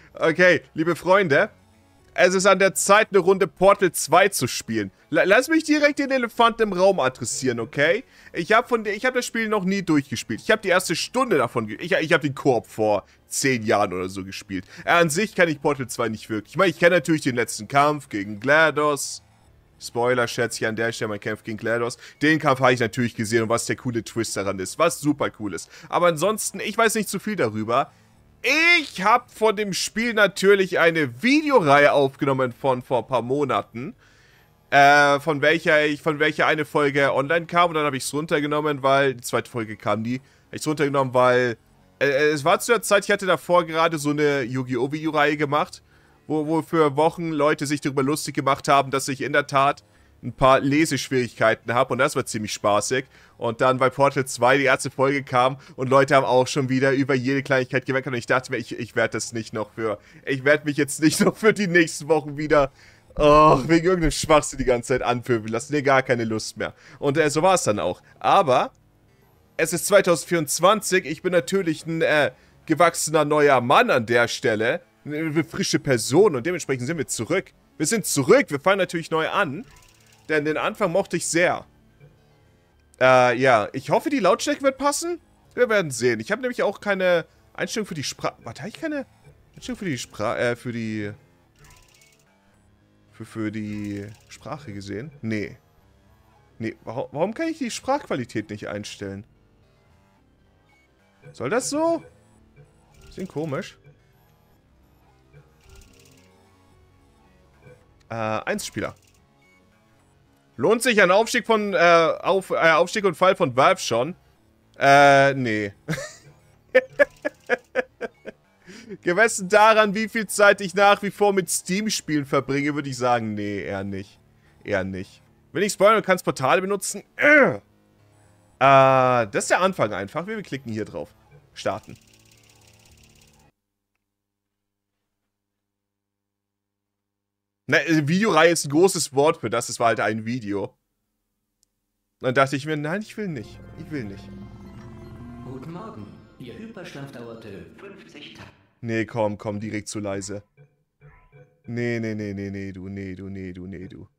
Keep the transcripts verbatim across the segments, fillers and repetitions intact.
Okay, liebe Freunde, es ist an der Zeit, eine Runde Portal zwei zu spielen. L Lass mich direkt den Elefanten im Raum adressieren, okay? Ich habe von ich habe das Spiel noch nie durchgespielt. Ich habe die erste Stunde davon, ge ich, ich habe den Koop vor zehn Jahren oder so gespielt. Äh, an sich kann ich Portal zwei nicht wirklich. Ich meine, ich kenne natürlich den letzten Kampf gegen GLaDOS. Spoiler, schätze ich an der Stelle, mein Kampf gegen GLaDOS. Den Kampf habe ich natürlich gesehen und was der coole Twist daran ist. Was super cool ist. Aber ansonsten, ich weiß nicht zu viel darüber. Ich habe von dem Spiel natürlich eine Videoreihe aufgenommen von vor ein paar Monaten. Äh, von welcher ich, von welcher eine Folge online kam und dann habe ich es runtergenommen, weil, die zweite Folge kam nie. Habe ich es runtergenommen, weil, äh, es war zu der Zeit, ich hatte davor gerade so eine Yu-Gi-Oh! Videoreihe gemacht, wo, wo für Wochen Leute sich darüber lustig gemacht haben, dass ich in der Tat ein paar Leseschwierigkeiten habe und das war ziemlich spaßig. Und dann bei Portal zwei die erste Folge kam und Leute haben auch schon wieder über jede Kleinigkeit gemeckert und ich dachte mir, ich, ich werde das nicht noch für, ich werde mich jetzt nicht noch für die nächsten Wochen wieder, oh, wegen irgendeinem Schwachsinn die ganze Zeit anpöbeln lassen, nee, gar keine Lust mehr. Und äh, so war es dann auch. Aber es ist zweitausendvierundzwanzig, ich bin natürlich ein äh, gewachsener neuer Mann an der Stelle, eine frische Person und dementsprechend sind wir zurück. Wir sind zurück, wir fangen natürlich neu an. Denn den Anfang mochte ich sehr. Äh, ja. Ich hoffe, die Lautstärke wird passen. Wir werden sehen. Ich habe nämlich auch keine Einstellung für die Sprache. Warte, habe ich keine Einstellung für die Sprache, äh, für die... Für, für die Sprache gesehen? Nee. Nee, warum, warum kann ich die Sprachqualität nicht einstellen? Soll das so? Bisschen komisch. Äh, Einzelspieler. Lohnt sich ein Aufstieg von, äh, auf, äh, Aufstieg und Fall von Valve schon? Äh, nee. Gemessen daran, wie viel Zeit ich nach wie vor mit Steam-Spielen verbringe, würde ich sagen, nee, eher nicht. Eher nicht. Wenn ich spoilern und kannst Portale benutzen, äh, äh, das ist der Anfang einfach. Wir klicken hier drauf. Starten. Ne, Videoreihe ist ein großes Wort für das. Es war halt ein Video. Dann dachte ich mir, nein, ich will nicht. Ich will nicht. Guten Morgen. Ihr Hyperschlaf dauerte fünfzig Tage. Nee, komm, komm, direkt zu leise. Nee, nee, nee, nee, nee, du, nee, du, nee, du, nee, du.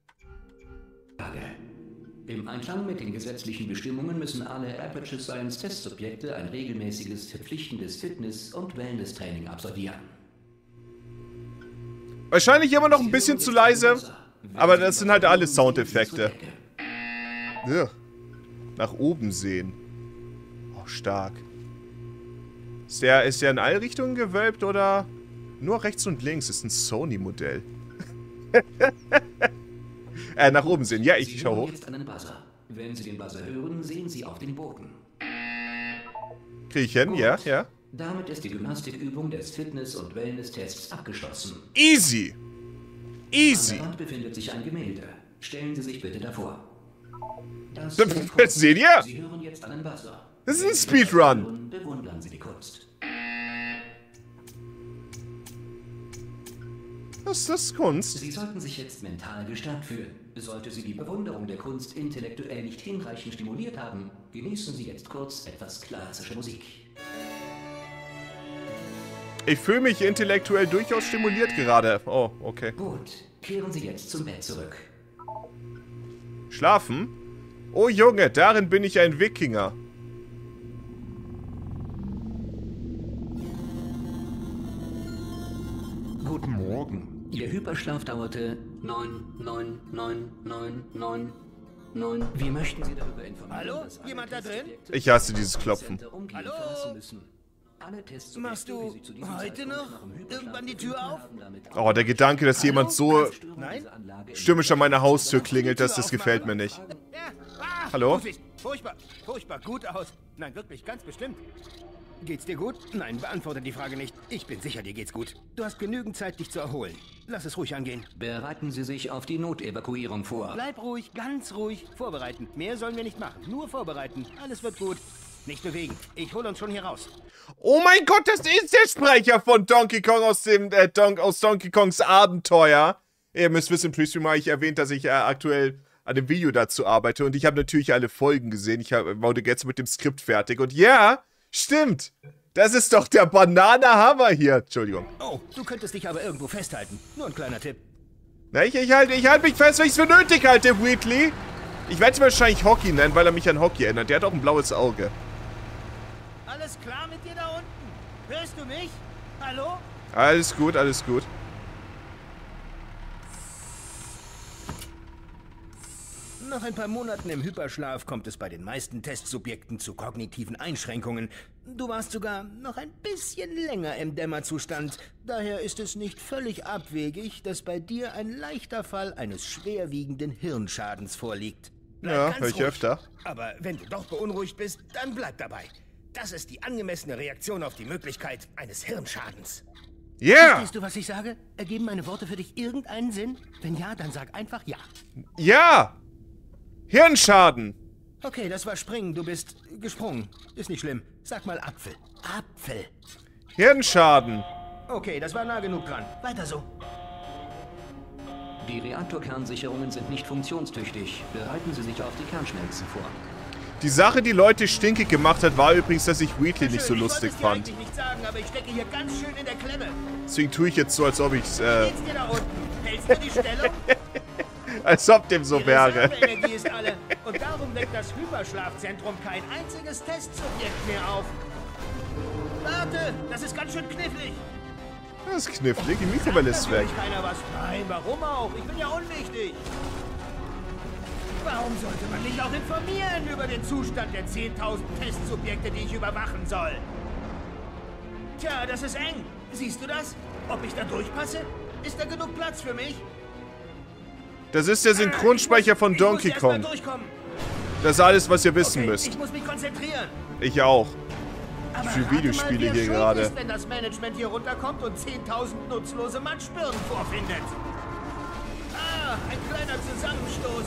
Im Einklang mit den gesetzlichen Bestimmungen müssen alle Aperture Science Testsubjekte ein regelmäßiges, verpflichtendes Fitness- und Wellness-Training absolvieren. Wahrscheinlich immer noch ein bisschen zu leise, aber das sind halt alle Soundeffekte. Ja. Nach oben sehen. Oh, stark. Ist der, ist der in alle Richtungen gewölbt oder nur rechts und links? Ist ein Sony-Modell. äh, nach oben sehen. Ja, ich schau hoch. Wenn Sie den Buzzer hören, sehen Sie auf den Boden. Krieg ich hin? Ja, ja. Damit ist die Gymnastikübung des Fitness- und Wellness-Tests abgeschlossen. Easy! Easy! An der Wand befindet sich ein Gemälde. Stellen Sie sich bitte davor. Das das seht ihr? Sie hören jetzt einen Buzzer. Das ist ein Speedrun. Bewundern Sie die Kunst. Was ist das Kunst? Sie sollten sich jetzt mental gestärkt fühlen. Sollte Sie die Bewunderung der Kunst intellektuell nicht hinreichend stimuliert haben, genießen Sie jetzt kurz etwas klassische Musik. Ich fühle mich intellektuell durchaus stimuliert gerade. Oh, okay. Gut, kehren Sie jetzt zum Bett zurück. Schlafen? Oh Junge, darin bin ich ein Wikinger. Guten Morgen. Ihr Hyperschlaf dauerte neun, neun, neun, neun, neun, neun. Wir möchten Sie darüber informieren. Hallo? Jemand da drin? Ich hasse dieses Klopfen. Hallo? Machst du heute noch irgendwann die Tür auf? Oh, der Gedanke, dass jemand so Nein? stürmisch an meiner Haustür klingelt, das, das gefällt mir nicht. Ja. Ah, Hallo? Vorsicht. Furchtbar, furchtbar gut aus. Nein, wirklich, ganz bestimmt. Geht's dir gut? Nein, beantworte die Frage nicht. Ich bin sicher, dir geht's gut. Du hast genügend Zeit, dich zu erholen. Lass es ruhig angehen. Bereiten Sie sich auf die Notevakuierung vor. Bleib ruhig, ganz ruhig. Vorbereiten. Mehr sollen wir nicht machen. Nur vorbereiten. Alles wird gut. Nicht bewegen. Ich hole uns schon hier raus. Oh mein Gott, das ist der Sprecher von Donkey Kong aus dem äh, Don aus Donkey Kongs Abenteuer. Ihr müsst wissen, im Preview habe ich erwähnt, dass ich äh, aktuell an dem Video dazu arbeite. Und ich habe natürlich alle Folgen gesehen. Ich hab, wurde jetzt mit dem Skript fertig. Und ja, stimmt. Das ist doch der Banane-Hammer hier. Entschuldigung. Oh, du könntest dich aber irgendwo festhalten. Nur ein kleiner Tipp. Na, ich, ich halte ich halt mich fest, wenn ich es für nötig halte, Wheatley. Ich werde es wahrscheinlich Hockey nennen, weil er mich an Hockey erinnert. Der hat auch ein blaues Auge. Alles klar mit dir da unten? Hörst du mich? Hallo? Alles gut, alles gut. Nach ein paar Monaten im Hyperschlaf kommt es bei den meisten Testsubjekten zu kognitiven Einschränkungen. Du warst sogar noch ein bisschen länger im Dämmerzustand. Daher ist es nicht völlig abwegig, dass bei dir ein leichter Fall eines schwerwiegenden Hirnschadens vorliegt. Bleib Ja, ganz höre ich ruhig. öfter. Aber wenn du doch beunruhigt bist, dann bleib dabei. Das ist die angemessene Reaktion auf die Möglichkeit eines Hirnschadens. Yeah! Verstehst du, was ich sage? Ergeben meine Worte für dich irgendeinen Sinn? Wenn ja, dann sag einfach ja. Ja! Hirnschaden! Okay, das war Springen. Du bist gesprungen. Ist nicht schlimm. Sag mal Apfel. Apfel. Hirnschaden! Okay, das war nah genug dran. Weiter so. Die Reaktorkernsicherungen sind nicht funktionstüchtig. Bereiten Sie sich auf die Kernschmelzen vor. Die Sache, die Leute stinkig gemacht hat, war übrigens, dass ich Wheatley nicht so Schön, lustig ich wollte es dir fand. eigentlich nicht sagen, aber ich stecke hier ganz schön in der Klemme. Deswegen tue ich jetzt so, als ob ich's, äh, Geht's dir da unten? Hältst du die Stellung? als ob dem so Die wäre. Reserveenergie ist alle. Und darum weckt das Hyperschlafzentrum kein einziges Testsubjekt mehr auf. Warte, das ist ganz schön knifflig. Das ist knifflig, die Mikrowelle ist weg. Natürlich keiner was. Nein, warum auch? Ich bin ja unwichtig. Warum sollte man mich auch informieren über den Zustand der zehntausend Testsubjekte, die ich überwachen soll? Tja, das ist eng. Siehst du das? Ob ich da durchpasse? Ist da genug Platz für mich? Das ist der Synchronspeicher von Ich muss Donkey erst mal Kong. durchkommen. Das ist alles, was ihr wissen Okay, müsst. ich muss mich konzentrieren. Ich auch. Aber spiele rate Videospiele mal, wer hier schuld gerade. ist, wenn das Management hier runterkommt und zehntausend nutzlose Matschbirnen vorfindet. Ah, ein kleiner Zusammenstoß.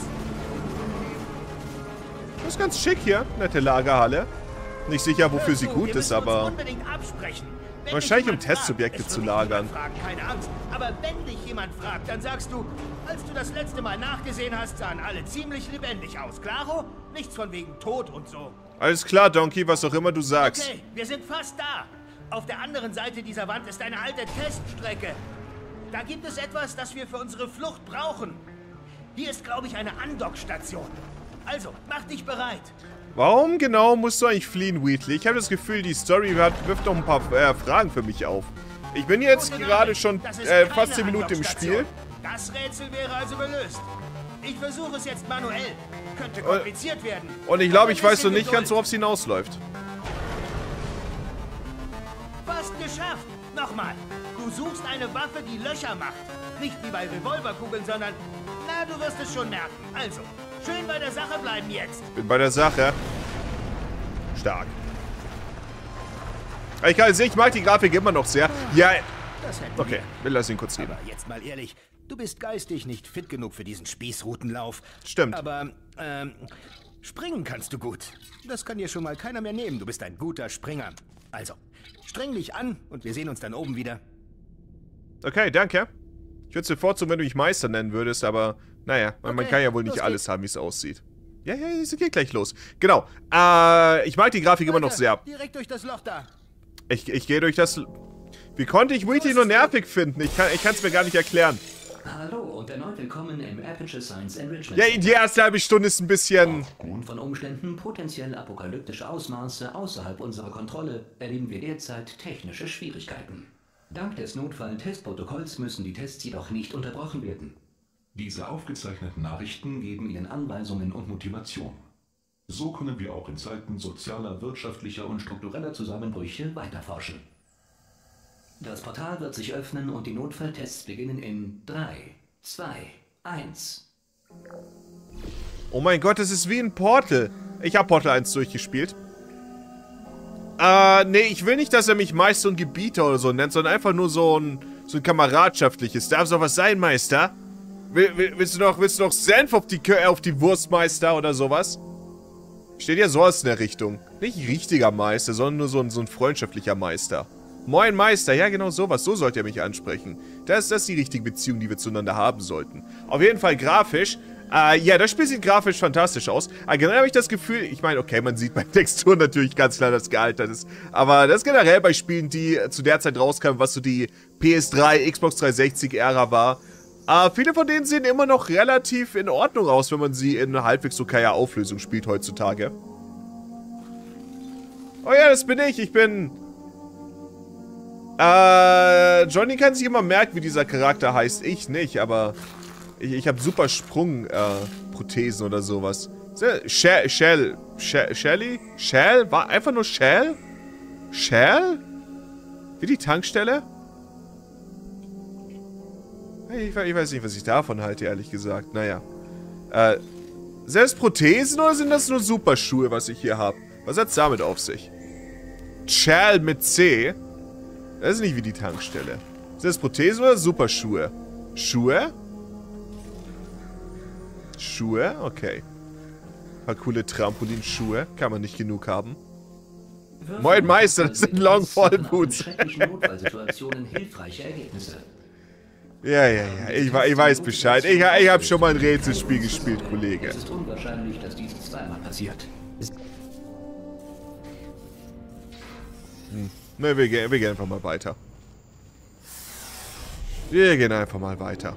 Das ist ganz schick hier, nette Lagerhalle. Nicht sicher, wofür Hör sie zu, gut wir ist, müssen uns aber... unbedingt absprechen. Wenn Wahrscheinlich, dich um jemand Testsubjekte fragt, es zu wird dich lagern. niemand fragen, keine Angst. Aber wenn dich jemand fragt, dann sagst du, als du das letzte Mal nachgesehen hast, sahen alle ziemlich lebendig aus. Klaro? Nichts von wegen Tod und so. Alles klar, Donkey, was auch immer du sagst. Okay, wir sind fast da. Auf der anderen Seite dieser Wand ist eine alte Teststrecke. Da gibt es etwas, das wir für unsere Flucht brauchen. Hier ist, glaube ich, eine Andockstation. Also, mach dich bereit. Warum genau musst du eigentlich fliehen, Wheatley? Ich habe das Gefühl, die Story hat, wirft noch ein paar äh, Fragen für mich auf. Ich bin jetzt Gute gerade Nachricht, schon das ist äh, keine fast zehn Minuten im Spiel. Andockstation. Das Rätsel wäre also gelöst. Ich versuche es jetzt manuell. Könnte kompliziert werden. Und ich glaube, Aber ich weiß noch ein nicht bisschen ganz, worauf es hinausläuft. Fast geschafft. Nochmal. Du suchst eine Waffe, die Löcher macht. Nicht wie bei Revolverkugeln, sondern... Na, du wirst es schon merken. Also, schön bei der Sache bleiben jetzt. Bin bei der Sache. Stark. Ich kann sehen, ich mag die Grafik immer noch sehr. Ja, Das hätten okay, wir. wir lassen ihn kurz reden. Aber jetzt mal ehrlich, du bist geistig nicht fit genug für diesen Spießrutenlauf. Stimmt. Aber, ähm, springen kannst du gut. Das kann dir schon mal keiner mehr nehmen. Du bist ein guter Springer. Also, streng dich an und wir sehen uns dann oben wieder. Okay, danke. Ich würde es dir vorzugen, wenn du mich Meister nennen würdest, aber naja, man, man Okay, kann ja wohl nicht los alles geht's. haben, wie es aussieht. Ja, ja, es geht gleich los. Genau. Äh, ich mag die Grafik immer noch Weiter, sehr. Direkt durch das Loch da. Ich, ich gehe durch das... Wie konnte ich Wheatley nur nervig finden? Ich kann es mir gar nicht erklären. Hallo und erneut willkommen im Aperture Science Enrichment. Ja, die erste halbe Stunde ist ein bisschen... Aufgrund von Umständen potenziell apokalyptische Ausmaße außerhalb unserer Kontrolle erleben wir derzeit technische Schwierigkeiten. Dank des Notfall-Testprotokolls müssen die Tests jedoch nicht unterbrochen werden. Diese aufgezeichneten Nachrichten geben Ihnen Anweisungen und Motivation. So können wir auch in Zeiten sozialer, wirtschaftlicher und Struktureller Zusammenbrüche weiterforschen. Das Portal wird sich öffnen und die Notfalltests beginnen in drei, zwei, eins. Oh mein Gott, das ist wie ein Portal. Ich habe Portal eins durchgespielt. Äh, nee, ich will nicht, dass er mich Meister und Gebieter oder so nennt, sondern einfach nur so ein, so ein kameradschaftliches. Darf es doch was sein, Meister? Will, will, willst du noch, willst du noch Senf auf die, auf die Wurst, Meister, oder sowas? Steht ja sowas in der Richtung. Nicht richtiger Meister, sondern nur so ein, so ein freundschaftlicher Meister. Moin Meister, ja genau sowas, so sollt ihr mich ansprechen. Das, das ist die richtige Beziehung, die wir zueinander haben sollten. Auf jeden Fall grafisch, Äh, ja, das Spiel sieht grafisch fantastisch aus. Aber generell habe ich das Gefühl, ich meine, okay, man sieht bei Texturen natürlich ganz klar, dass es gealtert ist. Aber das generell bei Spielen, die zu der Zeit rauskamen, was so die P S drei, Xbox dreihundertsechzig-Ära war. Äh, viele von denen sehen immer noch relativ in Ordnung aus, wenn man sie in halbwegs okayer Auflösung spielt heutzutage. Oh ja, das bin ich. Ich bin... Äh, Johnny kann sich immer merken, wie dieser Charakter heißt. Ich nicht, aber... Ich, ich habe super Sprung-Prothesen äh, oder sowas. Shell, Shell, Shell, Shelly? Shell? War einfach nur Shell? Shell? Wie die Tankstelle? Ich, ich weiß nicht, was ich davon halte, ehrlich gesagt. Naja. Äh, sind das Prothesen oder sind das nur Superschuhe, was ich hier habe? Was hat's damit auf sich? Shell mit C? Das ist nicht wie die Tankstelle. Sind das Prothesen oder Superschuhe? Schuhe? Schuhe? Okay. Ein paar coole Trampolinschuhe. Kann man nicht genug haben. Moin Meister, das sind Long-Fall-Boots. Ja, ja, ja. Ich, ich weiß Bescheid. Ich, ich habe schon mal ein Rätselspiel gespielt, Kollege. Es ist unwahrscheinlich, dass dies zweimal passiert. Hm. Ne, wir, wir gehen einfach mal weiter. Wir gehen einfach mal weiter.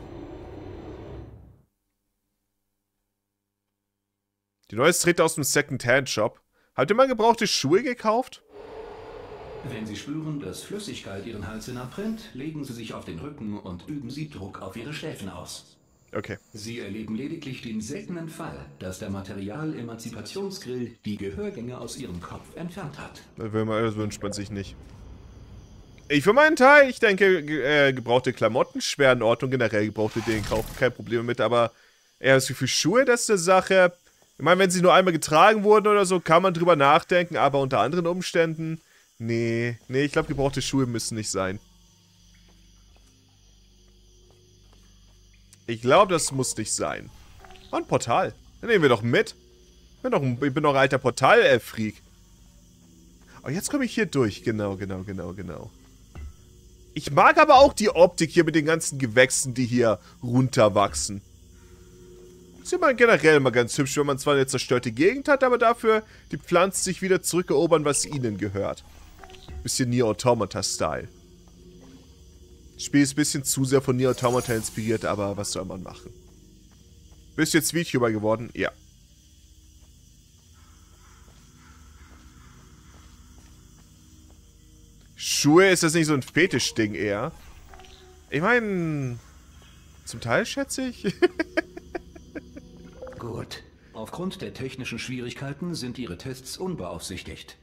Die neues Tritt aus dem Second-Hand-Shop. Habt ihr mal gebrauchte Schuhe gekauft? Wenn Sie spüren, dass Flüssigkeit Ihren Hals hinabbrennt, legen Sie sich auf den Rücken und üben Sie Druck auf Ihre Schläfen aus. Okay. Sie erleben lediglich den seltenen Fall, dass der Material-Emanzipationsgrill die Gehörgänge aus Ihrem Kopf entfernt hat. Das wünscht man sich nicht. Ich für meinen Teil, ich denke, äh, gebrauchte Klamotten, schwer in Ordnung, generell gebrauchte Dinge kaufen, kein Problem mit, aber eher das Gefühl, Schuhe, das ist eine Sache. Ich meine, wenn sie nur einmal getragen wurden oder so, kann man drüber nachdenken, aber unter anderen Umständen, nee, nee, ich glaube, gebrauchte Schuhe müssen nicht sein. Ich glaube, das muss nicht sein. Oh, ein Portal. Dann nehmen wir doch mit. Ich bin doch ein, ich bin doch ein alter Portal-Freak. Oh, jetzt komme ich hier durch. Genau, genau, genau, genau. Ich mag aber auch die Optik hier mit den ganzen Gewächsen, die hier runterwachsen. Ist ja mal generell mal ganz hübsch, wenn man zwar eine zerstörte Gegend hat, aber dafür die Pflanzen sich wieder zurückerobern, was ihnen gehört. Bisschen Nier Automata-Style. Das Spiel ist ein bisschen zu sehr von Nier Automata inspiriert, aber was soll man machen? Bist du jetzt VTuber geworden? Ja. Schuhe, ist das nicht so ein Fetischding eher? Ich meine, zum Teil schätze ich. Gut. Aufgrund der technischen Schwierigkeiten sind Ihre Tests unbeaufsichtigt.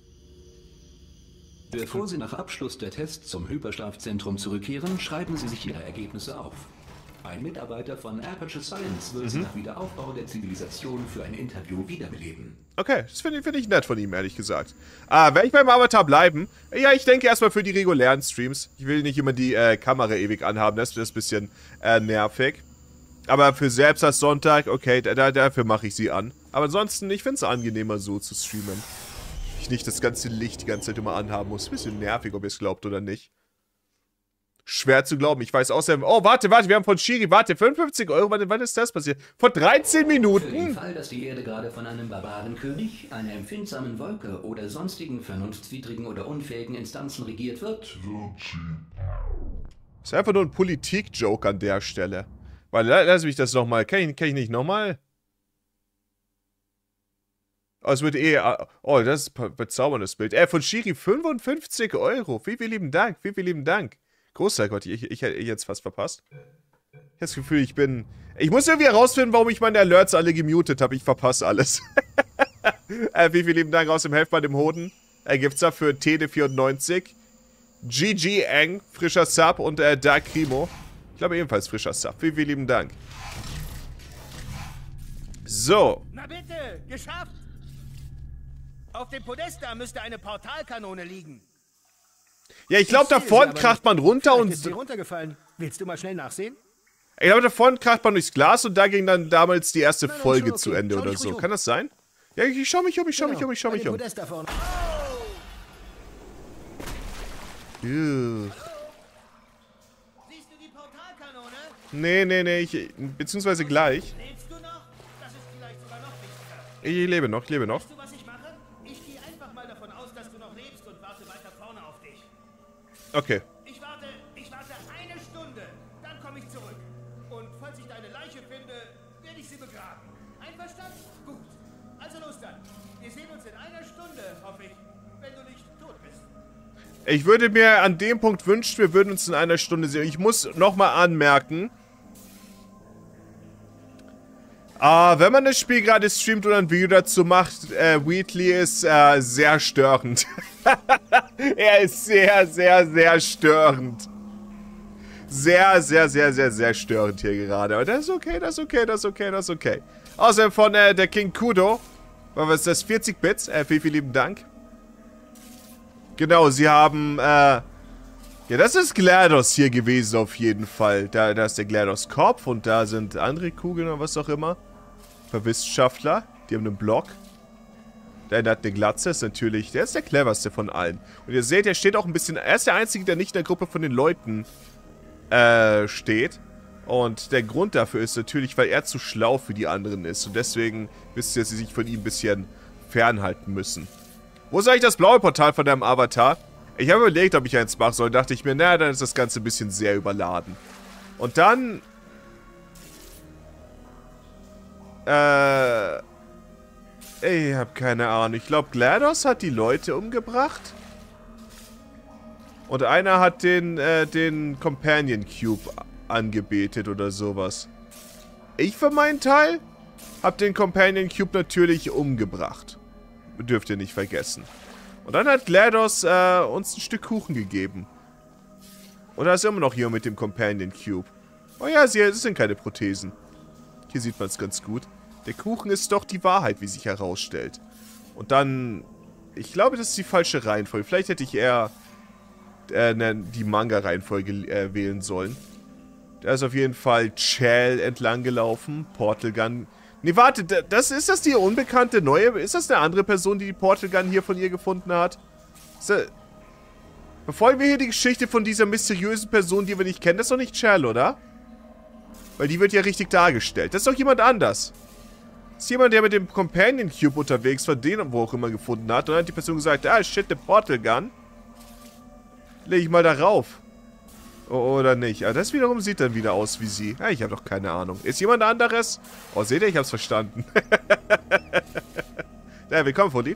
Bevor Sie nach Abschluss der Tests zum Hyperschlafzentrum zurückkehren, schreiben Sie sich Ihre Ergebnisse auf. Ein Mitarbeiter von Aperture Science wird Sie nach Wiederaufbau der Zivilisation für ein Interview wiederbeleben. Okay, das finde find ich nett von ihm, ehrlich gesagt. Ah, werde ich beim Avatar bleiben? Ja, ich denke erstmal für die regulären Streams. Ich will nicht immer die äh, Kamera ewig anhaben, das ist ein bisschen äh, nervig. Aber für selbst als Sonntag, okay, da, dafür mache ich sie an. Aber ansonsten, ich finde es angenehmer so zu streamen. Ich nicht das ganze Licht die ganze Zeit immer anhaben muss. Bisschen nervig, ob ihr es glaubt oder nicht. Schwer zu glauben. Ich weiß außerdem... Oh, warte, warte, wir haben von Shiri... Warte, fünfundfünfzig Euro. Wann, wann ist das passiert? Vor dreizehn Minuten? Für den Fall, dass die Erde gerade von einem Barbarenkönig, einer empfindsamen Wolke oder sonstigen vernunftswidrigen oder unfähigen Instanzen regiert wird... Ist einfach nur ein Politik-Joke an der Stelle. Weil, lass mich das nochmal... Kann ich, kann ich nicht nochmal? Oh, es wird eh... Oh, das ist ein bezauberndes Bild. Äh, von Shiri fünfundfünfzig Euro. Vielen, vielen lieben Dank. Vielen, vielen lieben Dank. Großer Gott, ich, ich, ich hätte jetzt fast verpasst. Ich habe das Gefühl, ich bin... Ich muss irgendwie herausfinden, warum ich meine Alerts alle gemutet habe. Ich verpasse alles. äh, vielen, vielen lieben Dank aus dem Helft bei dem Hoden. Er gibt's da für T D vierundneunzig. G G Eng, frischer Sub und äh, Dark Krimo. Ich glaube ebenfalls frischer Sub. Vielen, vielen lieben Dank. So. Na bitte, geschafft! Auf dem Podest da müsste eine Portalkanone liegen. Ja, ich glaube, da vorne kracht man runter und... Ist sie runtergefallen. Willst du mal schnell nachsehen? Ich glaube, da vorne kracht man durchs Glas und da ging dann damals die erste Nein, nein, Folge schon okay. zu Ende Schau oder dich so. ruhig um. Kann das sein? Ja, ich, ich schau mich um, ich schau mich um, ich schau mich um. Podest da vorne. Juh. Siehst du die Portalkanone? Nee, nee, nee, ich, beziehungsweise gleich. Lebst du noch? Ich lebe noch, ich lebe noch. Weißt du, was ich mache? Ich gehe einfach mal davon aus, dass du noch lebst und warte weiter vorne auf dich. Okay. Ich warte, ich warte eine Stunde, dann komme ich zurück. Und falls ich deine Leiche finde, werde ich sie begraben. Einverstanden? Gut. Also los dann. Wir sehen uns in einer Stunde, hoffe ich, wenn du nicht tot bist. Ich würde mir an dem Punkt wünschen, wir würden uns in einer Stunde sehen. Ich muss nochmal anmerken, ah, wenn man das Spiel gerade streamt oder ein Video dazu macht, äh, Wheatley ist äh, sehr störend. Er ist sehr, sehr, sehr störend. Sehr, sehr, sehr, sehr, sehr störend hier gerade. Aber das ist okay, das ist okay, das ist okay, das ist okay. Außerdem von äh, der King Kudo. Was ist das? vierzig Bits. Äh, vielen, vielen lieben Dank. Genau, sie haben, äh... ja, das ist GLaDOS hier gewesen auf jeden Fall. Da, da ist der GLaDOS-Kopf und da sind andere Kugeln oder was auch immer. Für Wissenschaftler. Die haben einen Block. Der hat eine Glatze, ist natürlich... Der ist der cleverste von allen. Und ihr seht, er steht auch ein bisschen... Er ist der Einzige, der nicht in der Gruppe von den Leuten äh, steht. Und der Grund dafür ist natürlich, weil er zu schlau für die anderen ist. Und deswegen wisst ihr, dass sie sich von ihm ein bisschen fernhalten müssen. Wo ist eigentlich das blaue Portal von deinem Avatar? Ich habe überlegt, ob ich eins machen soll. Dachte ich mir, naja, dann ist das Ganze ein bisschen sehr überladen. Und dann... Äh... Ich habe keine Ahnung. Ich glaube, GLaDOS hat die Leute umgebracht. Und einer hat den, äh, den Companion Cube angebetet oder sowas. Ich für meinen Teil habe den Companion Cube natürlich umgebracht. Dürft ihr nicht vergessen. Und dann hat GLaDOS äh, uns ein Stück Kuchen gegeben. Und da ist immer noch hier mit dem Companion Cube. Oh ja, es sind keine Prothesen. Hier sieht man es ganz gut. Der Kuchen ist doch die Wahrheit, wie sich herausstellt. Und dann... Ich glaube, das ist die falsche Reihenfolge. Vielleicht hätte ich eher äh, ne, die Manga-Reihenfolge äh, wählen sollen. Da ist auf jeden Fall Chell entlang gelaufen. Portal Gun... Nee, warte, das, ist das die unbekannte neue... Ist das eine andere Person, die die Portal Gun hier von ihr gefunden hat? Das, verfolgen wir hier die Geschichte von dieser mysteriösen Person, die wir nicht kennen? Das ist doch nicht Chell, oder? Weil die wird ja richtig dargestellt. Das ist doch jemand anders. Das ist jemand, der mit dem Companion Cube unterwegs war, den wo auch immer gefunden hat. Und dann hat die Person gesagt, ah, shit, eine Portal Gun. Leg ich mal darauf. Oder nicht? Aber das wiederum sieht dann wieder aus wie sie. Ja, ich habe doch keine Ahnung. Ist jemand anderes? Oh, seht ihr? Ich hab's verstanden. Ja, willkommen, Fudi.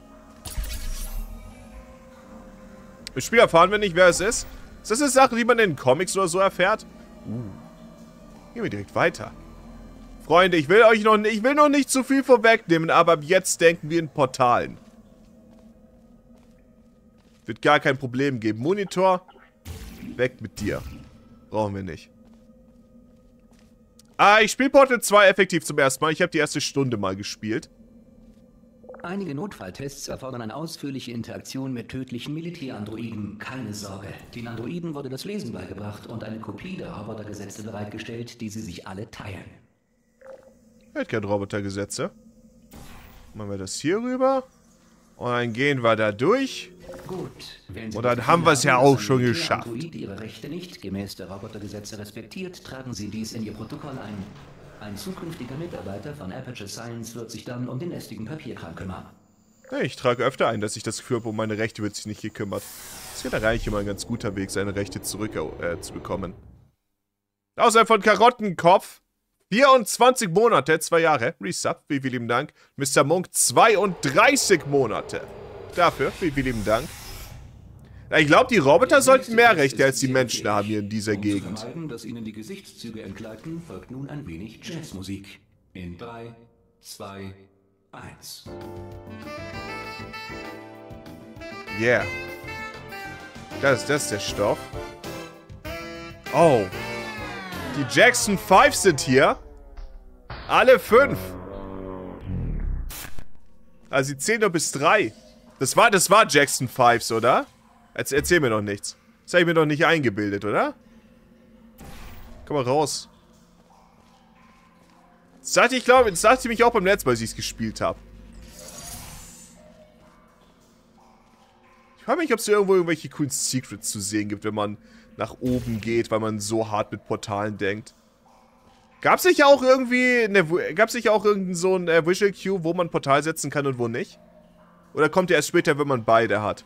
Im Spiel erfahren wir nicht, wer es ist. Ist das eine Sache, die man in den Comics oder so erfährt? Uh. Gehen wir direkt weiter. Freunde, ich will euch noch, ich will noch nicht zu viel vorwegnehmen, aber ab jetzt denken wir in Portalen. Wird gar kein Problem geben. Monitor... Weg mit dir. Brauchen wir nicht. Ah, ich spiele Portal zwei effektiv zum ersten Mal. Ich habe die erste Stunde mal gespielt. Einige Notfalltests erfordern eine ausführliche Interaktion mit tödlichen Militärandroiden. Keine Sorge. Den Androiden wurde das Lesen beigebracht und eine Kopie der Robotergesetze bereitgestellt, die sie sich alle teilen. Er hat keine Robotergesetze. Machen wir das hier rüber. Und dann gehen wir da durch. Gut. Wenn Sie und dann haben wir es ja auch schon geschafft. Android ihre Rechte nicht gemäß der Robotergesetze respektiert, tragen Sie dies in Ihr Protokoll ein. Ein zukünftiger Mitarbeiter von Aperture Science wird sich dann um den lästigen Papierkram kümmern. Ja, ich trage öfter ein, dass ich das Gefühl habe, um meine Rechte wird sich nicht gekümmert. Das wäre eigentlich immer ein ganz guter Weg, seine Rechte zurück äh, zu bekommen. Außer von Karottenkopf. vierundzwanzig Monate, zwei Jahre. Resub, vielen, vielen lieben Dank. Mister Monk, zweiunddreißig Monate. Dafür, vielen, vielen lieben Dank. Ich glaube, die Roboter sollten mehr Rechte als die Menschen haben hier in dieser Gegend. Um zu vermeiden, dass ihnen die Gesichtszüge entgleiten, folgt nun ein wenig Jazzmusik. In drei, zwei, eins. Yeah. Das, das ist der Stoff. Oh. Die Jackson fünf sind hier. Alle fünf. Also sie zählen nur bis drei. Das war, das war Jackson fünfs, oder? Jetzt erzähl mir doch nichts. Das habe ich mir doch nicht eingebildet, oder? Komm mal raus. Das sagte ich, glaube, das sagte ich mich auch beim letzten Mal, als ich es gespielt habe. Ich frage mich, ob es irgendwo irgendwelche coolen Secrets zu sehen gibt, wenn man nach oben geht, weil man so hart mit Portalen denkt. Gab's nicht auch irgendwie eine, gab's nicht auch irgendein so ein äh, Visual Cue, wo man ein Portal setzen kann und wo nicht? Oder kommt der erst später, wenn man beide hat?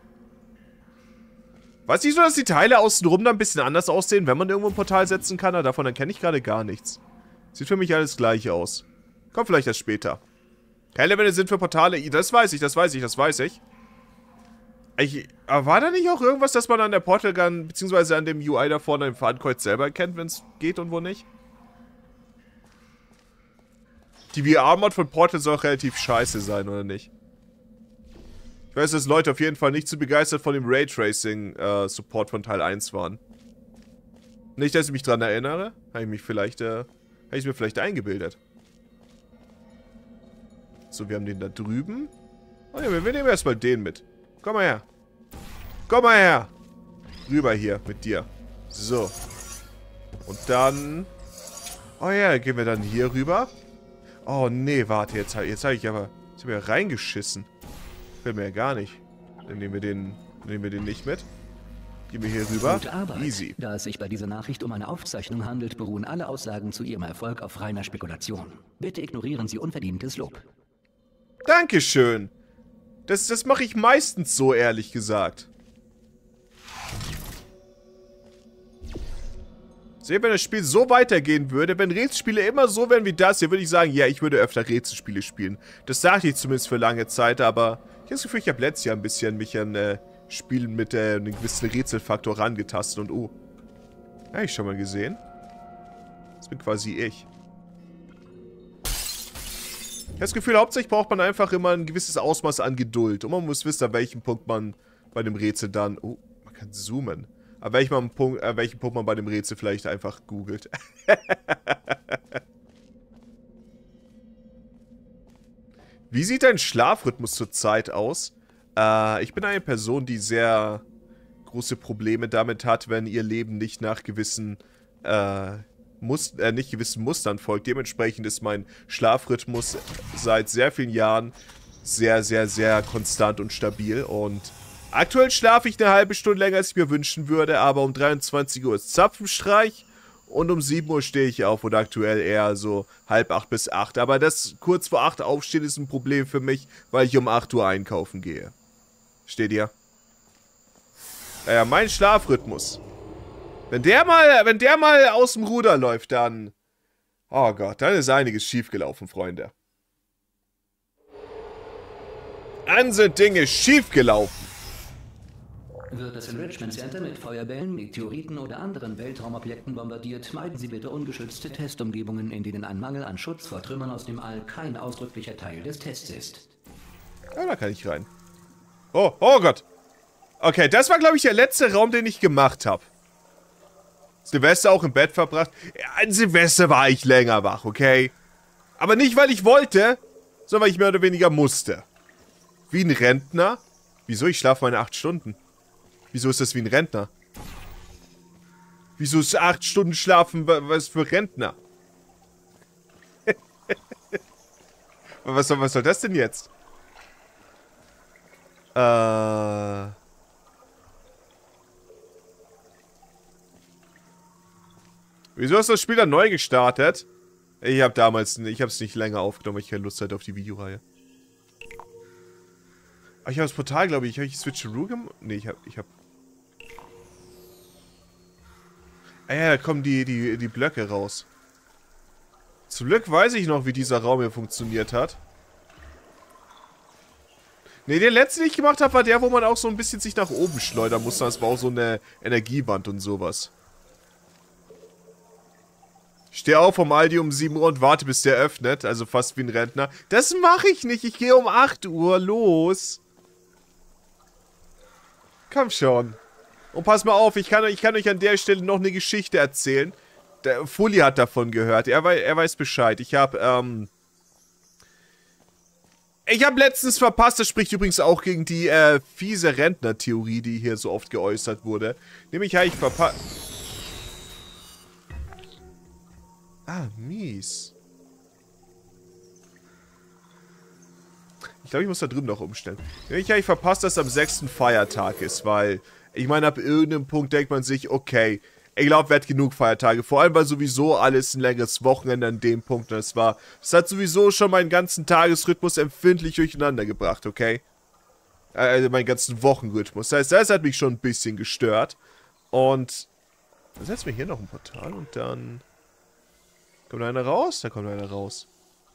Weiß nicht so, dass die Teile außenrum dann ein bisschen anders aussehen, wenn man irgendwo ein Portal setzen kann, aber davon erkenne ich gerade gar nichts. Sieht für mich alles gleich aus. Kommt vielleicht erst später. Keine Elemente sind für Portale. Das weiß ich, das weiß ich, das weiß ich. ich aber war da nicht auch irgendwas, dass man an der Portal Gun, beziehungsweise an dem U I da vorne im Fadenkreuz selber erkennt, wenn es geht und wo nicht? Die V R-Mod von Portal soll auch relativ scheiße sein, oder nicht? Ich weiß, dass Leute auf jeden Fall nicht zu begeistert von dem Raytracing-Support äh, von Teil eins waren. Nicht, dass ich mich dran erinnere. Habe ich mich vielleicht, äh, habe ich mir vielleicht eingebildet. So, wir haben den da drüben. Oh ja, wir nehmen erstmal den mit. Komm mal her. Komm mal her. Rüber hier mit dir. So. Und dann... Oh ja, gehen wir dann hier rüber. Oh nee, warte, jetzt, jetzt habe ich aber... Jetzt habe ich ja reingeschissen. Fällt mir ja gar nicht. Dann nehmen wir den, nehmen wir den nicht mit. Gehen wir hier rüber. Gute Arbeit. Easy. Da es sich bei dieser Nachricht um eine Aufzeichnung handelt, beruhen alle Aussagen zu Ihrem Erfolg auf reiner Spekulation. Bitte ignorieren Sie unverdientes Lob. Dankeschön. Das, das mache ich meistens so, ehrlich gesagt. Seht, wenn das Spiel so weitergehen würde, wenn Rätselspiele immer so wären wie das, hier würde ich sagen, ja, ich würde öfter Rätselspiele spielen. Das sagte ich zumindest für lange Zeit, aber ich habe das Gefühl, ich habe letztes Jahr ein bisschen mich an äh, Spielen mit äh, einem gewissen Rätselfaktor rangetastet und oh. Ja, ich schon mal gesehen. Das bin quasi ich. Ich habe das Gefühl, hauptsächlich braucht man einfach immer ein gewisses Ausmaß an Geduld. Und man muss wissen, an welchem Punkt man bei dem Rätsel dann... Oh, man kann zoomen. An welchem Punkt, an welchem Punkt man bei dem Rätsel vielleicht einfach googelt. Wie sieht dein Schlafrhythmus zurzeit aus? Äh, ich bin eine Person, die sehr große Probleme damit hat, wenn ihr Leben nicht nach gewissen... Äh, Must, äh, nicht gewissen Mustern folgt. Dementsprechend ist mein Schlafrhythmus seit sehr vielen Jahren sehr, sehr, sehr konstant und stabil. Und aktuell schlafe ich eine halbe Stunde länger, als ich mir wünschen würde, aber um dreiundzwanzig Uhr ist Zapfenstreich und um sieben Uhr stehe ich auf und aktuell eher so halb acht bis acht. Aber das kurz vor acht aufstehen ist ein Problem für mich, weil ich um acht Uhr einkaufen gehe. Steht ihr? Naja, mein Schlafrhythmus. Wenn der mal, wenn der mal aus dem Ruder läuft, dann... Oh Gott, dann ist einiges schiefgelaufen, Freunde. Dann sind Dinge schiefgelaufen. Wird das Enrichment Center mit Feuerbällen, Meteoriten oder anderen Weltraumobjekten bombardiert, meiden Sie bitte ungeschützte Testumgebungen, in denen ein Mangel an Schutz vor Trümmern aus dem All kein ausdrücklicher Teil des Tests ist. Ja, da kann ich rein. Oh, oh Gott. Okay, das war, glaube ich, der letzte Raum, den ich gemacht habe. Silvester auch im Bett verbracht. Ja, an Silvester war ich länger wach, okay? Aber nicht, weil ich wollte, sondern weil ich mehr oder weniger musste. Wie ein Rentner? Wieso? Ich schlafe meine acht Stunden. Wieso ist das wie ein Rentner? Wieso ist acht Stunden Schlafen was für Rentner? was, soll, was soll das denn jetzt? Äh... Wieso hast du das Spiel dann neu gestartet? Ich habe damals, ich habe es nicht länger aufgenommen, weil ich keine Lust hatte auf die Videoreihe. Ach, ich habe das Portal, glaube ich. Habe ich Switcheroo gemacht? Nee, ich habe, ich habe... Ah ja, da kommen die, die, die Blöcke raus. Zum Glück weiß ich noch, wie dieser Raum hier funktioniert hat. Ne, der letzte, den ich gemacht habe, war der, wo man auch so ein bisschen sich nach oben schleudern musste. Das war auch so eine Energiewand und sowas. Ich stehe auf vom Aldi um sieben Uhr und warte, bis der öffnet. Also fast wie ein Rentner. Das mache ich nicht. Ich gehe um acht Uhr los. Komm schon. Und pass mal auf, ich kann, ich kann euch an der Stelle noch eine Geschichte erzählen. Der Fully hat davon gehört. Er, wei er weiß Bescheid. Ich habe, ähm... Ich habe letztens verpasst, das spricht übrigens auch gegen die äh, fiese Rentner-Theorie, die hier so oft geäußert wurde. Nämlich habe ich verpasst... Ah, mies. Ich glaube, ich muss da drüben noch umstellen. Ich habe verpasst, dass am sechsten Feiertag ist, weil... Ich meine, ab irgendeinem Punkt denkt man sich, okay, Ich glaube, wir hatten genug Feiertage. Vor allem, weil sowieso alles ein längeres Wochenende an dem Punkt das war. Das hat sowieso schon meinen ganzen Tagesrhythmus empfindlich durcheinander gebracht, okay? Also meinen ganzen Wochenrhythmus. Das heißt, das hat mich schon ein bisschen gestört. Und dann setzen wir hier noch ein Portal und dann... Kommt da einer raus? Da kommt einer raus.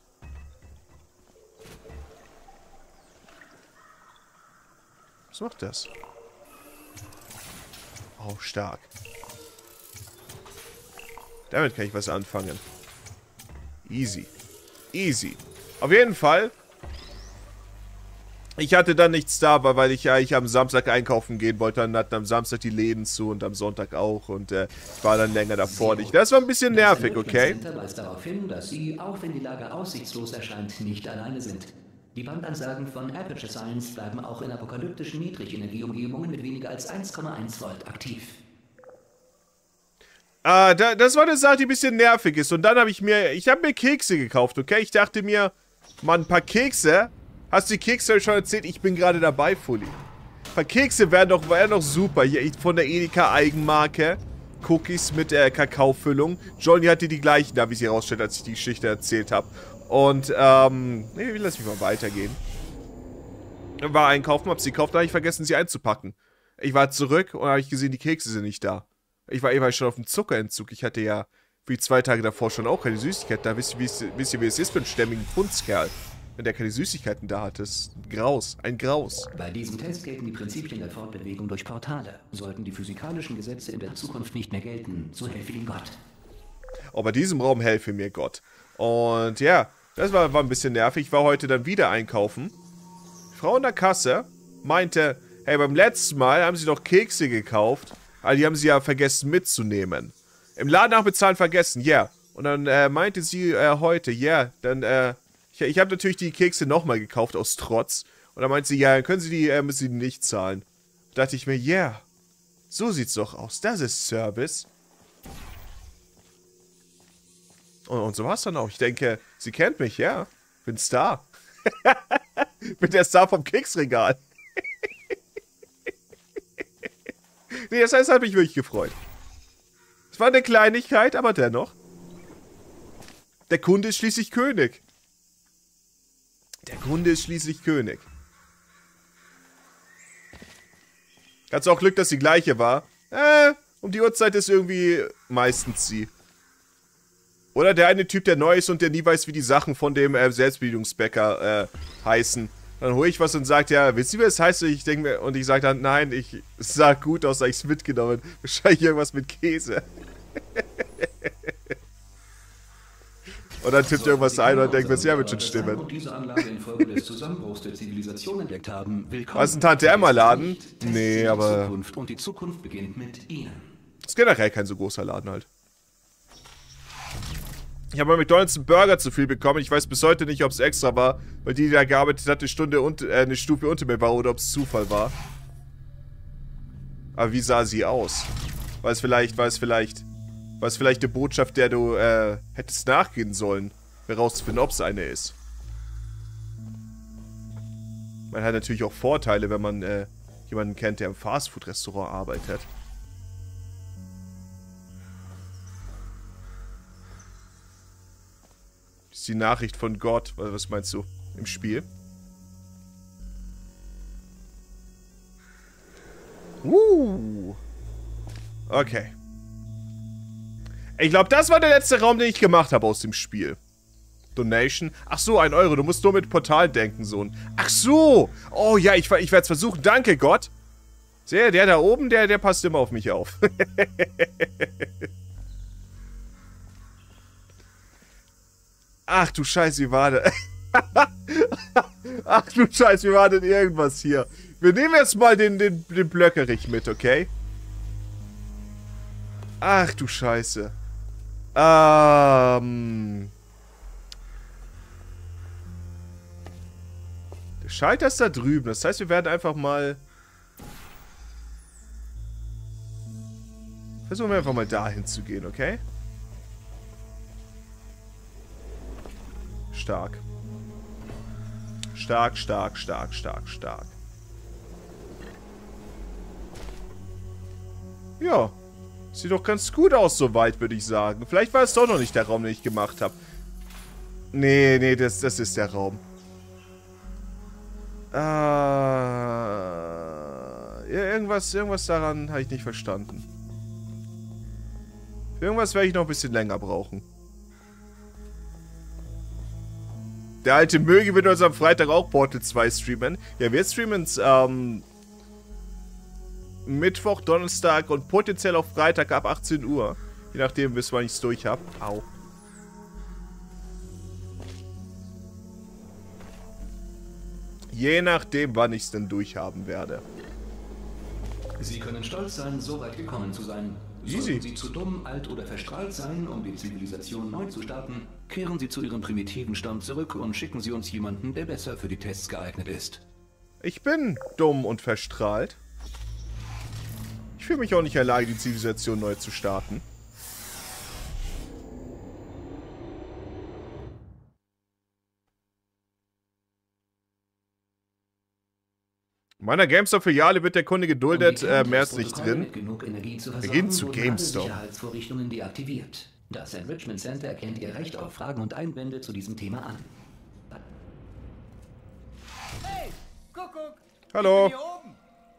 Was macht das? Oh, stark. Damit kann ich was anfangen. Easy. Easy. Auf jeden Fall. Ich hatte dann nichts da, weil ich ja ich am Samstag einkaufen gehen wollte. Dann hatten am Samstag die Läden zu und am Sonntag auch. Und äh, ich war dann länger davor nicht. Das war ein bisschen nervig, okay? Das weist darauf hin, dass Sie, auch wenn die Lage aussichtslos erscheint, nicht alleine sind. Die Bandansagen von Aperture Science bleiben auch in apokalyptischen Niedrigenergieumgebungen mit weniger als eins Komma eins Volt aktiv. Ah, da, das war eine Sache, die ein bisschen nervig ist. Und dann habe ich mir, ich habe mir Kekse gekauft, okay? Ich dachte mir, Mann, ein paar Kekse. Hast du die Kekse schon erzählt? Ich bin gerade dabei, Fully. Ein paar Kekse wären doch, wären doch super. Hier von der Edeka Eigenmarke. Cookies mit äh, Kakaofüllung. Johnny hatte die gleichen da, wie sie herausstellt, als ich die Geschichte erzählt habe. Und, ähm, nee, lass mich mal weitergehen. War einkaufen, hab sie gekauft, dann habe ich vergessen, sie einzupacken. Ich war zurück und habe ich gesehen, die Kekse sind nicht da. Ich war, ich war schon auf dem Zuckerentzug. Ich hatte ja wie zwei Tage davor schon auch keine Süßigkeiten da. Wisst ihr, wie es, wisst ihr, wie es ist für einen stämmigen Punzkerl? Wenn der keine Süßigkeiten da hat, das ist ein Graus. Ein Graus. Bei diesem Test gelten die Prinzipien der Fortbewegung durch Portale. Sollten die physikalischen Gesetze in der Zukunft nicht mehr gelten, so helfe Ihnen Gott. Oh, bei diesem Raum helfe mir Gott. Und ja, das war, war ein bisschen nervig. Ich war heute dann wieder einkaufen. Die Frau in der Kasse meinte, hey, beim letzten Mal haben sie doch Kekse gekauft. Aber die haben sie ja vergessen mitzunehmen. Im Laden nachbezahlen vergessen, ja. Yeah. Und dann äh, meinte sie äh, heute, ja, yeah, dann, äh, ich, ich habe natürlich die Kekse nochmal gekauft aus Trotz. Und dann meinte sie, ja, dann können sie die, äh, müssen sie die nicht zahlen. Da dachte ich mir, ja, yeah, so sieht's doch aus. Das ist Service. Und, und so war's dann auch. Ich denke, sie kennt mich, ja. Bin Star. Bin der Star vom Keksregal. Nee, das heißt, das hat mich wirklich gefreut. Es war eine Kleinigkeit, aber dennoch. Der Kunde ist schließlich König. Der Kunde ist schließlich König. Hat's auch Glück, dass die gleiche war. Äh, um die Uhrzeit ist irgendwie meistens sie. Oder der eine Typ, der neu ist und der nie weiß, wie die Sachen von dem äh, Selbstbedienungsbäcker äh, heißen. Dann hole ich was und sagt, ja, wisst ihr, wie es heißt? Ich denke mir, und ich sage dann, nein, ich, es sah gut aus, habe ich es mitgenommen. Wahrscheinlich irgendwas mit Käse. Und dann tippt irgendwas ein und denkt mir, ja, wird schon stimmen. Und diese Anlage infolge des Zusammenbruchs der Zivilisation entdeckt haben, willkommen. Was ist ein Tante-Emma-Laden? Nee, aber... Zukunft und die Zukunft beginnt mit Ihnen. Das ist generell kein so großer Laden halt. Ich habe bei McDonald's einen Burger zu viel bekommen. Ich weiß bis heute nicht, ob es extra war, weil die, die da gearbeitet hat, eine Stunde und, äh, eine Stufe unter mir war oder ob es Zufall war. Aber wie sah sie aus? War es vielleicht, war es vielleicht, war es vielleicht eine Botschaft, der du äh, hättest nachgehen sollen, herauszufinden, ob es eine ist. Man hat natürlich auch Vorteile, wenn man äh, jemanden kennt, der im Fastfood-Restaurant arbeitet. Das ist die Nachricht von Gott. Was meinst du? Im Spiel? Uh. Okay. Ich glaube, das war der letzte Raum, den ich gemacht habe aus dem Spiel. Donation. Ach so, ein Euro. Du musst nur mit Portal denken, Sohn. Ach so. Oh ja, ich, ich werde es versuchen. Danke, Gott. Sehe, der da oben, der, der passt immer auf mich auf. Ach du Scheiße, wie war denn... Ach du Scheiße, wie war denn irgendwas hier? Wir nehmen jetzt mal den, den, den Blöckerich mit, okay? Ach du Scheiße. Ähm... Der Schalter ist da drüben. Das heißt, wir werden einfach mal... Versuchen wir einfach mal dahin zu gehen, okay? Stark. Stark, stark, stark, stark, stark. Ja. Sieht doch ganz gut aus soweit, würde ich sagen. Vielleicht war es doch noch nicht der Raum, den ich gemacht habe. Nee, nee, das, das ist der Raum. Äh, ja, irgendwas, irgendwas daran habe ich nicht verstanden. Für irgendwas werde ich noch ein bisschen länger brauchen. Der alte Möge wird uns am Freitag auch Portal zwei streamen. Ja, wir streamen es ähm, Mittwoch, Donnerstag und potenziell auch Freitag ab achtzehn Uhr. Je nachdem, bis wann ich es durch habe. Au. Je nachdem, wann ich es denn durchhaben werde. Sie können stolz sein, so weit gekommen zu sein. Easy. Sollten Sie zu dumm, alt oder verstrahlt sein, um die Zivilisation neu zu starten, kehren Sie zu Ihrem primitiven Stamm zurück und schicken Sie uns jemanden, der besser für die Tests geeignet ist. Ich bin dumm und verstrahlt. Ich fühle mich auch nicht allein, die Zivilisation neu zu starten. In meiner GameStop-Filiale wird der Kunde geduldet, äh, mehr ist nicht drin. Wir gehen zu GameStop. Sicherheitsvorrichtungen deaktiviert. Das Enrichment Center erkennt Ihr Recht auf Fragen und Einwände zu diesem Thema an. Hey, Kuckuck! Hallo. Ich bin hier oben.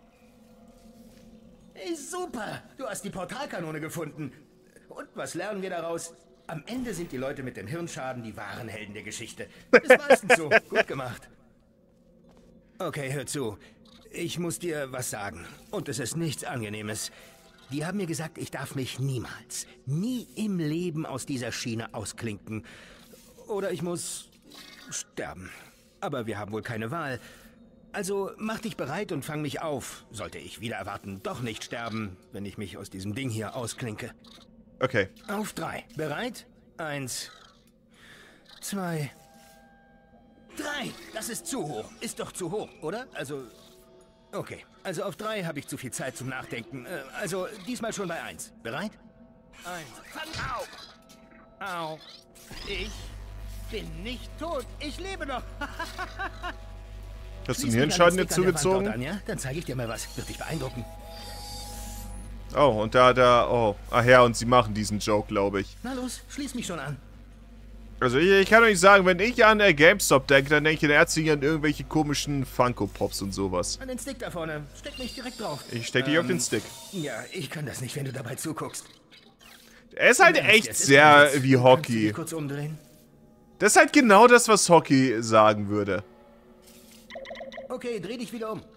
Hey, super! Du hast die Portalkanone gefunden. Und was lernen wir daraus? Am Ende sind die Leute mit dem Hirnschaden die wahren Helden der Geschichte. Ist meistens so. Gut gemacht. Okay, hör zu. Ich muss dir was sagen. Und es ist nichts Angenehmes. Die haben mir gesagt, ich darf mich niemals, nie im Leben aus dieser Schiene ausklinken. Oder ich muss sterben. Aber wir haben wohl keine Wahl. Also mach dich bereit und fang mich auf. Sollte ich wieder erwarten, doch nicht sterben, wenn ich mich aus diesem Ding hier ausklinke. Okay. Auf drei. Bereit? Eins. Zwei. Drei! Das ist zu hoch. Ist doch zu hoch, oder? Also... Okay. Also auf drei habe ich zu viel Zeit zum Nachdenken. Äh, also diesmal schon bei eins. Bereit? Eins. Au! Au. Ich bin nicht tot. Ich lebe noch. Hast du einen Hirnschaden jetzt zugezogen? An, ja? Dann zeige ich dir mal was. Wird dich beeindrucken. Oh, und da, da, oh. Ach ja, und sie machen diesen Joke, glaube ich. Na los, schließ mich schon an. Also ich, ich kann euch sagen, wenn ich an der GameStop denke, dann denke ich in erster Linie an irgendwelche komischen Funko-Pops und sowas. An den Stick da vorne. Steck mich direkt drauf. Ich stecke dich ähm, auf den Stick. Ja, ich kann das nicht, wenn du dabei zuguckst. Er ist halt echt jetzt sehr ist wie Hockey. Kurz umdrehen? Das ist halt genau das, was Hockey sagen würde. Okay, dreh dich wieder um.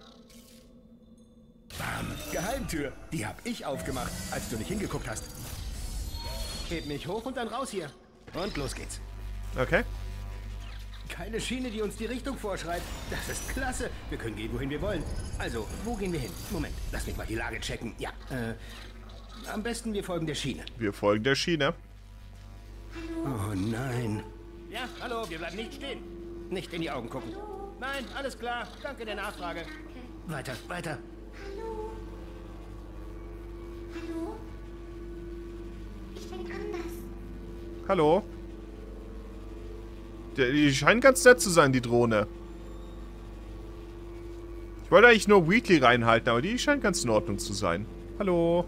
Bam, Geheimtür. Die hab ich aufgemacht, als du nicht hingeguckt hast. Heb mich hoch und dann raus hier. Und los geht's. Okay. Keine Schiene, die uns die Richtung vorschreibt. Das ist klasse. Wir können gehen, wohin wir wollen. Also, wo gehen wir hin? Moment, lass mich mal die Lage checken. Ja, äh, am besten wir folgen der Schiene. Wir folgen der Schiene. Oh nein. Ja, hallo, wir bleiben nicht stehen. Nicht in die Augen gucken. Nein, alles klar. Danke der Nachfrage. Weiter, weiter. Hallo? Hallo? Ich bin anders. Hallo? Die, die scheint ganz nett zu sein, die Drohne. Ich wollte eigentlich nur Wheatley reinhalten, aber die scheint ganz in Ordnung zu sein. Hallo?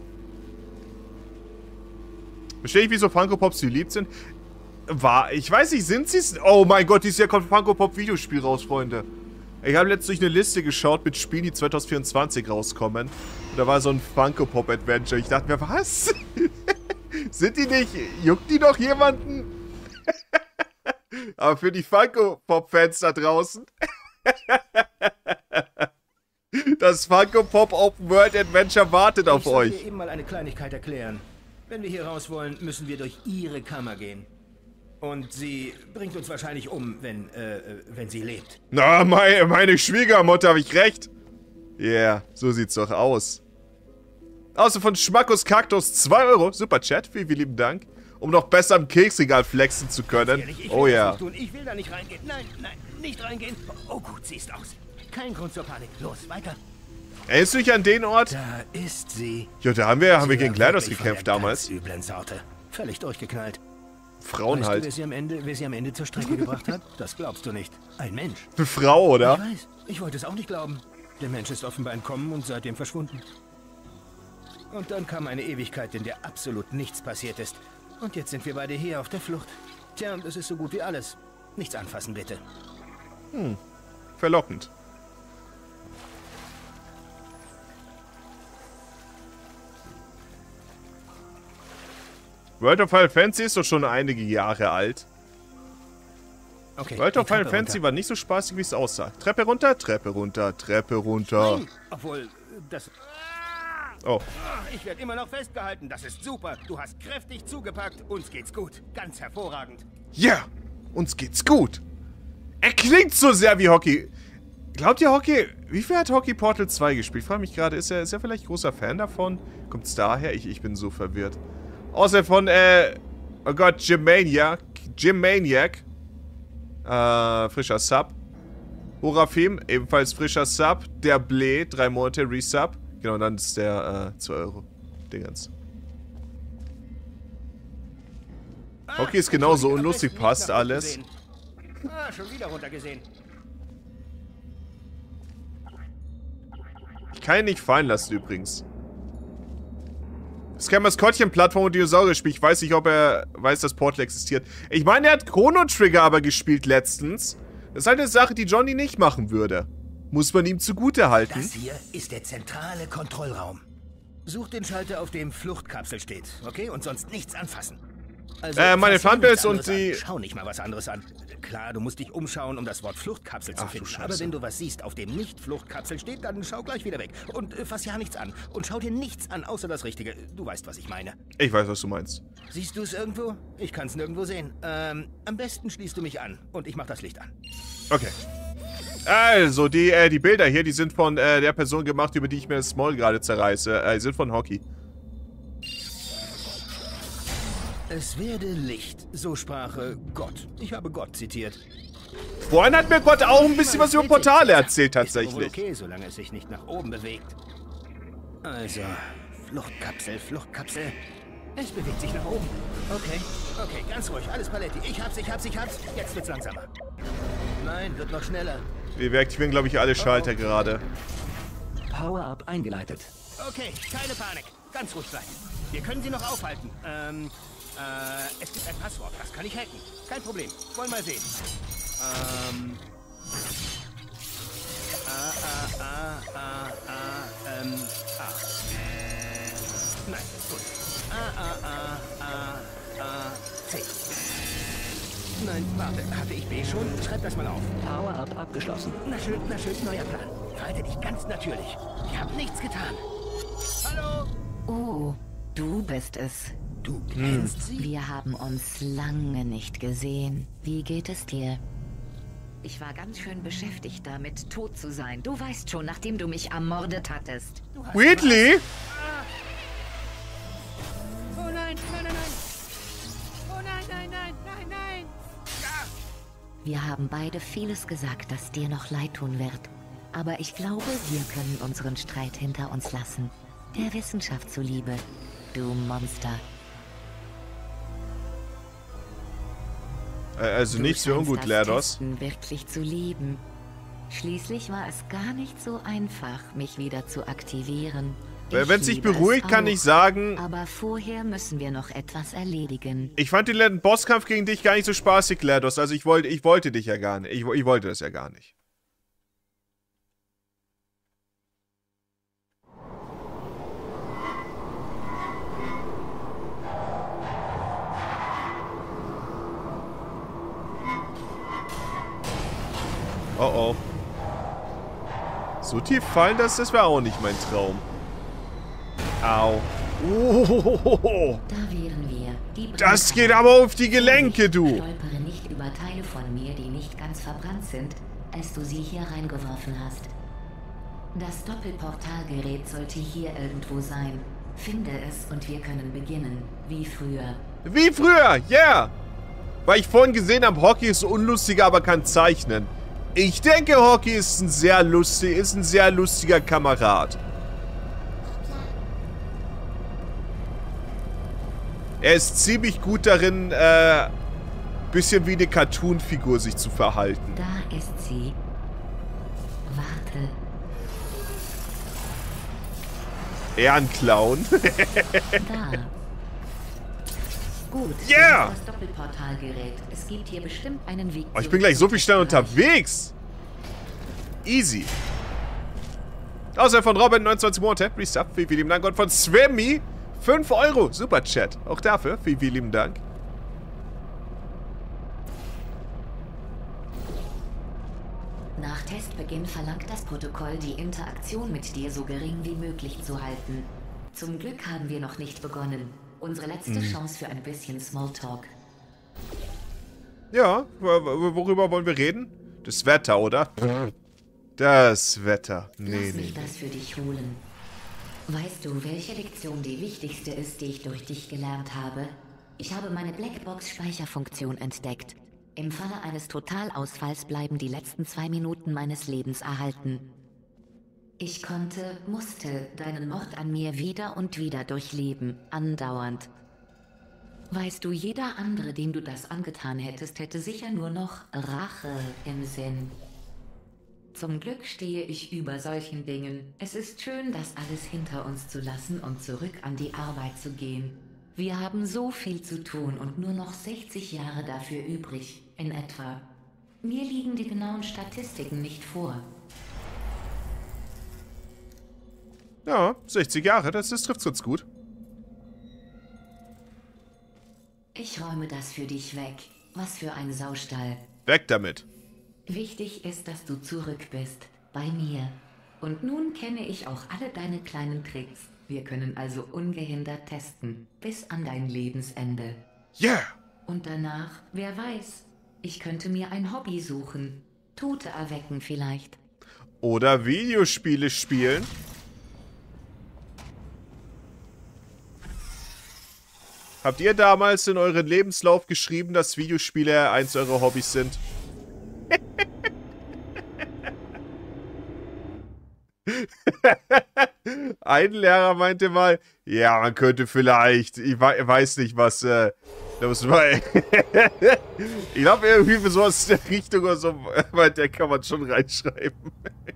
Verstehe ich, wieso Funko Pops beliebt sind? War, ich weiß nicht, sind sie es? Oh mein Gott, dieses Jahr kommt Funko Pop Videospiel raus, Freunde. Ich habe letztens eine Liste geschaut mit Spielen, die zwanzig vierundzwanzig rauskommen. Und da war so ein Funko Pop Adventure. Ich dachte mir, was? Sind die nicht? Juckt die noch jemanden? Aber für die Funko Pop Fans da draußen. Das Funko Pop Open World Adventure wartet auf euch. Ich soll dir eben mal eine Kleinigkeit erklären. Wenn wir hier raus wollen, müssen wir durch ihre Kammer gehen. Und sie bringt uns wahrscheinlich um, wenn, äh, wenn sie lebt. Na, meine, meine Schwiegermutter, habe ich recht? Ja, yeah, so sieht's doch aus. Außer von Schmackos Kaktus zwei Euro. Super Chat, vielen, vielen lieben Dank. Um noch besser im Keksregal flexen zu können. Ehrlich, oh ja. Yeah. Ich will da nicht reingehen. Nein, nein, nicht reingehen. Oh gut, siehst aus. Kein Grund zur Panik. Los, weiter. Erinnerst du dich an den Ort? Da ist sie. Ja, da haben wir, haben wir Sie gegen GLaDOS gekämpft damals. Üblen Sorte. Völlig durchgeknallt. Frauen weißt halt. Du, wer sie am Ende, wer sie am Ende zur Strecke gebracht hat? Das glaubst du nicht. Ein Mensch. Eine Frau, oder? Ich weiß. Ich wollte es auch nicht glauben. Der Mensch ist offenbar entkommen und seitdem verschwunden. Und dann kam eine Ewigkeit, in der absolut nichts passiert ist. Und jetzt sind wir beide hier auf der Flucht. Tja, das ist so gut wie alles. Nichts anfassen, bitte. Hm. Verlockend. World of Final Fantasy ist doch schon einige Jahre alt. Okay, World of Final Treppe Fantasy runter. war nicht so spaßig, wie es aussah. Treppe runter, Treppe runter, Treppe runter. Nein, obwohl, das... Oh. Ich werde immer noch festgehalten. Das ist super. Du hast kräftig zugepackt. Uns geht's gut. Ganz hervorragend. Ja, yeah, uns geht's gut. Er klingt so sehr wie Hockey. Glaubt ihr, Hockey... Wie viel hat Hockey Portal zwei gespielt? Ich frage mich gerade, ist er, ist er vielleicht großer Fan davon? Kommt's daher? Ich, ich bin so verwirrt. Außer von, äh... Oh Gott, Jim Maniac. Jim Maniac. Äh, frischer Sub. Horafim, ebenfalls frischer Sub. Der Ble, drei Monate Resub. Genau, dann ist der, äh, zwei Euro. Dingens. Ah, Hockey ist genauso Entschuldigung, unlustig, am besten passt nicht nach unten alles. sehen. Ah, schon wieder runtergesehen. Ich kann ihn nicht fallen lassen, übrigens. Das ist kein Maskottchen-Plattform und Dinosaurier-Spiel. Ich weiß nicht, ob er weiß, dass Portal existiert. Ich meine, er hat Chrono Trigger aber gespielt letztens. Das ist halt eine Sache, die Johnny nicht machen würde. Muss man ihm zugute halten. Das hier ist der zentrale Kontrollraum. Such den Schalter, auf dem Fluchtkapsel steht, okay? Und sonst nichts anfassen. Also, Äh, meine fass hier Fumbles nichts und anderes die- an. Schau nicht mal was anderes an. Klar, du musst dich umschauen, um das Wort Fluchtkapsel zu Ach, du finden. Scheiße. Aber wenn du was siehst, auf dem nicht Fluchtkapsel steht, dann schau gleich wieder weg. Und äh, fass ja nichts an. Und schau dir nichts an, außer das Richtige. Du weißt, was ich meine. Ich weiß, was du meinst. Siehst du es irgendwo? Ich kann es nirgendwo sehen. Ähm, am besten schließt du mich an. Und ich mach das Licht an. Okay. Also, die, äh, die Bilder hier, die sind von äh, der Person gemacht, über die ich mir das Maul gerade zerreiße. Äh, die sind von Hockey. Es werde Licht, so sprach äh, Gott. Ich habe Gott zitiert. Vorhin hat mir Gott auch ein bisschen was über Portale erzählt, Ist wohl tatsächlich. okay, solange es sich nicht nach oben bewegt. Also, Fluchtkapsel, Fluchtkapsel. Es bewegt sich nach oben. Okay, okay, ganz ruhig, alles Paletti. Ich hab's, ich hab's, ich hab's. Jetzt wird's langsamer. Nein, wird noch schneller. Wir aktivieren, glaube ich, alle Schalter gerade. Power-Up eingeleitet. Okay, keine Panik. Ganz ruhig bleiben. Wir können sie noch aufhalten. Ähm, äh, es gibt ein Passwort. Das kann ich hacken. Kein Problem. Wollen mal sehen. Ähm... A, A, A, A, A, ähm, A. Nein, gut. A, A, A, A, A, C. Nein, warte. Hatte ich B schon? Schreib das mal auf. Power-Up abgeschlossen. Na schön, na schön, neuer Plan. Verhalte dich ganz natürlich. Ich habe nichts getan. Hallo? Oh, du bist es. Du kennst sie? Wir haben uns lange nicht gesehen. Wie geht es dir? Ich war ganz schön beschäftigt damit, tot zu sein. Du weißt schon, nachdem du mich ermordet hattest. Du hast Wheatley? Oh nein, nein, nein, nein. Oh nein, nein, nein, nein, nein. Wir haben beide vieles gesagt, das dir noch leid tun wird. Aber ich glaube, wir können unseren Streit hinter uns lassen. Der Wissenschaft zuliebe. Du Monster. Äh, also Du nichts für scheinst ungut, das Lerdos. Testen wirklich zu lieben. Schließlich war es gar nicht so einfach, mich wieder zu aktivieren. Ich Wenn es sich liebe es beruhigt, kann auch. ich sagen, Aber vorher müssen wir noch etwas erledigen. ich fand den letzten Bosskampf gegen dich gar nicht so spaßig, Lerdos. Also ich wollte, ich wollte dich ja gar nicht. Ich, ich wollte das ja gar nicht. Oh oh. So tief fallen, das, das wäre auch nicht mein Traum. Au. Oh, Da wären wir. Die das geht aber auf die Gelenke, du. Stolpere nicht über Teile von mir, die nicht ganz verbrannt sind, als du sie hier reingeworfen hast. Das Doppelportalgerät sollte hier irgendwo sein. Finde es und wir können beginnen, wie früher. Wie früher, yeah. Weil ich vorhin gesehen habe, Hockey ist unlustiger, aber kann zeichnen. Ich denke, Hockey ist ein sehr lustig, ist ein sehr lustiger Kamerad. Er ist ziemlich gut darin, äh, bisschen wie eine Cartoon-Figur sich zu verhalten. Da ist sie. Warte. Ehrenclown. Da. Gut. Yeah! Das Doppelportalgerät. Es gibt hier bestimmt einen Weg. Oh, ich bin gleich so viel schneller unterwegs. Easy. Außer von Robin, neunundzwanzig Monate. Resub, vielen, vielen lieben Dank. Und von Swimmy, fünf Euro. Super Chat. Auch dafür, vielen, vielen lieben Dank. Nach Testbeginn verlangt das Protokoll, die Interaktion mit dir so gering wie möglich zu halten. Zum Glück haben wir noch nicht begonnen. Unsere letzte Mhm. Chance für ein bisschen Smalltalk. Ja, worüber wollen wir reden? Das Wetter, oder? Das Wetter. Nee, Lass nee, mich nee. das für dich holen. Weißt du, welche Lektion die wichtigste ist, die ich durch dich gelernt habe? Ich habe meine Blackbox-Speicherfunktion entdeckt. Im Falle eines Totalausfalls bleiben die letzten zwei Minuten meines Lebens erhalten. Ich konnte, musste deinen Mord an mir wieder und wieder durchleben, andauernd. Weißt du, jeder andere, dem du das angetan hättest, hätte sicher nur noch Rache im Sinn. Zum Glück stehe ich über solchen Dingen. Es ist schön, das alles hinter uns zu lassen und zurück an die Arbeit zu gehen. Wir haben so viel zu tun und nur noch sechzig Jahre dafür übrig, in etwa. Mir liegen die genauen Statistiken nicht vor. Ja, sechzig Jahre, das, das trifft's ganz gut. Ich räume das für dich weg. Was für ein Saustall. Weg damit. Wichtig ist, dass du zurück bist, bei mir. Und nun kenne ich auch alle deine kleinen Tricks. Wir können also ungehindert testen, bis an dein Lebensende. Yeah! Und danach, wer weiß, ich könnte mir ein Hobby suchen. Tote erwecken vielleicht. Oder Videospiele spielen. Habt ihr damals in euren Lebenslauf geschrieben, dass Videospiele eins eurer Hobbys sind? Ein Lehrer meinte mal, ja, man könnte vielleicht, ich weiß nicht, was, äh, das war, ich glaube, irgendwie für sowas in der Richtung oder so, der kann man schon reinschreiben.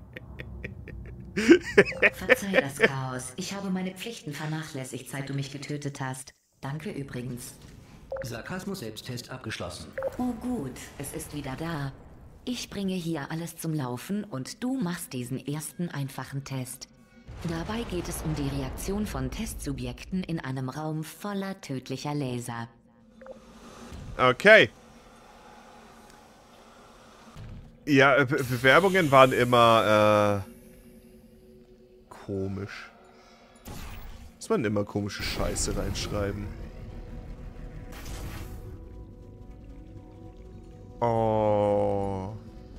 Verzeih das Chaos. Ich habe meine Pflichten vernachlässigt, seit du mich getötet hast. Danke übrigens. Sarkasmus-Selbsttest abgeschlossen. Oh gut, es ist wieder da. Ich bringe hier alles zum Laufen und du machst diesen ersten einfachen Test. Dabei geht es um die Reaktion von Testsubjekten in einem Raum voller tödlicher Laser. Okay. Ja, Be Bewerbungen waren immer, äh, komisch. Muss man immer komische Scheiße reinschreiben. Oh.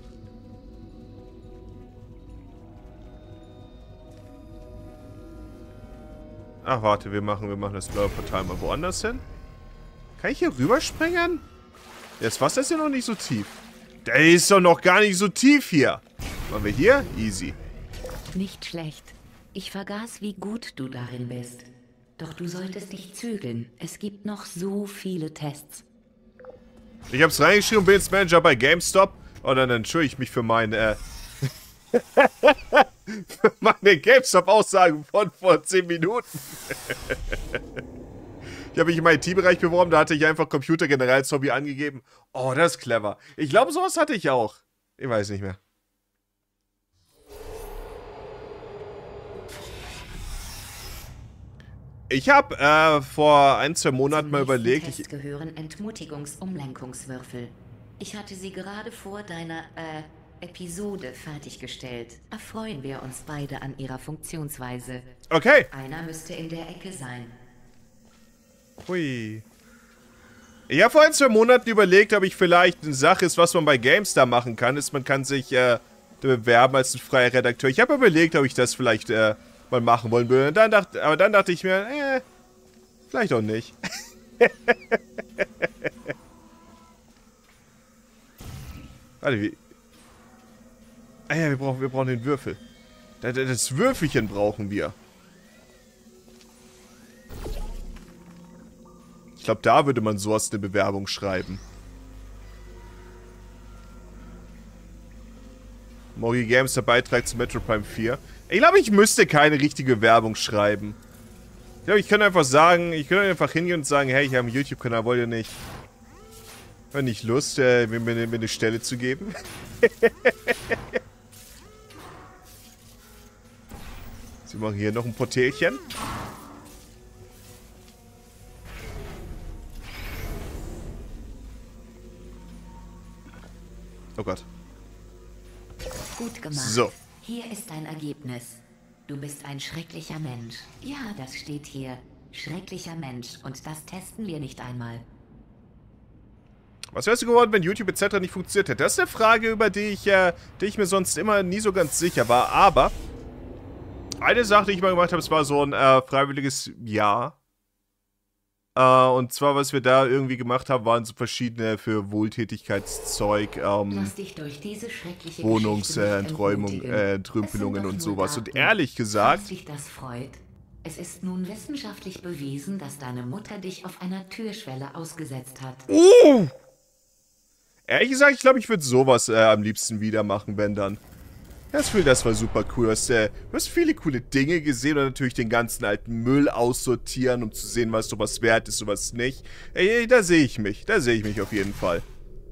Ach, warte, wir machen, wir machen das blaue Portal mal woanders hin. Kann ich hier rüberspringen? Das Wasser ist ja noch nicht so tief. Der ist doch noch gar nicht so tief hier. Machen wir hier? Easy. Nicht schlecht. Ich vergaß, wie gut du darin bist. Doch du solltest dich zügeln. Es gibt noch so viele Tests. Ich hab's reingeschrieben, bin jetzt Manager bei GameStop. Und dann entschuldige ich mich für meine, äh, für meine GameStop-Aussagen von vor zehn Minuten. Ich habe mich in meinen I T-Bereich beworben, da hatte ich einfach Computer generell als Hobby angegeben. Oh, das ist clever. Ich glaube, sowas hatte ich auch. Ich weiß nicht mehr. Ich habe äh, vor ein, zwei Monaten mal überlegt... Zum nächsten Test gehören Entmutigungsumlenkungswürfel. Ich hatte sie gerade vor deiner, äh, Episode fertiggestellt. Erfreuen wir uns beide an ihrer Funktionsweise. Okay. Einer müsste in der Ecke sein. Hui. Ich habe vor ein, zwei Monaten überlegt, ob ich vielleicht eine Sache ist, was man bei GameStar machen kann, ist, man kann sich äh, bewerben als ein freier Redakteur. Ich habe überlegt, ob ich das vielleicht äh, mal machen wollen würde. Dann dachte, aber dann dachte ich mir, äh, vielleicht auch nicht. Warte, wie... Ah ja, wir brauchen, wir brauchen den Würfel. Das, das Würfelchen brauchen wir. Ich glaube, da würde man sowas eine Bewerbung schreiben. Mogi Games, der Beitrag zu Metro Prime vier. Ich glaube, ich müsste keine richtige Werbung schreiben. Ich glaube, ich könnte einfach sagen, ich könnte einfach hingehen und sagen, hey, ich habe einen YouTube-Kanal, wollt ihr nicht? Habe nicht Lust, äh, mir, mir, mir eine Stelle zu geben? Sie machen hier noch ein Portälchen. Oh Gott. Gut gemacht. So. Hier ist dein Ergebnis. Du bist ein schrecklicher Mensch. Ja, das steht hier. Schrecklicher Mensch. Und das testen wir nicht einmal. Was wärst du geworden, wenn YouTube et cetera nicht funktioniert hätte? Das ist eine Frage, über die ich, äh, die ich mir sonst immer nie so ganz sicher war. Aber eine Sache, die ich mal gemacht habe, es war so ein äh, freiwilliges Jahr. Äh, und zwar, was wir da irgendwie gemacht haben, waren so verschiedene für Wohltätigkeitszeug, ähm, Lass dich durch diese schreckliche Wohnungsenträumung, äh, Entrümpelungen und sowas. Und ehrlich gesagt... Falls dich das freut, es ist nun wissenschaftlich bewiesen, dass deine Mutter dich auf einer Türschwelle ausgesetzt hat. Uh! Ehrlich gesagt, ich glaube, ich würde sowas äh, am liebsten wieder machen, wenn dann. Das, das war super cool. Du hast, äh, du hast viele coole Dinge gesehen und natürlich den ganzen alten Müll aussortieren, um zu sehen, was sowas wert ist und was nicht. Ey, da sehe ich mich. Da sehe ich mich auf jeden Fall.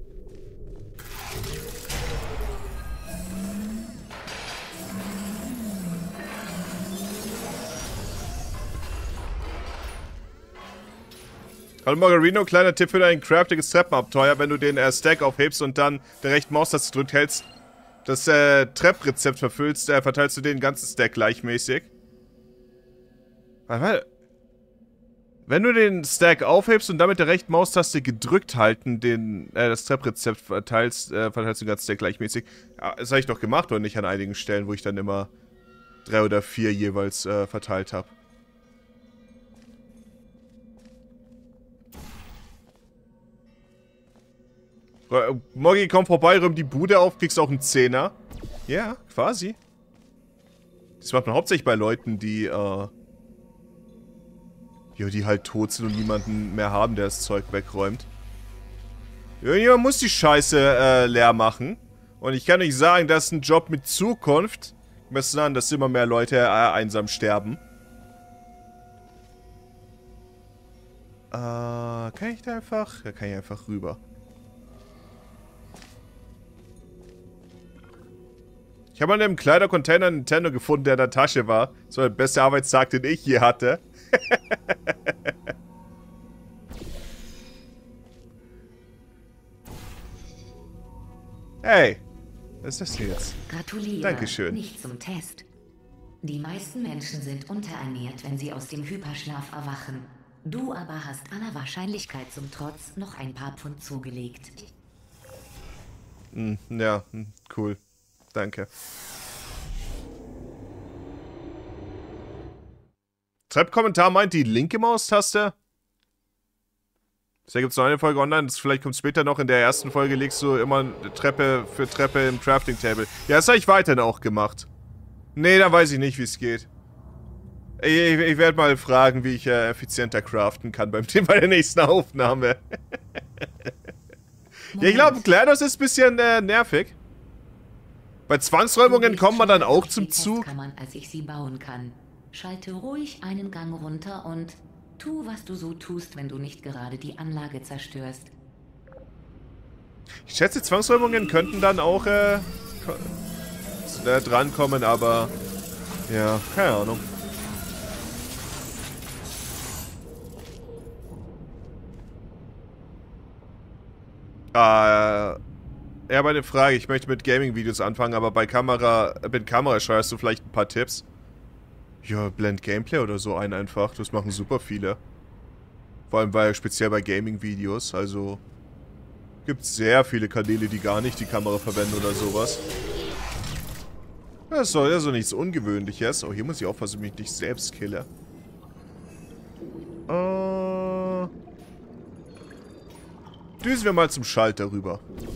Hallo Margarino, kleiner Tipp für dein craftiges Treppenabenteuer, wenn du den äh, Stack aufhebst und dann der rechten Maustaste gedrückt hältst, das äh, Trepprezept verfüllst, äh, verteilst du den ganzen Stack gleichmäßig. Warte mal. Wenn du den Stack aufhebst und damit der rechten Maustaste gedrückt halten, den, äh, das Trepprezept verteilst, äh, verteilst du den ganzen Stack gleichmäßig. Ja, das habe ich doch gemacht, oder nicht an einigen Stellen, wo ich dann immer drei oder vier jeweils äh, verteilt habe. Moggi, komm vorbei, räum die Bude auf, kriegst auch einen Zehner. Ja, quasi. Das macht man hauptsächlich bei Leuten, die, äh... ja, die halt tot sind und niemanden mehr haben, der das Zeug wegräumt. Irgendjemand muss die Scheiße, äh, leer machen. Und ich kann euch sagen, das ist ein Job mit Zukunft. Gemessen an, dass immer mehr Leute äh, einsam sterben. Äh, kann ich da einfach... Da kann ich einfach rüber. Ich habe an einem Kleidercontainer einen Nintendo gefunden, der in der Tasche war. Das war der beste Arbeitstag, den ich je hatte. Hey, was ist das hier jetzt? Gratuliere. Dankeschön. Nicht zum Test. Die meisten Menschen sind unterernährt, wenn sie aus dem Hyperschlaf erwachen. Du aber hast aller Wahrscheinlichkeit zum Trotz noch ein paar Pfund zugelegt. Hm, ja, cool. Danke. Trepp-Kommentar meint die linke Maustaste. Da gibt es noch eine Folge online, das vielleicht kommt später noch. In der ersten Folge legst du immer eine Treppe für Treppe im Crafting-Table. Ja, das habe ich weiterhin auch gemacht. Nee, da weiß ich nicht, wie es geht. Ich, ich, ich werde mal fragen, wie ich äh, effizienter craften kann beim bei der nächsten Aufnahme. Ja, ich glaube, GLaDOS ist ein bisschen äh, nervig. Bei Zwangsräumungen kommt man dann auch zum Zug. Kammern, als ich sie bauen kann. Schalte ruhig einen Gang runter und tu, was du so tust, wenn du nicht gerade die Anlage zerstörst. Ich schätze, Zwangsräumungen könnten dann auch äh, da drankommen, aber ja, keine Ahnung. Äh, ja, aber eine Frage. Ich möchte mit Gaming-Videos anfangen, aber bei Kamera, mit Kamerascheu hast du vielleicht ein paar Tipps? Ja, blend Gameplay oder so ein einfach. Das machen super viele. Vor allem bei, speziell bei Gaming-Videos. Also, gibt es sehr viele Kanäle, die gar nicht die Kamera verwenden oder sowas. Das ist doch ja so nichts Ungewöhnliches. Oh, hier muss ich aufpassen, dass ich mich nicht selbst kille. Äh... Düsen wir mal zum Schalter rüber.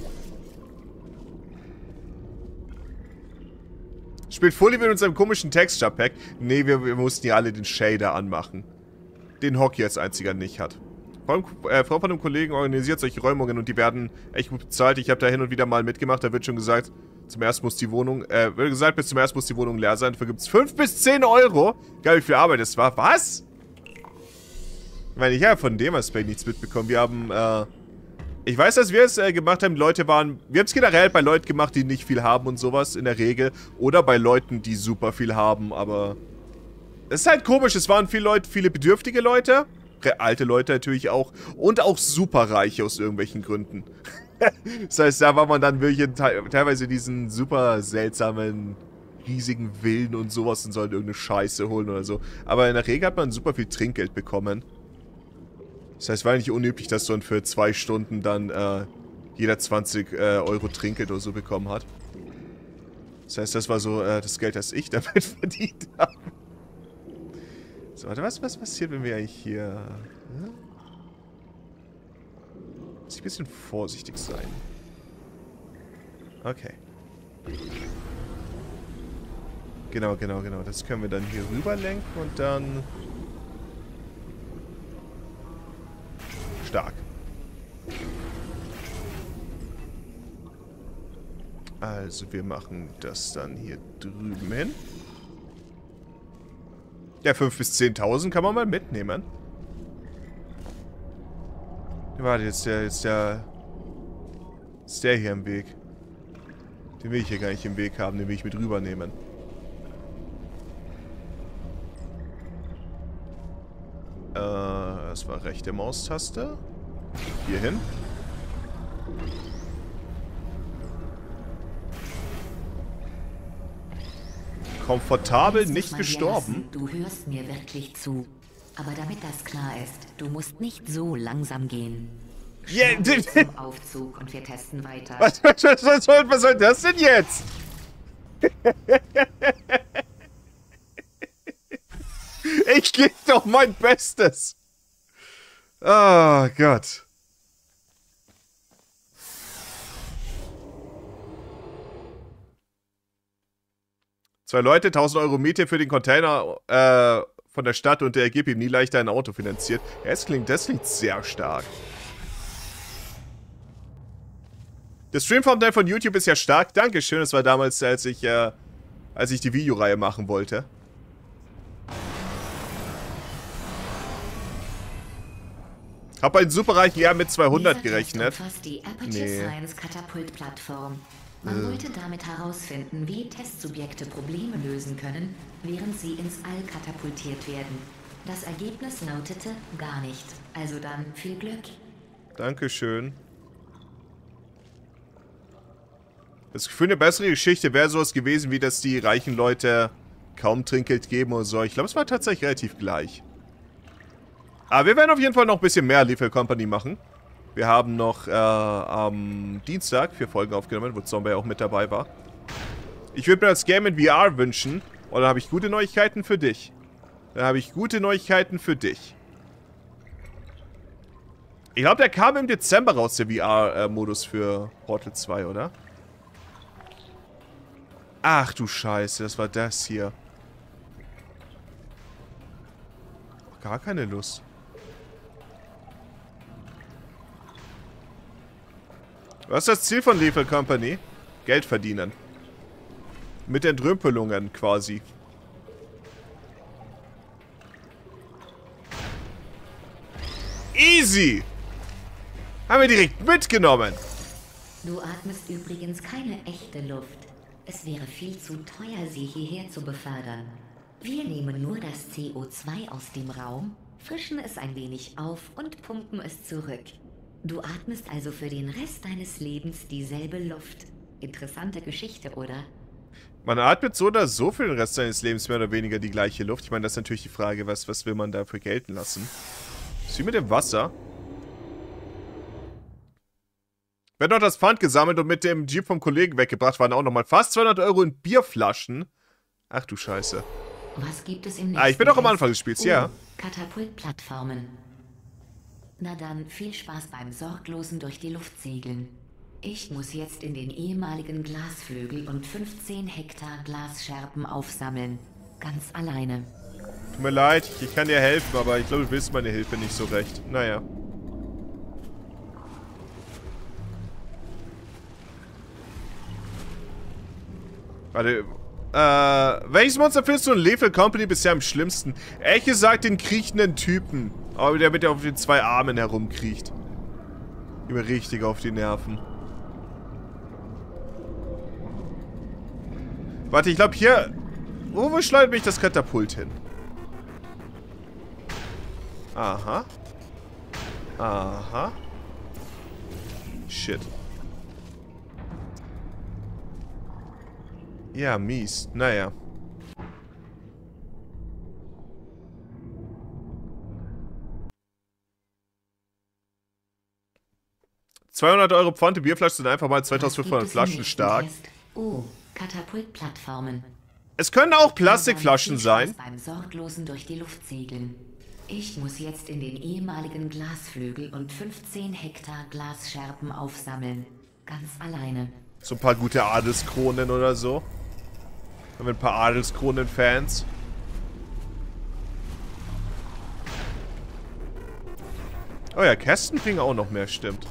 Spielt Fully mit unserem komischen Texture-Pack. Nee, wir, wir mussten ja alle den Shader anmachen. Den Hockey als einziger nicht hat. Frau, äh, Frau von einem Kollegen organisiert solche Räumungen und die werden echt gut bezahlt. Ich habe da hin und wieder mal mitgemacht. Da wird schon gesagt, Zum ersten muss die Wohnung, äh, wird gesagt, bis zum ersten muss die Wohnung leer sein. Dafür gibt es fünf bis zehn Euro. Geil, wie viel Arbeit das war. Was? Ich meine, ich habe von dem Aspekt nichts mitbekommen. Wir haben, äh... Ich weiß, dass wir es äh, gemacht haben. Die Leute waren... Wir haben es generell bei Leuten gemacht, die nicht viel haben und sowas in der Regel. Oder bei Leuten, die super viel haben, aber... Es ist halt komisch. Es waren viele Leute, viele bedürftige Leute. Alte Leute natürlich auch. Und auch superreiche aus irgendwelchen Gründen. Das heißt, da war man dann wirklich te teilweise diesen super seltsamen, riesigen Villen und sowas und sollte irgendeine Scheiße holen oder so. Aber in der Regel hat man super viel Trinkgeld bekommen. Das heißt, es war nicht unüblich, dass dann für zwei Stunden dann äh, jeder zwanzig äh, Euro Trinkgeld oder so bekommen hat. Das heißt, das war so äh, das Geld, das ich damit verdient habe. So, warte, was, was passiert, wenn wir eigentlich hier... Hm? Muss ich ein bisschen vorsichtig sein. Okay. Genau, genau, genau. Das können wir dann hier rüber lenken und dann... Stark. Also wir machen das dann hier drüben hin. Ja, fünf bis zehntausend kann man mal mitnehmen. Warte, jetzt der, jetzt der... Ist der hier im Weg? Den will ich hier gar nicht im Weg haben, den will ich mit rübernehmen. Äh, das war rechte Maustaste. Hier hin. Komfortabel, nicht gestorben. Du hörst mir wirklich zu. Aber damit das klar ist, du musst nicht so langsam gehen. Yeah, zum Aufzug und wir testen weiter. Was, was, was, was, soll, was soll das denn jetzt? Ich gebe doch mein Bestes. Oh Gott. Zwei Leute, tausend Euro Miete für den Container äh, von der Stadt und der gib ihm nie leichter ein Auto finanziert. Ja, das klingt, das klingt sehr stark. Der Stream-Thumbnail von YouTube ist ja stark. Dankeschön, das war damals, als ich, äh, als ich die Videoreihe machen wollte. Hab einen superreichen Jahr mit zweihundert gerechnet. Die Aperture Nee. Science Katapult-Plattform. Man Äh. wollte damit herausfinden, wie Testsubjekte Probleme lösen können, während sie ins All katapultiert werden. Das Ergebnis lautete gar nicht. Also dann viel Glück. Dankeschön. Das Gefühl, eine bessere Geschichte wäre sowas gewesen, wie dass die reichen Leute kaum Trinkgeld geben oder so. Ich glaube, es war tatsächlich relativ gleich. Aber wir werden auf jeden Fall noch ein bisschen mehr Lethal Company machen. Wir haben noch äh, am Dienstag vier Folgen aufgenommen, wo Zombie auch mit dabei war. Ich würde mir das Game in V R wünschen. Und dann habe ich gute Neuigkeiten für dich. Dann habe ich gute Neuigkeiten für dich. Ich glaube, der kam im Dezember raus, der V R-Modus für Portal zwei, oder? Ach du Scheiße, das war das hier. Gar keine Lust. Was ist das Ziel von Lethal Company? Geld verdienen. Mit Entrümpelungen quasi. Easy! Haben wir direkt mitgenommen. Du atmest übrigens keine echte Luft. Es wäre viel zu teuer, sie hierher zu befördern. Wir nehmen nur das C O zwei aus dem Raum, frischen es ein wenig auf und pumpen es zurück. Du atmest also für den Rest deines Lebens dieselbe Luft. Interessante Geschichte, oder? Man atmet so oder so für den Rest seines Lebens mehr oder weniger die gleiche Luft. Ich meine, das ist natürlich die Frage, was, was will man dafür gelten lassen? Was ist wie mit dem Wasser? Wird noch das Pfand gesammelt und mit dem Jeep vom Kollegen weggebracht, waren auch nochmal fast zweihundert Euro in Bierflaschen. Ach du Scheiße. Was gibt es im nächsten Ah, ich bin doch am Test? Anfang des Spiels, ja. Oh, Katapultplattformen. Na dann, viel Spaß beim sorglosen durch die Luft segeln. Ich muss jetzt in den ehemaligen Glasflügel und fünfzehn Hektar Glasscherben aufsammeln. Ganz alleine. Tut mir leid, ich kann dir helfen, aber ich glaube, du willst meine Hilfe nicht so recht. Naja. Warte. Äh, welches Monster findest du in Lethal Company bisher am schlimmsten? Ehrlich gesagt den kriechenden Typen. Aber der mit der auf den zwei Armen herumkriecht. Über richtig auf die Nerven. Warte, ich glaube hier... Wo beschleunigt mich das Katapult hin? Aha. Aha. Shit. Ja, mies. Naja. zweihundert Euro Pfand, die Bierflaschen sind einfach mal zweitausendfünfhundert Flaschen stark. Oh, Katapultplattformen. Es können auch Plastikflaschen sein. Beim Sorglosen durch die Luft segeln. Ich muss jetzt in den ehemaligen Glasflügel und fünfzehn Hektar Glasscherben aufsammeln. Ganz alleine. So ein paar gute Adelskronen oder so. Haben wir ein paar Adelskronen-Fans. Oh ja, Kästen kriegen auch noch mehr, stimmt.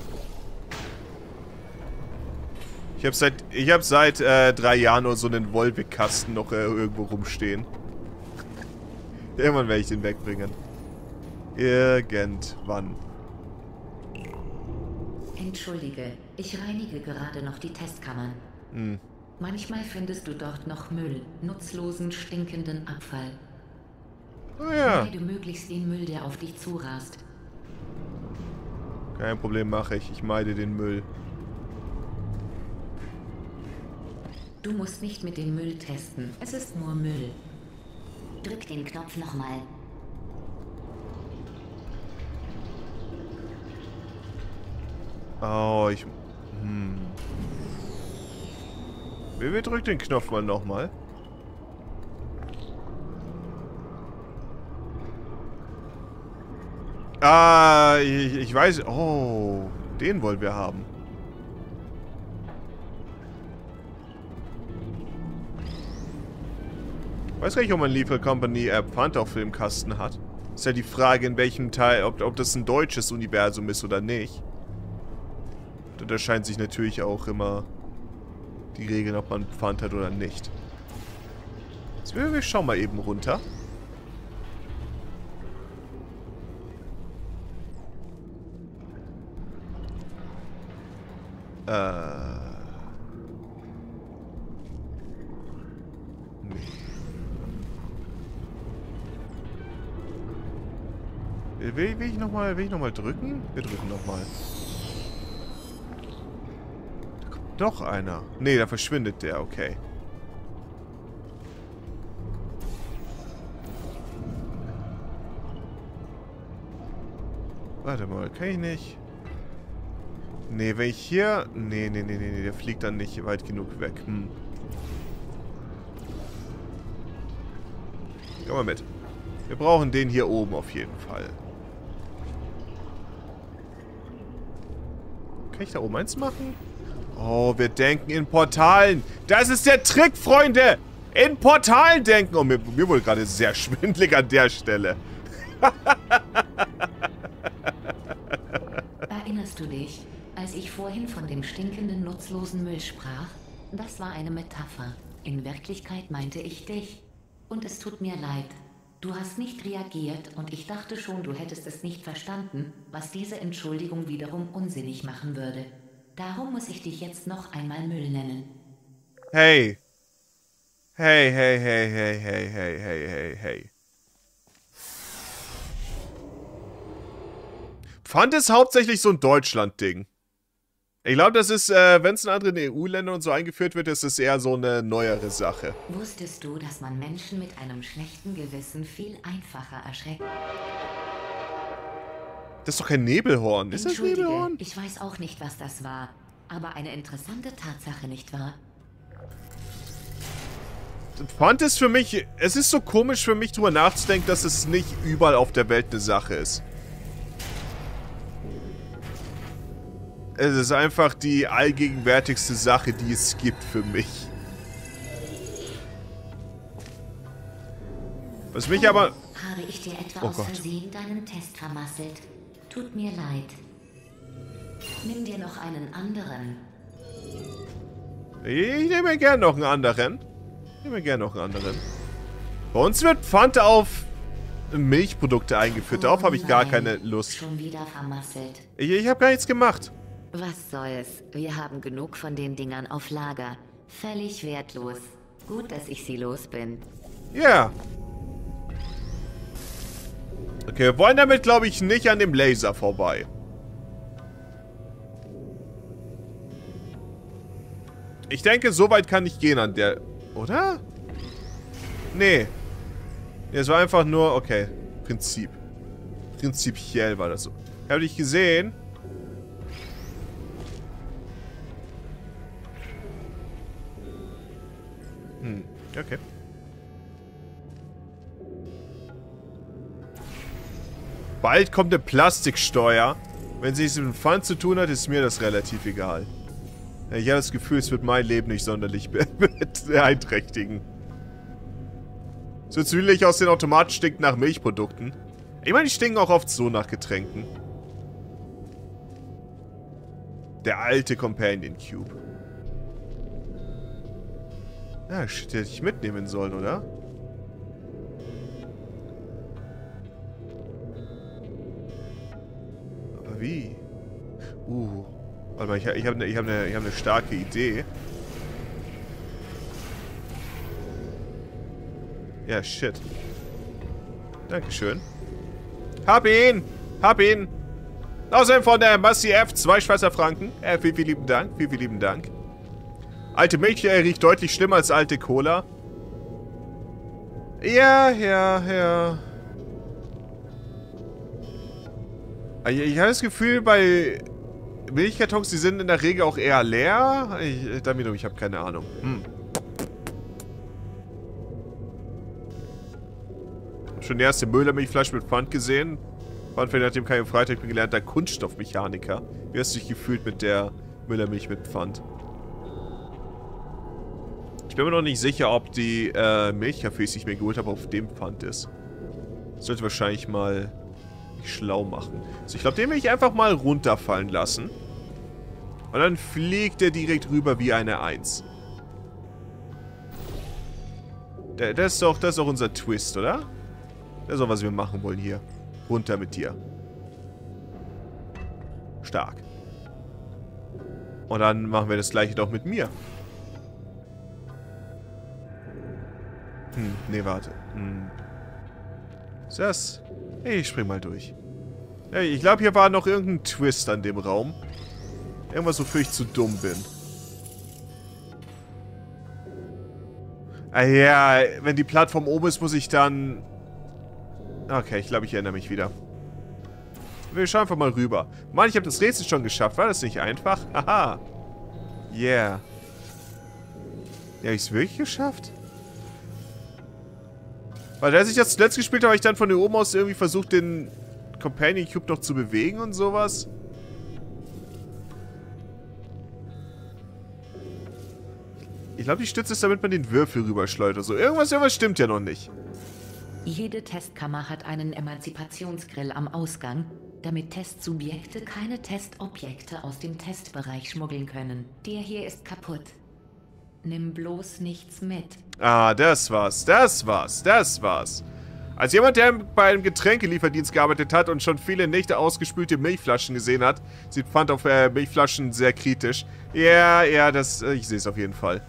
Ich habe seit, ich hab seit äh, drei Jahren nur so einen Volvic-Kasten noch äh, irgendwo rumstehen. Irgendwann werde ich den wegbringen. Irgendwann. Entschuldige, ich reinige gerade noch die Testkammern. Hm. Manchmal findest du dort noch Müll, nutzlosen, stinkenden Abfall. Oh ja. Meide möglichst den Müll, der auf dich zurast. Kein Problem, mache ich. Ich meide den Müll. Du musst nicht mit dem Müll testen. Es ist nur Müll. Drück den Knopf nochmal. Oh, ich... Hm. Wir, wir drücken den Knopf mal nochmal. Ah, ich, ich weiß... Oh, den wollen wir haben. Ich weiß gar nicht, ob man Lethal Company äh, Pfand auf dem Kasten hat. Ist ja die Frage, in welchem Teil, ob, ob das ein deutsches Universum ist oder nicht. Da unterscheiden sich natürlich auch immer die Regeln, ob man Pfand hat oder nicht. Jetzt, wir, wir schauen mal eben runter. Äh... Will, will ich nochmal will ich noch mal drücken? Wir drücken nochmal. Da kommt doch einer. Nee, da verschwindet der, okay. Warte mal, kann ich nicht? Nee, wenn ich hier... Nee, nee, nee, nee, nee, der fliegt dann nicht weit genug weg. Hm. Komm mal mit. Wir brauchen den hier oben auf jeden Fall. Kann ich da oben eins machen? Oh, wir denken in Portalen. Das ist der Trick, Freunde. In Portalen denken. Oh, mir, mir wurde gerade sehr schwindelig an der Stelle. Erinnerst du dich, als ich vorhin von dem stinkenden, nutzlosen Müll sprach? Das war eine Metapher. In Wirklichkeit meinte ich dich. Und es tut mir leid. Du hast nicht reagiert und ich dachte schon, du hättest es nicht verstanden, was diese Entschuldigung wiederum unsinnig machen würde. Darum muss ich dich jetzt noch einmal Müll nennen. Hey. Hey, hey, hey, hey, hey, hey, hey, hey, hey. Pfand ist hauptsächlich so ein Deutschland-Ding. Ich glaube, das ist, äh, wenn es in anderen E U-Ländern und so eingeführt wird, ist es eher so eine neuere Sache. Wusstest du, dass man Menschen mit einem schlechten Gewissen viel einfacher erschreckt? Das ist doch kein Nebelhorn. Ist das Nebelhorn? Ich weiß auch nicht, was das war. Aber eine interessante Tatsache, nicht wahr? Pfand ist für mich... Es ist so komisch für mich, drüber nachzudenken, dass es nicht überall auf der Welt eine Sache ist. Es ist einfach die allgegenwärtigste Sache, die es gibt für mich. Was mich aber... Habe ich dir etwa Oh aus Gott. Versehen deinen Test vermasselt? Tut mir leid. Nimm dir noch einen anderen. Ich nehme mir gerne noch einen anderen. Ich nehme mir gerne noch einen anderen. Bei uns wird Pfand auf Milchprodukte eingeführt. Darauf habe ich gar keine Lust. Schon wieder vermasselt. Ich, ich habe gar nichts gemacht. Was soll's? Wir haben genug von den Dingern auf Lager. Völlig wertlos. Gut, dass ich sie los bin. Ja. Yeah. Okay, wir wollen damit, glaube ich, nicht an dem Laser vorbei. Ich denke, so weit kann ich gehen an der... Oder? Nee. Es war einfach nur... Okay. Prinzip. Prinzipiell war das so. Habe dich gesehen? Hm. Okay. Bald kommt eine Plastiksteuer. Wenn sie es mit dem Pfand zu tun hat, ist mir das relativ egal. Ich habe das Gefühl, es wird mein Leben nicht sonderlich beeinträchtigen. So ziemlich aus den Automaten stinkt nach Milchprodukten. Ich meine, die stinken auch oft so nach Getränken. Der alte Companion Cube. Ja, shit, hätte ich mitnehmen sollen, oder? Aber wie? Uh. Warte mal, ich, ich habe eine ich hab ne, ich hab ne starke Idee. Ja, shit. Dankeschön. Hab ihn! Hab ihn! Außerdem von der Massi F, zwei Schweizer Franken. Äh, vielen, vielen lieben Dank. Vielen, vielen lieben Dank. Alte Milch äh, riecht deutlich schlimmer als alte Cola. Ja, ja, ja. Ich, ich habe das Gefühl, bei Milchkartons, die sind in der Regel auch eher leer. Ich, damit, ich habe keine Ahnung. Hm. Schon die erste Müllermilchflasche mit Pfand gesehen. Pfandfänger hat dem keinen Freitag, ich bin gelernter Kunststoffmechaniker. Wie hast du dich gefühlt mit der Müllermilch mit Pfand? Ich bin mir noch nicht sicher, ob die äh, Milchcafés, die ich mir geholt habe, auf dem Pfand ist. Das sollte wahrscheinlich mal schlau machen. Also ich glaube, den will ich einfach mal runterfallen lassen. Und dann fliegt er direkt rüber wie eine Eins. Der, das, ist doch, das ist doch unser Twist, oder? Das ist doch, was wir machen wollen hier. Runter mit dir. Stark. Und dann machen wir das gleiche doch mit mir. Hm, nee, warte. Hm. Was ist das? Hey, ich spring mal durch. Hey, ich glaube, hier war noch irgendein Twist an dem Raum. Irgendwas, wofür ich zu dumm bin. Ah ja, wenn die Plattform oben ist, muss ich dann... Okay, ich glaube, ich erinnere mich wieder. Wir schauen einfach mal rüber. Mann, ich habe das Rätsel schon geschafft. War das nicht einfach? Haha. Yeah. Ja, habe ich es wirklich geschafft? Weil als ich das zuletzt gespielt habe, habe ich dann von hier oben aus irgendwie versucht, den Companion Cube noch zu bewegen und sowas. Ich glaube, die Stütze ist, damit man den Würfel rüberschleudert. Also irgendwas, irgendwas stimmt ja noch nicht. Jede Testkammer hat einen Emanzipationsgrill am Ausgang, damit Testsubjekte keine Testobjekte aus dem Testbereich schmuggeln können. Der hier ist kaputt. Nimm bloß nichts mit. Ah, das war's, das war's, das war's. Als jemand, der bei einem Getränkelieferdienst gearbeitet hat und schon viele nicht ausgespülte Milchflaschen gesehen hat, sieht Pfand auf äh, Milchflaschen sehr kritisch. Ja, ja, das, äh, ich sehe es auf jeden Fall.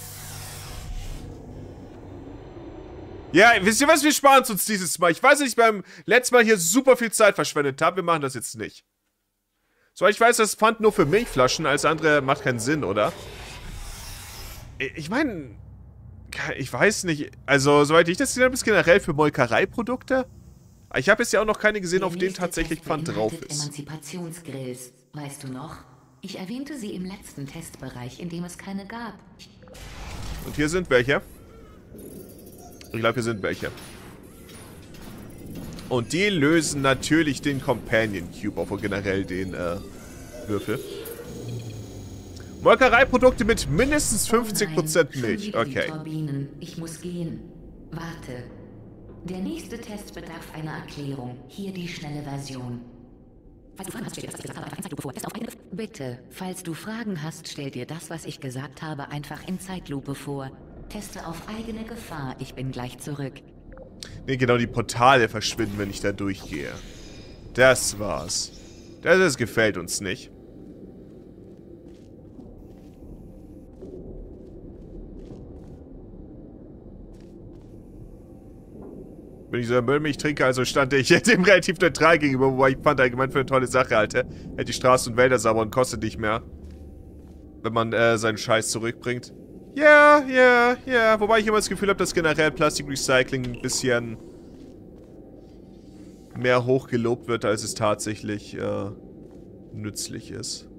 Ja, wisst ihr was? Wir sparen uns dieses Mal. Ich weiß, dass ich beim letzten Mal hier super viel Zeit verschwendet habe. Wir machen das jetzt nicht. Soweit ich weiß, das Pfand nur für Milchflaschen. Alles andere macht keinen Sinn, oder? Ich meine, ich weiß nicht. Also, soweit ich das gesehen habe, ist generell für Molkereiprodukte. Ich habe jetzt ja auch noch keine gesehen, auf denen tatsächlich Pfand drauf ist. Emanzipationsgrills, weißt du noch? Ich erwähnte sie im letzten Testbereich, in dem es keine gab. Und hier sind welche. Ich glaube, hier sind welche. Und die lösen natürlich den Companion Cube auf und generell den äh, Würfel. Molkereiprodukte mit mindestens fünfzig Prozent oh Milch. Okay. Turbinen. Ich muss gehen. Warte. Der nächste Test bedarf einer Erklärung. Hier die schnelle Version. Bitte, falls du Fragen hast, stell dir das, was ich gesagt habe, einfach in Zeitlupe vor. Teste auf eigene Gefahr, ich bin gleich zurück. Ne, genau, die Portale verschwinden, wenn ich da durchgehe. Das war's. Das, das gefällt uns nicht. Wenn ich so Müllmilch trinke, also stand ich dem relativ neutral gegenüber, wobei ich fand allgemein für eine tolle Sache, Alter. Hält die Straßen und Wälder sauber und kostet nicht mehr. Wenn man äh, seinen Scheiß zurückbringt. Ja, ja, ja. Wobei ich immer das Gefühl habe, dass generell Plastikrecycling ein bisschen mehr hochgelobt wird, als es tatsächlich äh, nützlich ist.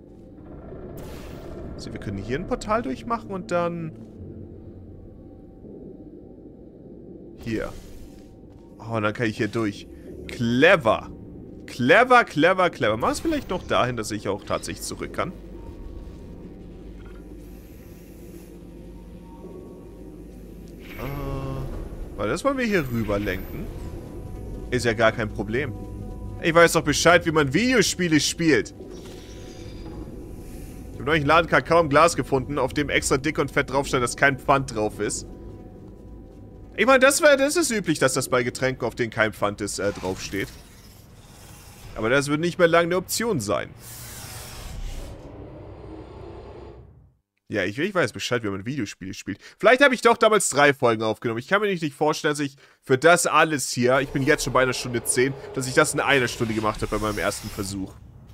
So, wir können hier ein Portal durchmachen und dann hier. Oh, und dann kann ich hier durch. Clever. Clever, clever, clever. Mach es vielleicht noch dahin, dass ich auch tatsächlich zurück kann. Äh, weil das wollen wir hier rüber lenken. Ist ja gar kein Problem. Ich weiß doch Bescheid, wie man Videospiele spielt. Ich habe neulich einen Laden Kakao im Glas gefunden, auf dem extra dick und fett draufsteht, dass kein Pfand drauf ist. Ich meine, das, das ist üblich, dass das bei Getränken, auf denen kein Pfand ist, äh, draufsteht. Aber das wird nicht mehr lange eine Option sein. Ja, ich, ich weiß Bescheid, wie man Videospiele spielt. Vielleicht habe ich doch damals drei Folgen aufgenommen. Ich kann mir nicht, nicht vorstellen, dass ich für das alles hier, ich bin jetzt schon bei einer Stunde zehn, dass ich das in einer Stunde gemacht habe bei meinem ersten Versuch.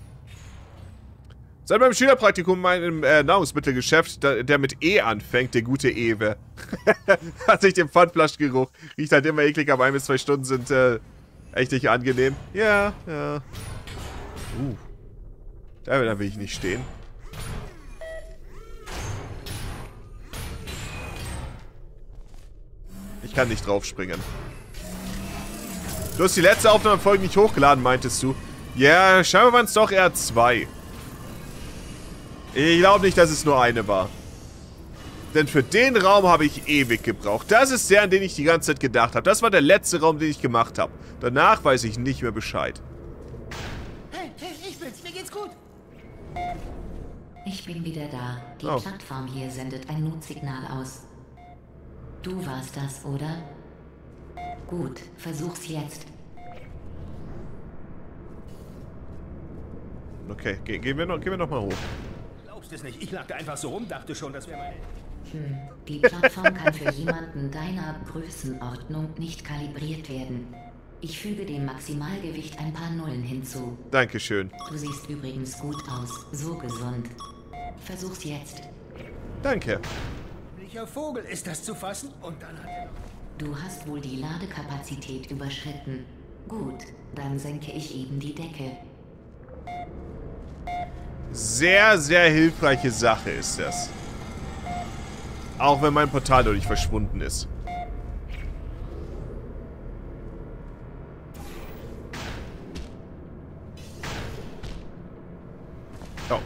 Seit meinem Schülerpraktikum in meinem äh, Nahrungsmittelgeschäft, da, der mit E anfängt, der gute Ewe. Hat sich den Pfandflaschengeruch. Riecht halt immer eklig, aber ein bis zwei Stunden sind äh, echt nicht angenehm. Ja, ja. Uh. Da, da will ich nicht stehen. Ich kann nicht draufspringen. Du hast die letzte Aufnahmefolge nicht hochgeladen, meintest du? Ja, scheinbar waren es doch eher zwei. Ich glaube nicht, dass es nur eine war. Denn für den Raum habe ich ewig gebraucht. Das ist der, an den ich die ganze Zeit gedacht habe. Das war der letzte Raum, den ich gemacht habe. Danach weiß ich nicht mehr Bescheid. Hey, hey, ich bin's. Mir geht's gut. Ich bin wieder da. Die Oh. Plattform hier sendet ein Notsignal aus. Du warst das, oder? Gut, versuch's jetzt. Okay, ge gehen wir noch, gehen wir noch mal hoch. Glaubst es nicht? Ich lag da einfach so rum, dachte schon, das wäre meine... Hm, die Plattform kann für jemanden deiner Größenordnung nicht kalibriert werden. Ich füge dem Maximalgewicht ein paar Nullen hinzu. Dankeschön. Du siehst übrigens gut aus, so gesund. Versuch's jetzt. Danke. Welcher Vogel ist das zu fassen? Und dann hat er... Du hast wohl die Ladekapazität überschritten. Gut, dann senke ich eben die Decke. Sehr, sehr hilfreiche Sache ist das. Auch wenn mein Portal dadurch verschwunden ist. Oh.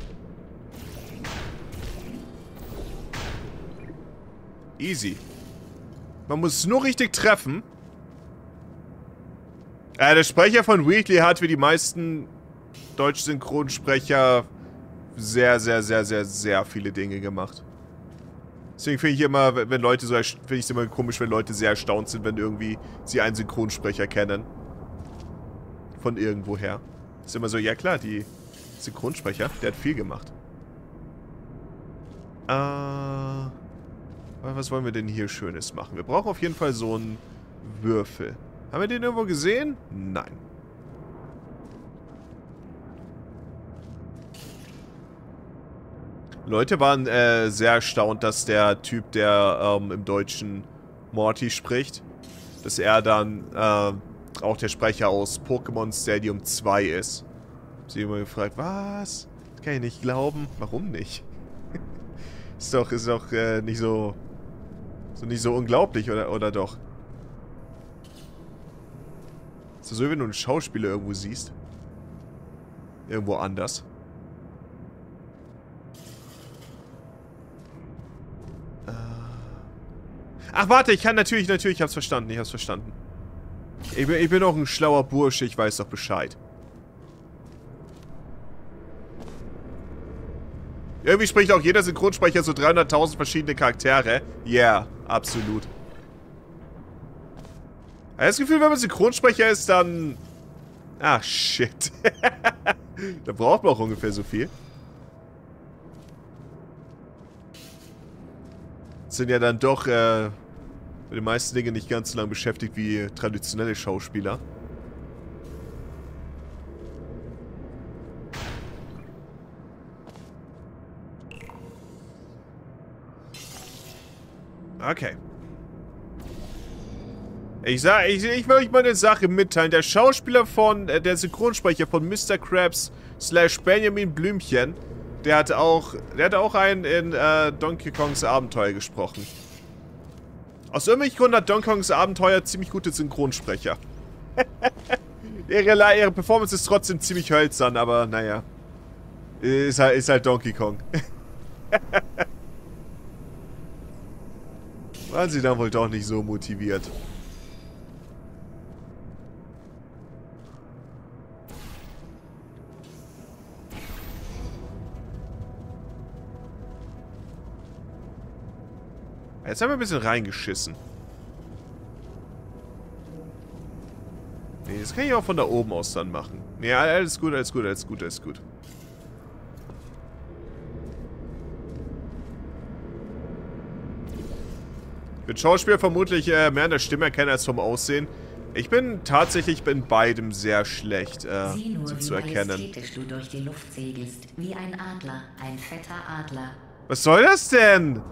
Easy. Man muss es nur richtig treffen. Äh, der Sprecher von Wheatley hat wie die meisten Deutsch-Synchronsprecher sehr, sehr, sehr, sehr, sehr viele Dinge gemacht. Deswegen finde ich immer, wenn Leute so, finde ich es immer komisch, wenn Leute sehr erstaunt sind, wenn irgendwie sie einen Synchronsprecher kennen. Von irgendwoher. Ist immer so, ja klar, die Synchronsprecher, der hat viel gemacht. Äh, was wollen wir denn hier Schönes machen? Wir brauchen auf jeden Fall so einen Würfel. Haben wir den irgendwo gesehen? Nein. Leute waren äh, sehr erstaunt, dass der Typ, der ähm, im Deutschen Morty spricht, dass er dann äh, auch der Sprecher aus Pokémon Stadium zwei ist. Sie haben immer gefragt, was? Das kann ich nicht glauben. Warum nicht? ist doch, ist doch äh, nicht so, so nicht so unglaublich, oder, oder doch? Ist das so, wenn du einen Schauspieler irgendwo siehst? Irgendwo anders. Ach, warte, ich kann natürlich, natürlich, ich hab's verstanden, ich hab's verstanden. Ich bin, ich bin auch ein schlauer Bursche, ich weiß doch Bescheid. Irgendwie spricht auch jeder Synchronsprecher so dreihunderttausend verschiedene Charaktere. Yeah, absolut. Ich habe das Gefühl, wenn man Synchronsprecher ist, dann... Ach, shit. Da braucht man auch ungefähr so viel. Sind ja dann doch äh, mit den meisten Dingen nicht ganz so lange beschäftigt wie traditionelle Schauspieler. Okay. Ich sag, ich, ich will euch mal eine Sache mitteilen. Der Schauspieler von, äh, der Synchronsprecher von Mister Krabs slash Benjamin Blümchen, der hat auch, der hat auch einen in äh, Donkey Kongs Abenteuer gesprochen. Aus irgendwelchen Gründen hat Donkey Kongs Abenteuer ziemlich gute Synchronsprecher. ihre, ihre Performance ist trotzdem ziemlich hölzern, aber naja. Ist halt, ist halt Donkey Kong. Waren sie dann wohl doch nicht so motiviert. Jetzt haben wir ein bisschen reingeschissen. Nee, das kann ich auch von da oben aus dann machen. Nee, alles gut, alles gut, alles gut, alles gut. Ich bin Schauspieler vermutlich äh, mehr an der Stimme erkennen als vom Aussehen. Ich bin tatsächlich in beidem sehr schlecht äh, Sieh nur, so wie zu erkennen. majestätisch du durch die Luft segelst, wie ein Adler, ein fetter Adler. Was soll das denn?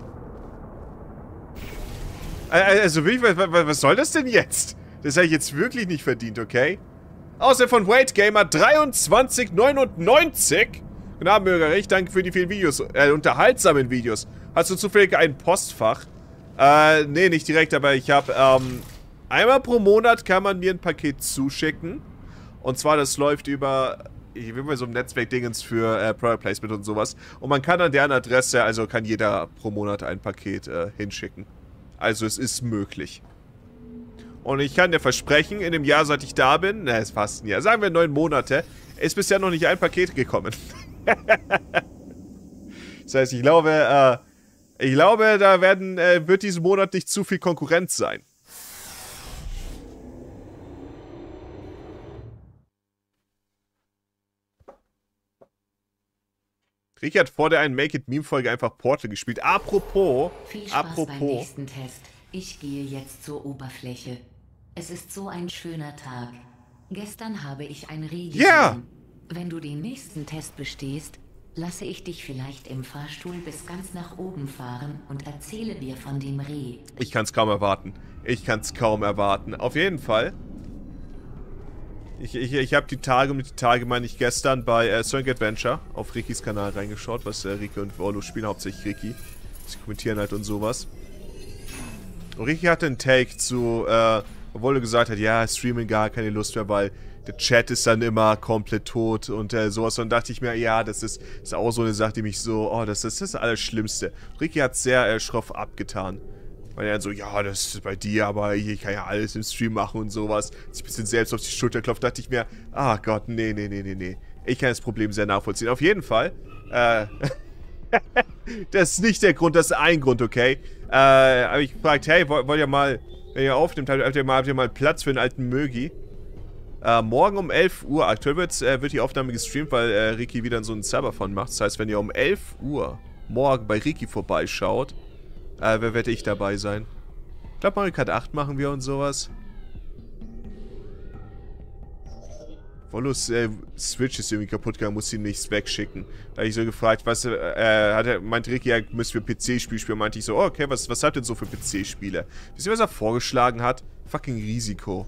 Also wirklich, was soll das denn jetzt? Das habe ich jetzt wirklich nicht verdient, okay? Außer von WaitGamer dreiundzwanzig neunundneunzig. Guten Abend, Bürgerich. Danke für die vielen Videos, äh, unterhaltsamen Videos. Hast du zufällig ein Postfach? Äh, nee, nicht direkt, aber ich habe, ähm, einmal pro Monat kann man mir ein Paket zuschicken. Und zwar, das läuft über, ich will mal so ein Netzwerk-Dingens für äh, Product Placement und sowas. Und man kann an deren Adresse, also kann jeder pro Monat ein Paket äh, hinschicken. Also es ist möglich. Und ich kann dir versprechen, in dem Jahr, seit ich da bin, na, ist fast ein Jahr, sagen wir neun Monate, ist bisher noch nicht ein Paket gekommen. Das heißt, ich glaube, äh, ich glaube, da werden, äh, wird diesen Monat nicht zu viel Konkurrenz sein. Ricky hat vor der einen Make-It-Meme-Folge einfach Portal gespielt. Apropos, Viel Spaß apropos. beim nächsten Test. Ich gehe jetzt zur Oberfläche. Es ist so ein schöner Tag. Gestern habe ich ein Reh gesehen. Ja. Wenn du den nächsten Test bestehst, lasse ich dich vielleicht im Fahrstuhl bis ganz nach oben fahren und erzähle dir von dem Reh. Ich kann es kaum erwarten. Ich kann es kaum erwarten. Auf jeden Fall. Ich, ich, ich habe die Tage, mit die Tage meine ich gestern bei äh, Sonic Adventure auf Rikis Kanal reingeschaut, was äh, Ricky und Volo spielen, hauptsächlich Ricky. Sie kommentieren halt und sowas. Und Ricky hatte einen Take zu, äh, obwohl er gesagt hat, ja, Streaming gar keine Lust mehr, weil der Chat ist dann immer komplett tot und äh, sowas. Und dann dachte ich mir, ja, das ist, ist auch so eine Sache, die mich so, oh, das, das ist das Allerschlimmste. Ricky hat sehr äh, schroff abgetan. Weil er dann so, ja, das ist bei dir, aber ich kann ja alles im Stream machen und sowas. Sich ein bisschen selbst auf die Schulter klopft, dachte ich mir, ah Gott, nee, nee, nee, nee, nee. Ich kann das Problem sehr nachvollziehen. Auf jeden Fall, äh, das ist nicht der Grund, das ist ein Grund, okay? Äh, habe ich gefragt, hey, wollt, wollt ihr mal, wenn ihr aufnimmt, habt ihr mal, habt ihr mal Platz für einen alten Mögi? Äh, morgen um elf Uhr, aktuell wird, äh, wird die Aufnahme gestreamt, weil äh, Ricky wieder so einen Server von macht. Das heißt, wenn ihr um elf Uhr morgen bei Ricky vorbeischaut, Äh, wer werde ich dabei sein? Ich glaube, Mario Kart acht machen wir und sowas. Volos äh, Switch ist irgendwie kaputt gegangen, muss ihn nichts wegschicken. Da habe ich so gefragt, was, äh, hat er, meinte Ricky, ja, müssen wir P C-Spiel spielen? Meinte ich so, oh, okay, was, was habt ihr denn so für P C-Spiele? Wisst ihr, was er vorgeschlagen hat? Fucking Risiko.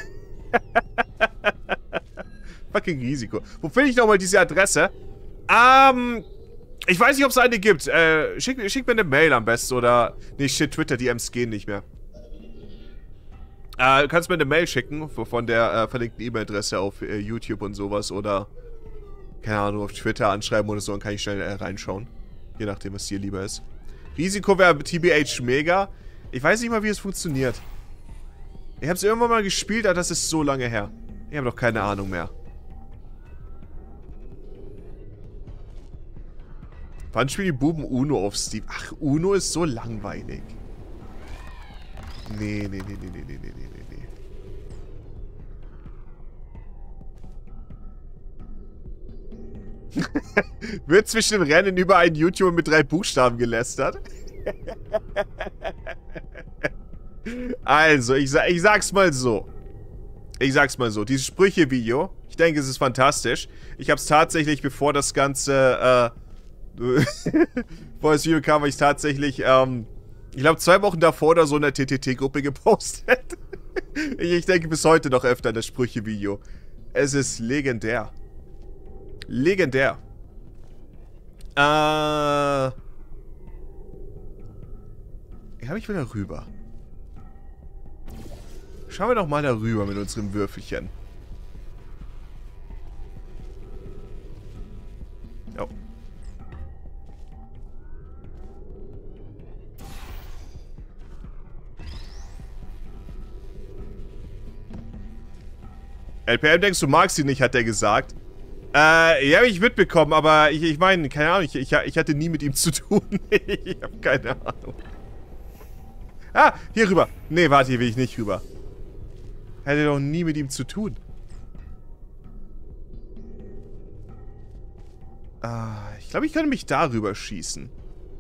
Fucking Risiko. Wo finde ich nochmal diese Adresse? Ähm... Ich weiß nicht, ob es eine gibt. Äh, schick, schick mir eine Mail am besten oder... Nee, shit, Twitter, D Ms gehen nicht mehr. Äh, du kannst mir eine Mail schicken von der äh, verlinkten E-Mail-Adresse auf äh, YouTube und sowas oder... Keine Ahnung, auf Twitter anschreiben oder so, dann kann ich schnell äh, reinschauen. Je nachdem, was dir lieber ist. Risiko wäre T B H mega. Ich weiß nicht mal, wie es funktioniert. Ich habe es irgendwann mal gespielt, aber das ist so lange her. Ich habe doch keine Ahnung mehr. Wann spielen die Buben Uno auf Steam? Ach, Uno ist so langweilig. Nee, nee, nee, nee, nee, nee, nee, nee, nee. Wird zwischen dem Rennen über einen YouTuber mit drei Buchstaben gelästert? Also, ich, ich sag's mal so. Ich sag's mal so. Dieses Sprüche-Video, ich denke, es ist fantastisch. Ich hab's tatsächlich, bevor das Ganze, äh, bevor das Video kam, habe ich tatsächlich, ähm, ich glaube, zwei Wochen davor oder so in der T T T-Gruppe gepostet. ich, ich denke bis heute noch öfter an das Sprüche-Video. Es ist legendär. Legendär. Äh. Ja, ich will da rüber. Schauen wir doch mal darüber mit unserem Würfelchen. Oh. L P M, denkst du, magst sie nicht, hat er gesagt. Äh, ja, hab ich mitbekommen, aber ich, ich meine, keine Ahnung, ich, ich, ich hatte nie mit ihm zu tun. Ich habe keine Ahnung. Ah, hier rüber. Nee, warte, hier will ich nicht rüber. Hätte doch nie mit ihm zu tun. Ah, ich glaube, ich könnte mich darüber schießen.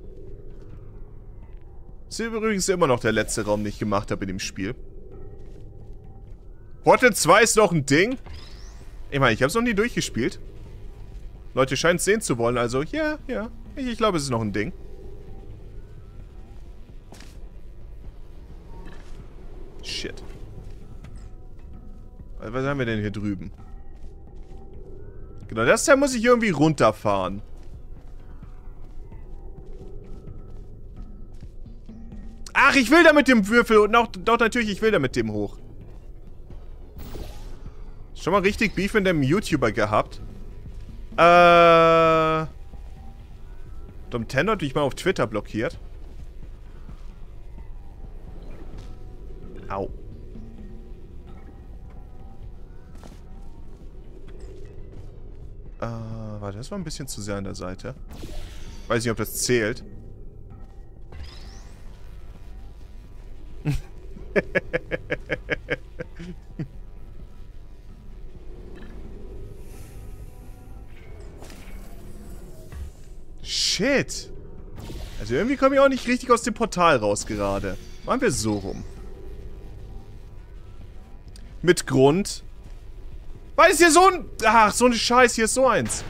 Das ist übrigens immer noch der letzte Raum, den ich gemacht habe in dem Spiel. Portal zwei ist noch ein Ding. Ich meine, ich habe es noch nie durchgespielt. Leute scheinen es sehen zu wollen, also ja, ja. Ich, ich glaube, es ist noch ein Ding. Shit. Was haben wir denn hier drüben? Genau, das Teil muss ich irgendwie runterfahren. Ach, ich will da mit dem Würfel und auch, doch natürlich, ich will da mit dem hoch. Schon mal richtig Beef mit dem YouTuber gehabt. Äh... Dom Tendo hat mich mal auf Twitter blockiert. Au. Äh, warte, das war ein bisschen zu sehr an der Seite. Weiß nicht, ob das zählt. Shit. Also irgendwie komme ich auch nicht richtig aus dem Portal raus gerade. Machen wir so rum. Mit Grund. Weil es hier so ein... Ach, so ein Scheiß. Hier ist so eins.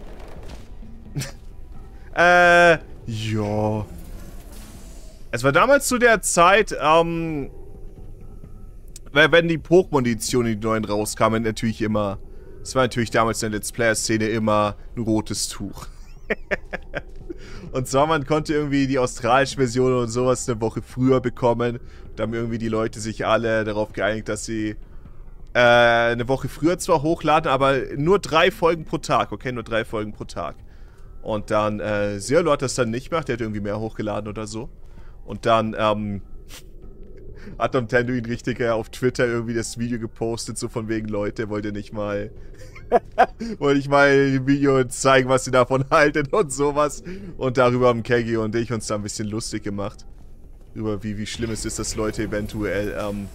äh, ja. Es war damals zu der Zeit, ähm... wenn die Pokémon-Editionen, die neuen rauskamen, natürlich immer... Es war natürlich damals in der Let's Player-Szene immer ein rotes Tuch. Und zwar, man konnte irgendwie die australische Version und sowas eine Woche früher bekommen. Da haben irgendwie die Leute sich alle darauf geeinigt, dass sie äh, eine Woche früher zwar hochladen, aber nur drei Folgen pro Tag. Okay, nur drei Folgen pro Tag. Und dann, äh, Zero hat das dann nicht gemacht. Der hat irgendwie mehr hochgeladen oder so. Und dann, ähm, hat Dom Tendo ihn richtig äh, auf Twitter irgendwie das Video gepostet, so von wegen, Leute, wollt ihr nicht mal... wollte ich mal im Video zeigen, was sie davon halten und sowas. Und darüber haben Keggy und ich uns da ein bisschen lustig gemacht. Über wie, wie schlimm es ist, dass Leute eventuell ähm,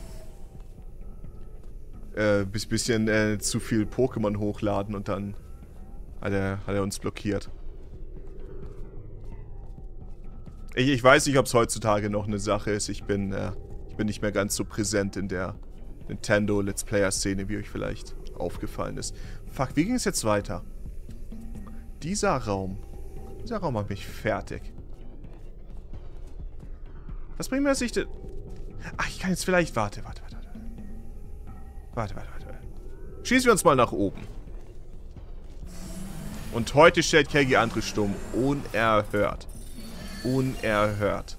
äh, bis bisschen äh, zu viel Pokémon hochladen und dann hat er, hat er uns blockiert. Ich, ich weiß nicht, ob es heutzutage noch eine Sache ist. Ich bin, äh, ich bin nicht mehr ganz so präsent in der Nintendo Let's Player Szene, wie euch vielleicht aufgefallen ist. Fuck, wie ging es jetzt weiter? Dieser Raum. Dieser Raum macht mich fertig. Was bringt mir das nicht... Ach, ich kann jetzt vielleicht... Warte, warte, warte. Warte, warte, warte. warte. Schießen wir uns mal nach oben. Und heute stellt Keggy andere stumm. Unerhört. Unerhört.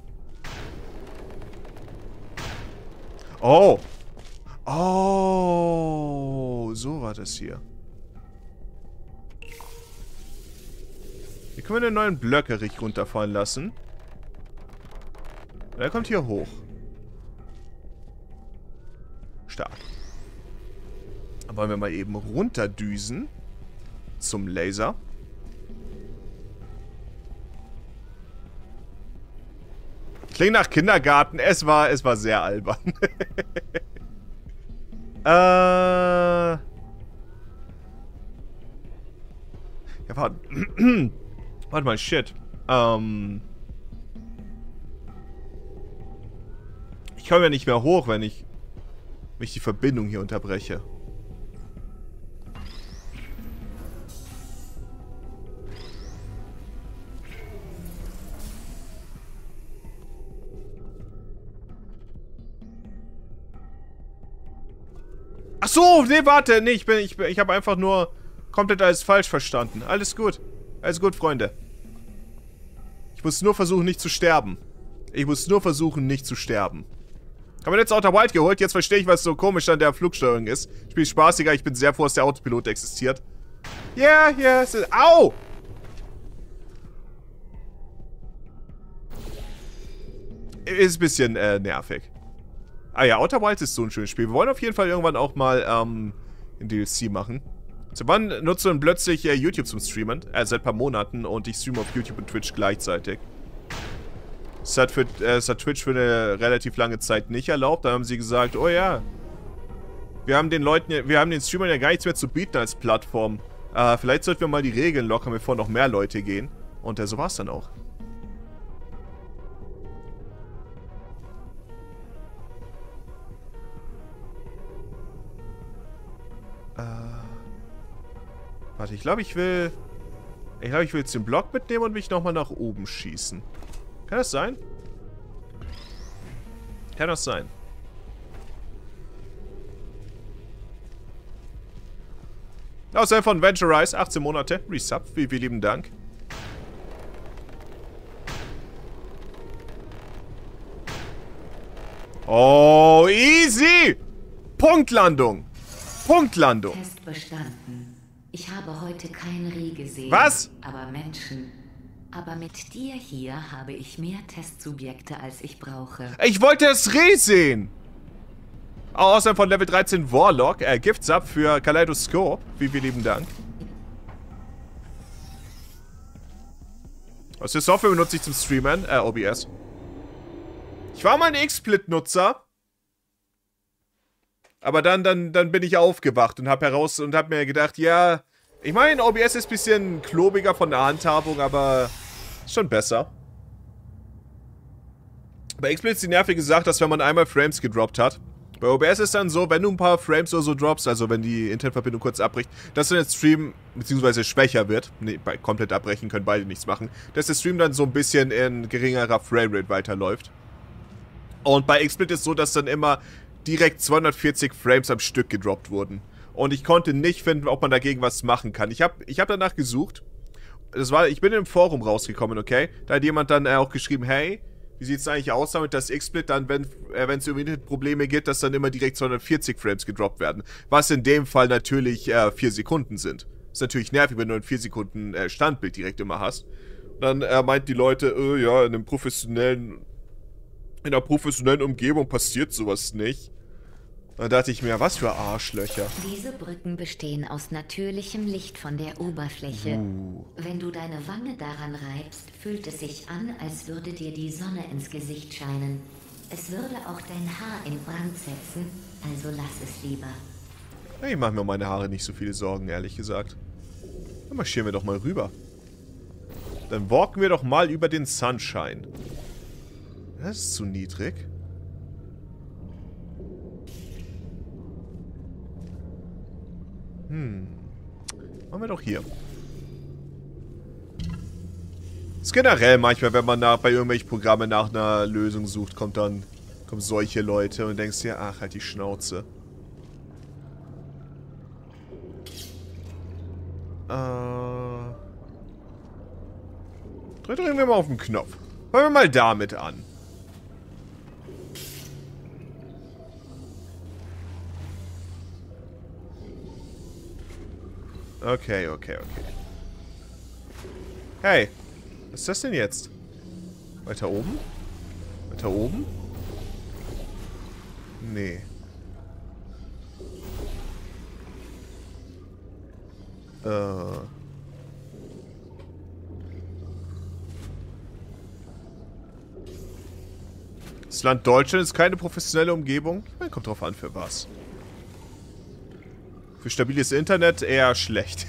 Oh! Oh, so war das hier. Hier können wir den neuen Blöckerich runterfallen lassen. Und er kommt hier hoch. Stark. Dann wollen wir mal eben runterdüsen. Zum Laser. Klingt nach Kindergarten. Es war, es war sehr albern. äh... Ja, warte. Warte mal, shit. Ähm... Ich komme ja nicht mehr hoch, wenn ich... wenn ich die Verbindung hier unterbreche. Ach so, nee, warte, nee, ich bin, ich bin, ich habe einfach nur komplett alles falsch verstanden. Alles gut. Alles gut, Freunde. Ich muss nur versuchen, nicht zu sterben. Ich muss nur versuchen, nicht zu sterben. Haben wir jetzt Outer Wild geholt? Jetzt verstehe ich, was so komisch an der Flugsteuerung ist. Spiel spaßiger, ich bin sehr froh, dass der Autopilot existiert. Ja, yeah, ja, yeah, au! Ist ein bisschen, äh, nervig. Ah ja, Outer Wilds ist so ein schönes Spiel. Wir wollen auf jeden Fall irgendwann auch mal, ähm, ein D L C machen. Zu wann nutzt du denn plötzlich äh, YouTube zum Streamen? Äh, seit ein paar Monaten und ich streame auf YouTube und Twitch gleichzeitig. Das hat, für, äh, das hat Twitch für eine relativ lange Zeit nicht erlaubt. Da haben sie gesagt, oh ja, wir haben den Leuten, wir haben den Streamern ja gar nichts mehr zu bieten als Plattform. Äh, vielleicht sollten wir mal die Regeln lockern, bevor noch mehr Leute gehen. Und äh, so war es dann auch. Äh, warte, ich glaube, ich will... Ich glaube, ich will jetzt den Block mitnehmen und mich nochmal nach oben schießen. Kann das sein? Kann das sein? Außerdem von Venturize, achtzehn Monate, Resub, vielen, vielen lieben Dank. Oh, easy! Punktlandung! Punktlandung! Test bestanden. Ich habe heute kein Reh gesehen. Was? Aber Menschen. Aber mit dir hier habe ich mehr Testsubjekte, als ich brauche. Ich wollte das Reh sehen! Außerdem von Level dreizehn Warlock, äh, Giftsub für Kaleidoskop. Vielen, vielen lieben Dank. Was für Software benutze ich zum Streamen? Äh, O B S. Ich war mal ein X-Split-Nutzer. Aber dann, dann, dann bin ich aufgewacht und hab heraus und hab mir gedacht, ja, ich meine, O B S ist ein bisschen klobiger von der Handhabung, aber ist schon besser. Bei X-Split ist die nervige Sache, dass wenn man einmal Frames gedroppt hat, bei O B S ist dann so, wenn du ein paar Frames oder so droppst, also wenn die Internetverbindung kurz abbricht, dass dann der Stream beziehungsweise schwächer wird. Nee, bei komplett abbrechen können beide nichts machen. Dass der Stream dann so ein bisschen in geringerer Framerate weiterläuft. Und bei X-Split ist so, dass dann immer direkt zweihundertvierzig Frames am Stück gedroppt wurden. Und ich konnte nicht finden, ob man dagegen was machen kann. Ich habe ich hab danach gesucht. Das war, ich bin im Forum rausgekommen, okay? Da hat jemand dann äh, auch geschrieben, hey, wie sieht es eigentlich aus damit, dass X-Split dann, wenn äh, es im Internet Probleme gibt, dass dann immer direkt zweihundertvierzig Frames gedroppt werden. Was in dem Fall natürlich äh, vier Sekunden sind. Ist natürlich nervig, wenn du ein vier Sekunden äh, Standbild direkt immer hast. Und dann äh, meint die Leute, äh, ja, in einem professionellen, in einer professionellen Umgebung passiert sowas nicht. Da dachte ich mir, was für Arschlöcher. Diese Brücken bestehen aus natürlichem Licht von der Oberfläche. Uh. Wenn du deine Wange daran reibst, fühlt es sich an, als würde dir die Sonne ins Gesicht scheinen. Es würde auch dein Haar in Brand setzen, also lass es lieber. Ich mache mir um meine Haare nicht so viele Sorgen, ehrlich gesagt. Dann marschieren wir doch mal rüber. Dann walken wir doch mal über den Sunshine. Das ist zu niedrig. Hm. Machen wir doch hier. Das ist generell manchmal, wenn man nach, bei irgendwelchen Programmen nach einer Lösung sucht, kommt dann kommen solche Leute und denkst dir, ach, halt die Schnauze. Äh. Drücken wir mal auf den Knopf. Fangen wir mal damit an. Okay, okay, okay. Hey, was ist das denn jetzt? Weiter oben? Weiter oben? Nee. Äh. Das Land Deutschland ist keine professionelle Umgebung. Ich meine, kommt drauf an, für was. Für stabiles Internet eher schlecht.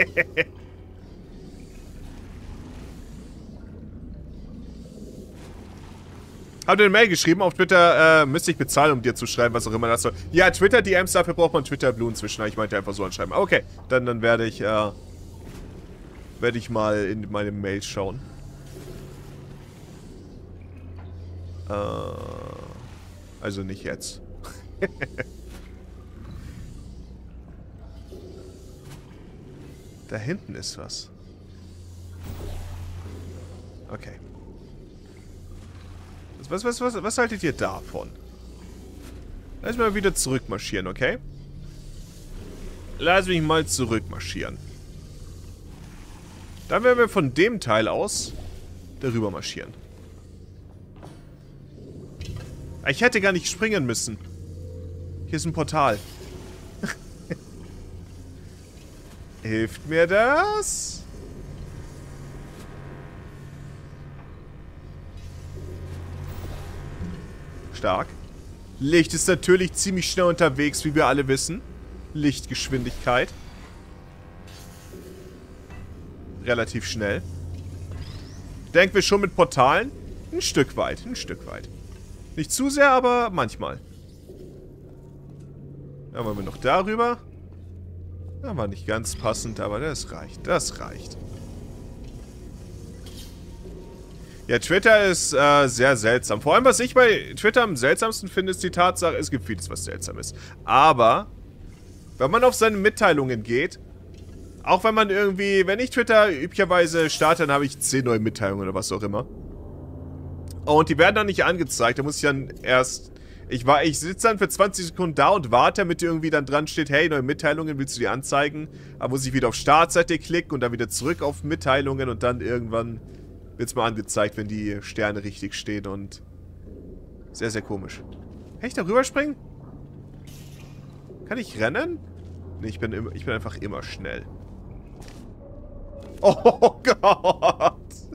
Habt ihr eine Mail geschrieben? Auf Twitter äh, müsste ich bezahlen, um dir zu schreiben, was auch immer das soll. Ja, Twitter-D Ms, dafür braucht man Twitter Blue inzwischen. Ich meinte einfach so anschreiben. Okay, dann, dann werde ich, äh, werde ich mal in meine Mail schauen. Äh, also nicht jetzt. Da hinten ist was. Okay. Was, was, was, was haltet ihr davon? Lass mich mal wieder zurückmarschieren, okay? Lass mich mal zurückmarschieren. Dann werden wir von dem Teil aus darüber marschieren. Ich hätte gar nicht springen müssen. Hier ist ein Portal. Hilft mir das? Stark. Licht ist natürlich ziemlich schnell unterwegs, wie wir alle wissen. Lichtgeschwindigkeit. Relativ schnell. Denken wir schon mit Portalen? Ein Stück weit, ein Stück weit. Nicht zu sehr, aber manchmal. Dann wollen wir noch darüber. Das war nicht ganz passend, aber das reicht. Das reicht. Ja, Twitter ist äh, sehr seltsam. Vor allem, was ich bei Twitter am seltsamsten finde, ist die Tatsache, es gibt vieles, was seltsam ist. Aber, wenn man auf seine Mitteilungen geht, auch wenn man irgendwie, wenn ich Twitter üblicherweise starte, dann habe ich zehn neue Mitteilungen oder was auch immer. Und die werden dann nicht angezeigt. Da muss ich dann erst, ich war, ich sitze dann für zwanzig Sekunden da und warte, damit irgendwie dann dran steht, hey, neue Mitteilungen, willst du die anzeigen? Da muss ich wieder auf Startseite klicken und dann wieder zurück auf Mitteilungen und dann irgendwann wird es mal angezeigt, wenn die Sterne richtig stehen und sehr, sehr komisch. Kann ich da rüberspringen? Kann ich rennen? Nee, ich bin, immer, ich bin einfach immer schnell. Oh Gott!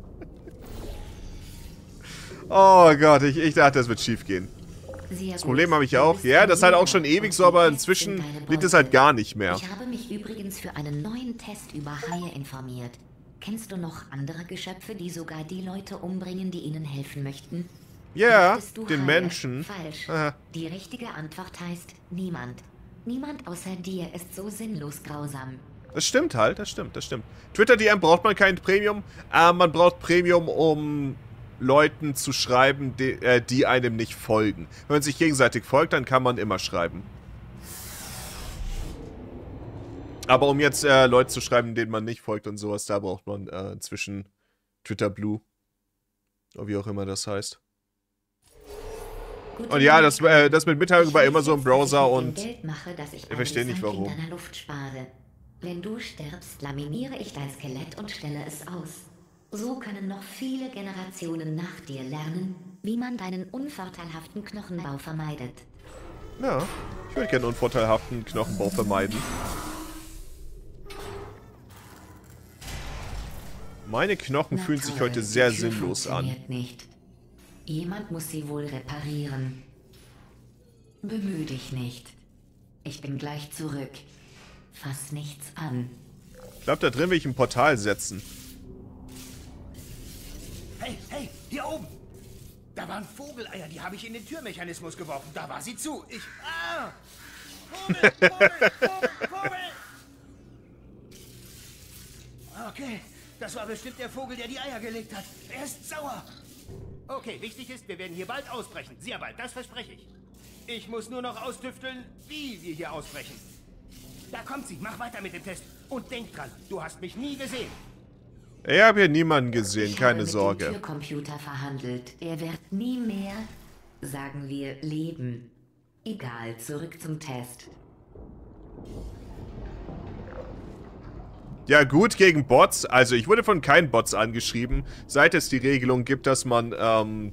Oh Gott, ich, ich dachte, das wird schief gehen. Das Problem habe ich auch. Ja, das ist halt auch schon ewig so, aber inzwischen liegt es halt gar nicht mehr. Ich habe mich übrigens für einen neuen Test über Haie informiert. Kennst du noch andere Geschöpfe, die sogar die Leute umbringen, die ihnen helfen möchten? Ja, den Menschen. Falsch. Aha. Die richtige Antwort heißt niemand. Niemand außer dir ist so sinnlos grausam. Das stimmt halt, das stimmt, das stimmt. Twitter-D M braucht man kein Premium. Äh, man braucht Premium, um Leuten zu schreiben, die, äh, die einem nicht folgen. Wenn man sich gegenseitig folgt, dann kann man immer schreiben. Aber um jetzt äh, Leute zu schreiben, denen man nicht folgt und sowas, da braucht man äh, inzwischen Twitter Blue. Oder wie auch immer das heißt. Und ja, das, äh, das mit Mitteilung war immer so im Browser und ich verstehe nicht warum. Wenn du stirbst, laminiere ich dein Skelett und stelle es aus. So können noch viele Generationen nach dir lernen, wie man deinen unvorteilhaften Knochenbau vermeidet. Ja, ich würde gerne unvorteilhaften Knochenbau vermeiden. Meine Knochen fühlen sich heute sehr sinnlos an. Nicht. Jemand muss sie wohl reparieren. Bemühe dich nicht. Ich bin gleich zurück. Fass nichts an. Ich glaube, da drin will ich ein Portal setzen. Hey, hey, hier oben! Da waren Vogeleier, die habe ich in den Türmechanismus geworfen. Da war sie zu. Ich... Ah! Vogel, Vogel, Vogel, Vogel! Okay, das war bestimmt der Vogel, der die Eier gelegt hat. Er ist sauer. Okay, wichtig ist, wir werden hier bald ausbrechen. Sehr bald, das verspreche ich. Ich muss nur noch austüfteln, wie wir hier ausbrechen. Da kommt sie, mach weiter mit dem Test. Und denk dran, du hast mich nie gesehen. Ich habe hier niemanden gesehen, ich keine habe mit Sorge. dem Türcomputer verhandelt. Er wird nie mehr, sagen wir, leben. Egal, zurück zum Test. Ja gut, gegen Bots. Also ich wurde von keinen Bots angeschrieben, seit es die Regelung gibt, dass man, ähm...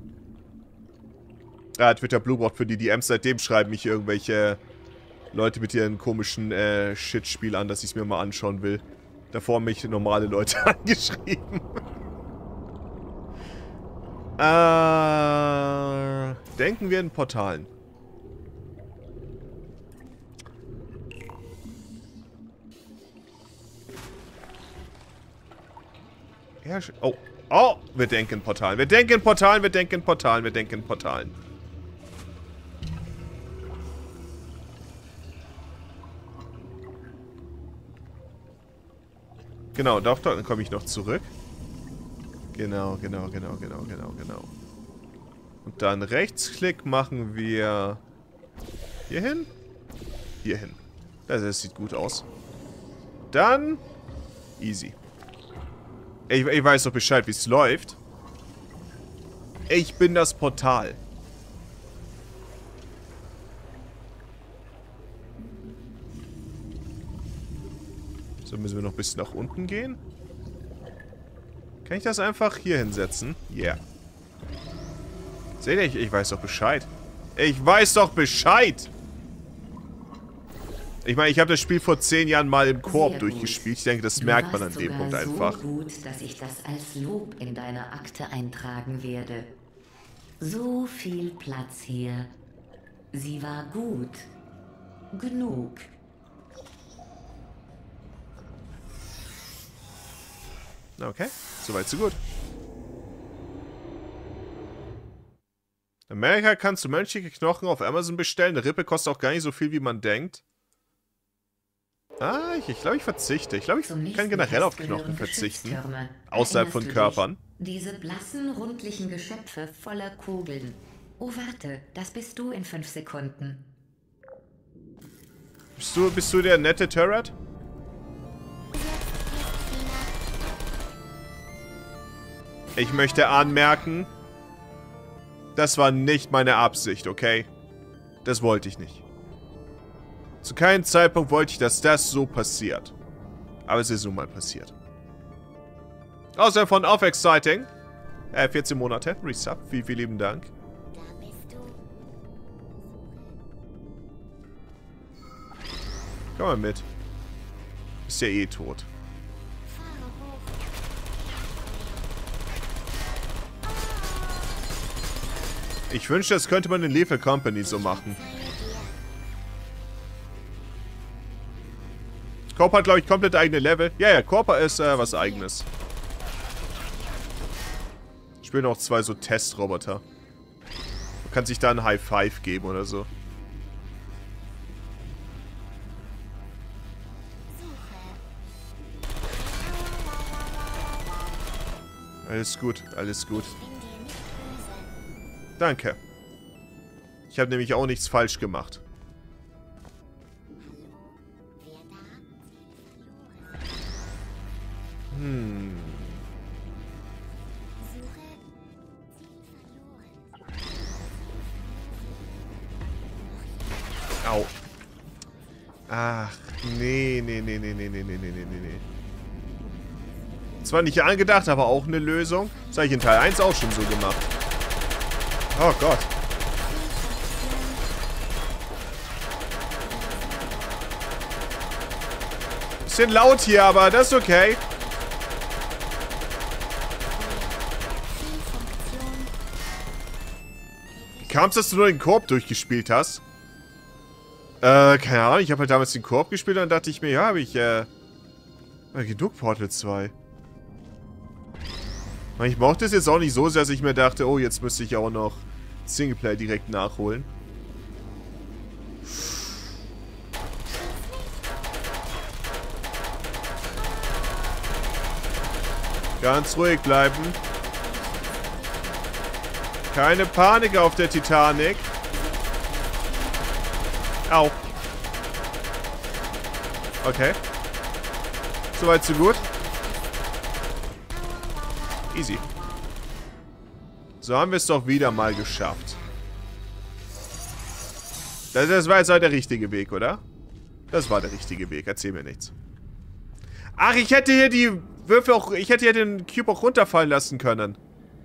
Ah, Twitter Blue braucht für die D Ms. Seitdem schreiben mich irgendwelche Leute mit ihren komischen, äh, Shit-Spiel an, dass ich es mir mal anschauen will. Davor haben mich normale Leute angeschrieben. äh... Denken wir in Portalen. Ja, oh. Oh, wir denken in Portalen. Wir denken in Portalen, wir denken in Portalen, wir denken in Portalen. Genau, doch, dann komme ich noch zurück. Genau, genau, genau, genau, genau, genau. Und dann Rechtsklick machen wir hier hin. Hier hin. Das, das sieht gut aus. Dann easy. Ich, ich weiß doch Bescheid, wie es läuft. Ich bin das Portal. So, müssen wir noch ein bisschen nach unten gehen. Kann ich das einfach hier hinsetzen? Yeah. Seht ihr, ich, ich weiß doch Bescheid. Ich weiß doch Bescheid! Ich meine, ich habe das Spiel vor zehn Jahren mal im Koop durchgespielt. Ich denke, das Du merkt man warst an dem sogar Punkt einfach. So gut, dass ich das als Lob in deiner Akte eintragen werde. So viel Platz hier. Sie war gut. Genug. Okay, soweit so gut. In Amerika kannst du menschliche Knochen auf Amazon bestellen. Eine Rippe kostet auch gar nicht so viel, wie man denkt. Ah, ich, ich glaube, ich verzichte. Ich glaube, ich Zum kann generell Test auf Knochen gehören verzichten. Geschütztürme. Außerhalb Erinnerst von du dich? Körpern. Diese blassen, rundlichen Geschöpfe voller Kugeln. Oh, warte, das bist du in fünf Sekunden. Bist du, bist du der nette Turret? Ich möchte anmerken, das war nicht meine Absicht, okay? Das wollte ich nicht. Zu keinem Zeitpunkt wollte ich, dass das so passiert. Aber es ist nun mal passiert. Außerdem von Off Exciting. Äh, vierzehn Monate. Resub. Vielen, vielen lieben Dank. Da bist du. Komm mal mit. Ist ja eh tot. Fahre hoch. Ich wünschte, das könnte man in Lethal Company so machen. Corp hat, glaube ich, komplett eigene Level. Ja, ja, Corp ist äh, was Eigenes. Ich spiele noch zwei so Testroboter. Man kann sich da ein High Five geben oder so. Alles gut, alles gut. Danke. Ich habe nämlich auch nichts falsch gemacht. Hm. Au. Ach, nee, nee, nee, nee, nee, nee, nee, nee, nee, nee. Zwar nicht angedacht, aber auch eine Lösung. Das habe ich in Teil eins auch schon so gemacht. Oh Gott. Bisschen laut hier, aber das ist okay. Wie kam es, dass du nur den Koop durchgespielt hast? Äh, keine Ahnung. Ich habe halt damals den Koop gespielt und dann dachte ich mir, ja, habe ich, äh... genug Portal zwei. Ich mochte es jetzt auch nicht so sehr, dass ich mir dachte, oh, jetzt müsste ich auch noch Singleplayer direkt nachholen. Ganz ruhig bleiben. Keine Panik auf der Titanic. Au. Okay. Soweit, so gut. Easy. So haben wir es doch wieder mal geschafft. Das, das war jetzt halt der richtige Weg, oder? Das war der richtige Weg. Erzähl mir nichts. Ach, ich hätte hier die Würfel auch... Ich hätte hier den Cube auch runterfallen lassen können.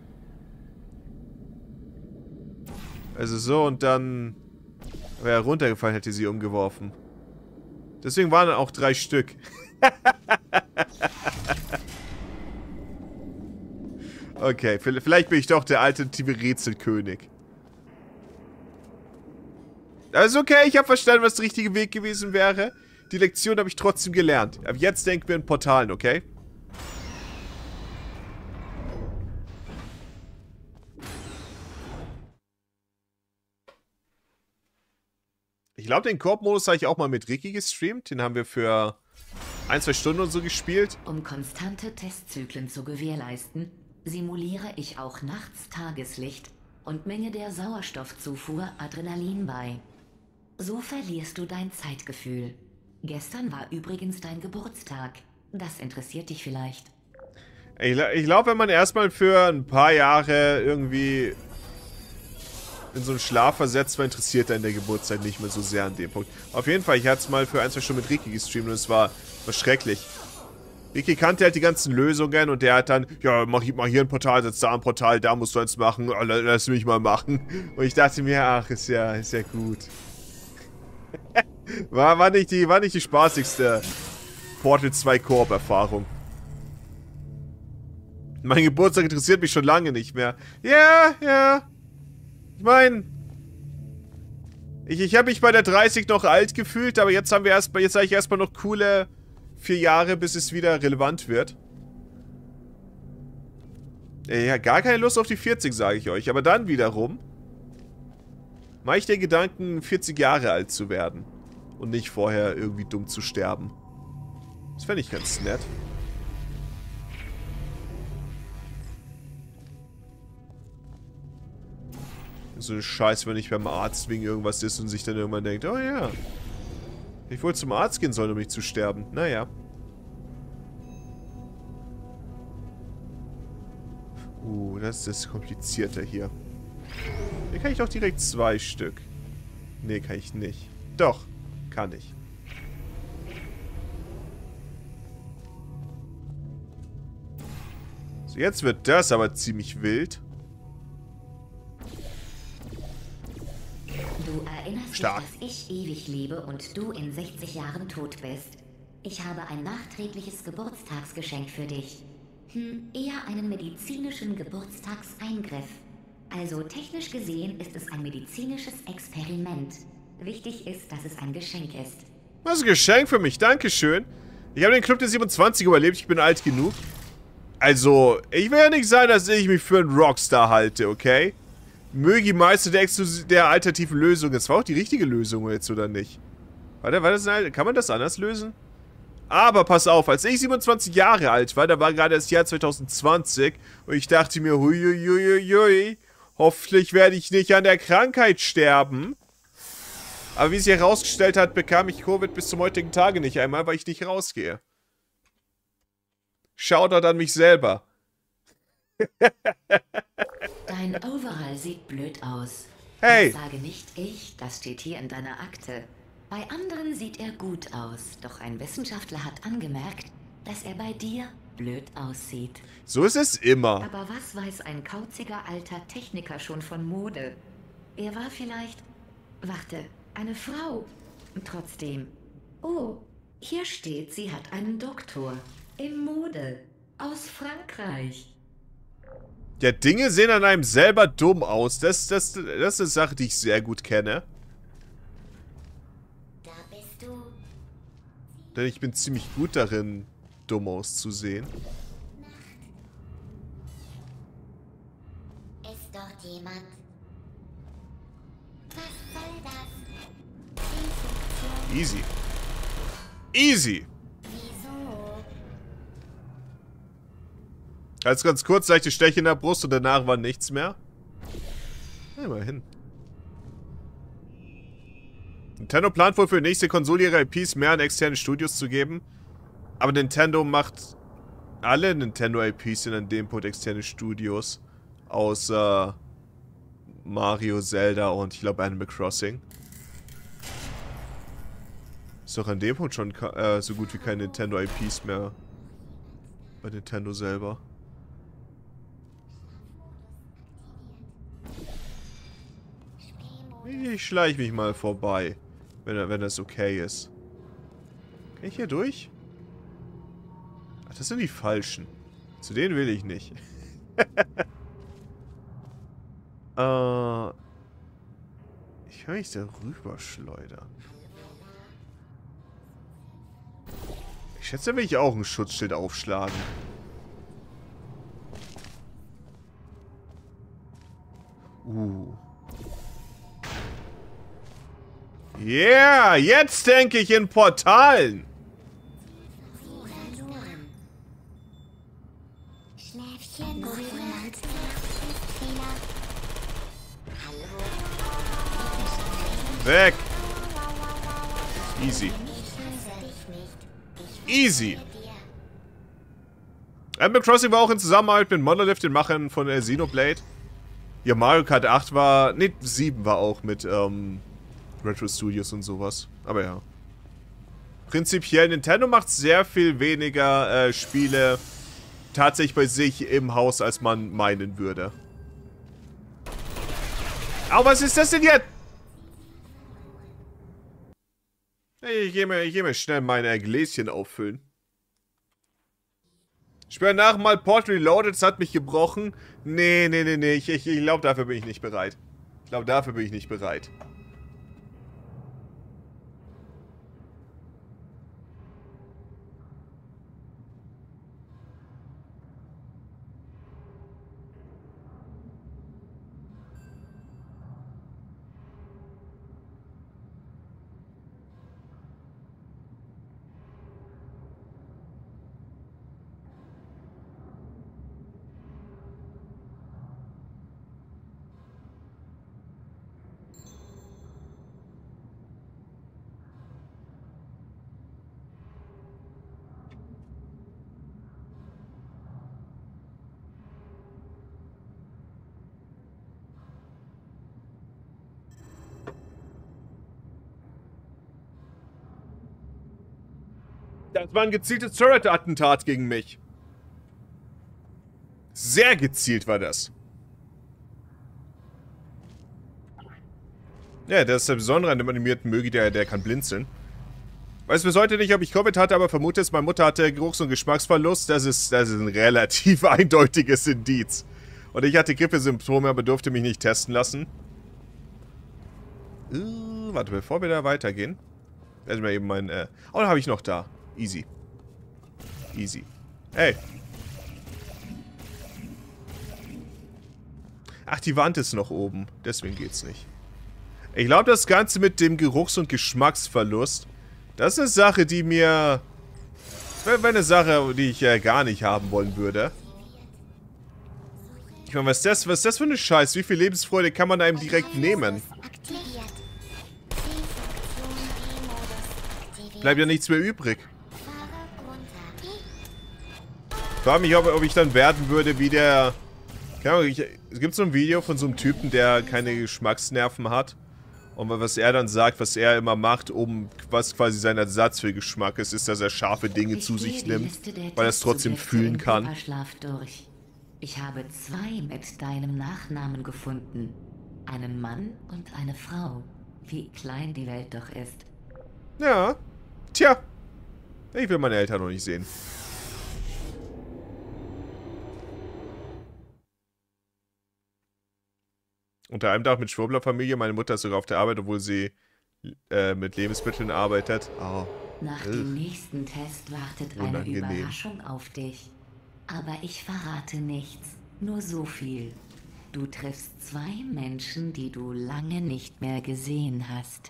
Also so und dann... Wäre er runtergefallen, hätte sie umgeworfen. Deswegen waren auch drei Stück. Okay, vielleicht bin ich doch der alternative Rätselkönig. Also okay, ich habe verstanden, was der richtige Weg gewesen wäre. Die Lektion habe ich trotzdem gelernt. Aber jetzt denken wir in Portalen, okay? Ich glaube, den Koop-Modus habe ich auch mal mit Ricky gestreamt. Den haben wir für ein, zwei Stunden und so gespielt. Um konstante Testzyklen zu gewährleisten, simuliere ich auch nachts Tageslicht und menge der Sauerstoffzufuhr Adrenalin bei. So verlierst du dein Zeitgefühl. Gestern war übrigens dein Geburtstag. Das interessiert dich vielleicht. Ich, ich glaube, wenn man erstmal für ein paar Jahre irgendwie in so einen Schlaf versetzt war, interessiert einen der Geburtstag nicht mehr so sehr an dem Punkt. Auf jeden Fall, ich hatte es mal für ein, zwei Stunden mit Ricky gestreamt und es war, war schrecklich. Ricky kannte halt die ganzen Lösungen und der hat dann, ja, mach, mach hier ein Portal, setz da ein Portal, da musst du eins machen, lass mich mal machen. Und ich dachte mir, ach, ist ja, ist ja gut. war, war, nicht die, war nicht die spaßigste Portal zwei Koop-Erfahrung. Mein Geburtstag interessiert mich schon lange nicht mehr. Ja, ja. Ich meine, ich, ich habe mich bei der dreißig noch alt gefühlt, aber jetzt haben wir erstmal, jetzt habe ich erstmal noch coole vier Jahre, bis es wieder relevant wird. Ja, gar keine Lust auf die vierzig, sage ich euch. Aber dann wiederum mache ich den Gedanken, vierzig Jahre alt zu werden. Und nicht vorher irgendwie dumm zu sterben. Das fände ich ganz nett. So eine Scheiße, wenn ich beim Arzt wegen irgendwas ist und sich dann irgendwann denkt, oh ja, ich wollte zum Arzt gehen sollen, um nicht zu sterben. Naja. Uh, das ist komplizierter hier. Hier kann ich doch direkt zwei Stück. Nee, kann ich nicht. Doch, kann ich. So, jetzt wird das aber ziemlich wild. Du erinnerst Stark. dich, dass ich ewig lebe und du in sechzig Jahren tot bist. Ich habe ein nachträgliches Geburtstagsgeschenk für dich. Hm, eher einen medizinischen Geburtstagseingriff. Also technisch gesehen ist es ein medizinisches Experiment. Wichtig ist, dass es ein Geschenk ist. Was ein Geschenk für mich, dankeschön. Ich habe den Club der siebenundzwanzig überlebt, ich bin alt genug. Also, ich will ja nicht sagen, dass ich mich für einen Rockstar halte, okay? Möge Meister der, der alternativen Lösung. Das war auch die richtige Lösung jetzt, oder nicht? Warte, war das eine, kann man das anders lösen? Aber pass auf, als ich siebenundzwanzig Jahre alt war, da war gerade das Jahr zwanzig zwanzig und ich dachte mir, huiuiuiui, hoffentlich werde ich nicht an der Krankheit sterben. Aber wie sich herausgestellt hat, bekam ich Covid bis zum heutigen Tage nicht einmal, weil ich nicht rausgehe. Shoutout an mich selber. Dein Overall sieht blöd aus. Hey! Das sage nicht ich, das steht hier in deiner Akte. Bei anderen sieht er gut aus, doch ein Wissenschaftler hat angemerkt, dass er bei dir blöd aussieht. So ist es immer. Aber was weiß ein kauziger alter Techniker schon von Mode? Er war vielleicht... Warte, eine Frau. Trotzdem. Oh, hier steht, sie hat einen Doktor. In Mode. Aus Frankreich. Ja, Dinge sehen an einem selber dumm aus. Das, das, das ist eine Sache, die ich sehr gut kenne. Da bist du. Denn ich bin ziemlich gut darin, dumm auszusehen. Ist dort jemand? Was soll das? Infektion. Easy. Easy. Wieso? Als ganz kurz leichte Steche in der Brust und danach war nichts mehr. Ja, immerhin. Nintendo plant wohl für die nächste Konsole ihre I Ps mehr an externe Studios zu geben. Aber Nintendo macht... Alle Nintendo-I Ps sind an dem Punkt externe Studios. Außer Mario, Zelda und ich glaube Animal Crossing. Ist doch an dem Punkt schon äh, so gut wie keine Nintendo-I Ps mehr. Bei Nintendo selber. Ich schleiche mich mal vorbei, wenn, wenn das okay ist. Kann ich hier durch? Ach, das sind die Falschen. Zu denen will ich nicht. äh, ich kann ich da rüber schleudern? Ich schätze, da will ich auch ein Schutzschild aufschlagen. Uh. Yeah, jetzt denke ich in Portalen. Schläfchen, Grünland, Fehler. Hallo. Weg. Easy. Easy. Animal Crossing war auch in Zusammenarbeit mit Monolith, den Machern von äh, Xenoblade. Ja, Mario Kart acht war... Ne, sieben war auch mit ähm, Retro Studios und sowas. Aber ja. Prinzipiell, Nintendo macht sehr viel weniger äh, Spiele tatsächlich bei sich im Haus, als man meinen würde. Aber was ist das denn jetzt? Ich gehe mir, ich geh mir schnell meine Gläschen auffüllen. Ich bin nach mal Port Reloaded, es hat mich gebrochen. Nee, nee, nee, nee, ich, ich, ich glaube, dafür bin ich nicht bereit. Ich glaube, dafür bin ich nicht bereit. Das war ein gezieltes Turret-Attentat gegen mich. Sehr gezielt war das. Ja, der ist der Besondere an dem animierten Mögi, der, der kann blinzeln. Weiß bis heute nicht, ob ich Covid hatte, aber vermute es, meine Mutter hatte Geruchs- und Geschmacksverlust. Das ist, das ist ein relativ eindeutiges Indiz. Und ich hatte Grippesymptome, aber durfte mich nicht testen lassen. Uh, warte, bevor wir da weitergehen. Lass mal eben mein, äh... Oh, da habe ich noch da. Easy. Easy. Hey. Ach, die Wand ist noch oben. Deswegen geht's nicht. Ich glaube, das Ganze mit dem Geruchs- und Geschmacksverlust, das ist eine Sache, die mir... Das wäre eine Sache, die ich äh, gar nicht haben wollen würde. Ich meine, was ist das, was ist das für eine Scheiß? Wie viel Lebensfreude kann man einem direkt nehmen? Bleibt ja nichts mehr übrig. Ich frage mich, ob, ob ich dann werden würde wie der... Keine Ahnung, ich, es gibt so ein Video von so einem Typen, der keine Geschmacksnerven hat. Und was er dann sagt, was er immer macht, um was quasi sein Ersatz für Geschmack ist, ist, dass er scharfe Dinge zu sich nimmt, weil er es trotzdem fühlen kann. Durch. Ich habe zwei mit deinem Nachnamen gefunden. Einen Mann und eine Frau. Wie klein die Welt doch ist. Ja. Tja. Ich will meine Eltern noch nicht sehen. Unter einem Dach mit Schwurbler-Familie. Meine Mutter ist sogar auf der Arbeit, obwohl sie äh, mit Lebensmitteln arbeitet. Oh. Nach Ugh. dem nächsten Test wartet eine Unangenehm. Überraschung auf dich. Aber ich verrate nichts. Nur so viel. Du triffst zwei Menschen, die du lange nicht mehr gesehen hast.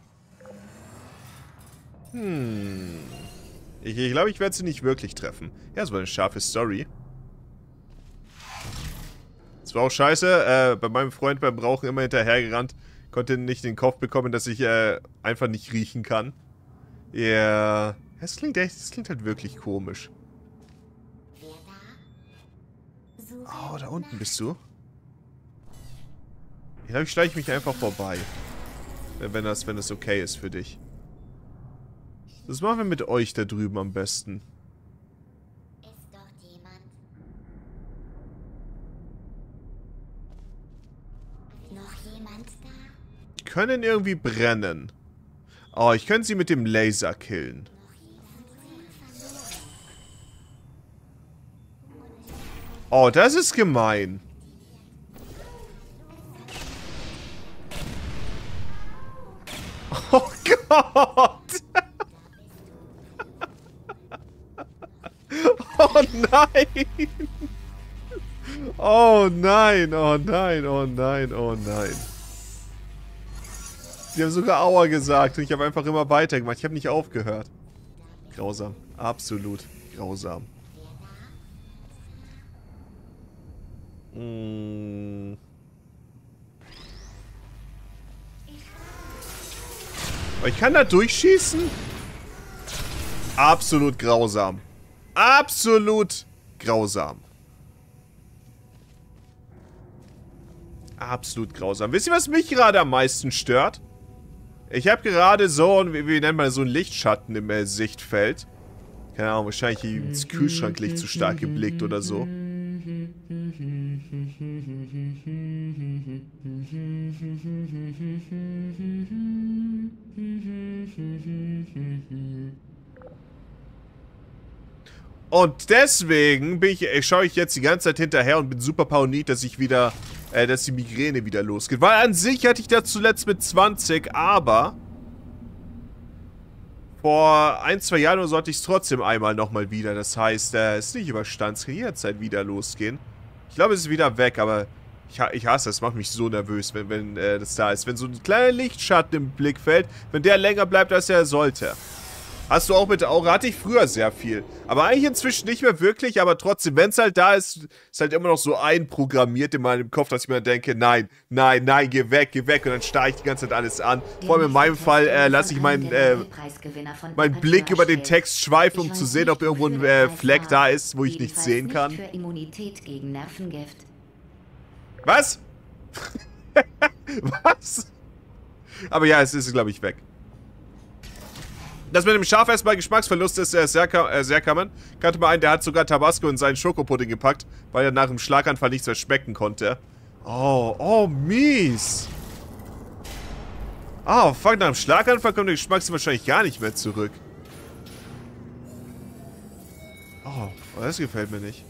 Hm. Ich glaube, ich, glaub, ich werde sie nicht wirklich treffen. Ja, es war eine scharfe Story. Es war auch scheiße. Äh, bei meinem Freund beim Rauchen immer hinterhergerannt. Konnte nicht den Kopf bekommen, dass ich äh, einfach nicht riechen kann. Ja. Yeah. Das klingt echt, das klingt halt wirklich komisch. Oh, da unten bist du. Ich glaube, ich schleiche mich einfach vorbei. Wenn das, wenn das okay ist für dich. Das machen wir mit euch da drüben am besten. Ist dort jemand? Noch jemand da? Die können irgendwie brennen. Oh, ich könnte sie mit dem Laser killen. Oh, das ist gemein. Gott! Oh nein! Oh nein, oh nein, oh nein, oh nein. Die haben sogar Aua gesagt und ich habe einfach immer weitergemacht. Ich habe nicht aufgehört. Grausam. Absolut grausam. Mmh. Aber ich kann da durchschießen? Absolut grausam. Absolut grausam. Absolut grausam. Wisst ihr, was mich gerade am meisten stört? Ich habe gerade so, wie, wie nennt man so einen Lichtschatten im äh, Sichtfeld. Keine Ahnung, wahrscheinlich ins Kühlschranklicht zu stark geblickt oder so. Und deswegen bin ich, äh, schaue ich jetzt die ganze Zeit hinterher und bin super paranoid, dass ich wieder, äh, dass die Migräne wieder losgeht. Weil an sich hatte ich das zuletzt mit zwanzig, aber vor ein, zwei Jahren oder so hatte ich es trotzdem einmal nochmal wieder. Das heißt, äh, es ist nicht überstanden, es kann jederzeit wieder losgehen. Ich glaube, es ist wieder weg, aber ich, ich hasse es, es macht mich so nervös, wenn, wenn äh, das da ist. Wenn so ein kleiner Lichtschatten im Blickfeld, wenn der länger bleibt, als er sollte. Hast du auch mit Aura? Hatte ich früher sehr viel. Aber eigentlich inzwischen nicht mehr wirklich, aber trotzdem, wenn es halt da ist, ist halt immer noch so einprogrammiert in meinem Kopf, dass ich mir denke, nein, nein, nein, geh weg, geh weg. Und dann starre ich die ganze Zeit alles an. Vor allem in meinem Fall äh, lasse ich meinen äh, mein Blick über den Text schweifen, um zu sehen, ob irgendwo ein äh, Fleck da ist, wo ich nichts sehen kann. Was? Was? Aber ja, es ist, glaube ich, weg. Das mit dem Schaf erstmal Geschmacksverlust ist äh, sehr, äh, sehr kann Kannte mal einen, der hat sogar Tabasco in seinen Schokopudding gepackt, weil er nach dem Schlaganfall nichts mehr schmecken konnte. Oh, oh, mies. Oh, fuck, nach dem Schlaganfall kommt der Geschmack wahrscheinlich gar nicht mehr zurück. Oh, das gefällt mir nicht.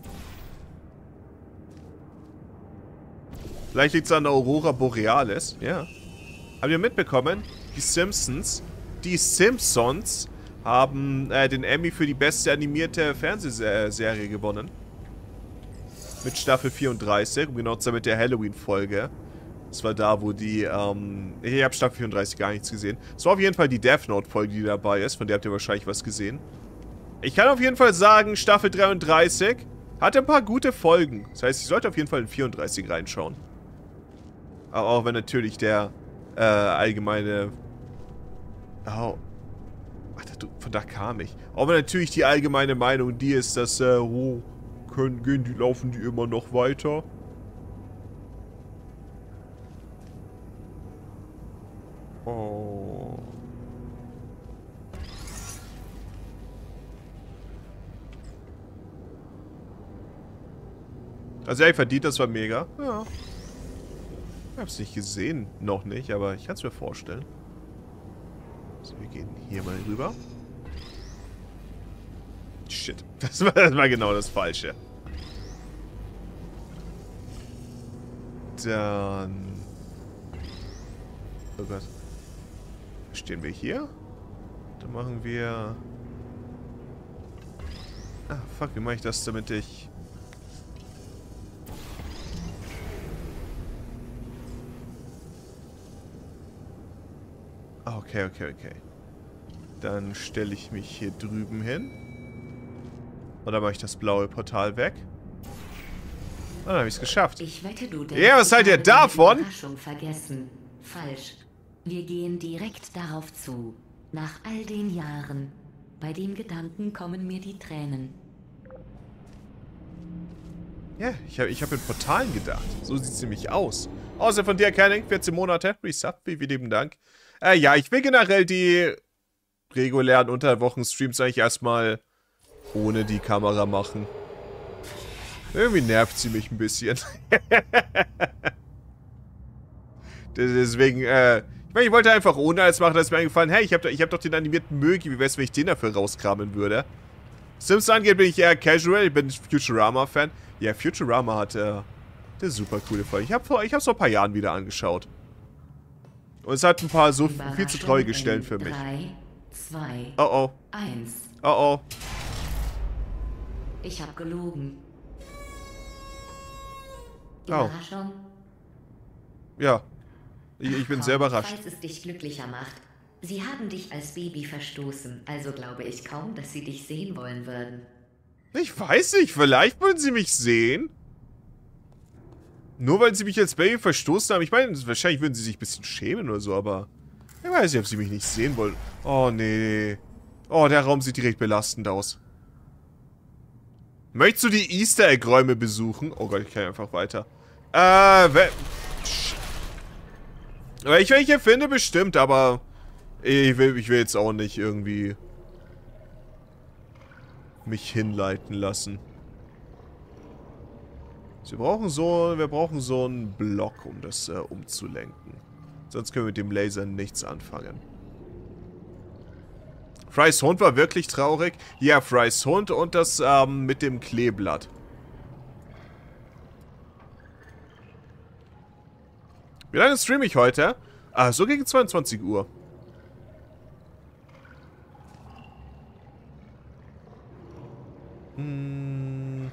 Vielleicht liegt es an der Aurora Borealis. Ja. Habt ihr mitbekommen? Die Simpsons... Die Simpsons haben äh, den Emmy für die beste animierte Fernsehserie gewonnen. Mit Staffel vierunddreißig, um genau zu sein mit der Halloween-Folge. Das war da, wo die, ähm... Ich habe Staffel vierunddreißig gar nichts gesehen. Es war auf jeden Fall die Death Note-Folge, die dabei ist. Von der habt ihr wahrscheinlich was gesehen. Ich kann auf jeden Fall sagen, Staffel dreiunddreißig hatte ein paar gute Folgen. Das heißt, ich sollte auf jeden Fall in vierunddreißig reinschauen. Aber auch wenn natürlich der äh, allgemeine... Oh. Ach, von da kam ich. Aber natürlich die allgemeine Meinung, die ist, dass, äh, oh, können, gehen die, laufen die immer noch weiter? Oh. Also, ja, ich verdient, das war mega. Ja. Ich hab's nicht gesehen, noch nicht, aber ich kann es mir vorstellen. So, wir gehen hier mal rüber. Shit. Das war, das war genau das Falsche. Dann... Oh Gott. Stehen wir hier? Dann machen wir... Ah, fuck, wie mache ich das, damit ich... Okay, okay, okay. Dann stelle ich mich hier drüben hin. Und dann mache ich das blaue Portal weg. Und dann habe ich es geschafft. Ich wette, du denkst, ja, was seid ihr davon? Überraschung vergessen. Falsch. Wir gehen direkt darauf zu. Nach all den Jahren. Bei dem Gedanken kommen mir die Tränen. Ja, ich habe ich hab in Portalen gedacht. So sieht es nämlich aus. Außer von dir, Canning, vierzehn Monate. Resub, wie lieben Dank. Äh, ja, ich will generell die regulären Unterwochen-Streams eigentlich erstmal ohne die Kamera machen. Irgendwie nervt sie mich ein bisschen. Deswegen, äh, ich meine, ich wollte einfach ohne alles machen, da ist mir eingefallen, hey, ich habe ich hab doch den animierten Mögi, wie wär's, wenn ich den dafür rauskramen würde? Sims angeht, bin ich eher casual, ich bin Futurama-Fan. Ja, Futurama hat, äh, eine super coole Folge. Ich habe ich hab's vor ein paar Jahren wieder angeschaut. Und es hat ein paar so viel zu traurige Stellen für mich. drei, zwei, Oh oh. eins. Oh oh. Ich habe gelogen. Oh. Überraschung? Ja. Ich, ich bin Komm, sehr überrascht. Falls es dich glücklicher macht. Sie haben dich als Baby verstoßen, also glaube ich kaum, dass sie dich sehen wollen würden. Ich weiß nicht, vielleicht wollen sie mich sehen. Nur weil sie mich als Baby verstoßen haben. Ich meine, wahrscheinlich würden sie sich ein bisschen schämen oder so, aber ich weiß nicht, ob sie mich nicht sehen wollen. Oh, nee. Oh, der Raum sieht direkt belastend aus. Möchtest du die Easter Egg-Räume besuchen? Oh Gott, ich kann einfach weiter. Äh, we Wenn ich welche finde, bestimmt, aber ich will, ich will jetzt auch nicht irgendwie mich hinleiten lassen. Wir brauchen so, wir brauchen so einen Block, um das äh, umzulenken. Sonst können wir mit dem Laser nichts anfangen. Frys Hund war wirklich traurig. Ja, Frys Hund und das ähm, mit dem Kleeblatt. Wie lange streame ich heute? Ah, so gegen zweiundzwanzig Uhr. Hm.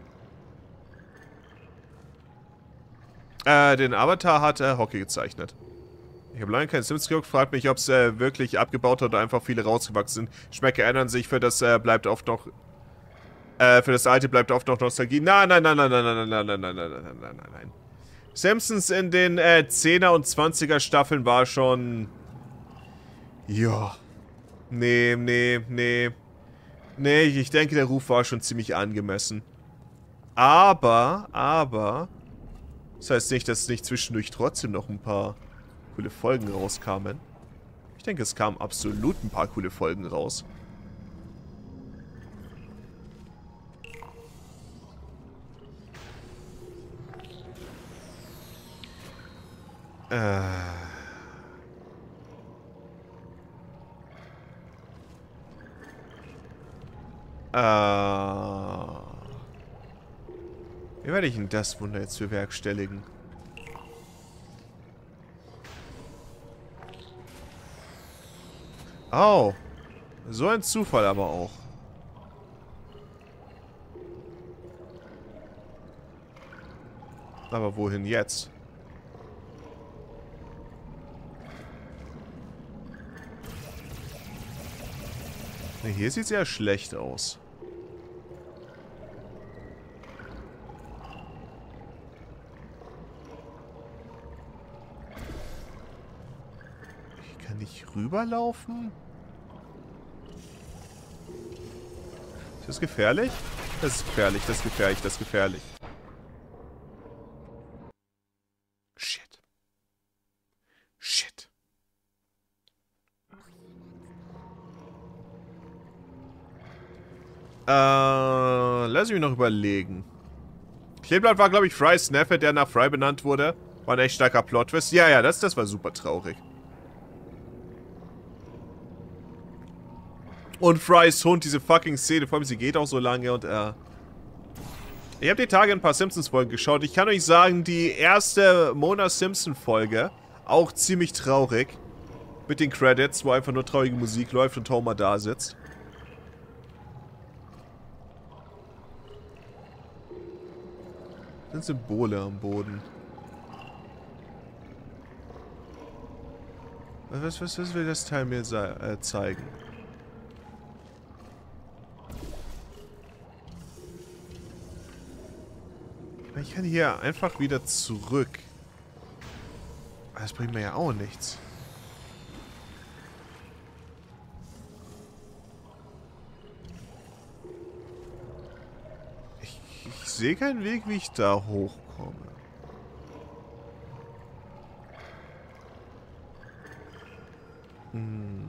Äh, den Avatar hat äh, Hockey gezeichnet. Ich habe lange keinen Sims geguckt, fragt mich, ob es äh, wirklich abgebaut hat oder einfach viele rausgewachsen sind. Schmecke ändern sich, für das äh, bleibt oft noch... Äh, für das alte bleibt oft noch Nostalgie. Nein, nein, nein, nein, nein, nein, nein, nein, nein, nein, nein, nein, nein, nein. Simpsons in den äh, zehner und zwanziger Staffeln war schon... Ja. Nee, nee, nee. Nee, ich denke, der Ruf war schon ziemlich angemessen. Aber, aber... Das heißt nicht, dass nicht zwischendurch trotzdem noch ein paar coole Folgen rauskamen. Ich denke, es kamen absolut ein paar coole Folgen raus. Äh... Äh... Wie werde ich denn das Wunder jetzt bewerkstelligen? Oh. So ein Zufall aber auch. Aber wohin jetzt? Na, hier sieht es ja schlecht aus. Ich kann nicht rüberlaufen? Ist das gefährlich? Das ist gefährlich, das ist gefährlich, das ist gefährlich. Shit. Shit. Äh, lass mich noch überlegen. Kleeblatt war, glaube ich, Frys Neffe, der nach Fry benannt wurde. War ein echt starker Plot-Twist. Ja, ja, das, das war super traurig. Und Frys Hund, diese fucking Szene, vor allem sie geht auch so lange und äh... Ich habe die Tage ein paar Simpsons-Folgen geschaut. Ich kann euch sagen, die erste Mona Simpson-Folge, auch ziemlich traurig. Mit den Credits, wo einfach nur traurige Musik läuft und Homer da sitzt. Das sind Symbole am Boden. Was, was, was will das Teil mir äh, zeigen? Ich kann hier einfach wieder zurück. Das bringt mir ja auch nichts. Ich, ich sehe keinen Weg, wie ich da hochkomme. Hm.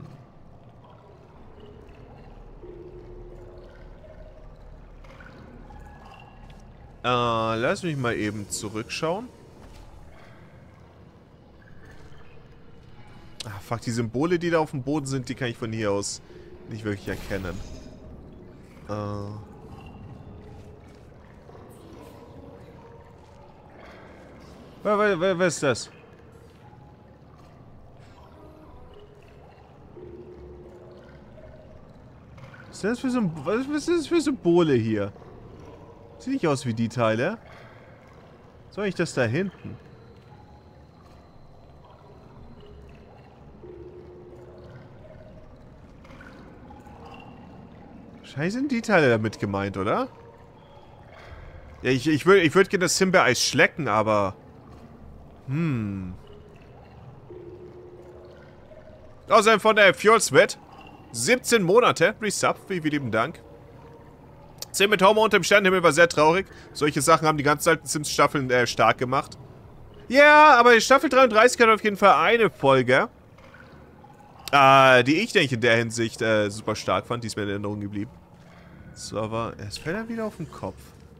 Äh, lass mich mal eben zurückschauen. Ah, fuck, die Symbole, die da auf dem Boden sind, die kann ich von hier aus nicht wirklich erkennen. Äh. Was, was, was ist das? sind das für, Symb was ist das für Symbole hier? Sieht nicht aus wie die Teile. Soll ich das da hinten? Wahrscheinlich sind die Teile damit gemeint, oder? Ja, ich, ich würde ich würd gerne das Himbeereis schlecken, aber... Hm... Außerdem von der Fjolswet. siebzehn Monate. Resub, wie wir lieben Dank. zehn mit Homer unter dem Sternenhimmel war sehr traurig. Solche Sachen haben die ganzen alten Sims-Staffeln äh, stark gemacht. Ja, aber Staffel dreiunddreißig hat auf jeden Fall eine Folge. Äh, die ich, denke, in der Hinsicht äh, super stark fand. Die ist mir in Erinnerung geblieben. So, aber es fällt dann wieder auf den Kopf.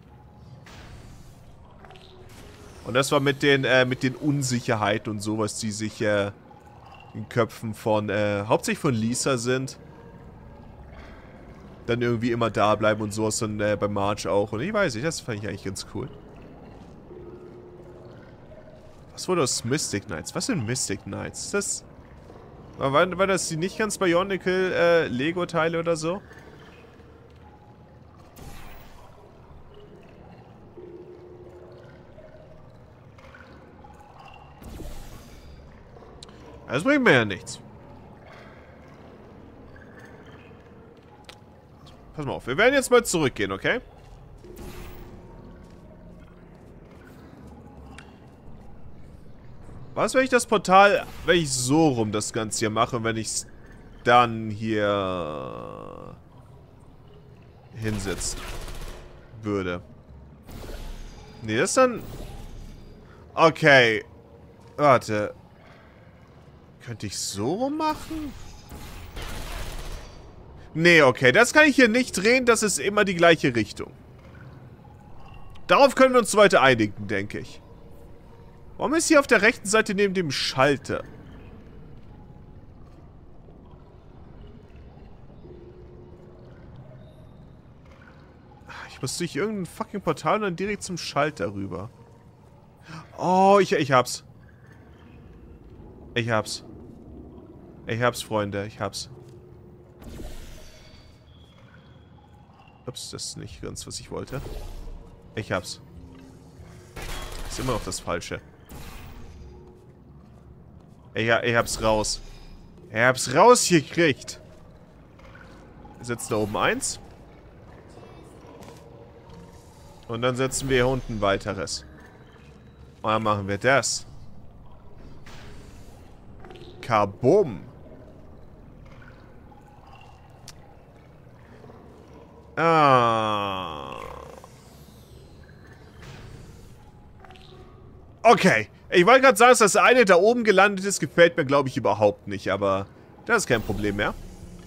Und das war mit den, äh, mit den Unsicherheiten und sowas, die sich, äh, in Köpfen von, äh, hauptsächlich von Lisa sind. Dann irgendwie immer da bleiben und sowas dann äh, bei Marge auch. Und ich weiß nicht, das fand ich eigentlich ganz cool. Was wurde aus Mystic Knights? Was sind Mystic Knights? Ist das... War, war das die nicht ganz Bionicle äh, Lego-Teile oder so? Das bringt mir ja nichts. Pass mal auf, wir werden jetzt mal zurückgehen, okay? Was, wenn ich das Portal, wenn ich so rum das Ganze hier mache und wenn ich es dann hier hinsetzen würde? Nee, das ist dann... Okay. Warte. Könnte ich so rum machen? Nee, okay. Das kann ich hier nicht drehen. Das ist immer die gleiche Richtung. Darauf können wir uns weiter einigen, denke ich. Warum ist hier auf der rechten Seite neben dem Schalter? Ich muss durch irgendein fucking Portal und dann direkt zum Schalter rüber. Oh, ich, ich hab's. Ich hab's. Ich hab's, Freunde. Ich hab's. Ups, das ist nicht ganz, was ich wollte. Ich hab's. Das ist immer noch das Falsche. Ich, ich hab's raus. Ich hab's rausgekriegt. Wir setzen da oben eins. Und dann setzen wir hier unten ein weiteres. Und dann machen wir das. Kabum. Ah. Okay. Ich wollte gerade sagen, dass das eine da oben gelandet ist, gefällt mir, glaube ich, überhaupt nicht. Aber das ist kein Problem mehr.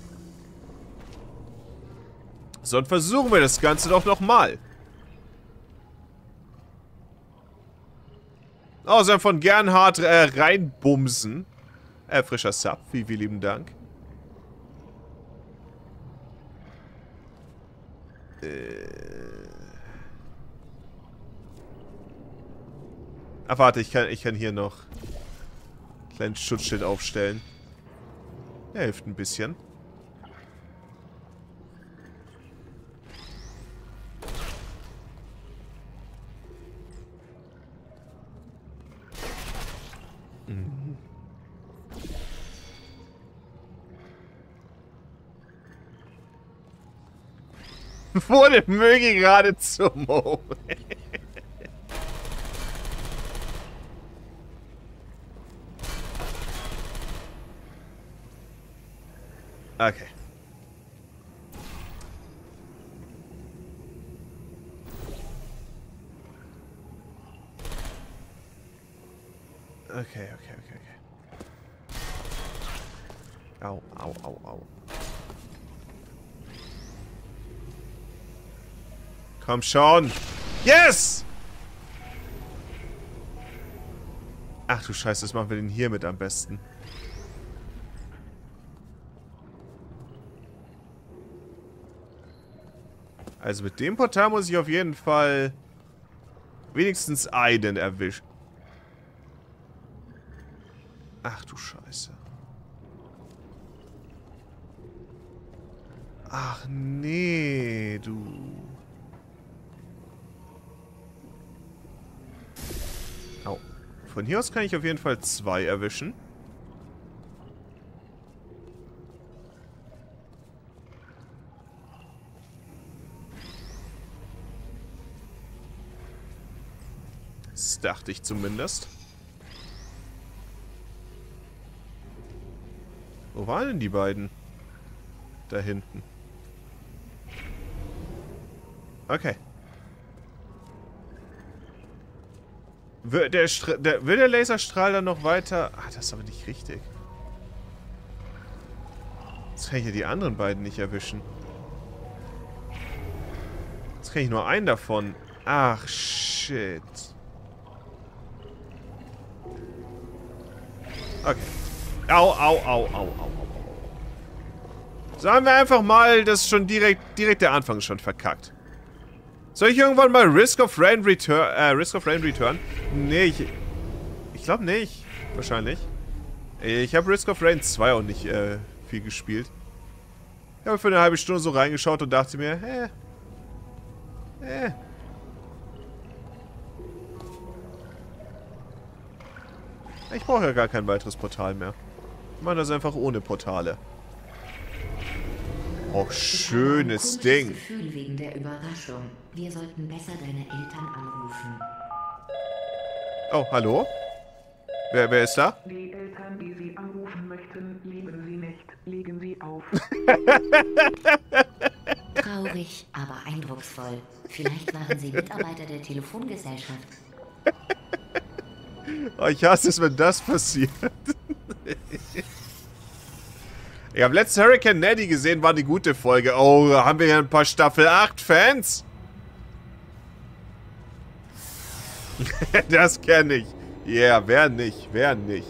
So, dann versuchen wir das Ganze doch nochmal. Außerdem von Gernhard äh, reinbumsen. Äh, frischer Sub. Vielen, vielen lieben Dank. Äh. Ach, warte, ich kann, ich kann hier noch ein kleines Schutzschild aufstellen. Der hilft ein bisschen. Mhm. Wurde möge gerade zum Mo. Okay. Okay, okay, okay, okay. Au, au, au, au. Komm schon. Yes! Ach du Scheiße, was machen wir denn hier mit am besten? Also mit dem Portal muss ich auf jeden Fall wenigstens einen erwischen. Ach du Scheiße. Ach nee, du. Au. Von hier aus kann ich auf jeden Fall zwei erwischen. Das dachte ich zumindest. Wo waren denn die beiden? Da hinten. Okay. Will der, Stra der, will der Laserstrahl dann noch weiter... Ah, das ist aber nicht richtig. Jetzt kann ich ja die anderen beiden nicht erwischen. Jetzt kann ich nur einen davon. Ach, shit. Okay. Au, au, au, au, au, au. Sagen wir einfach mal, dass schon direkt, direkt der Anfang ist schon verkackt. Soll ich irgendwann mal Risk of Rain Return, äh, Risk of Rain Return? Nee, ich, ich glaube nicht. Wahrscheinlich. Ich habe Risk of Rain zwei auch nicht, äh, viel gespielt. Ich habe für eine halbe Stunde so reingeschaut und dachte mir, hä? Hä? Ich brauche ja gar kein weiteres Portal mehr. Wir machen das einfach ohne Portale. Oh, schönes ich Ding. Gefühl wegen der Überraschung. Wir sollten besser deine Eltern anrufen. Oh, hallo? Wer, wer ist da? Die Eltern, die Sie anrufen möchten, lieben Sie nicht. Legen Sie auf. Traurig, aber eindrucksvoll. Vielleicht waren Sie Mitarbeiter der Telefongesellschaft. Oh, ich hasse es, wenn das passiert. Ich habe letztes Hurricane Neddy gesehen, war eine gute Folge. Oh, haben wir hier ein paar Staffel acht Fans? Das kenne ich. Ja, yeah, wer nicht, wer nicht.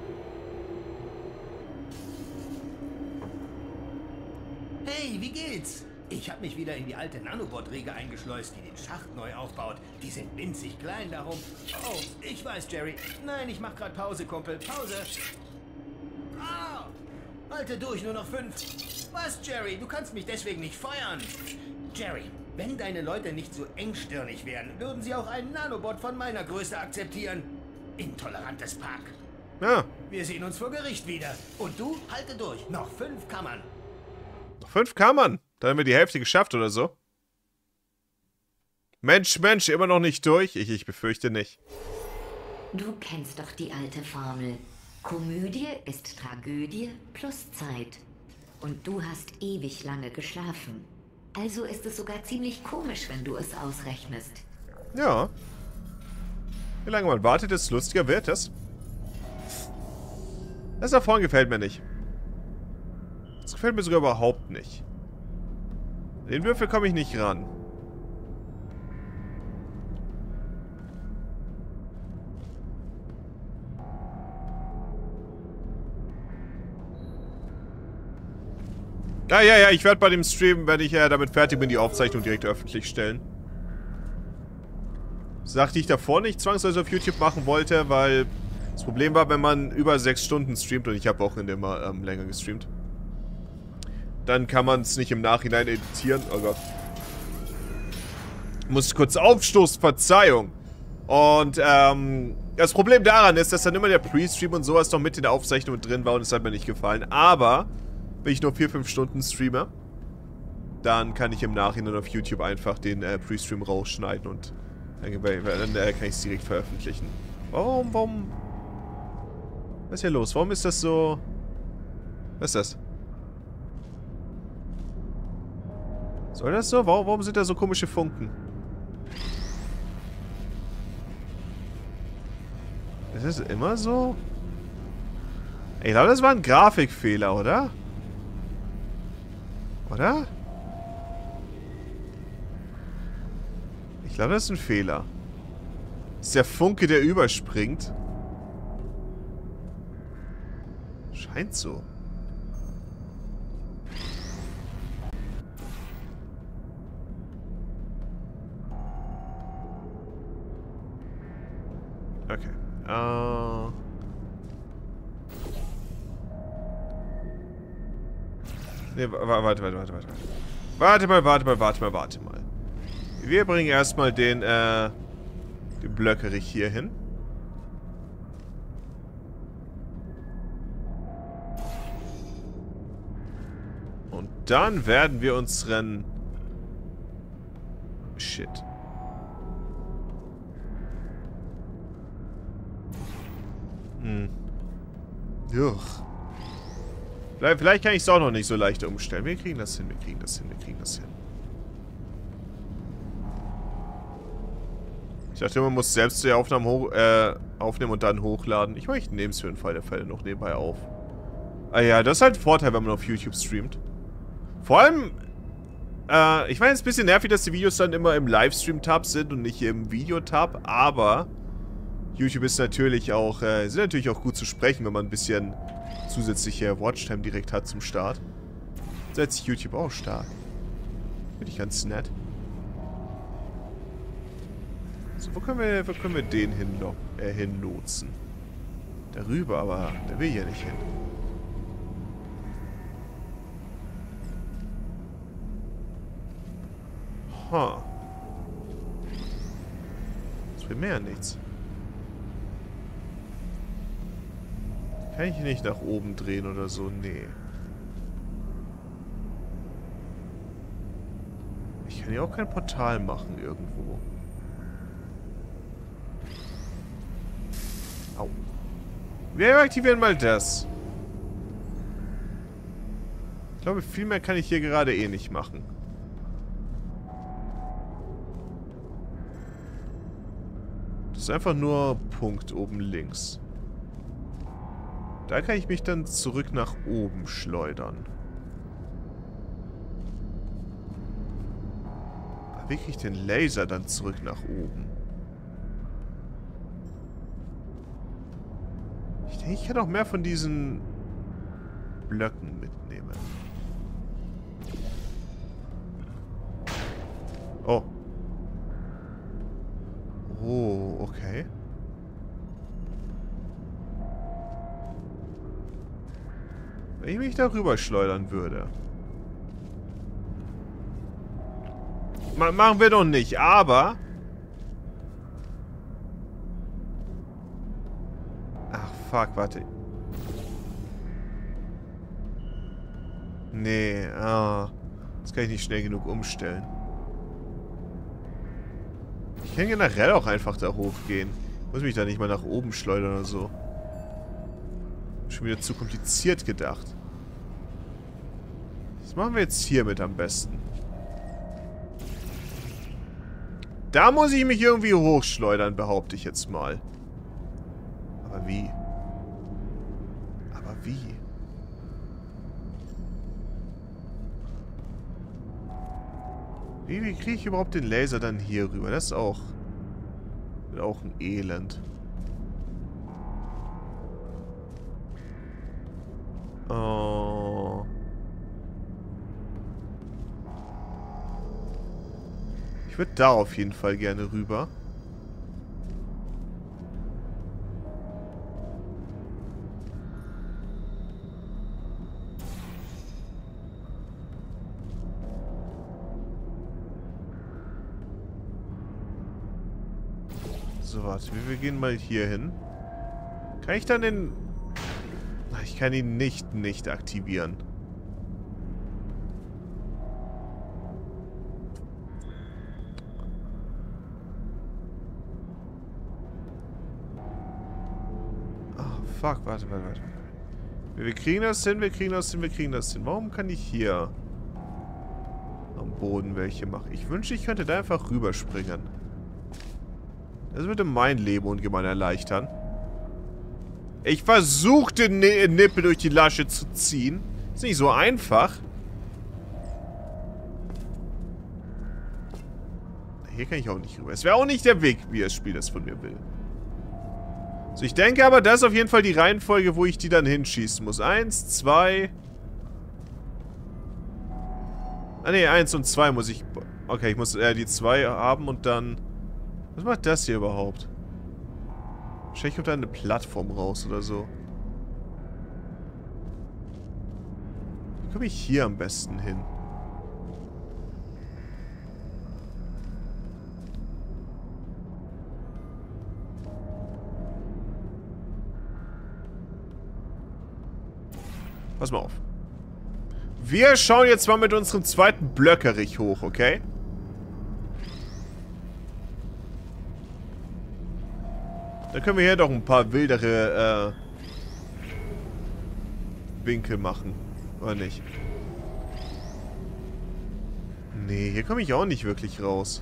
Hey, wie geht's? Ich habe mich wieder in die alte Nanobot-Riege eingeschleust, die den Schacht neu aufbaut. Die sind winzig klein darum. Oh, ich weiß, Jerry. Nein, ich mach grad Pause, Kumpel. Pause. Ah! Halte durch, nur noch fünf. Was, Jerry? Du kannst mich deswegen nicht feuern. Jerry, wenn deine Leute nicht so engstirnig wären, würden sie auch einen Nanobot von meiner Größe akzeptieren. Intolerantes Pack. Ja. Wir sehen uns vor Gericht wieder. Und du, halte durch. Noch fünf Kammern. Noch fünf Kammern. Da haben wir die Hälfte geschafft oder so. Mensch, Mensch, immer noch nicht durch? Ich, ich befürchte nicht. Du kennst doch die alte Formel. Komödie ist Tragödie plus Zeit. Und du hast ewig lange geschlafen. Also ist es sogar ziemlich komisch, wenn du es ausrechnest. Ja. Je länger man wartet, desto lustiger wird es. Das da vorne gefällt mir nicht. Das gefällt mir sogar überhaupt nicht. Den Würfel komme ich nicht ran. Ja, ja, ja, ich werde bei dem Stream, wenn ich äh, damit fertig bin, die Aufzeichnung direkt öffentlich stellen. Sagte die ich davor nicht zwangsweise auf YouTube machen wollte, weil das Problem war, wenn man über sechs Stunden streamt, und ich habe Wochenende immer ähm, länger gestreamt, dann kann man es nicht im Nachhinein editieren. Oh Gott. Muss kurz aufstoßen, Verzeihung. Und ähm, das Problem daran ist, dass dann immer der Pre-Stream und sowas noch mit in der Aufzeichnung drin war und es hat mir nicht gefallen. Aber wenn ich nur vier, fünf Stunden streame, dann kann ich im Nachhinein auf YouTube einfach den äh, Pre-Stream rausschneiden und dann, dann äh, kann ich es direkt veröffentlichen. Warum, warum? Was ist hier los? Warum ist das so... Was ist das? Soll das so? Warum, warum sind da so komische Funken? Ist das immer so? Ich glaube, das war ein Grafikfehler, oder? Oder? Ich glaube, das ist ein Fehler. Das ist der Funke, der überspringt. Scheint so. Okay. Uh Ne, warte, warte, warte, warte. Warte mal, warte mal, warte mal, warte mal. Wir bringen erstmal den, äh, den Blöckerich hier hin. Und dann werden wir unseren... Shit. Hm. Juch. Vielleicht, vielleicht kann ich es auch noch nicht so leicht umstellen. Wir kriegen das hin, wir kriegen das hin, wir kriegen das hin. Ich dachte, man muss selbst die Aufnahmen hoch, äh, aufnehmen und dann hochladen. Ich meine, ich nehme es für den Fall der Fälle noch nebenbei auf. Ah ja, das ist halt ein Vorteil, wenn man auf YouTube streamt. Vor allem, äh, ich meine, es ist ein bisschen nervig, dass die Videos dann immer im Livestream-Tab sind und nicht im Videotab, aber YouTube ist natürlich auch, äh, ist natürlich auch gut zu sprechen, wenn man ein bisschen zusätzliche Watchtime direkt hat zum Start. Setzt sich YouTube auch stark. Finde ich ganz nett. So, wo können wir, wo können wir den hinlo äh, hinlotsen? Darüber, aber der will ja nicht hin. Ha. Das bringt mir ja nichts. Kann ich nicht nach oben drehen oder so? Nee. Ich kann ja auch kein Portal machen irgendwo. Au. Wir aktivieren mal das. Ich glaube, viel mehr kann ich hier gerade eh nicht machen. Das ist einfach nur Punkt oben links. Da kann ich mich dann zurück nach oben schleudern. Aber wie kriege ich den Laser dann zurück nach oben? Ich denke, ich kann auch mehr von diesen Blöcken mitnehmen. Oh. Oh, okay. Wenn ich mich darüber schleudern würde. Ma- machen wir doch nicht, aber... Ach, fuck, warte. Nee, ah. Das kann ich nicht schnell genug umstellen. Ich kann generell auch einfach da hochgehen. Ich muss mich da nicht mal nach oben schleudern oder so. Schon wieder zu kompliziert gedacht. Was machen wir jetzt hiermit am besten? Da muss ich mich irgendwie hochschleudern, behaupte ich jetzt mal. Aber wie? Aber wie? Wie, wie kriege ich überhaupt den Laser dann hier rüber? Das ist auch... Wird auch ein Elend. Oh. Ich würde da auf jeden Fall gerne rüber. So, warte, wir gehen mal hier hin. Kann ich dann den... Ich kann ihn nicht nicht aktivieren. Oh, fuck, warte, warte, warte. Wir kriegen das hin, wir kriegen das hin, wir kriegen das hin. Warum kann ich hier am Boden welche machen? Ich wünschte, ich könnte da einfach rüberspringen. Das würde mein Leben ungemein erleichtern. Ich versuchte, den Nippel durch die Lasche zu ziehen. Ist nicht so einfach. Hier kann ich auch nicht rüber. Es wäre auch nicht der Weg, wie das Spiel das von mir will. So, ich denke aber, das ist auf jeden Fall die Reihenfolge, wo ich die dann hinschießen muss. Eins, zwei... Ah ne, eins und zwei muss ich... Okay, ich muss äh, die zwei haben und dann... Was macht das hier überhaupt? Wahrscheinlich kommt da eine Plattform raus oder so. Wie komme ich hier am besten hin? Pass mal auf. Wir schauen jetzt mal mit unserem zweiten Blöckerich hoch, okay? Dann können wir hier doch ein paar wildere äh, Winkel machen. Oder nicht? Nee, hier komme ich auch nicht wirklich raus.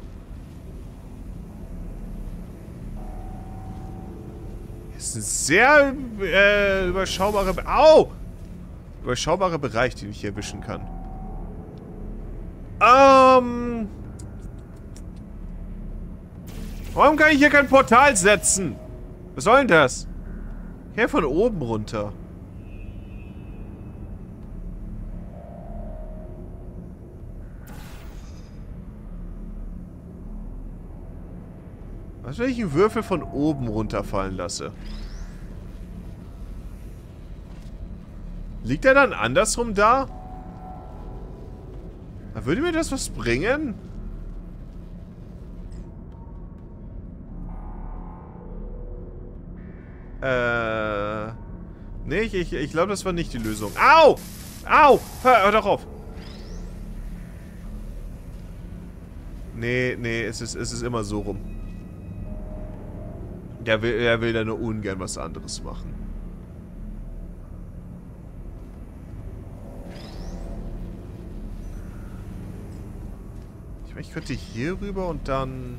Das ist ein sehr äh, überschaubarer... Au! Überschaubarer Bereich, den ich hier erwischen kann. Ähm... Warum kann ich hier kein Portal setzen? Was soll denn das? Hier von oben runter. Was, wenn ich einen Würfel von oben runterfallen lasse? Liegt er dann andersrum da? Würde mir das was bringen? Äh... Nee, ich, ich, ich glaube, das war nicht die Lösung. Au! Au! Hör, hör doch auf! Nee, nee, es ist, es ist immer so rum. Der will, er will da nur ungern was anderes machen. Ich meine, ich könnte hier rüber und dann...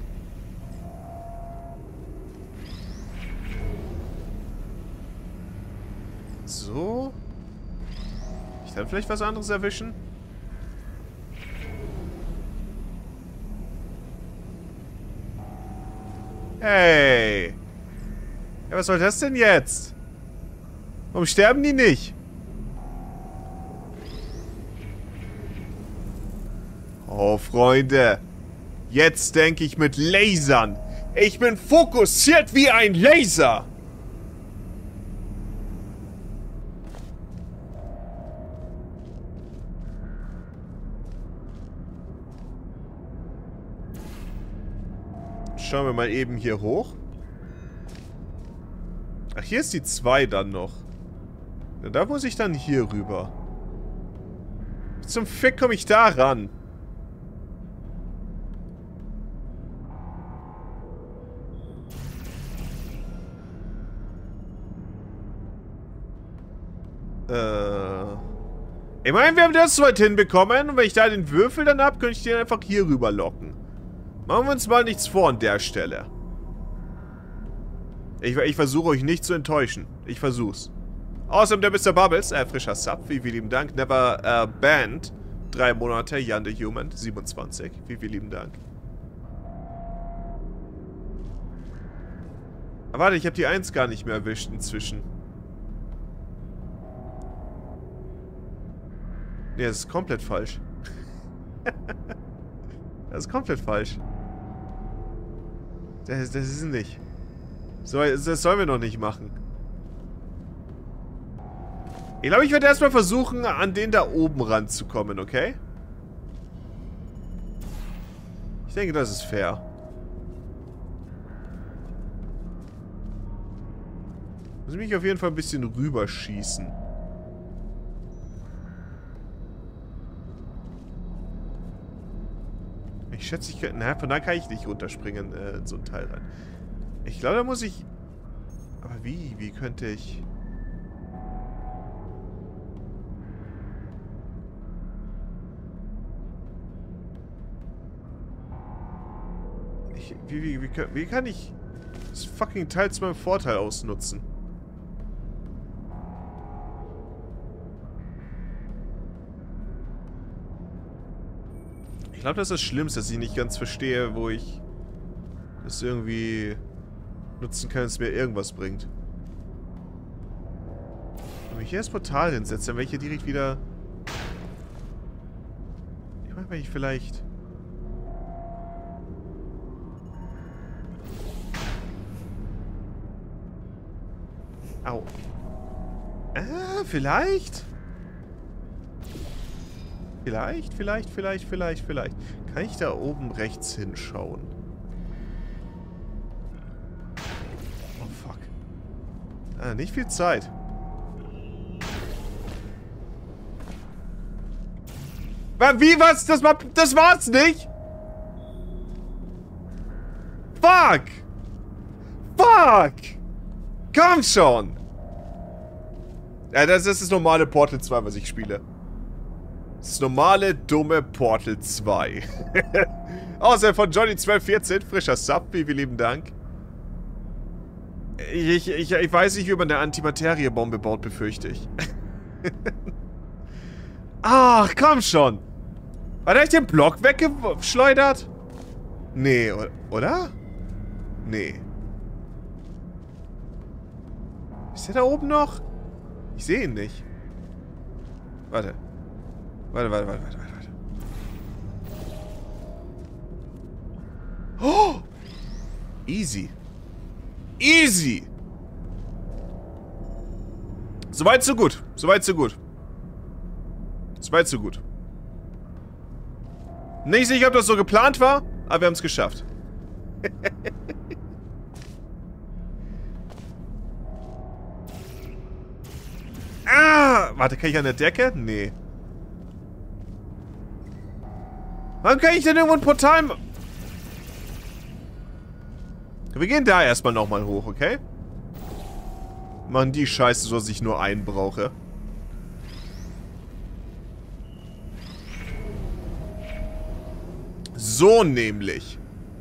So. Ich dann vielleicht was anderes erwischen? Hey! Ja, was soll das denn jetzt? Warum sterben die nicht? Oh, Freunde. Jetzt denke ich mit Lasern. Ich bin fokussiert wie ein Laser. Schauen wir mal eben hier hoch. Ach, hier ist die zwei dann noch. Na, da muss ich dann hier rüber. Wie zum Fick komme ich da ran? Äh... Ich meine, wir haben das so weit hinbekommen. Und wenn ich da den Würfel dann habe, könnte ich den einfach hier rüber locken. Machen wir uns mal nichts vor an der Stelle. Ich, ich versuche euch nicht zu enttäuschen. Ich versuch's. Außerdem der Mister Bubbles, äh, frischer Sub, wie vielen lieben Dank. Never äh, Banned, drei Monate. Jan the Human, siebenundzwanzig. Wie vielen lieben Dank. Aber warte, ich habe die eins gar nicht mehr erwischt inzwischen. Nee, das ist komplett falsch. Das ist komplett falsch. Das, das ist nicht. So, das sollen wir noch nicht machen. Ich glaube, ich werde erstmal versuchen, an den da oben ranzukommen, okay? Ich denke, das ist fair. Muss mich auf jeden Fall ein bisschen rüberschießen. Ich schätze, ich kann... Na, von da kann ich nicht runterspringen äh, in so ein Teil rein. Ich glaube, da muss ich... Aber wie? Wie könnte ich... ich wie, wie, wie, wie kann ich das fucking Teil zu meinem Vorteil ausnutzen? Ich glaube, das ist das Schlimmste, dass ich nicht ganz verstehe, wo ich das irgendwie nutzen kann, dass es mir irgendwas bringt. Wenn ich hier das Portal hinsetze, dann werde ich hier direkt wieder... Ich meine, wenn ich vielleicht... Au. Ah, vielleicht? Vielleicht, vielleicht, vielleicht, vielleicht, vielleicht. Kann ich da oben rechts hinschauen? Oh, fuck. Ah, nicht viel Zeit. Wie, was? Das war, das war's nicht? Fuck! Fuck! Komm schon! Ja, das ist das normale Portal zwei, was ich spiele. Das normale, dumme Portal zwei. Außer von Johnny zwölf vierzehn, frischer Sub, vielen lieben Dank. Ich, ich, ich weiß nicht, wie man eine Antimateriebombe baut, befürchte ich. Ach, komm schon! Hat er den Block weggeschleudert? Nee, oder? Nee. Ist der da oben noch? Ich sehe ihn nicht. Warte. Warte, warte, warte, warte, warte. Oh! Easy. Easy! Soweit so gut. Soweit so gut. Soweit so gut. Nicht sicher, ob das so geplant war, aber wir haben es geschafft. Ah! Warte, kann ich an der Decke? Nee. Wann kann ich denn irgendwo ein Portal... Wir gehen da erstmal nochmal hoch, okay? Machen die Scheiße, so dass ich nur einen brauche. So nämlich.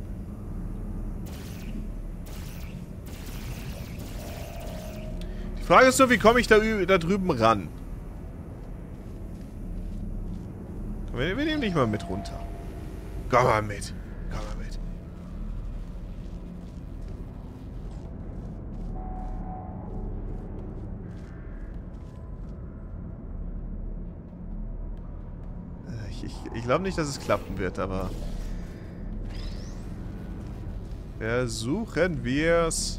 Die Frage ist nur, wie komme ich da, da drüben ran? Wir, wir nehmen dich mal mit runter. Komm mal mit. Komm mal mit. Ich, ich, ich glaube nicht, dass es klappen wird, aber... Versuchen wir's.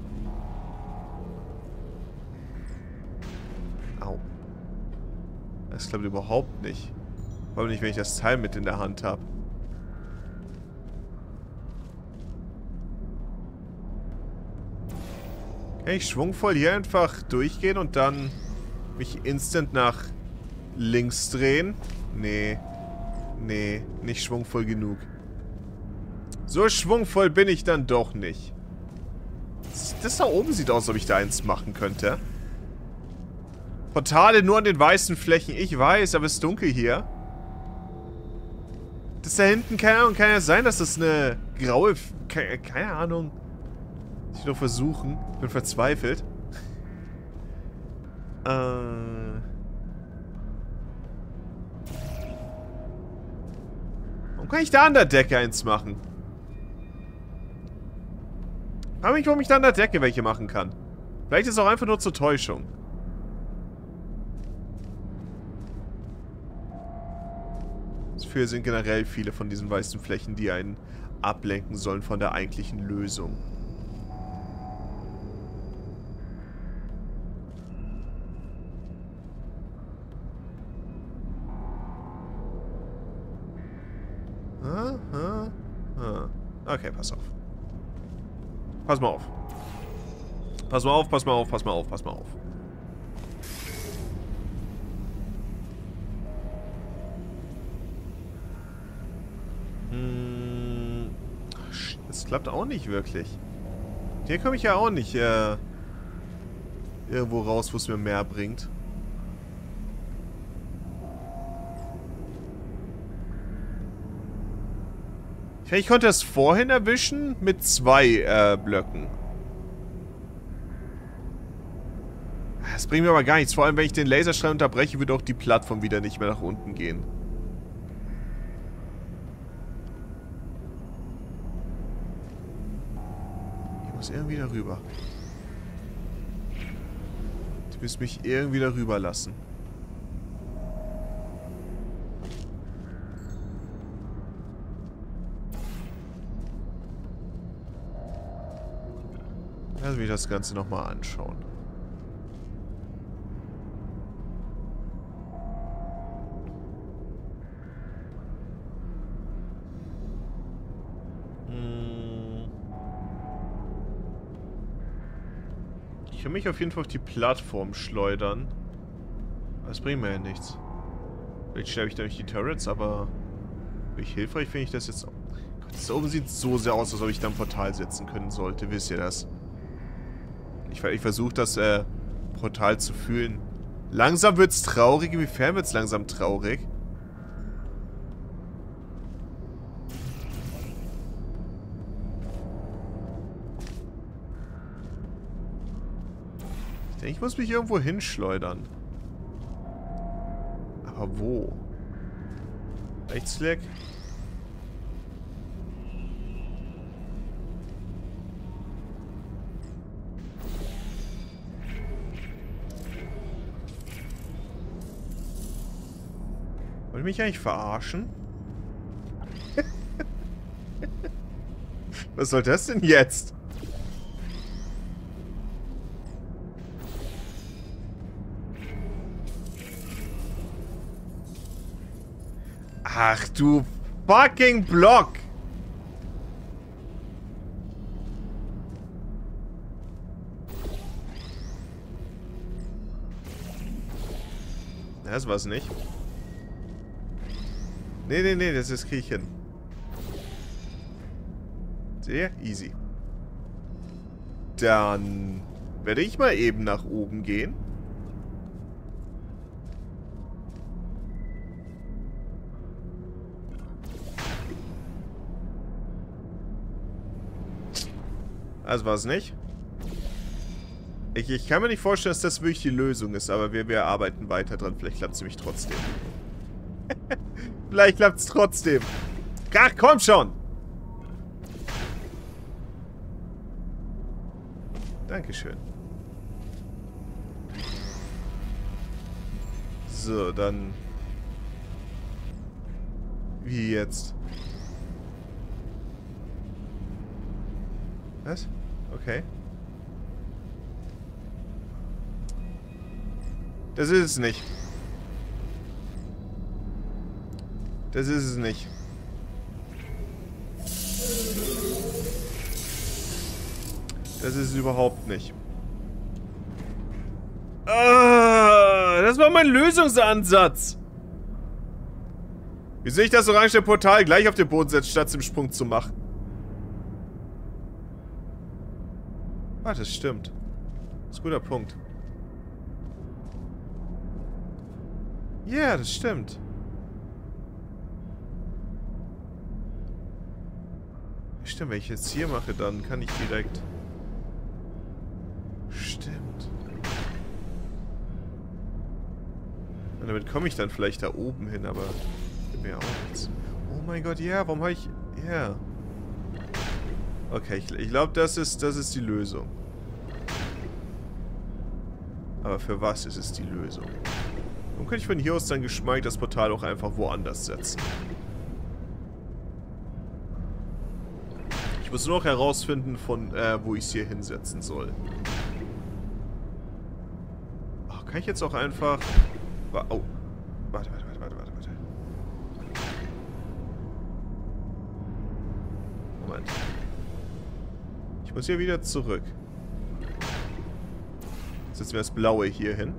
Au. Das klappt überhaupt nicht. Vor allem nicht, wenn ich das Teil mit in der Hand habe. Kann ich schwungvoll hier einfach durchgehen und dann mich instant nach links drehen? Nee. Nee, nicht schwungvoll genug. So schwungvoll bin ich dann doch nicht. Das, das da oben sieht aus, als ob ich da eins machen könnte. Portale nur an den weißen Flächen. Ich weiß, aber es ist dunkel hier. Das da hinten, keine Ahnung, kann ja sein, dass das eine graue... Keine, keine Ahnung. Ich will doch versuchen. Ich bin verzweifelt. Äh... Warum kann ich da an der Decke eins machen? Ich frage mich, warum ich da an der Decke welche machen kann. Vielleicht ist es auch einfach nur zur Täuschung. Dafür sind generell viele von diesen weißen Flächen, die einen ablenken sollen von der eigentlichen Lösung. Ah, ah, ah. Okay, pass auf. Pass mal auf. Pass mal auf, pass mal auf, pass mal auf, pass mal auf. Hm, das klappt auch nicht wirklich. Hier komme ich ja auch nicht äh, irgendwo raus, wo es mir mehr bringt. Ich konnte das vorhin erwischen mit zwei äh, Blöcken. Das bringt mir aber gar nichts. Vor allem, wenn ich den Laserstrahl unterbreche, wird auch die Plattform wieder nicht mehr nach unten gehen. Ich muss irgendwie darüber. Du wirst mich irgendwie darüber lassen. Lass mich das Ganze nochmal anschauen. Ich kann mich auf jeden Fall auf die Plattform schleudern. Das bringt mir ja nichts. Vielleicht sterbe ich da durch die Turrets, aber wie hilfreich finde ich das jetzt? Gott, das oben sieht so sehr aus, als ob ich da ein Portal setzen können sollte. Wisst ihr das? Ich, ich versuche das äh, Portal zu fühlen. Langsam wird's traurig. Inwiefern wird's langsam traurig? Ich denke, ich muss mich irgendwo hinschleudern. Aber wo? Rechtsklick. Wollt ihr mich eigentlich verarschen? Was soll das denn jetzt? Ach du fucking Block! Das war's nicht. Nee, nee, nee, das ist krieg ich hin. Sehr easy. Dann werde ich mal eben nach oben gehen. Also war es nicht. Ich, ich kann mir nicht vorstellen, dass das wirklich die Lösung ist, aber wir, wir arbeiten weiter dran. Vielleicht klappt es nämlich trotzdem. Vielleicht klappt es trotzdem. Ach, komm schon! Dankeschön. So, dann... Wie jetzt? Was? Okay. Das ist es nicht. Das ist es nicht. Das ist es überhaupt nicht. Ah, das war mein Lösungsansatz. Wie sehe ich das orange Portal gleich auf den Boden setzt, statt zum Sprung zu machen? Ah, das stimmt. Das ist ein guter Punkt. Ja, yeah, das stimmt. Stimmt, wenn ich jetzt hier mache, dann kann ich direkt... Stimmt. Und damit komme ich dann vielleicht da oben hin, aber... mir auch nichts. Oh mein Gott, ja, warum habe ich... Ja. Okay, ich, ich glaube, das ist, das ist die Lösung. Aber für was ist es die Lösung? Warum könnte ich von hier aus dann geschmeidig das Portal auch einfach woanders setzen? Ich muss nur noch herausfinden, von äh, wo ich es hier hinsetzen soll. Oh, kann ich jetzt auch einfach... Oh. Warte, warte, warte, warte, warte, warte. Moment. Ich muss hier wieder zurück. Setzen wir das Blaue hier hin.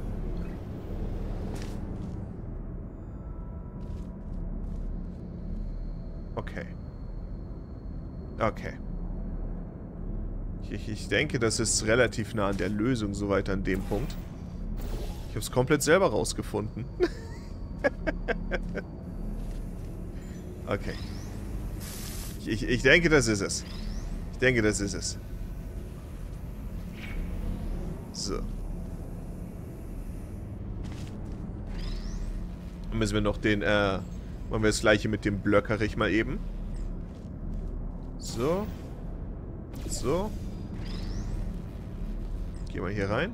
Okay. Okay. Ich, ich denke, das ist relativ nah an der Lösung, soweit an dem Punkt. Ich habe es komplett selber rausgefunden. Okay. Ich, ich, ich denke, das ist es. Ich denke, das ist es. So. Dann müssen wir noch den, äh... machen wir das gleiche mit dem Blöckerich mal eben. So. So. Gehen wir hier rein.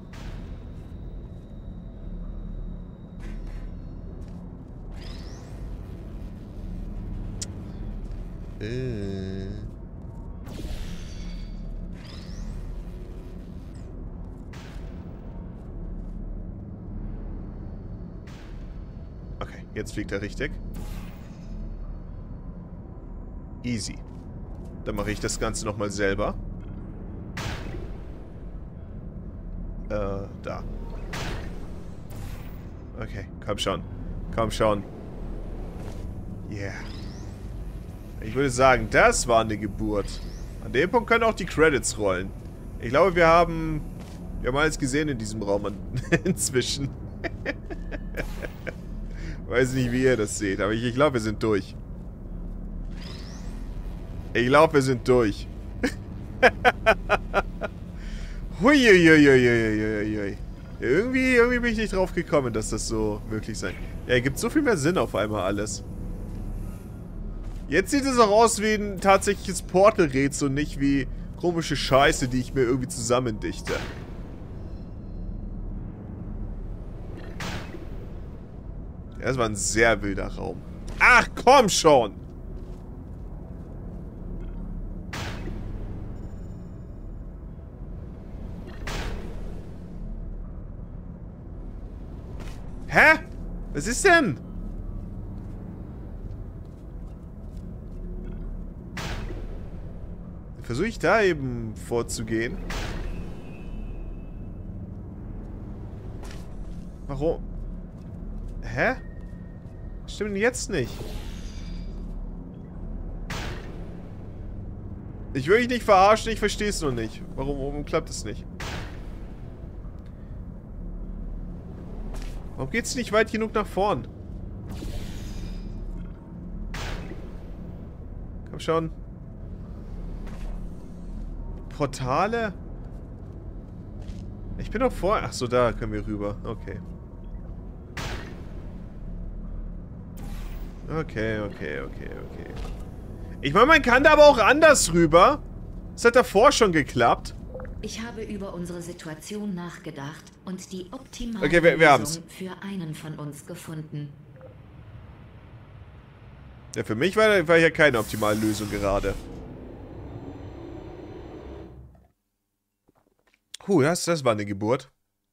Äh... Okay, jetzt fliegt er richtig. Easy. Dann mache ich das Ganze nochmal selber. Äh, da. Okay, komm schon. Komm schon. Yeah. Ich würde sagen, das war eine Geburt. An dem Punkt können auch die Credits rollen. Ich glaube, wir haben... Wir haben alles gesehen in diesem Raum inzwischen. Weiß nicht, wie ihr das seht, aber ich, ich glaube, wir sind durch. Ich glaube, wir sind durch. Huiuiuiuiuiui. Irgendwie, irgendwie bin ich nicht drauf gekommen, dass das so möglich sein. Ja, ergibt so viel mehr Sinn auf einmal alles. Jetzt sieht es auch aus wie ein tatsächliches Portal-Rätsel und nicht wie komische Scheiße, die ich mir irgendwie zusammendichte. Das war ein sehr wilder Raum. Ach, komm schon! Hä? Was ist denn? Versuche ich da eben vorzugehen? Warum? Hä? Was stimmt denn jetzt nicht? Ich will dich nicht verarschen, ich verstehe es nur nicht. Warum, warum klappt es nicht? Warum geht's nicht weit genug nach vorn? Komm schon. Portale? Ich bin doch vor... Ach so, da können wir rüber. Okay. Okay, okay, okay, okay. Ich meine, man kann da aber auch anders rüber. Das hat davor schon geklappt. Ich habe über unsere Situation nachgedacht und die optimale okay, wir, wir Lösung für einen von uns gefunden. Ja, für mich war, war hier keine optimale Lösung gerade. Puh, das, das war eine Geburt.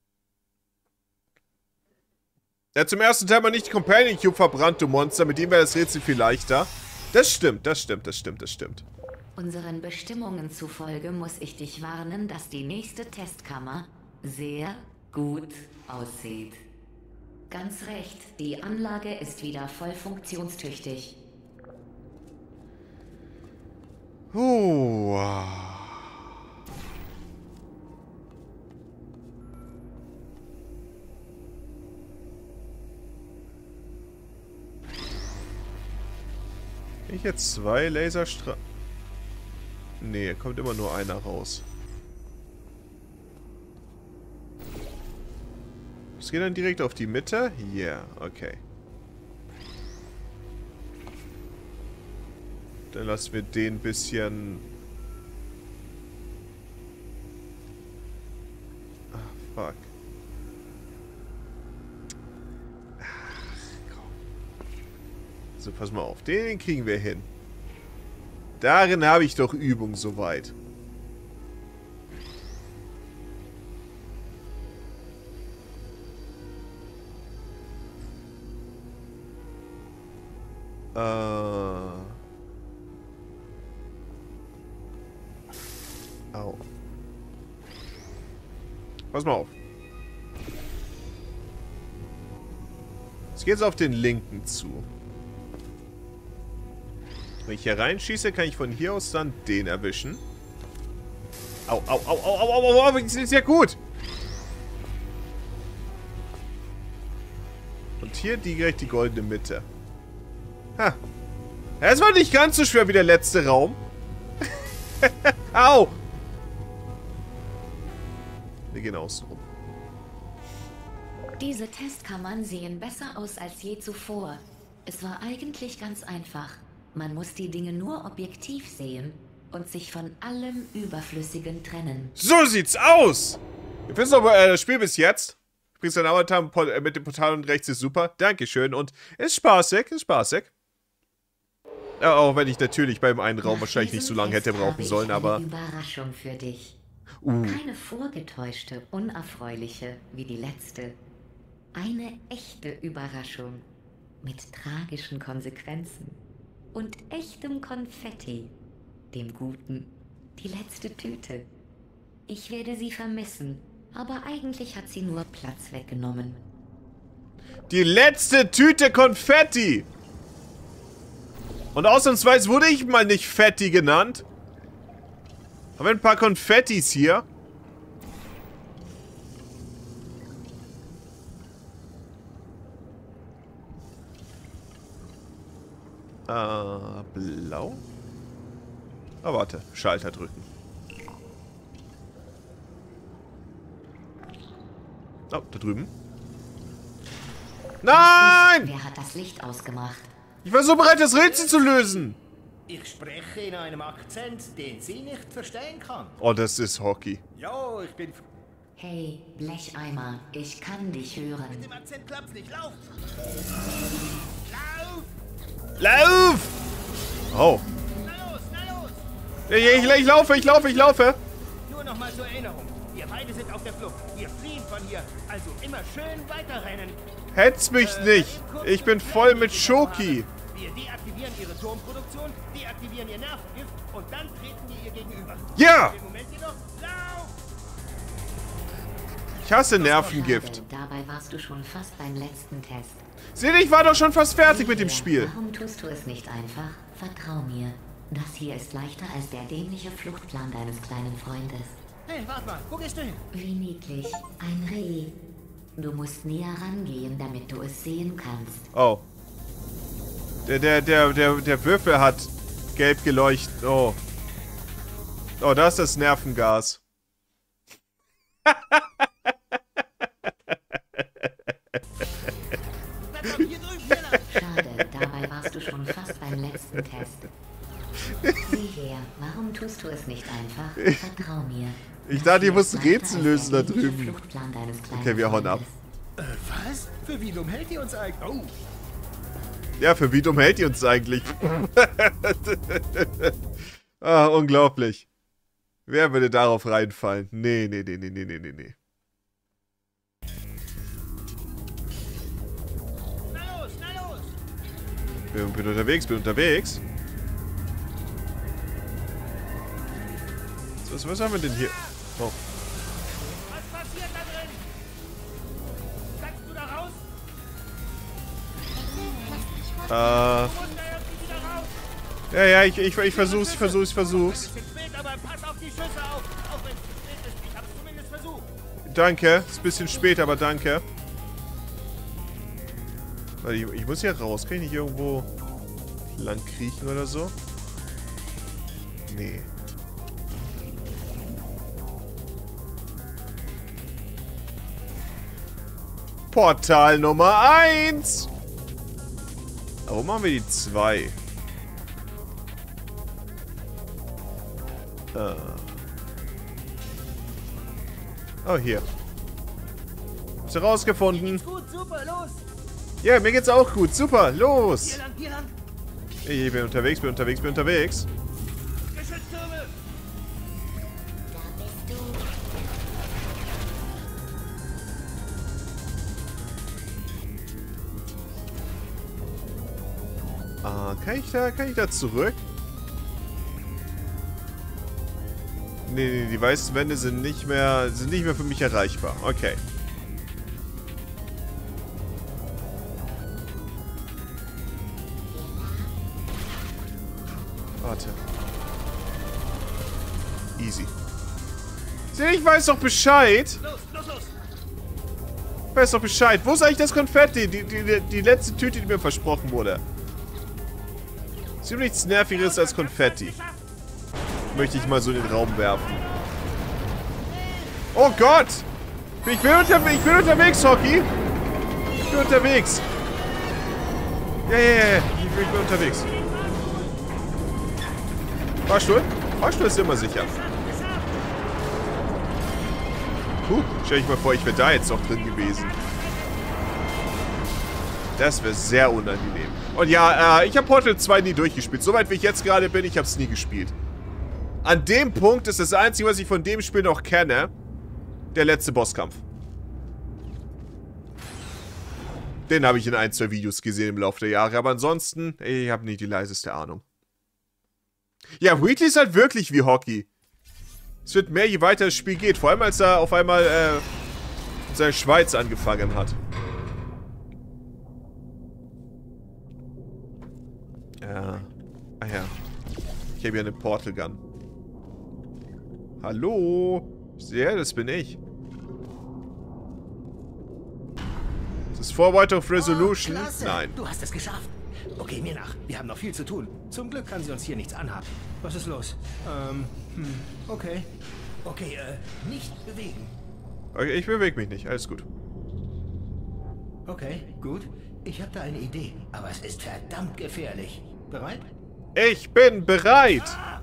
Ja, zum ersten Teil mal nicht die Companion Cube verbrannt, du Monster. Mit ihm wäre das Rätsel viel leichter. Das stimmt, das stimmt, das stimmt, das stimmt. Unseren Bestimmungen zufolge muss ich dich warnen, dass die nächste Testkammer sehr gut aussieht. Ganz recht, die Anlage ist wieder voll funktionstüchtig. Oh. Ich jetzt zwei Laserstrahlen. Nee, kommt immer nur einer raus. Es geht dann direkt auf die Mitte? Ja, yeah, okay. Dann lassen wir den ein bisschen... Ah, fuck. Ach, komm. So, pass mal auf. Den kriegen wir hin. Darin habe ich doch Übung soweit. Äh. Au. Pass mal auf. Jetzt geht's auf den linken zu. Wenn ich hier reinschieße, kann ich von hier aus dann den erwischen. Au, au, au, au, au, au, au, das ist ja gut. Und hier direkt die goldene Mitte. Ha. Das war nicht ganz so schwer wie der letzte Raum. Au. Wir gehen außen rum. Diese Testkammern sehen besser aus als je zuvor. Es war eigentlich ganz einfach. Man muss die Dinge nur objektiv sehen und sich von allem Überflüssigen trennen. So sieht's aus! Wir wissen aber äh, das Spiel bis jetzt. Übrigens, dein Avatar mit dem Portal und rechts ist super. Dankeschön. Und ist spaßig, ist spaßig. Ja, auch wenn ich natürlich beim einen Raum Nach wahrscheinlich nicht so diesem lange hätte Test brauchen habe ich sollen, aber... eine Überraschung für dich. Uh. Keine vorgetäuschte, unerfreuliche wie die letzte. Eine echte Überraschung. Mit tragischen Konsequenzen. Und echtem Konfetti. Dem Guten. Die letzte Tüte. Ich werde sie vermissen, Aber eigentlich hat sie nur Platz weggenommen. Die letzte Tüte Konfetti! Und ausnahmsweise wurde ich mal nicht Fetti genannt. Haben wir ein paar Konfettis hier? Äh, blau? Ah, warte. Schalter drücken. Oh, da drüben. Nein! Wer hat das Licht ausgemacht? Ich war so bereit, das Rätsel zu lösen. Ich spreche in einem Akzent, den sie nicht verstehen kann. Oh, das ist Hockey. Jo, ich bin... Hey, Blecheimer, ich kann dich hören. Mit dem Akzent klappt's nicht. Lauf! Lauf! Lauf! Oh. Na los, na los! Ich, ich, ich laufe, ich laufe, ich laufe. Nur noch mal zur Erinnerung. Wir beide sind auf der Flucht. Wir fliehen von hier. Also immer schön weiterrennen. Hetz mich nicht. Ich bin voll mit Schoki. Wir deaktivieren ihre Turmproduktion, deaktivieren ihr Nervengift und dann treten wir ihr gegenüber. Ja! Im Moment jedoch, lauf! Ich hasse Nervengift. Schade, dabei warst du schon fast beim letzten Test. Seht ihr, ich war doch schon fast fertig mit dem Spiel. Warum tust du es nicht einfach? Vertrau mir. Das hier ist leichter als der dämliche Fluchtplan deines kleinen Freundes. Hey, warte mal, wo gehst du hin? Wie niedlich. Ein Reh. Du musst näher rangehen, damit du es sehen kannst. Oh. Der, der, der, der, der Würfel hat gelb geleuchtet. Oh. Oh, das ist das Nervengas. Schade, dabei warst du schon fast beim letzten Test. Sieh her, warum tust du es nicht einfach? Vertrau mir. Ich dachte, ihr müsst Rätsel lösen da drüben. Okay, wir hauen ab. Äh, was? Für wie dumm hält ihr uns eigentlich? Oh. Ja, für wie dumm hält ihr uns eigentlich? Ah, unglaublich. Wer würde darauf reinfallen? Nee, nee, nee, nee, nee, nee, nee, nee. Na los, na los! Bin, bin unterwegs, bin unterwegs. Was, was haben wir denn hier? Oh. Was passiert da drin? Kannst du da raus? Äh. Du musst da irgendwie wieder raus! Ja, ja, ich, ich, ich versuch's, ich versuch's, ich versuch's. Ein bisschen spät, aber pass auf die Schüsse auf! Auch wenn es zu spät ist, ich hab's zumindest versucht! Danke. Ist ein bisschen spät, aber danke. Warte, ich, ich muss hier raus. Kann ich nicht irgendwo lang kriechen oder so? Nee. Portal Nummer eins. Warum machen wir die zwei? Äh. Oh, hier. Hab's herausgefunden. Gut, super, los! Ja, mir geht's auch gut. Super, los. Hier lang, hier lang! Ich bin unterwegs, bin unterwegs, bin unterwegs. Geschütztürme! Da bist du. Ah, kann ich da, kann ich da zurück? Nee, nee, die weißen Wände sind nicht mehr, sind nicht mehr für mich erreichbar. Okay. Warte. Easy. Sieh, ich weiß doch Bescheid. Los, los, los! Ich weiß doch Bescheid. Wo ist eigentlich das Konfetti? Die, die, die, die letzte Tüte, die mir versprochen wurde. Es gibt nichts Nervigeres als Konfetti. Möchte ich mal so in den Raum werfen. Oh Gott! Ich bin, unter, ich bin unterwegs, Hockey! Ich bin unterwegs! Ja, ja, ja, ich bin, ich bin unterwegs. Fahrstuhl? Fahrstuhl ist immer sicher. Puh, stell dich mal vor, ich wäre da jetzt noch drin gewesen. Das wäre sehr unangenehm. Und ja, äh, ich habe Portal zwei nie durchgespielt. Soweit wie ich jetzt gerade bin, ich habe es nie gespielt. An dem Punkt ist das Einzige, was ich von dem Spiel noch kenne, der letzte Bosskampf. Den habe ich in ein, zwei Videos gesehen im Laufe der Jahre. Aber ansonsten, ich habe nicht die leiseste Ahnung. Ja, Wheatley ist halt wirklich wie Hockey. Es wird mehr, je weiter das Spiel geht. Vor allem, als er auf einmal äh, in seiner Schweiz angefangen hat. Ja. Ah ja. Ich habe hier eine Portal Gun. Hallo? Ja, das bin ich. Das ist Forward of Resolution. Oh, klasse. Nein. Du hast es geschafft. Okay, mir nach. Wir haben noch viel zu tun. Zum Glück kann sie uns hier nichts anhaben. Was ist los? Ähm, hm, okay. Okay, äh, nicht bewegen. Okay, ich bewege mich nicht. Alles gut. Okay, gut. Ich habe da eine Idee, aber es ist verdammt gefährlich. Bereit? Ich bin bereit.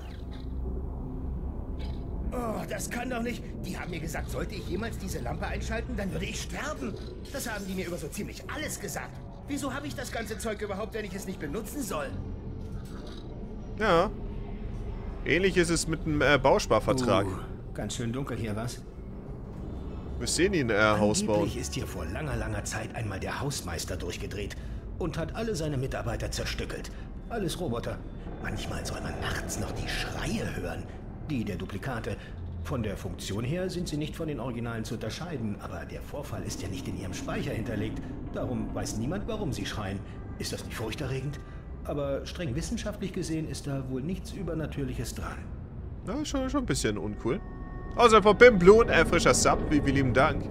Oh, das kann doch nicht. Die haben mir gesagt, sollte ich jemals diese Lampe einschalten, dann würde ich sterben. Das haben die mir über so ziemlich alles gesagt. Wieso habe ich das ganze Zeug überhaupt, wenn ich es nicht benutzen soll? Ja. Ähnlich ist es mit dem äh, Bausparvertrag. Uh, ganz schön dunkel hier, was? Wir sehen ihn, äh, Haus bauen. Angeblich ist hier vor langer, langer Zeit einmal der Hausmeister durchgedreht und hat alle seine Mitarbeiter zerstückelt. Alles Roboter. Manchmal soll man nachts noch die Schreie hören. Die der Duplikate. Von der Funktion her sind sie nicht von den Originalen zu unterscheiden, aber der Vorfall ist ja nicht in ihrem Speicher hinterlegt. Darum weiß niemand, warum sie schreien. Ist das nicht furchterregend? Aber streng wissenschaftlich gesehen ist da wohl nichts Übernatürliches dran. Ja, schon, schon ein bisschen uncool. Außer von Bim Blue, äh, frischer Sub, wie, wie lieben Dank.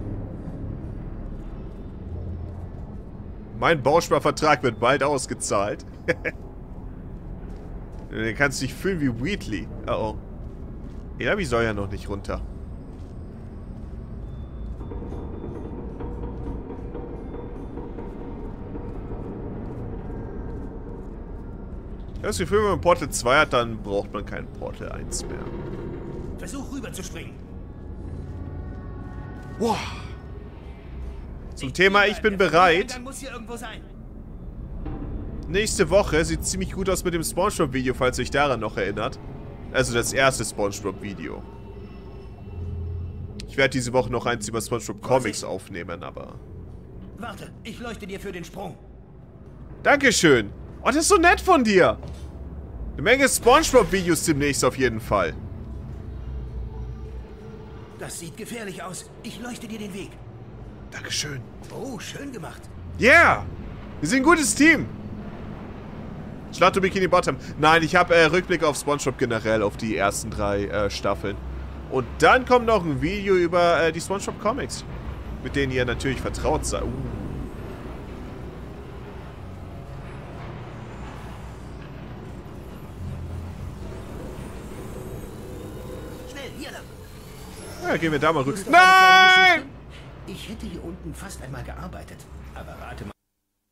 Mein Bausparvertrag wird bald ausgezahlt. Du kannst dich fühlen wie Wheatley. Oh oh. Ja, wie soll ja noch nicht runter? Ich habe das Gefühl, wenn man Portal zwei hat, dann braucht man kein Portal eins mehr. Versuch rüber zu springen. Wow. Zum Thema Ich bin bereit. Muss hier irgendwo sein. Nächste Woche sieht ziemlich gut aus mit dem SpongeBob-Video, falls ihr euch daran noch erinnert. Also das erste SpongeBob-Video. Ich werde diese Woche noch eins über SpongeBob-Comics aufnehmen, aber... Warte, ich leuchte dir für den Sprung. Dankeschön. Oh, das ist so nett von dir. Eine Menge SpongeBob-Videos demnächst auf jeden Fall. Das sieht gefährlich aus. Ich leuchte dir den Weg. Dankeschön. Oh, schön gemacht. Yeah! Wir sind ein gutes Team. Schlacht Bikini Bottom. Nein, ich habe äh, Rückblick auf SpongeBob generell, auf die ersten drei äh, Staffeln. Und dann kommt noch ein Video über äh, die SpongeBob Comics, mit denen ihr natürlich vertraut seid. Uh. Schnell, hier lang. Ja, gehen wir da mal rüber. Lust auf eine kleine Nein! Geschichte? Ich hätte hier unten fast einmal gearbeitet. Aber rate mal.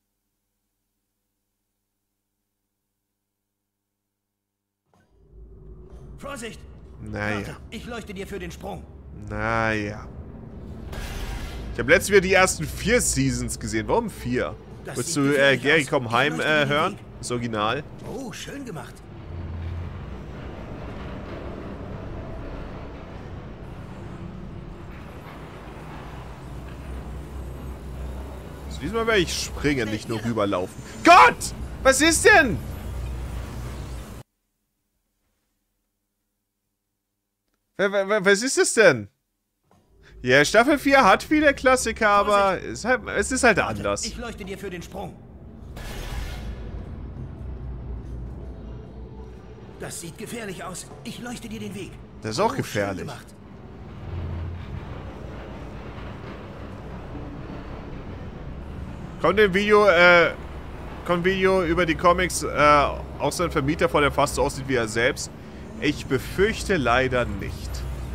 Vorsicht! Naja. Warte, ich leuchte dir für den Sprung. Naja. Ich habe letztes wieder die ersten vier Seasons gesehen. Warum vier? Das Willst sieht du äh, gefährlich Gary aus. komm Ich heim leuchte äh, dir den hören? Weg. Das Original. Oh, schön gemacht. Also diesmal werde ich springen, nicht nur rüberlaufen. Gott! Was ist denn? Was ist es denn? Ja, Staffel vier hat viele Klassiker, aber es, halt, es ist halt anders. Ich leuchte dir für den Sprung. Das sieht gefährlich aus. Ich leuchte dir den Weg. Das ist auch Oh, gefährlich. schön gemacht. Kommt ein Video, äh, kommt ein Video über die Comics, äh, auch so ein Vermieter, von der fast so aussieht wie er selbst. Ich befürchte leider nicht.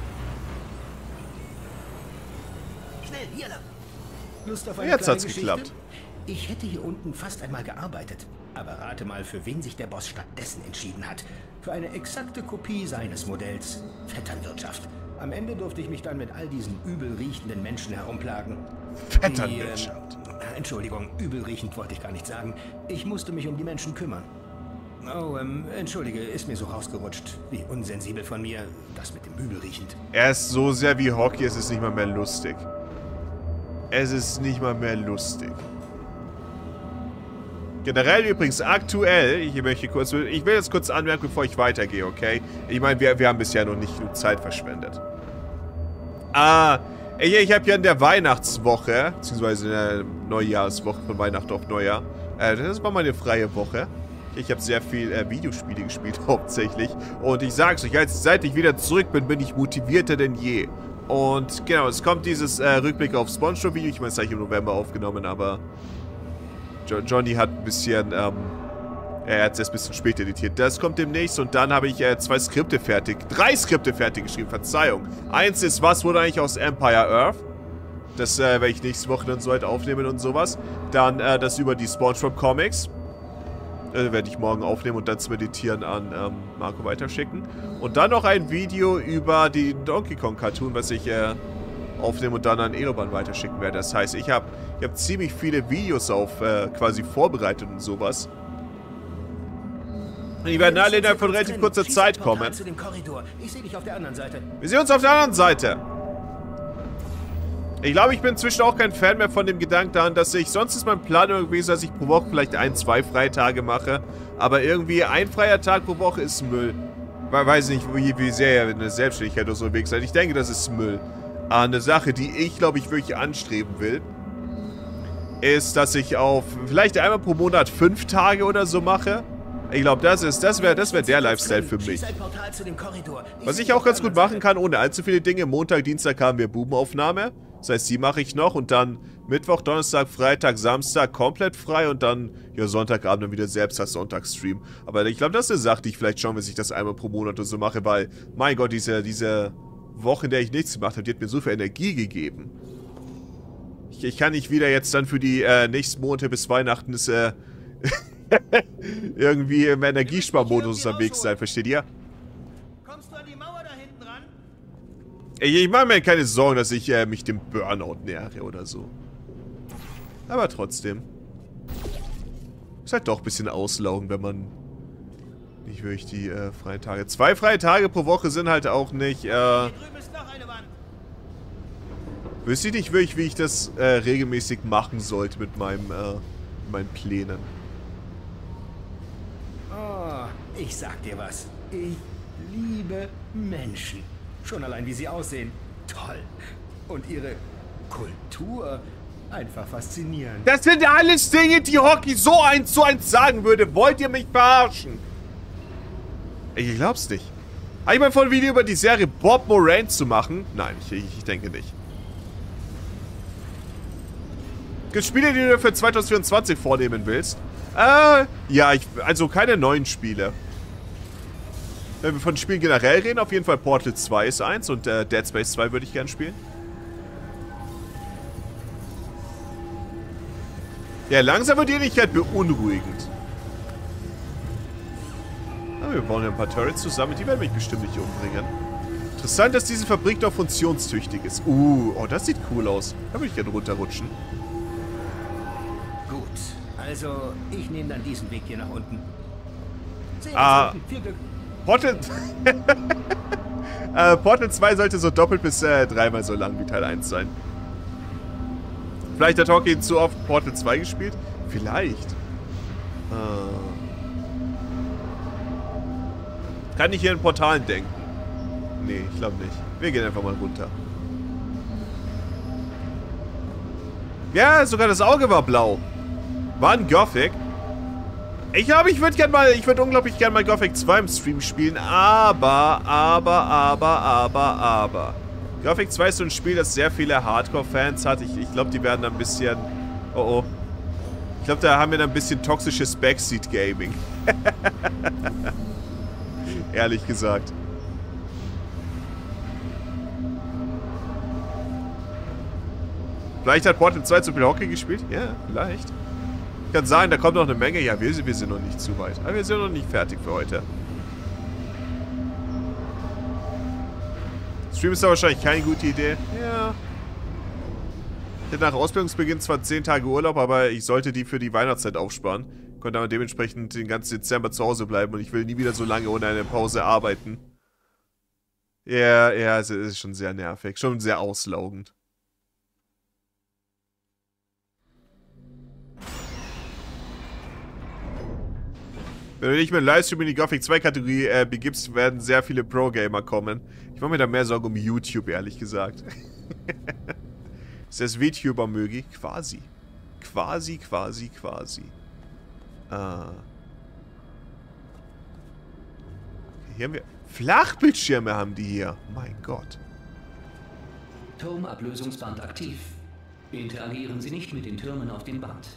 Schnell, hier lang. Lust auf eine Jetzt kleine hat's Geschichte? geklappt. Ich hätte hier unten fast einmal gearbeitet. Aber rate mal, für wen sich der Boss stattdessen entschieden hat. Für eine exakte Kopie seines Modells. Vetternwirtschaft. Am Ende durfte ich mich dann mit all diesen übel riechenden Menschen herumplagen. Vetternwirtschaft. Die, ähm, Entschuldigung, übel riechend wollte ich gar nicht sagen. Ich musste mich um die Menschen kümmern. Oh, ähm, entschuldige, ist mir so rausgerutscht. Wie unsensibel von mir, das mit dem übel riechend. Er ist so sehr wie Hockey, es ist nicht mal mehr lustig. Es ist nicht mal mehr lustig. Generell übrigens aktuell, ich möchte kurz, ich will jetzt kurz anmerken, bevor ich weitergehe, okay? Ich meine, wir, wir haben bisher noch nicht genug Zeit verschwendet. Ah, ich, ich habe ja in der Weihnachtswoche, beziehungsweise in der Neujahrswoche von Weihnachten auf Neujahr, äh, das war meine freie Woche. Ich habe sehr viel äh, Videospiele gespielt, hauptsächlich. Und ich sag's euch, als, seit ich wieder zurück bin, bin ich motivierter denn je. Und genau, es kommt dieses äh, Rückblick auf SpongeBob-Video. Ich meine, es habe ich im November aufgenommen, aber jo Johnny hat ein bisschen, ähm, er hat es erst ein bisschen später editiert. Das kommt demnächst und dann habe ich äh, zwei Skripte fertig, drei Skripte fertig geschrieben, Verzeihung. Eins ist, was wurde eigentlich aus Empire Earth? Das äh, werde ich nächste Woche dann soweit aufnehmen und sowas. Dann äh, das über die SpongeBob Comics. Äh, werde ich morgen aufnehmen und dann zum Editieren an ähm, Marco weiterschicken. Und dann noch ein Video über die Donkey Kong Cartoon, was ich äh, aufnehmen und dann an Eloban weiterschicken werde. Das heißt, ich habe ich hab ziemlich viele Videos auf äh, quasi vorbereitet und sowas. Die werden alle innerhalb von relativ kurzer Zeit kommen. Ich sehe dich auf der anderen Seite. Wir sehen uns auf der anderen Seite. Ich glaube, ich bin inzwischen auch kein Fan mehr von dem Gedanken daran, dass ich, sonst ist mein Plan gewesen, dass ich pro Woche vielleicht ein, zwei Freitage mache. Aber irgendwie ein freier Tag pro Woche ist Müll. Ich weiß nicht, wie, wie sehr ihr in der Selbstständigkeit oder so unterwegs seid. Ich denke, das ist Müll. Eine Sache, die ich, glaube ich, wirklich anstreben will, ist, dass ich auf vielleicht einmal pro Monat fünf Tage oder so mache. Ich glaube, das ist, das wäre das wär der Lifestyle für mich. Was ich auch ganz gut machen kann, ohne allzu viele Dinge. Montag, Dienstag haben wir Bubenaufnahme. Das heißt, die mache ich noch und dann Mittwoch, Donnerstag, Freitag, Samstag komplett frei und dann, ja, Sonntagabend dann wieder selbst als Sonntagsstream. Aber ich glaube, das ist eine Sache, die ich vielleicht schauen, wenn ich das einmal pro Monat oder so mache, weil, mein Gott, diese, diese Woche, in der ich nichts gemacht habe, die hat mir so viel Energie gegeben. Ich, ich kann nicht wieder jetzt dann für die äh, nächsten Monate bis Weihnachten ist, äh, irgendwie im Energiesparmodus unterwegs sein, versteht ihr? Kommst du an die Mauer da hinten ran? Ich, ich mache mir keine Sorgen, dass ich äh, mich dem Burnout nähere oder so. Aber trotzdem. Ist halt doch ein bisschen auslaugend, wenn man nicht wirklich die äh, freien Tage... Zwei freie Tage pro Woche sind halt auch nicht... Äh, Hier drüben ist noch eine Wand. wüsste ich nicht wirklich, wie ich das äh, regelmäßig machen sollte mit meinem, äh, meinen Plänen. Oh, ich sag dir was. Ich liebe Menschen. Schon allein, wie sie aussehen. Toll. Und ihre Kultur. Einfach faszinierend. Das sind alles Dinge, die Hockey so eins zu eins sagen würde. Wollt ihr mich verarschen? Ich glaub's nicht. Habe ich mal vor, ein Video über die Serie Bob Moran zu machen? Nein, ich, ich denke nicht. Gibt Spiele, die du für zwanzig vierundzwanzig vornehmen willst? Äh, ja, ich, also keine neuen Spiele. Wenn wir von Spielen generell reden, auf jeden Fall Portal zwei ist eins und äh, Dead Space zwei würde ich gern spielen. Ja, langsam wird die Ähnlichkeit beunruhigend. Aber wir bauen ja ein paar Turrets zusammen, die werden mich bestimmt nicht umbringen. Interessant, dass diese Fabrik noch funktionstüchtig ist. Uh, oh, das sieht cool aus. Da würde ich gerne runterrutschen. Gut, also ich nehme dann diesen Weg hier nach unten. Sehen wir Ah. uns unten. Viel Glück. Portal... äh, Portal zwei sollte so doppelt bis äh, dreimal so lang wie Teil eins sein. Vielleicht hat Hockey zu oft Portal zwei gespielt? Vielleicht. Äh. Kann ich hier in Portalen denken? Nee, ich glaube nicht. Wir gehen einfach mal runter. Ja, sogar das Auge war blau. War ein Gothic. Ich glaube, ich würde gerne mal, ich würde unglaublich gerne mal Gothic zwei im Stream spielen, aber, aber, aber, aber, aber. Gothic zwei ist so ein Spiel, das sehr viele Hardcore-Fans hat. Ich, ich glaube, die werden ein bisschen... Oh, oh. Ich glaube, da haben wir dann ein bisschen toxisches Backseat-Gaming. Ehrlich gesagt. Vielleicht hat Portal zwei zu viel Hockey gespielt? Ja, vielleicht. Ich kann sagen, da kommt noch eine Menge. Ja, wir, wir sind noch nicht zu weit. Aber wir sind noch nicht fertig für heute. Stream ist da wahrscheinlich keine gute Idee. Ja. Ich hätte nach Ausbildungsbeginn zwar zehn Tage Urlaub, aber ich sollte die für die Weihnachtszeit aufsparen. Konnte aber dementsprechend den ganzen Dezember zu Hause bleiben und ich will nie wieder so lange ohne eine Pause arbeiten. Ja, ja, es ist schon sehr nervig. Schon sehr auslaugend. Wenn du dich mit Livestream in die Gothic zwei Kategorie äh, begibst, werden sehr viele Pro-Gamer kommen. Ich mache mir da mehr Sorgen um YouTube, ehrlich gesagt. Ist das VTuber möglich? Quasi. Quasi, quasi, quasi. Ah. Hier haben wir... Flachbildschirme haben die hier. Mein Gott. Turmablösungsband aktiv. Interagieren Sie nicht mit den Türmen auf dem Band.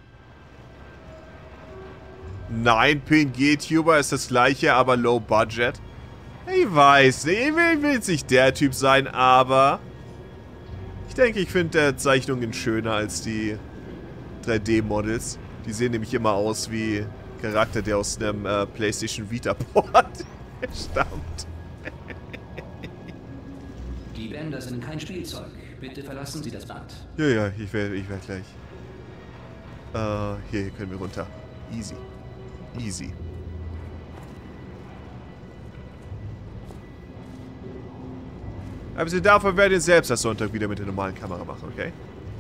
Nein, P N G-Tuber ist das gleiche, aber low budget. Ich weiß nicht, ich will, will jetzt nicht der Typ sein, aber... Ich denke, ich finde Zeichnungen schöner als die drei D-Models. Die sehen nämlich immer aus wie Charakter, der aus einem äh, PlayStation Vita-Port stammt. Die Bänder sind kein Spielzeug. Bitte verlassen Sie das Band. Ja, ja, ich werde ich werd gleich. Äh, hier, hier können wir runter. Easy. Easy. Aber Sie dafür werden ihr selbst das Sonntag wieder mit der normalen Kamera machen, okay?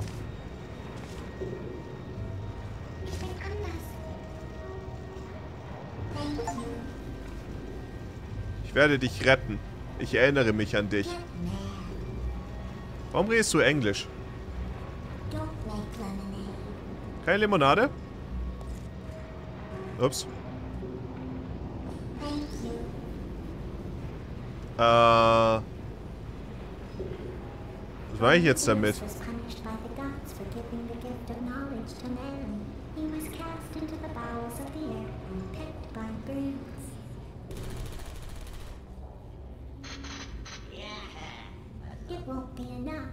Ich bin anders. Thank you. Ich werde dich retten. Ich erinnere mich an dich. Warum redest du Englisch? Don't make lemonade. Keine Limonade? Ups. Thank you. Äh... Was mache ich jetzt damit? Jesus was punished by the gods for giving the gift of knowledge to man. He was cast into the bowels of the earth and picked by birds. It won't be enough.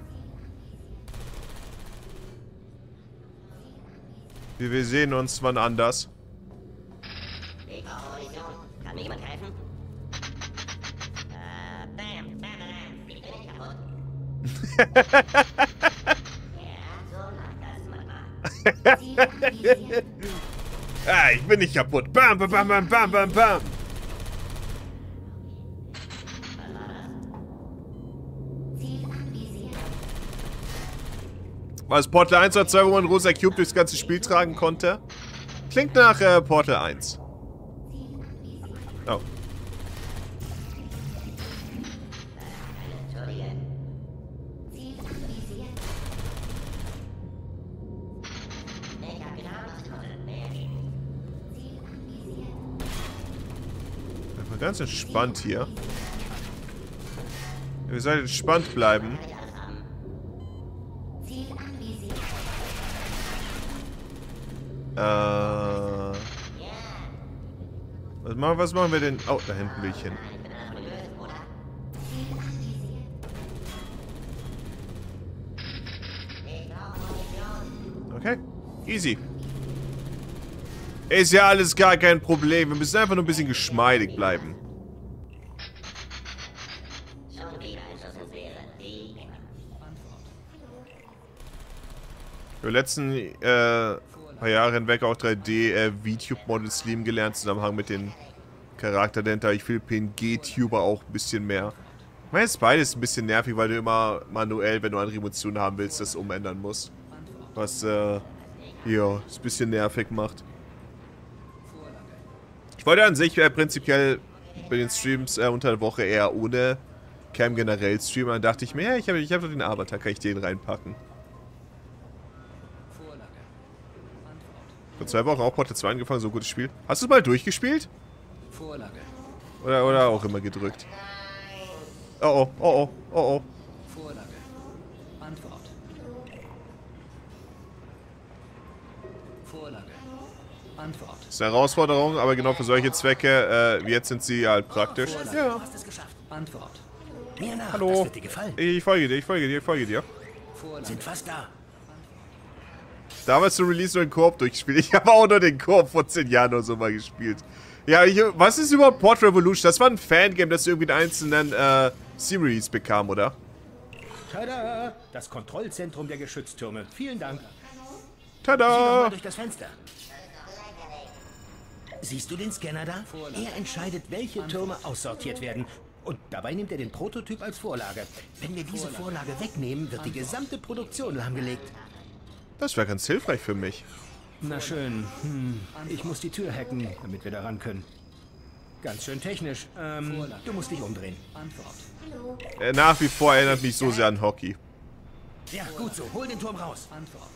Wir, wir sehen uns wann anders. Ich brauche Munition. Kann mir jemand helfen? Äh, bam, bam, bam. Ich bin nicht kaputt. Ja, so macht das manchmal. Ah, ich bin nicht kaputt. Bam, bam, bam, bam, bam, bam, bam. War es Portal eins oder zwei, wo man rosa Cube durchs ganze Spiel tragen konnte? Klingt nach äh, Portal eins. Oh. Mal ganz entspannt hier. Wir sollten entspannt bleiben. Äh. Was machen, was machen wir denn? Oh, da hinten will ich hin. Okay. Easy. Ist ja alles gar kein Problem. Wir müssen einfach nur ein bisschen geschmeidig bleiben. Wir letzten äh, paar Jahre hinweg auch drei D äh, VTube-Models lieben gelernt, im Zusammenhang mit den Charakteren. Da ich viel P N G-Tuber auch ein bisschen mehr. Ich meine, jetzt beides ein bisschen nervig, weil du immer manuell, wenn du andere Emotionen haben willst, das umändern musst. Was, äh, ja, das ein bisschen nervig macht. Ich wollte an sich äh, prinzipiell bei den Streams äh, unter der Woche eher ohne Cam generell streamen. Dann dachte ich mir, ja, ich habe ich hab doch den Avatar, kann ich den reinpacken. Vor zwei Wochen auch Portal zwei angefangen, so ein gutes Spiel. Hast du es mal durchgespielt? Vorlage. Oder, oder auch immer gedrückt? Oh oh, oh oh, oh oh. Vorlage. Antwort. Vorlage. Antwort. Das ist eine Herausforderung, aber genau für solche Zwecke, äh, jetzt sind sie halt praktisch. Vorlage. Ja. Du hast es geschafft. Antwort. Mir nach, Hallo. das wird dir gefallen. Ich folge dir, ich folge dir, ich folge dir. Vorlage. Sind fast da. Damals zu Release nur den Koop durchgespielt. Ich habe auch nur den Koop vor zehn Jahren oder so mal gespielt. Ja, ich, was ist überhaupt Port Revolution? Das war ein Fangame, das irgendwie in einzelnen äh, Series bekam, oder? Tada! Das Kontrollzentrum der Geschütztürme. Vielen Dank. Tada! Sieh doch mal durch das Fenster. Siehst du den Scanner da? Er entscheidet, welche Türme aussortiert werden. Und dabei nimmt er den Prototyp als Vorlage. Wenn wir diese Vorlage wegnehmen, wird die gesamte Produktion lahmgelegt. Das wäre ganz hilfreich für mich. Na schön. Hm. Ich muss die Tür hacken, damit wir da ran können. Ganz schön technisch. Ähm, du musst dich umdrehen. Äh, nach wie vor erinnert mich so sehr an Hockey. Ja, gut so. Hol den Turm raus.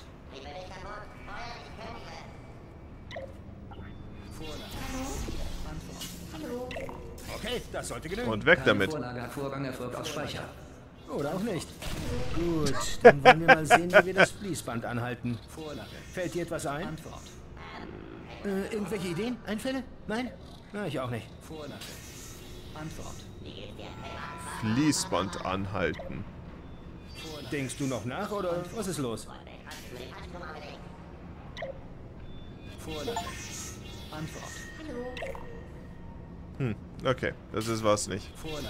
Okay, das sollte genügen. Und weg damit. Vorlagervorgang erfolgt aus Speicher. Oder auch nicht. Gut, dann wollen wir mal sehen, wie wir das Fließband anhalten. Fällt dir etwas ein? Äh, irgendwelche Ideen? Einfälle? Nein? Na, ich auch nicht. Fließband anhalten. Denkst du noch nach, oder was ist los? Hm, okay. Das ist was nicht.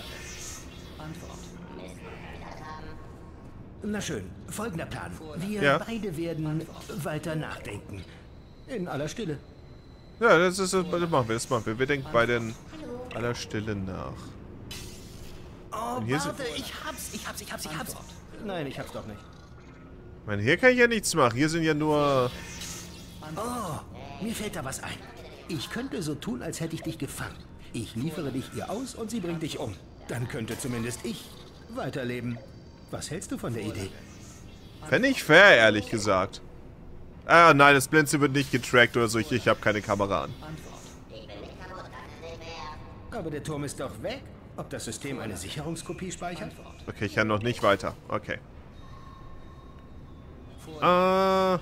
Na schön, folgender Plan. Wir Ja. beide werden weiter nachdenken. In aller Stille. Ja, das ist das machen wir, das machen wir. Wir denken beide in aller Stille nach. Oh, Und hier sind- warte, ich hab's, ich hab's, ich hab's, ich hab's. Nein, ich hab's doch nicht. Ich meine, hier kann ich ja nichts machen. Hier sind ja nur... Oh, mir fällt da was ein. Ich könnte so tun, als hätte ich dich gefangen. Ich liefere dich ihr aus und sie bringt dich um. Dann könnte zumindest ich weiterleben. Was hältst du von der Idee? Fände ich fair, ehrlich gesagt. Ah, nein, das Blinzeln wird nicht getrackt oder so. Ich, ich habe keine Kamera an. Aber der Turm ist doch weg. Ob das System eine Sicherungskopie speichert? Okay, ich kann noch nicht weiter. Okay. Äh...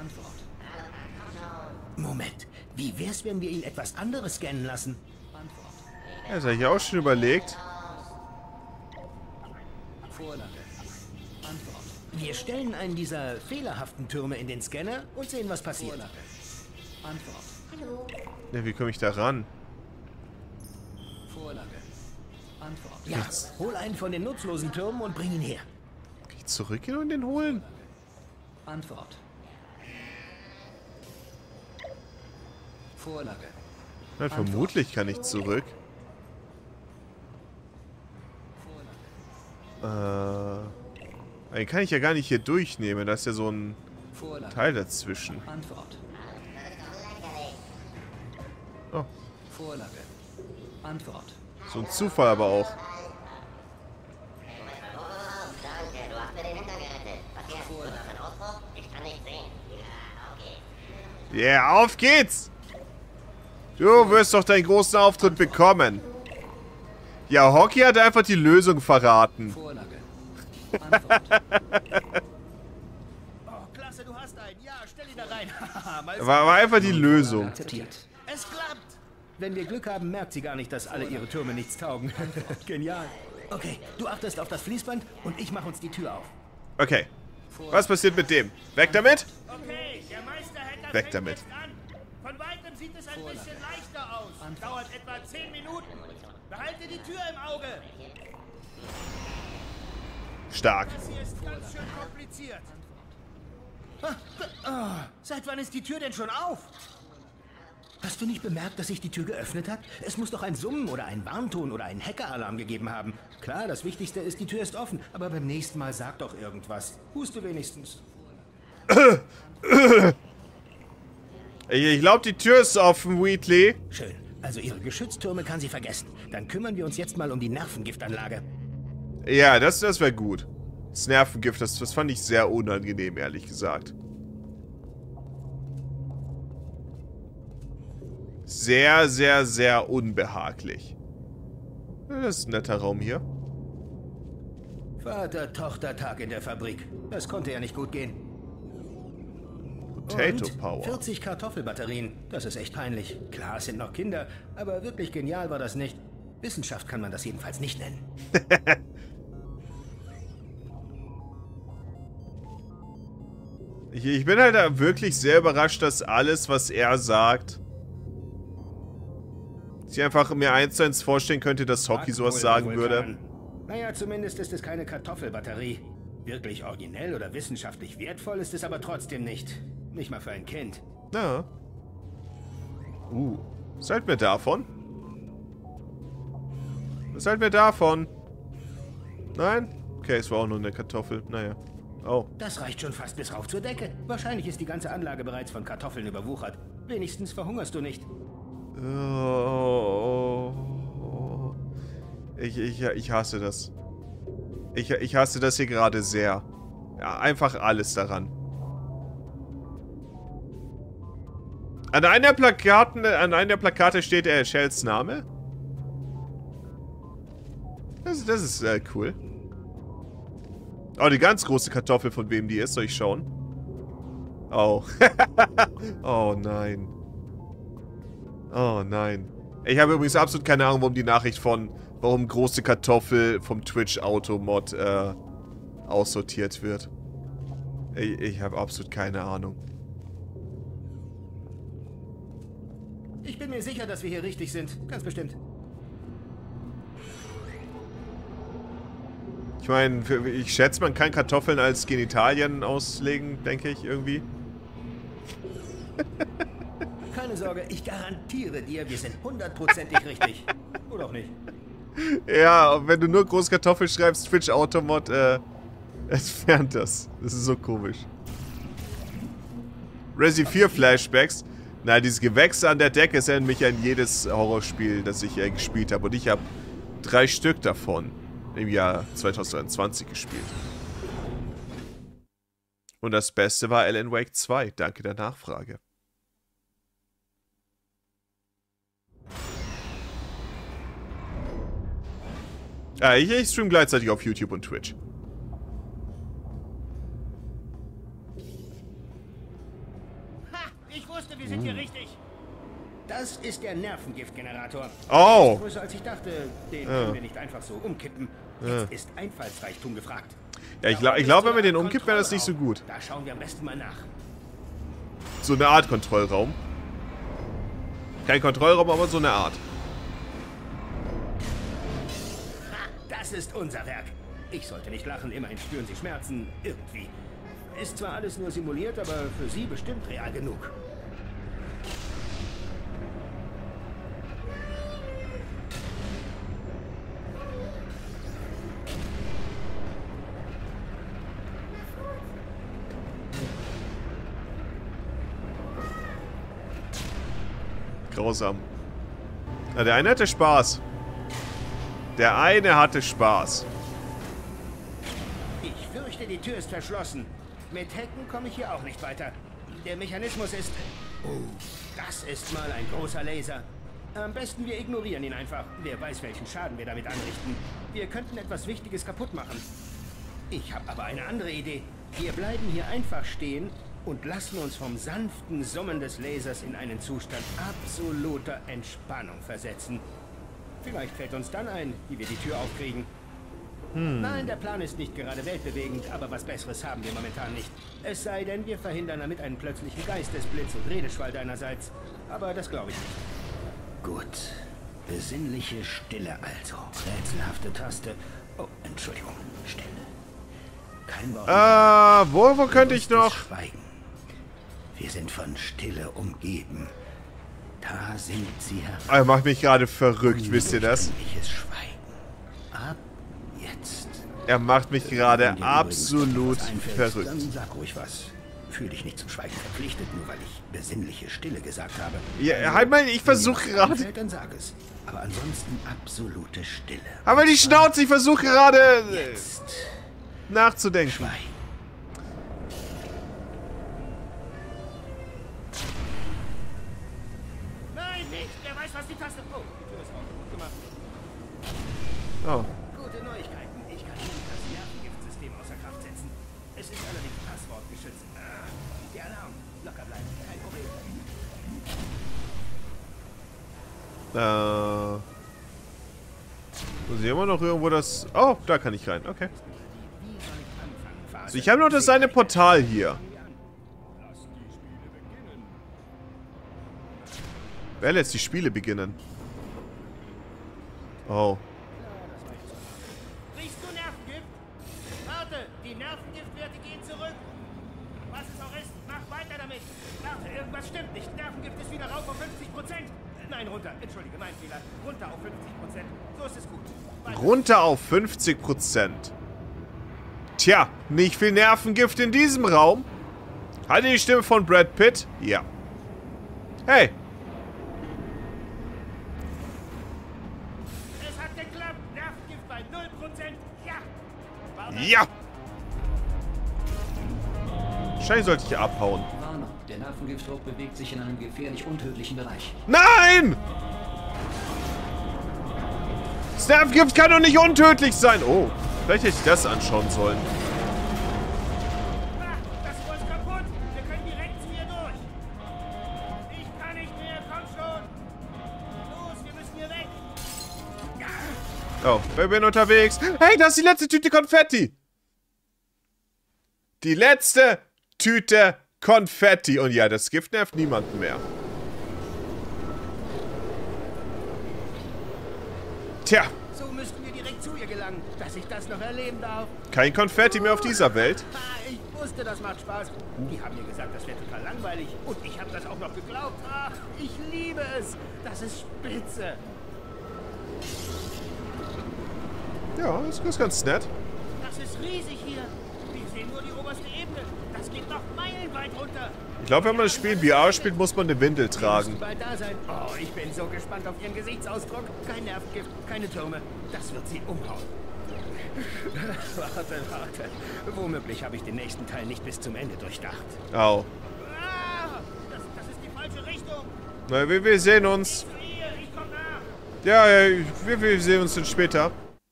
Moment, wie wär's, wenn wir ihn etwas anderes scannen lassen? Ja, das habe ich auch schon überlegt. Wir stellen einen dieser fehlerhaften Türme in den Scanner und sehen, was passiert. Ja, wie komme ich da ran? Ja, hol einen von den nutzlosen Türmen und bring ihn her. Kann ich zurückgehen und den holen? Antwort. Vorlage. Nein, vermutlich kann ich zurück. Äh... Den kann ich ja gar nicht hier durchnehmen. Da ist ja so ein Vorlage. Teil dazwischen. Antwort. Oh, Vorlage. Antwort. so ein Zufall aber auch. Danke, du hast mir den Hintern gerettet. Was hier? Ist das ein Ausbruch? Ich kann nicht sehen. Ja, okay. Yeah, auf geht's! Du wirst doch deinen großen Auftritt bekommen. Ja, Hockey hat einfach die Lösung verraten. Vorlage. Antwort. Oh, klasse, du hast einen. Ja, stell ihn da rein. Mal sehen. War, war einfach die Lösung. Akzeptiert. Es klappt. Wenn wir Glück haben, merkt sie gar nicht, dass alle ihre Türme nichts taugen. Genial. Okay, du achtest auf das Fließband und ich mache uns die Tür auf. Okay. Was passiert mit dem? Weg damit? Okay, der Meisterhändler Weg damit. an. Von weitem sieht es ein bisschen leichter aus. Dauert etwa zehn Minuten. Behalte die Tür im Auge. Stark. Das hier ist ganz schön kompliziert. Ah, ah, seit wann ist die Tür denn schon auf? Hast du nicht bemerkt, dass sich die Tür geöffnet hat? Es muss doch ein Summen oder ein Warnton oder einen Hackeralarm gegeben haben. Klar, das Wichtigste ist, die Tür ist offen. Aber beim nächsten Mal sag doch irgendwas. Huste wenigstens. Ich, ich glaube, die Tür ist offen, Wheatley. Schön. Also ihre Geschütztürme kann sie vergessen. Dann kümmern wir uns jetzt mal um die Nervengiftanlage. Ja, das, das wäre gut. Das Nervengift, das, das fand ich sehr unangenehm, ehrlich gesagt. Sehr, sehr, sehr unbehaglich. Das ist ein netter Raum hier. Vater-Tochter-Tag in der Fabrik. Das konnte ja nicht gut gehen. Potato Und Power. vierzig Kartoffelbatterien. Das ist echt peinlich. Klar, es sind noch Kinder, aber wirklich genial war das nicht. Wissenschaft kann man das jedenfalls nicht nennen. ich, ich bin halt da wirklich sehr überrascht, dass alles, was er sagt, ich einfach mir eins zu eins vorstellen könnte, dass Hockey sowas sagen würde. Naja, zumindest ist es keine Kartoffelbatterie. Wirklich originell oder wissenschaftlich wertvoll ist es aber trotzdem nicht. Nicht mal für ein Kind. Ja. Uh. Was halten wir davon? Was halten wir davon? Nein? Okay, es war auch nur eine Kartoffel. Naja. Oh. Das reicht schon fast bis rauf zur Decke. Wahrscheinlich ist die ganze Anlage bereits von Kartoffeln überwuchert. Wenigstens verhungerst du nicht. Oh. Ich, ich, ich hasse das. Ich, ich hasse das hier gerade sehr. Ja, einfach alles daran. An einem der Plakaten, an einem der Plakate steht äh, Shells Name. Das, das ist äh, cool. Oh, die ganz große Kartoffel, von wem die ist, soll ich schauen? Oh. Oh nein. Oh nein. Ich habe übrigens absolut keine Ahnung, warum die Nachricht von, warum große Kartoffel vom Twitch-Auto-Mod äh, aussortiert wird. Ich, ich habe absolut keine Ahnung. Ich bin mir sicher, dass wir hier richtig sind. Ganz bestimmt. Ich meine, ich schätze, man kann Kartoffeln als Genitalien auslegen, denke ich, irgendwie. Keine Sorge, ich garantiere dir, wir sind hundertprozentig richtig. Oder auch nicht. Ja, und wenn du nur Großkartoffel schreibst, Twitch Automod, äh, entfernt das. Das ist so komisch. Resi vier Flashbacks. Na, dieses Gewächs an der Decke ist erinnert mich an jedes Horrorspiel, das ich äh, gespielt habe. Und ich habe drei Stück davon im Jahr zweitausendzweiundzwanzig gespielt. Und das Beste war Alan Wake zwei. Danke der Nachfrage. Ah, ich, ich stream gleichzeitig auf YouTube und Twitch. Ha! Ich wusste, wir sind hier richtig. Das ist der Nervengiftgenerator. Oh! Der ist größer als ich dachte. Den Ja. können wir nicht einfach so umkippen. Jetzt ist Einfallsreichtum gefragt. Ja, ich glaube, ich glaub, wenn wir den umkippen, wäre das nicht so gut. Da schauen wir am besten mal nach. So eine Art Kontrollraum. Kein Kontrollraum, aber so eine Art. Ha, das ist unser Werk. Ich sollte nicht lachen, immerhin spüren Sie Schmerzen. Irgendwie. Ist zwar alles nur simuliert, aber für Sie bestimmt real genug. Grausam. Na, der eine hatte Spaß. Der eine hatte Spaß. Ich fürchte, die Tür ist verschlossen. Mit Hecken komme ich hier auch nicht weiter. Der Mechanismus ist... Oh, das ist mal ein großer Laser. Am besten wir ignorieren ihn einfach. Wer weiß, welchen Schaden wir damit anrichten. Wir könnten etwas Wichtiges kaputt machen. Ich habe aber eine andere Idee. Wir bleiben hier einfach stehen und lassen uns vom sanften Summen des Lasers in einen Zustand absoluter Entspannung versetzen. Vielleicht fällt uns dann ein, wie wir die Tür aufkriegen. Hm. Nein, der Plan ist nicht gerade weltbewegend, aber was Besseres haben wir momentan nicht. Es sei denn, wir verhindern damit einen plötzlichen Geistesblitz und Redeschwall deinerseits. Aber das glaube ich nicht. Gut. Besinnliche Stille also. Rätselhafte Taste. Oh, Entschuldigung. Stille. Kein Wort. Äh, wo, wo könnte ich noch... Schweigen. Wir sind von Stille umgeben. Da sind sie herab. Er macht mich gerade verrückt, wisst ihr das? Schweigen. Ab jetzt. Er macht mich gerade Wenn dir absolut übrigens etwas einfällt, verrückt. Dann sag ruhig was. Fühl dich nicht zum Schweigen verpflichtet, nur weil ich besinnliche Stille gesagt habe. Ja, halt mal, ich versuche Wenn dir was gerade... einfällt, dann sag es. Aber ansonsten absolute Stille. Aber die Schnauze, ich versuche gerade Jetzt. nachzudenken. Schweigen. Nein, nicht! Wer weiß, was die Taste... Oh, die Tür ist auf. Gut gemacht. Oh. Gute Neuigkeiten. Ich kann nun das Nervengiftsystem außer Kraft setzen. Es ist allerdings passwortgeschützt. Ah, der Alarm. Locker bleiben. Kein Problem. Äh... Muss ich immer noch irgendwo das... Oh, da kann ich rein. Okay. Also ich habe noch das eine Portal hier. Wer lässt die Spiele beginnen? Oh. Riechst du Nervengift? Warte, die Nervengiftwerte gehen zurück. Was es auch ist, mach weiter damit. Warte, irgendwas stimmt nicht. Nervengift ist wieder rauf auf fünfzig Prozent. Nein, runter. Entschuldige, mein Fehler. Runter auf fünfzig Prozent. So ist es gut. Weiter. Runter auf fünfzig Prozent. Tja, nicht viel Nervengift in diesem Raum. Hat die Stimme von Brad Pitt? Ja. Hey. Es hat geklappt. Nervengift bei null Prozent. Ja. Warte. Ja. Wahrscheinlich sollte ich abhauen. Warnung, der Nervengiftdruck bewegt sich in einem gefährlich untödlichen Bereich. Nein! Das Nervengift kann doch nicht untödlich sein. Oh, vielleicht hätte ich das anschauen sollen. Ah, das Rohr ist kaputt. Wir können direkt zu ihr durch. Ich kann nicht mehr. Komm schon. Los, wir müssen hier weg. Oh, wir sind unterwegs. Hey, das ist die letzte Tüte Konfetti. Die letzte Tüte Konfetti. Und ja, das Gift nervt niemanden mehr. Tja. So müssten wir direkt zu ihr gelangen, dass ich das noch erleben darf. Kein Konfetti mehr auf dieser Welt. Ah, ich wusste, das macht Spaß. Die haben mir gesagt, das wäre total langweilig. Und ich habe das auch noch geglaubt. Ach, ich liebe es. Das ist spitze. Ja, das ist ganz nett. Das ist riesig hier. Wir sehen nur die oberste Ebene. Das geht noch meilenweit runter. Ich glaube, wenn man das Spiel in V R spielt, muss man eine Windel Wir tragen. müssen bald da sein. Oh, ich bin so gespannt auf ihren Gesichtsausdruck. Kein Nervengift, keine Türme. Das wird sie umhauen. Warte, warte. Womöglich habe ich den nächsten Teil nicht bis zum Ende durchdacht. Au. Ah, das, das ist die falsche Richtung. Na, wir, wir sehen uns. Zu ihr, ich komm nach. Ja, ja, wir, wir sehen uns dann später.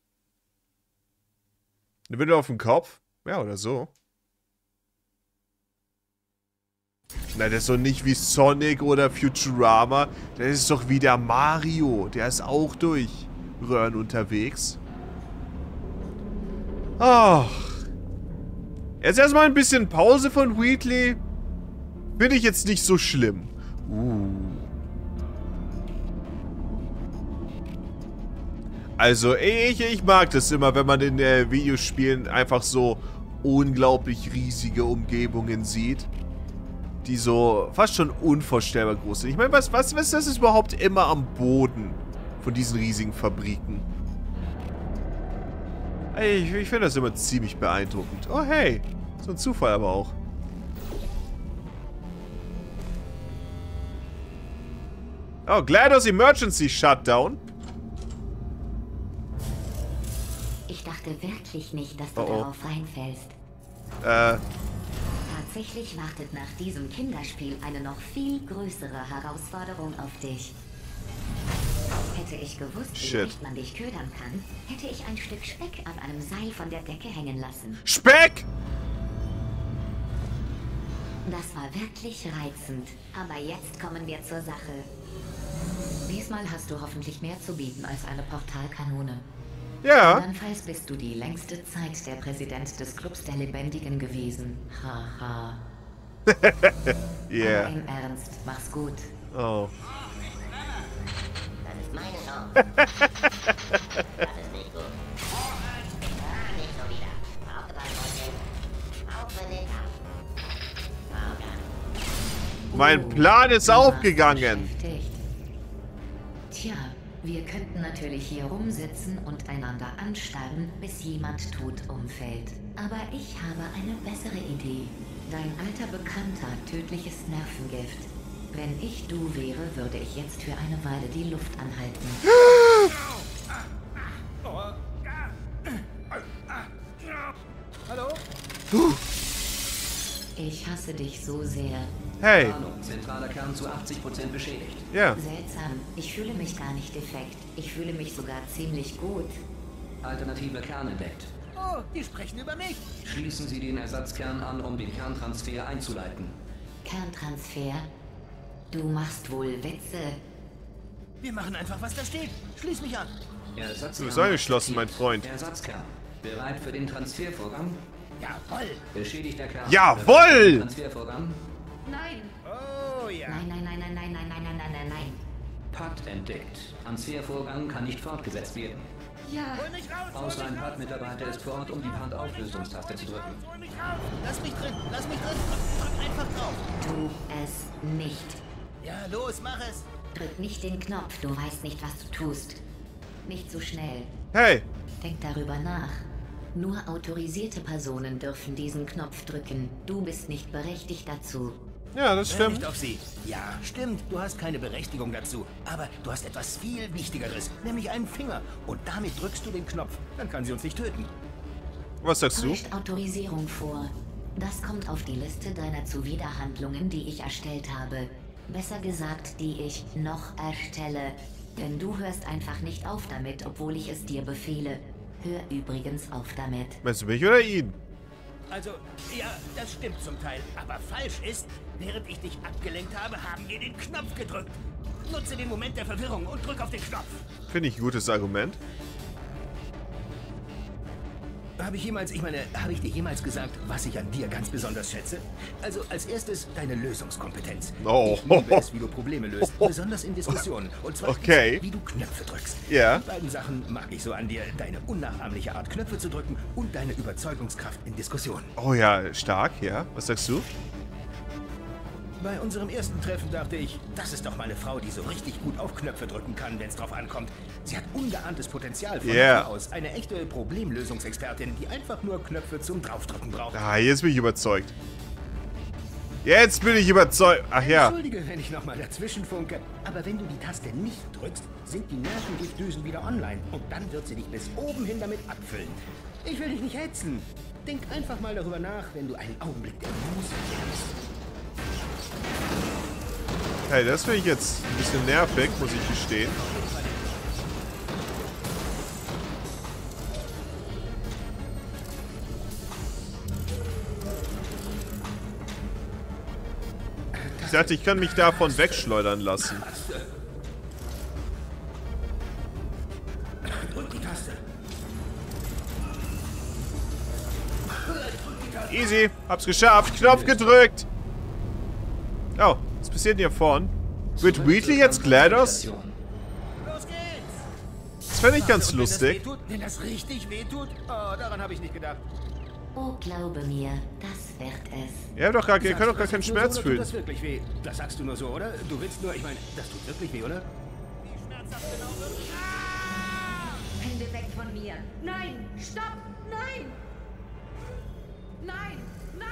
Eine Windel auf dem Kopf? Ja, oder so. Nein, das ist doch nicht wie Sonic oder Futurama. Das ist doch wie der Mario. Der ist auch durch Röhren unterwegs. Ach. Jetzt erstmal ein bisschen Pause von Wheatley. Finde ich jetzt nicht so schlimm. Uh. Also, ich, ich mag das immer, wenn man in äh, Videospielen einfach so unglaublich riesige Umgebungen sieht. Die so fast schon unvorstellbar groß sind. Ich meine, was, was, was das ist überhaupt immer am Boden von diesen riesigen Fabriken? Ich, ich finde das immer ziemlich beeindruckend. Oh, hey. So ein Zufall aber auch. Oh, GLaDOS Emergency Shutdown. Ich dachte wirklich nicht, dass du Oh, oh. darauf reinfällst. Äh, Tatsächlich wartet nach diesem Kinderspiel eine noch viel größere Herausforderung auf dich. Hätte ich gewusst, wie Shit. leicht man dich ködern kann, hätte ich ein Stück Speck an einem Seil von der Decke hängen lassen. Speck! Das war wirklich reizend. Aber jetzt kommen wir zur Sache. Diesmal hast du hoffentlich mehr zu bieten als eine Portalkanone. Ja. Andernfalls bist du die längste Zeit der Präsident des Clubs der Lebendigen gewesen. Haha. Yeah. Aber im Ernst, mach's gut. Oh. Das ist meine Chance. Das ist nicht gut. Ah, nicht so wieder. Aufgepasst, Leute. Auf für den Kampf. Oh Gott. Mein Plan ist Du warst aufgegangen. beschäftigt. Tja, wir könnten natürlich hier rumsitzen und einander anstarren, bis jemand tot umfällt. Aber ich habe eine bessere Idee. Dein alter Bekannter hat tödliches Nervengift. Wenn ich du wäre, würde ich jetzt für eine Weile die Luft anhalten. Hallo? Ich hasse dich so sehr. Hey. Warnung, zentraler Kern zu achtzig Prozent beschädigt. Ja. Seltsam. Ich fühle mich gar nicht defekt. Ich fühle mich sogar ziemlich gut. Alternative Kern entdeckt. Oh, die sprechen über mich. Schließen Sie den Ersatzkern an, um den Kerntransfer einzuleiten. Kerntransfer? Du machst wohl Witze. Wir machen einfach, was da steht. Schließ mich an. Ersatzkern. Du bist eingeschlossen, mein Freund. Ersatzkern. Bereit für den Transfervorgang? Jawoll. Beschädigt der Kern. Jawohl! Bereit für den Transfervorgang? Nein! Oh ja. Nein, nein, nein, nein, nein, nein, nein, nein, nein, nein, nein. P A D entdeckt. Transfervorgang kann nicht fortgesetzt werden. Ja. Hol mich raus. hol Außer mich ein raus, P A D-Mitarbeiter ist vor Ort, um die P A D-Auflösungstaste zu drücken. Hol mich raus. Lass mich drin. Lass mich drin. Drück, drück einfach drauf. Tu es nicht. Ja, los, mach es. Drück nicht den Knopf, du weißt nicht, was du tust. Nicht so schnell. Hey. Denk darüber nach. Nur autorisierte Personen dürfen diesen Knopf drücken. Du bist nicht berechtigt dazu. Ja, das Hör stimmt. nicht auf sie. Ja, stimmt, du hast keine Berechtigung dazu. Aber du hast etwas viel Wichtigeres, nämlich einen Finger. Und damit drückst du den Knopf. Dann kann sie uns nicht töten. Was sagst du? Täuscht Autorisierung vor. Das kommt auf die Liste deiner Zuwiderhandlungen, die ich erstellt habe. Besser gesagt, die ich noch erstelle. Denn du hörst einfach nicht auf damit, obwohl ich es dir befehle. Hör übrigens auf damit. Meinst du mich oder ihn? Also, ja, das stimmt zum Teil. Aber falsch ist, während ich dich abgelenkt habe, haben wir den Knopf gedrückt. Nutze den Moment der Verwirrung und drück auf den Knopf. Finde ich ein gutes Argument. Habe ich jemals, ich meine, habe ich dir jemals gesagt, was ich an dir ganz besonders schätze? Also als erstes deine Lösungskompetenz. Oh. Ich liebe es, wie du Probleme löst, besonders in Diskussionen. Und zweitens, Okay. wie du Knöpfe drückst. Ja. Die beiden Sachen mag ich so an dir. Deine unnachahmliche Art, Knöpfe zu drücken und deine Überzeugungskraft in Diskussionen. Oh ja, stark, ja. Was sagst du? Bei unserem ersten Treffen dachte ich, das ist doch mal eine Frau, die so richtig gut auf Knöpfe drücken kann, wenn es drauf ankommt. Sie hat ungeahntes Potenzial von Yeah. Natur aus. Eine echte Problemlösungsexpertin, die einfach nur Knöpfe zum Draufdrücken braucht. Ah, jetzt bin ich überzeugt. Jetzt bin ich überzeugt. Ach ja. Entschuldige, wenn ich nochmal dazwischen funke, aber wenn du die Taste nicht drückst, sind die Nervengiftdüsen wieder online und dann wird sie dich bis oben hin damit abfüllen. Ich will dich nicht hetzen. Denk einfach mal darüber nach, wenn du einen Augenblick der Muße lernst. Hey, das finde ich jetzt ein bisschen nervig, muss ich gestehen. Ich dachte, ich kann mich davon wegschleudern lassen. Drück die Taste. Easy, hab's geschafft. Knopf gedrückt. Oh, was passiert denn hier vorne? Wird Wheatley jetzt GLaDOS? Los geht's! Das fände ich ganz Und wenn das lustig. wehtut, wenn das richtig wehtut? Oh, daran habe ich nicht gedacht. Oh, glaube mir, das wird es. Ihr habt doch gar, ihr könnt doch gar Sagst keinen du das jetzt nur Schmerz so, oder fühlen. Tut das wirklich weh? Das sagst du nur so, oder? Du willst nur, ich meine, das tut wirklich weh, oder? Hände weg von mir. Nein, stopp, nein. Nein, nein.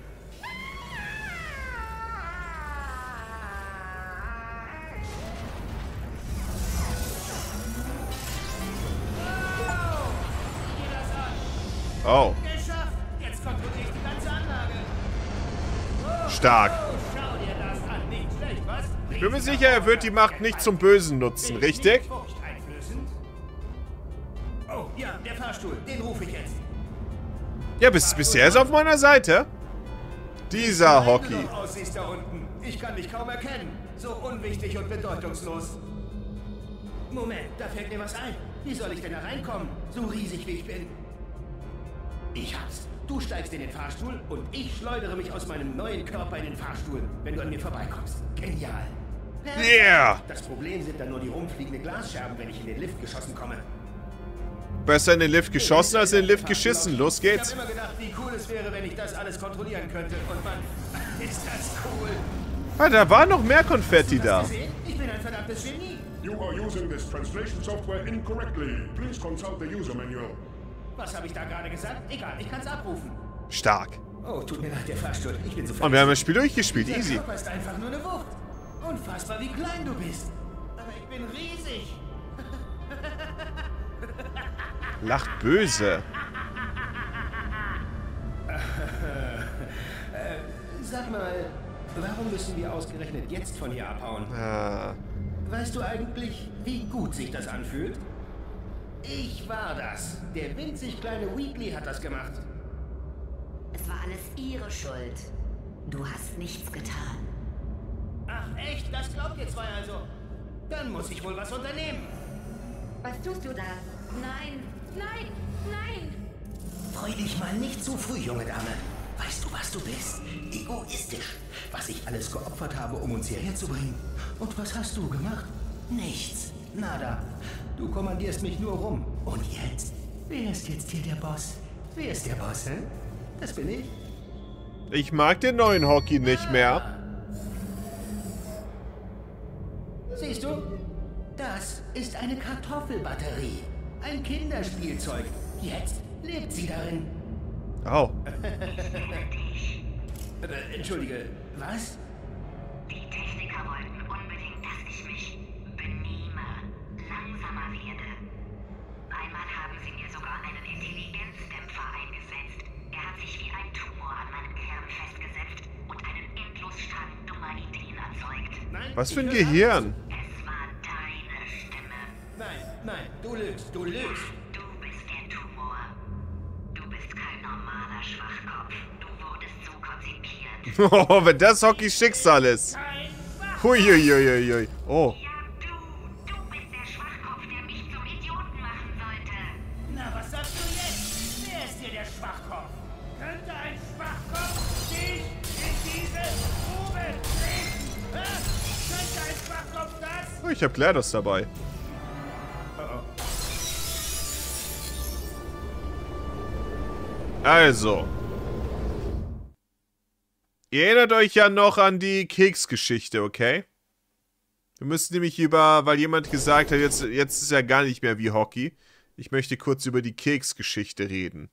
Oh, Geschafft! Jetzt kontrolliere ich die ganze Anlage. stark. Schau dir das an. Nicht schlecht, was? Ich bin mir sicher, er wird die Macht nicht zum Bösen nutzen, richtig? Furchteinflößend. Oh, ja, der Fahrstuhl. Den rufe ich jetzt. Ja, bis, bisher ist er auf meiner Seite. Dieser Wie Hockey. du doch aussiehst da unten. Ich kann dich kaum erkennen. So unwichtig und bedeutungslos. Moment, da fällt mir was ein. Wie soll ich denn da reinkommen? So riesig wie ich bin. Ich hab's. Du steigst in den Fahrstuhl und ich schleudere mich aus meinem neuen Körper in den Fahrstuhl, wenn du an mir vorbeikommst. Genial. Yeah! Das Problem sind dann nur die rumfliegenden Glasscherben, wenn ich in den Lift geschossen komme. Besser in den Lift geschossen als in den Lift geschissen. Los Ich geht's. habe immer gedacht, wie cool es wäre, wenn ich das alles kontrollieren könnte. Und man, ist das cool. Ah, da war noch mehr Konfetti Hast du da. das gesehen? Ich bin ein verdammtes Genie. You are using this translation software incorrectly. Please consult the user manual. Was habe ich da gerade gesagt? Egal, ich kann's abrufen. Stark. Oh, tut mir leid, der Fahrstuhl. Ich bin so Und wir haben das Spiel durchgespielt. Der Easy. Körper ist einfach nur eine Wucht. Unfassbar, wie klein du bist. Aber ich bin riesig. Lacht böse. Sag mal, warum müssen wir ausgerechnet jetzt von hier abhauen? Ah. Weißt du eigentlich, wie gut sich das anfühlt? Ich war das. Der winzig kleine Wheatley hat das gemacht. Es war alles ihre Schuld. Du hast nichts getan. Ach echt? Das glaubt ihr zwei also? Dann muss ich wohl was unternehmen. Was tust du da? Nein, nein, nein. Freu dich mal nicht zu früh, junge Dame. Weißt du, was du bist? Egoistisch. Was ich alles geopfert habe, um uns hierher zu bringen. Und was hast du gemacht? Nichts. Nada. Du kommandierst mich nur rum. Und jetzt? Wer ist jetzt hier der Boss? Wer ist der Boss, hä? Das bin ich. Ich mag den neuen Hockey nicht mehr. Siehst du? Das ist eine Kartoffelbatterie. Ein Kinderspielzeug. Jetzt Lebt sie darin? Oh. äh, entschuldige, was? Die Techniker wollten unbedingt, dass ich mich benehme, langsamer werde. Einmal haben sie mir sogar einen Intelligenzdämpfer eingesetzt. Er hat sich wie ein Tumor an meinem Kern festgesetzt und einen Endlosstrang dummer Ideen erzeugt. Nein, Was für ein ich höre Gehirn? Es war deine Stimme. Nein, nein, du lügst, du lügst. Du bist der Tumor. Du bist kein normaler Schwachkopf. Du wurdest so konzipiert. Oh, wenn das Hockeys Schicksal ist. Huiuiuiui. Oh. Ja, du. Du bist der Schwachkopf, der mich zum Idioten machen sollte. Na, was sagst du jetzt? Wer ist hier der Schwachkopf? Könnte ein Schwachkopf dich in diese Grube treten? Hä? Könnte ein Schwachkopf das? Oh, ich hab GLaDOS dabei. Also. Ihr erinnert euch ja noch an die Keksgeschichte, okay? Wir müssen nämlich über, weil jemand gesagt hat, jetzt, jetzt ist ja gar nicht mehr wie Hockey. Ich möchte kurz über die Keksgeschichte reden.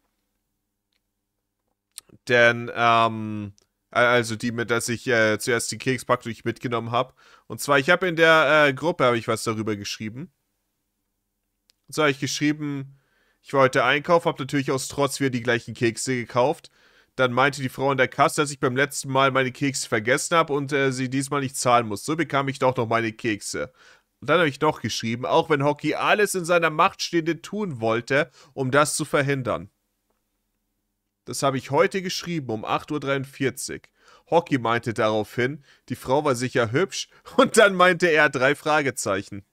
Denn, ähm, also die, mit dass ich äh, zuerst die Kekspackung nicht mitgenommen habe. Und zwar, ich habe in der äh, Gruppe, habe ich was darüber geschrieben. Und so habe ich geschrieben, ich war heute einkaufen, habe natürlich aus Trotz wieder die gleichen Kekse gekauft. Dann meinte die Frau in der Kasse, dass ich beim letzten Mal meine Kekse vergessen habe und äh, sie diesmal nicht zahlen muss. So bekam ich doch noch meine Kekse. Und dann habe ich noch geschrieben, auch wenn Hockey alles in seiner Macht Stehende tun wollte, um das zu verhindern. Das habe ich heute geschrieben um acht Uhr dreiundvierzig. Hockey meinte daraufhin, die Frau war sicher hübsch und dann meinte er drei Fragezeichen.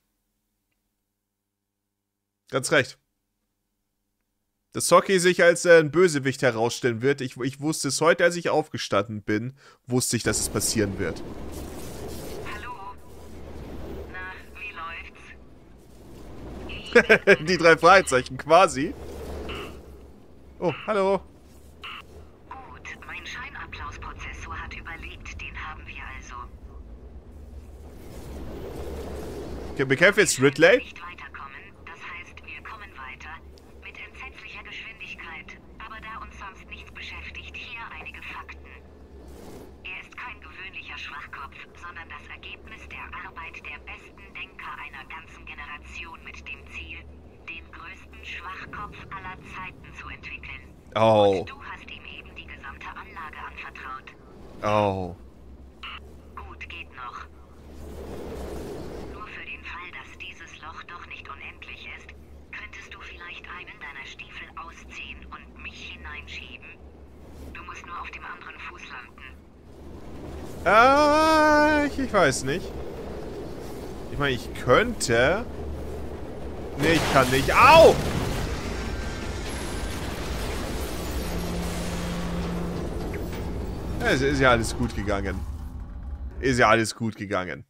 Ganz recht. Dass Hockey sich als äh, ein Bösewicht herausstellen wird, ich, ich wusste es heute, als ich aufgestanden bin, wusste ich, dass es passieren wird. Hallo? Na, wie läuft's? Die drei Fragezeichen, quasi. Oh, hallo. Gut, mein Scheinapplausprozessor hat überlebt, den haben wir also. Okay, bekämpfen jetzt Ridley? Nicht weiterkommen, das heißt, wir kommen weiter. Mit entsetzlicher Geschwindigkeit. Aber da uns sonst nichts beschäftigt, hier einige Fakten. Er ist kein gewöhnlicher Schwachkopf, sondern das Ergebnis der Arbeit der besten Denker einer ganzen Generation mit dem Ziel, den größten Schwachkopf aller Zeiten zu entwickeln. Oh. Und du hast ihm eben die gesamte Anlage anvertraut. Oh. Gut, geht noch. Nur für den Fall, dass dieses Loch doch nicht unendlich ist, könntest du vielleicht einen deiner Stiefel ausziehen und mich hineinschieben? Du musst nur auf dem anderen Fuß landen. Ah, ich, ich weiß nicht. Ich meine, ich könnte... Nee, ich kann nicht. Au! Es ist ja alles gut gegangen. Ist ja alles gut gegangen.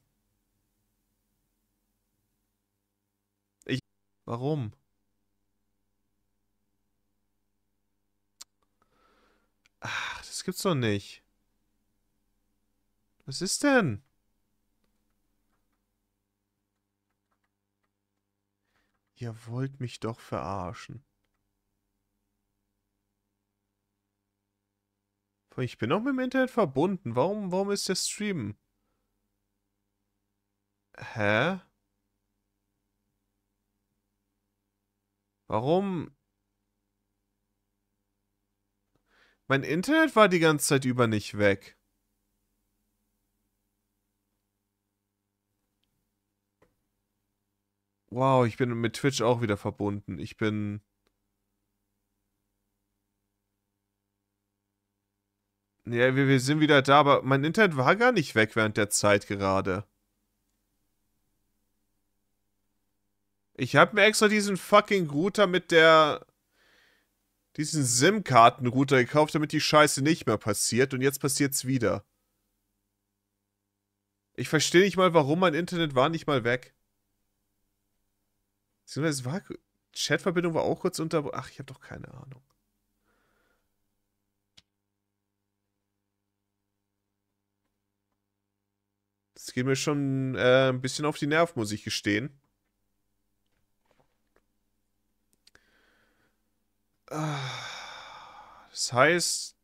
Ich... Warum? Ach, das gibt's doch nicht. Was ist denn? Ihr wollt mich doch verarschen. Ich bin auch mit dem Internet verbunden. Warum, warum ist der Stream? Hä? Warum? Mein Internet war die ganze Zeit über nicht weg. Wow, ich bin mit Twitch auch wieder verbunden. Ich bin... Ja, wir, wir sind wieder da, aber mein Internet war gar nicht weg während der Zeit gerade. Ich habe mir extra diesen fucking Router mit der... diesen SIM-Karten-Router gekauft, damit die Scheiße nicht mehr passiert. Und jetzt passiert's wieder. Ich verstehe nicht mal, warum mein Internet war nicht mal weg. Es war... Chatverbindung war auch kurz unter... Ach, ich habe doch keine Ahnung. Das geht mir schon äh, ein bisschen auf die Nerven, muss ich gestehen. Das heißt...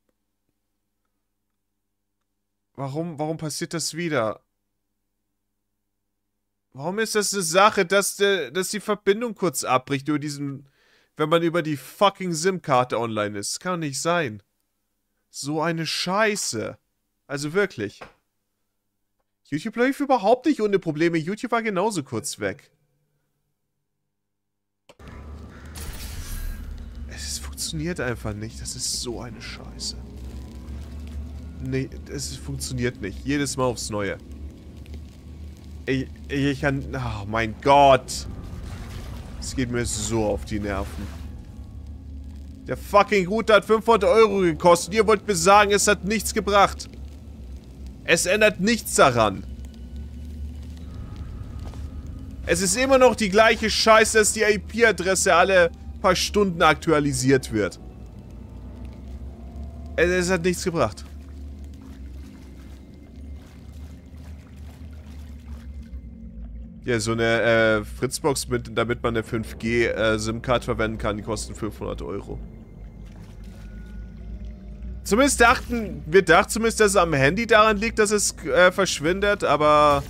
Warum, warum passiert das wieder? Warum ist das eine Sache, dass, de, dass die Verbindung kurz abbricht über diesen... Wenn man über die fucking SIM-Karte online ist? Das kann doch nicht sein. So eine Scheiße. Also wirklich. YouTube läuft überhaupt nicht ohne Probleme. YouTube war genauso kurz weg. Es funktioniert einfach nicht. Das ist so eine Scheiße. Nee, es funktioniert nicht. Jedes Mal aufs Neue. Ich, ich kann... Oh mein Gott. Es geht mir so auf die Nerven. Der fucking Router hat fünfhundert Euro gekostet. Ihr wollt mir sagen, es hat nichts gebracht. Es ändert nichts daran. Es ist immer noch die gleiche Scheiße, dass die I P-Adresse alle paar Stunden aktualisiert wird. Es, es hat nichts gebracht. Ja, so eine äh, Fritzbox, mit, damit man eine fünf G äh, SIM-Card verwenden kann, die kosten fünfhundert Euro. Zumindest dachten, wir dachten zumindest, dass es am Handy daran liegt, dass es äh, verschwindet, aber...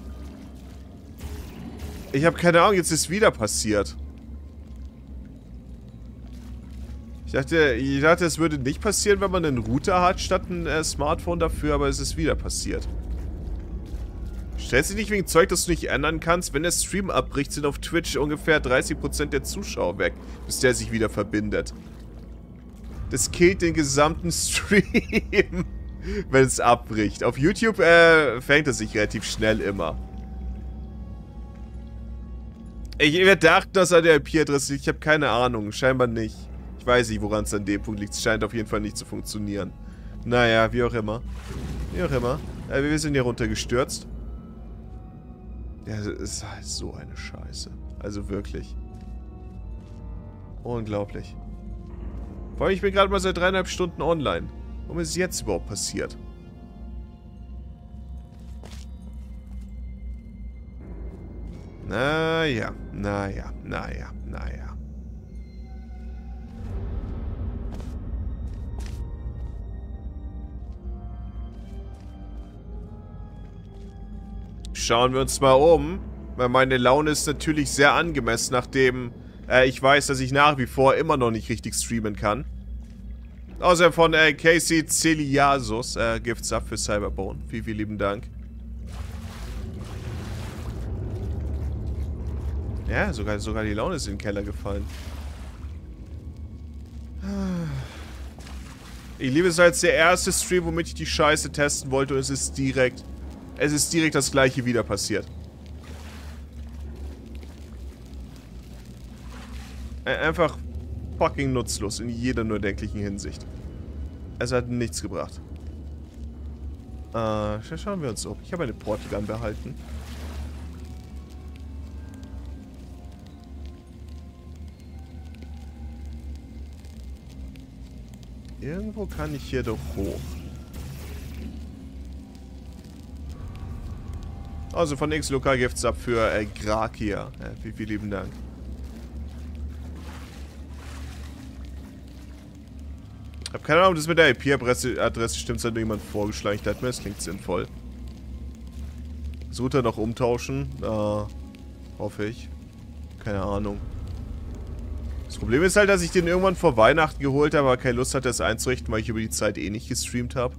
Ich habe keine Ahnung, jetzt ist es wieder passiert. Ich dachte, ich dachte, es würde nicht passieren, wenn man einen Router hat, statt ein äh, Smartphone dafür, aber es ist wieder passiert. Stellst du nicht wegen Zeug, das du nicht ändern kannst? Wenn der Stream abbricht, sind auf Twitch ungefähr dreißig Prozent der Zuschauer weg, bis der sich wieder verbindet. Das killt den gesamten Stream, wenn es abbricht. Auf YouTube äh, fängt es sich relativ schnell immer. Ich werde dachten, dass er der I P-Adresse liegt. Ich habe keine Ahnung. Scheinbar nicht. Ich weiß nicht, woran es an dem Punkt liegt. Es scheint auf jeden Fall nicht zu funktionieren. Naja, wie auch immer. Wie auch immer. Äh, wir sind hier runtergestürzt. Ja, es ist halt so eine Scheiße. Also wirklich. Unglaublich. Vor allem, ich bin gerade mal seit dreieinhalb Stunden online. Warum ist es jetzt überhaupt passiert? Naja, naja, naja, naja. Schauen wir uns mal um, weil meine Laune ist natürlich sehr angemessen, nachdem äh, ich weiß, dass ich nach wie vor immer noch nicht richtig streamen kann. Außerdem von äh, Casey Celiasus, äh, Gifts ab für Cyberbone. Vielen, vielen lieben Dank. Ja, sogar, sogar die Laune ist in den Keller gefallen. Ich liebe es als der erste Stream, womit ich die Scheiße testen wollte und es ist direkt... Es ist direkt das gleiche wieder passiert. Einfach fucking nutzlos in jeder nur denklichen Hinsicht. Es hat nichts gebracht. Äh, schauen wir uns um. Ich habe eine Portgun behalten. Irgendwo kann ich hier doch hoch. Also von X-Lokal Gifts ab für äh, Grakia. Ja, vielen, vielen lieben Dank. Ich habe keine Ahnung, ob das mit der I P-Adresse Adresse stimmt, es hat jemand vorgeschleicht hat mir. Das klingt sinnvoll. Das Router noch umtauschen? Äh, hoffe ich. Keine Ahnung. Das Problem ist halt, dass ich den irgendwann vor Weihnachten geholt habe, aber keine Lust hatte, das einzurichten, weil ich über die Zeit eh nicht gestreamt habe.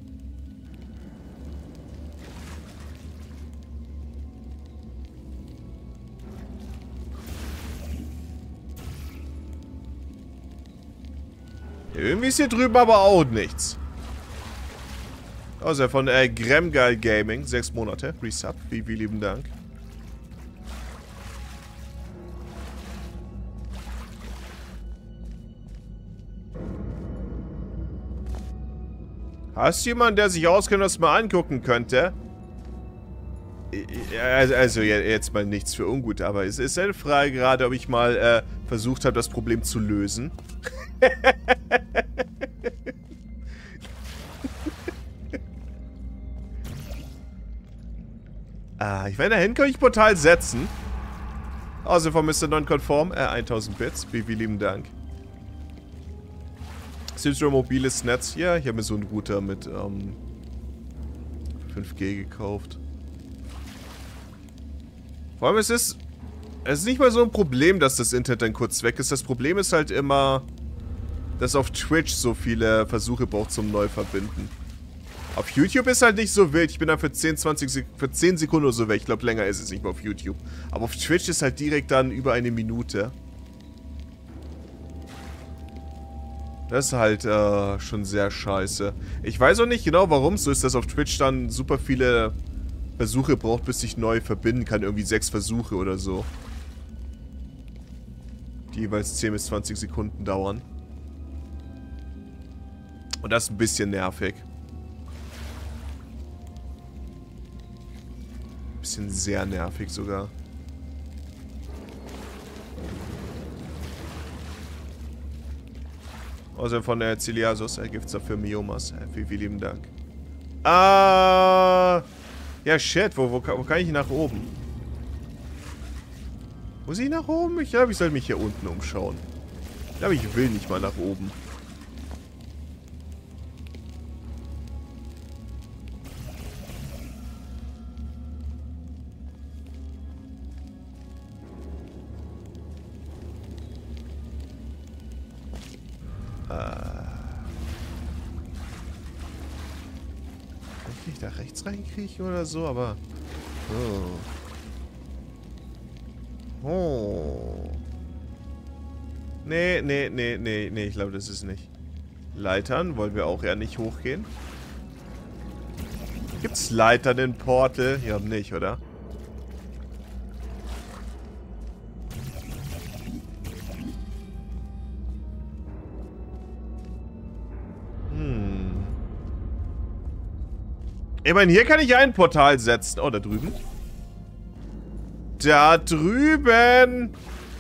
Irgendwie ist hier drüben aber auch nichts. Außer von äh, Gremgal Gaming, sechs Monate, Resub, vielen, vielen lieben Dank. Hast du jemanden, der sich auskennt, was mal angucken könnte? Also jetzt mal nichts für ungut, aber es ist eine Frage gerade, ob ich mal äh, versucht habe, das Problem zu lösen. ah, ich werde dahin, kann ich Portal setzen. Außer von Mister Nonconform, äh, tausend Bits, vielen lieben Dank. Citra mobiles Netz. Ja, ich habe mir so einen Router mit ähm, fünf G gekauft. Vor allem, es ist, es ist nicht mal so ein Problem, dass das Internet dann kurz weg ist. Das Problem ist halt immer, dass auf Twitch so viele Versuche braucht zum Neuverbinden. Auf YouTube ist halt nicht so wild. Ich bin dann für zehn, zwanzig Sek für zehn Sekunden oder so weg. Ich glaube, länger ist es nicht mehr auf YouTube. Aber auf Twitch ist halt direkt dann über eine Minute. Das ist halt äh, schon sehr scheiße. Ich weiß auch nicht genau, warum es so ist, dass auf Twitch dann super viele Versuche braucht, bis ich neu verbinden kann. Irgendwie sechs Versuche oder so. Die jeweils zehn bis zwanzig Sekunden dauern. Und das ist ein bisschen nervig. Ein bisschen sehr nervig sogar. Außerdem von der Ciliasus ergibt es dafür Myomas. Vielen, vielen lieben Dank. Ah. Ja, shit. Wo, wo, wo kann ich nach oben? Muss ich nach oben? Ich glaube, ich sollte mich hier unten umschauen. Ich glaube, ich will nicht mal nach oben. Da rechts reinkriechen oder so, aber... Oh. Oh. Nee, nee, nee, nee, nee, ich glaube, das ist nicht. Leitern wollen wir auch eher nicht hochgehen. Gibt's Leitern in Portal? Ja, nicht, oder? Ich meine, hier kann ich ein Portal setzen. Oh, da drüben. Da drüben.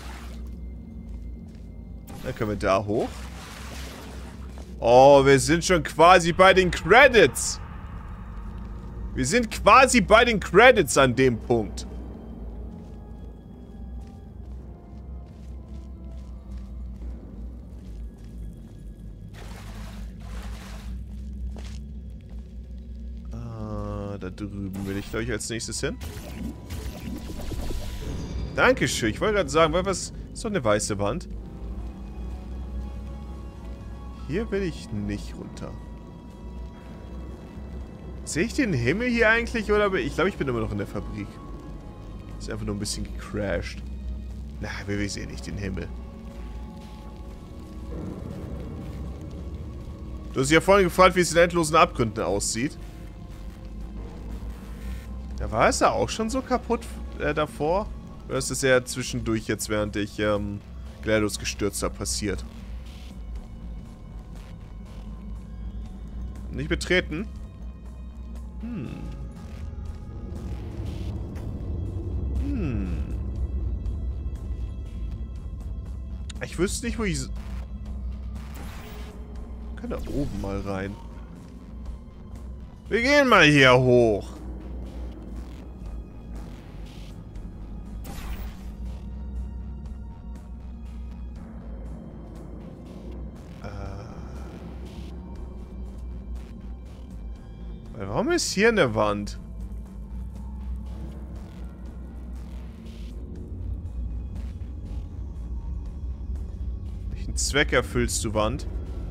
Dann können wir da hoch. Oh, wir sind schon quasi bei den Credits. Wir sind quasi bei den Credits an dem Punkt. Da drüben will ich, glaube ich, als nächstes hin. Dankeschön. Ich wollte gerade sagen, weil was ist doch eine weiße Wand. Hier will ich nicht runter. Sehe ich den Himmel hier eigentlich? Oder ich glaube, ich bin immer noch in der Fabrik. Ist einfach nur ein bisschen gecrashed. Na, wir sehen nicht den Himmel. Du hast ja vorhin gefragt, wie es in endlosen Abgründen aussieht. Da war es ja auch schon so kaputt äh, davor. Oder ist es ja zwischendurch jetzt, während ich ähm, GLaDOS gestürzt habe, passiert? Nicht betreten? Hm. Hm. Ich wüsste nicht, wo ich... Ich kann da oben mal rein. Wir gehen mal hier hoch. Warum ist hier eine Wand? Welchen Zweck erfüllst du, Wand?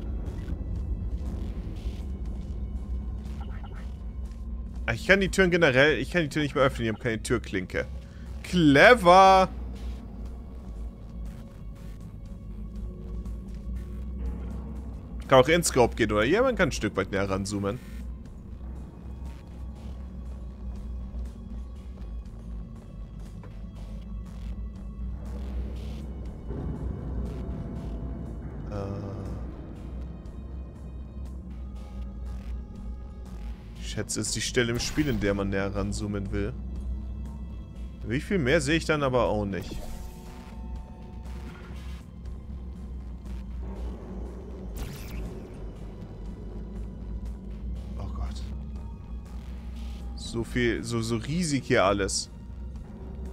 Ich kann die Türen generell... Ich kann die Tür nicht mehr öffnen. Ich habe keine Türklinke. Clever! Kann auch ins Scope gehen, oder? Ja, man kann ein Stück weit näher ranzoomen. Ich schätze, es ist die Stelle im Spiel, in der man näher ranzoomen will. Wie viel mehr sehe ich dann aber auch nicht. Oh Gott. So viel, so, so riesig hier alles.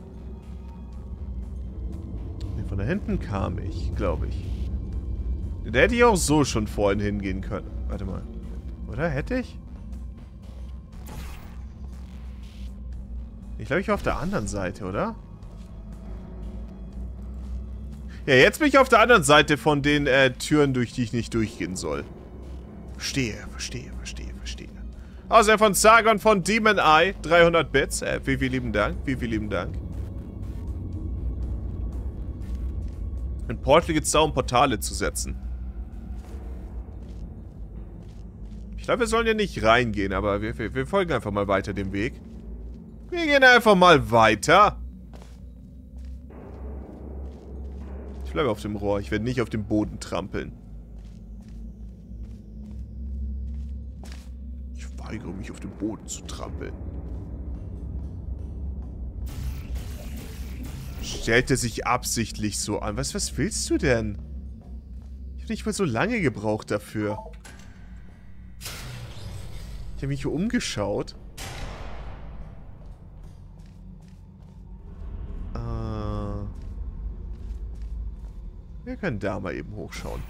Von da hinten kam ich, glaube ich. Da hätte ich auch so schon vorhin hingehen können. Warte mal. Oder? Hätte ich? Ich glaube, ich war auf der anderen Seite, oder? Ja, jetzt bin ich auf der anderen Seite von den äh, Türen, durch die ich nicht durchgehen soll. Verstehe, verstehe, verstehe, verstehe. Außerdem von Sargon von Demon Eye, dreihundert Bits. Äh, wie vielen lieben Dank, wie vielen lieben Dank. In Portal geht es darum, Portale zu setzen. Ich glaube, wir sollen ja nicht reingehen, aber wir, wir, wir folgen einfach mal weiter dem Weg. Wir gehen einfach mal weiter. Ich bleibe auf dem Rohr. Ich werde nicht auf dem Boden trampeln. Ich weigere mich, auf dem Boden zu trampeln. Stellt er sich absichtlich so an. Was, was willst du denn? Ich habe nicht mal so lange gebraucht dafür. Ich habe mich hier umgeschaut. Äh, wir können da mal eben hochschauen.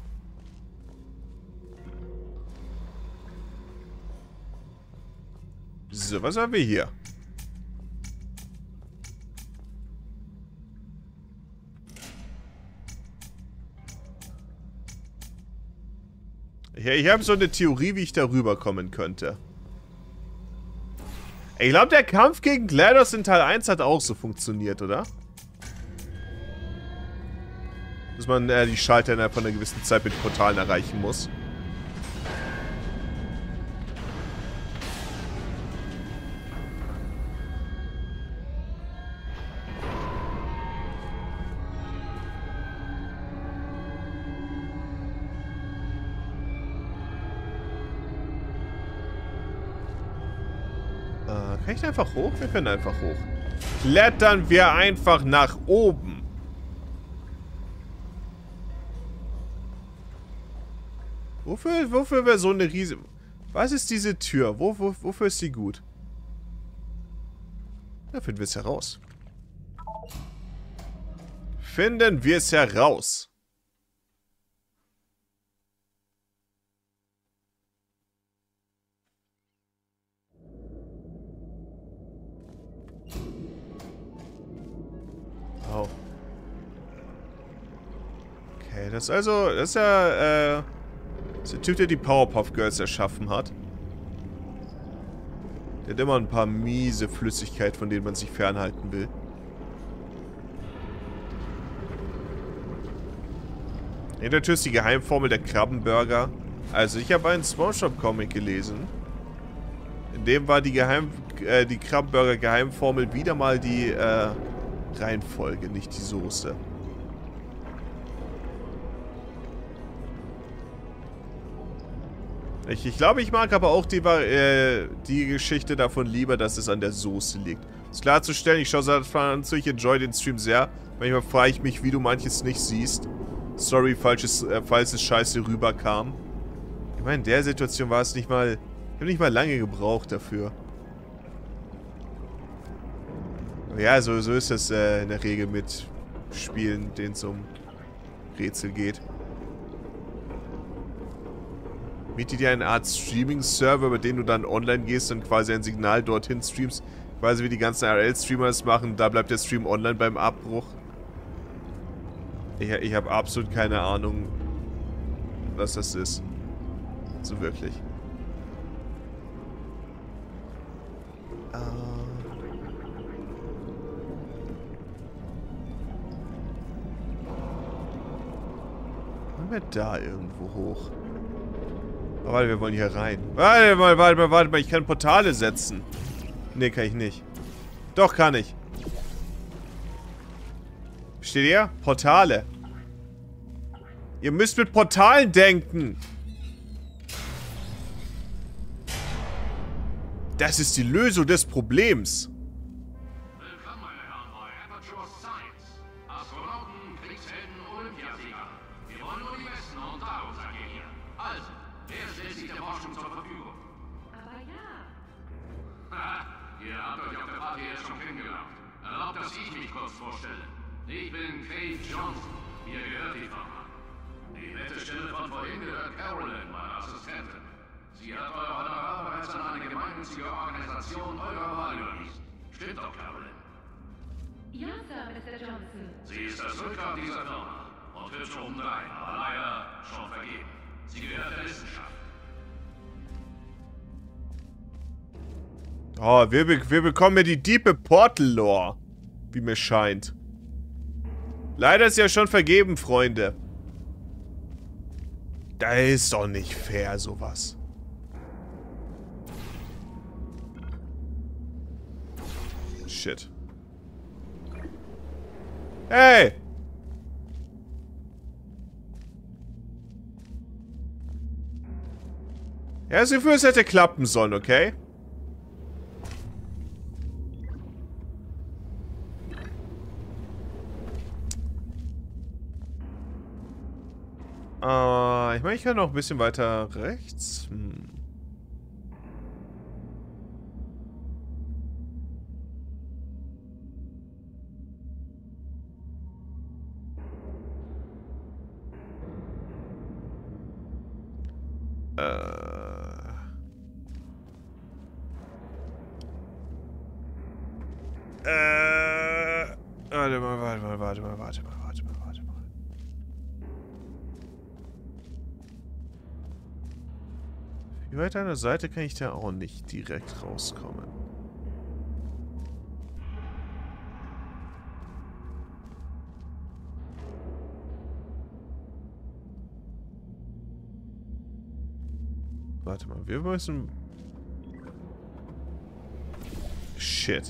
So, was haben wir hier? Ja, ich habe so eine Theorie, wie ich da rüberkommen könnte. Ich glaube, der Kampf gegen GLaDOS in Teil eins hat auch so funktioniert, oder? Dass man äh, die Schalter innerhalb von einer gewissen Zeit mit Portalen erreichen muss. Kann ich einfach hoch? Wir können einfach hoch. Klettern wir einfach nach oben. Wofür, wofür wäre so eine riesige... Was ist diese Tür? Wo, wo, wofür ist sie gut? Da finden wir es heraus. Finden wir es heraus. Oh. Okay, das ist also, das ist ja, äh, das ist der Typ, der die Powerpuff Girls erschaffen hat. Der hat immer ein paar miese Flüssigkeit, von denen man sich fernhalten will. Hinter der Tür ist die Geheimformel der Krabbenburger. Also, ich habe einen SpongeBob-Comic gelesen. In dem war die Geheim, äh, die Krabbenburger Geheimformel wieder mal die, äh, Reihenfolge, nicht die Soße. Ich, ich glaube, ich mag aber auch die, äh, die Geschichte davon lieber, dass es an der Soße liegt. Ist klarzustellen, ich schaue seit Anfang an zu, ich enjoy den Stream sehr. Manchmal frage ich mich, wie du manches nicht siehst. Sorry, falsches, äh, falls es scheiße rüberkam. Ich meine, in der Situation war es nicht mal... Ich habe nicht mal lange gebraucht dafür. Ja, so, so ist das äh, in der Regel mit Spielen, denen es um Rätsel geht. Miete dir eine Art Streaming-Server, über den du dann online gehst und quasi ein Signal dorthin streamst. Quasi wie die ganzen R L-Streamer das machen. Da bleibt der Stream online beim Abbruch. Ich, ich habe absolut keine Ahnung, was das ist. So wirklich. Uh. Wollen wir da irgendwo hoch? Oh, warte, wir wollen hier rein. Warte mal, warte mal, warte mal. Ich kann Portale setzen. Ne, kann ich nicht. Doch, kann ich. Steht ihr? Portale. Ihr müsst mit Portalen denken. Das ist die Lösung des Problems. Willkommen, meine Herren, bei Aperture Science. Astronauten, Kriegshelden, Olympiasieger. Wir wollen nur die Besten und darum seid ihr hier. Also, wer stellt sich der Forschung zur Verfügung? Aber ja. Haha, ihr habt euch auf der Party jetzt schon kennengelernt. Erlaubt, dass ich mich kurz vorstelle. Ich bin Cave Johnson. Mir gehört die Firma. Die nette Stimme von vorhin gehört Carolyn, meine Assistentin. Sie hat euer Honorar bereits an eine gemeinnützige Organisation eurer Wahl überwiesen. Stimmt doch, Carolyn? Ja, Sir, Mister Johnson. Sie ist das Rückgrat dieser Firma und hübsch obendrein, aber leider schon vergeben. Sie gehört der Wissenschaft. Oh, wir, be wir bekommen ja die diepe Portal-Lore. Wie mir scheint. Leider ist ja schon vergeben, Freunde. Das ist doch nicht fair, sowas. Shit. Hey! Ja, das Gefühl, es hätte klappen sollen, okay? Äh, ich meine, ich kann noch ein bisschen weiter rechts. Hm. Äh. Äh. Warte mal, warte mal, warte mal, warte mal, warte mal, warte mal. Wie weit an der Seite kann ich da auch nicht direkt rauskommen? Warte mal, wir müssen... Shit.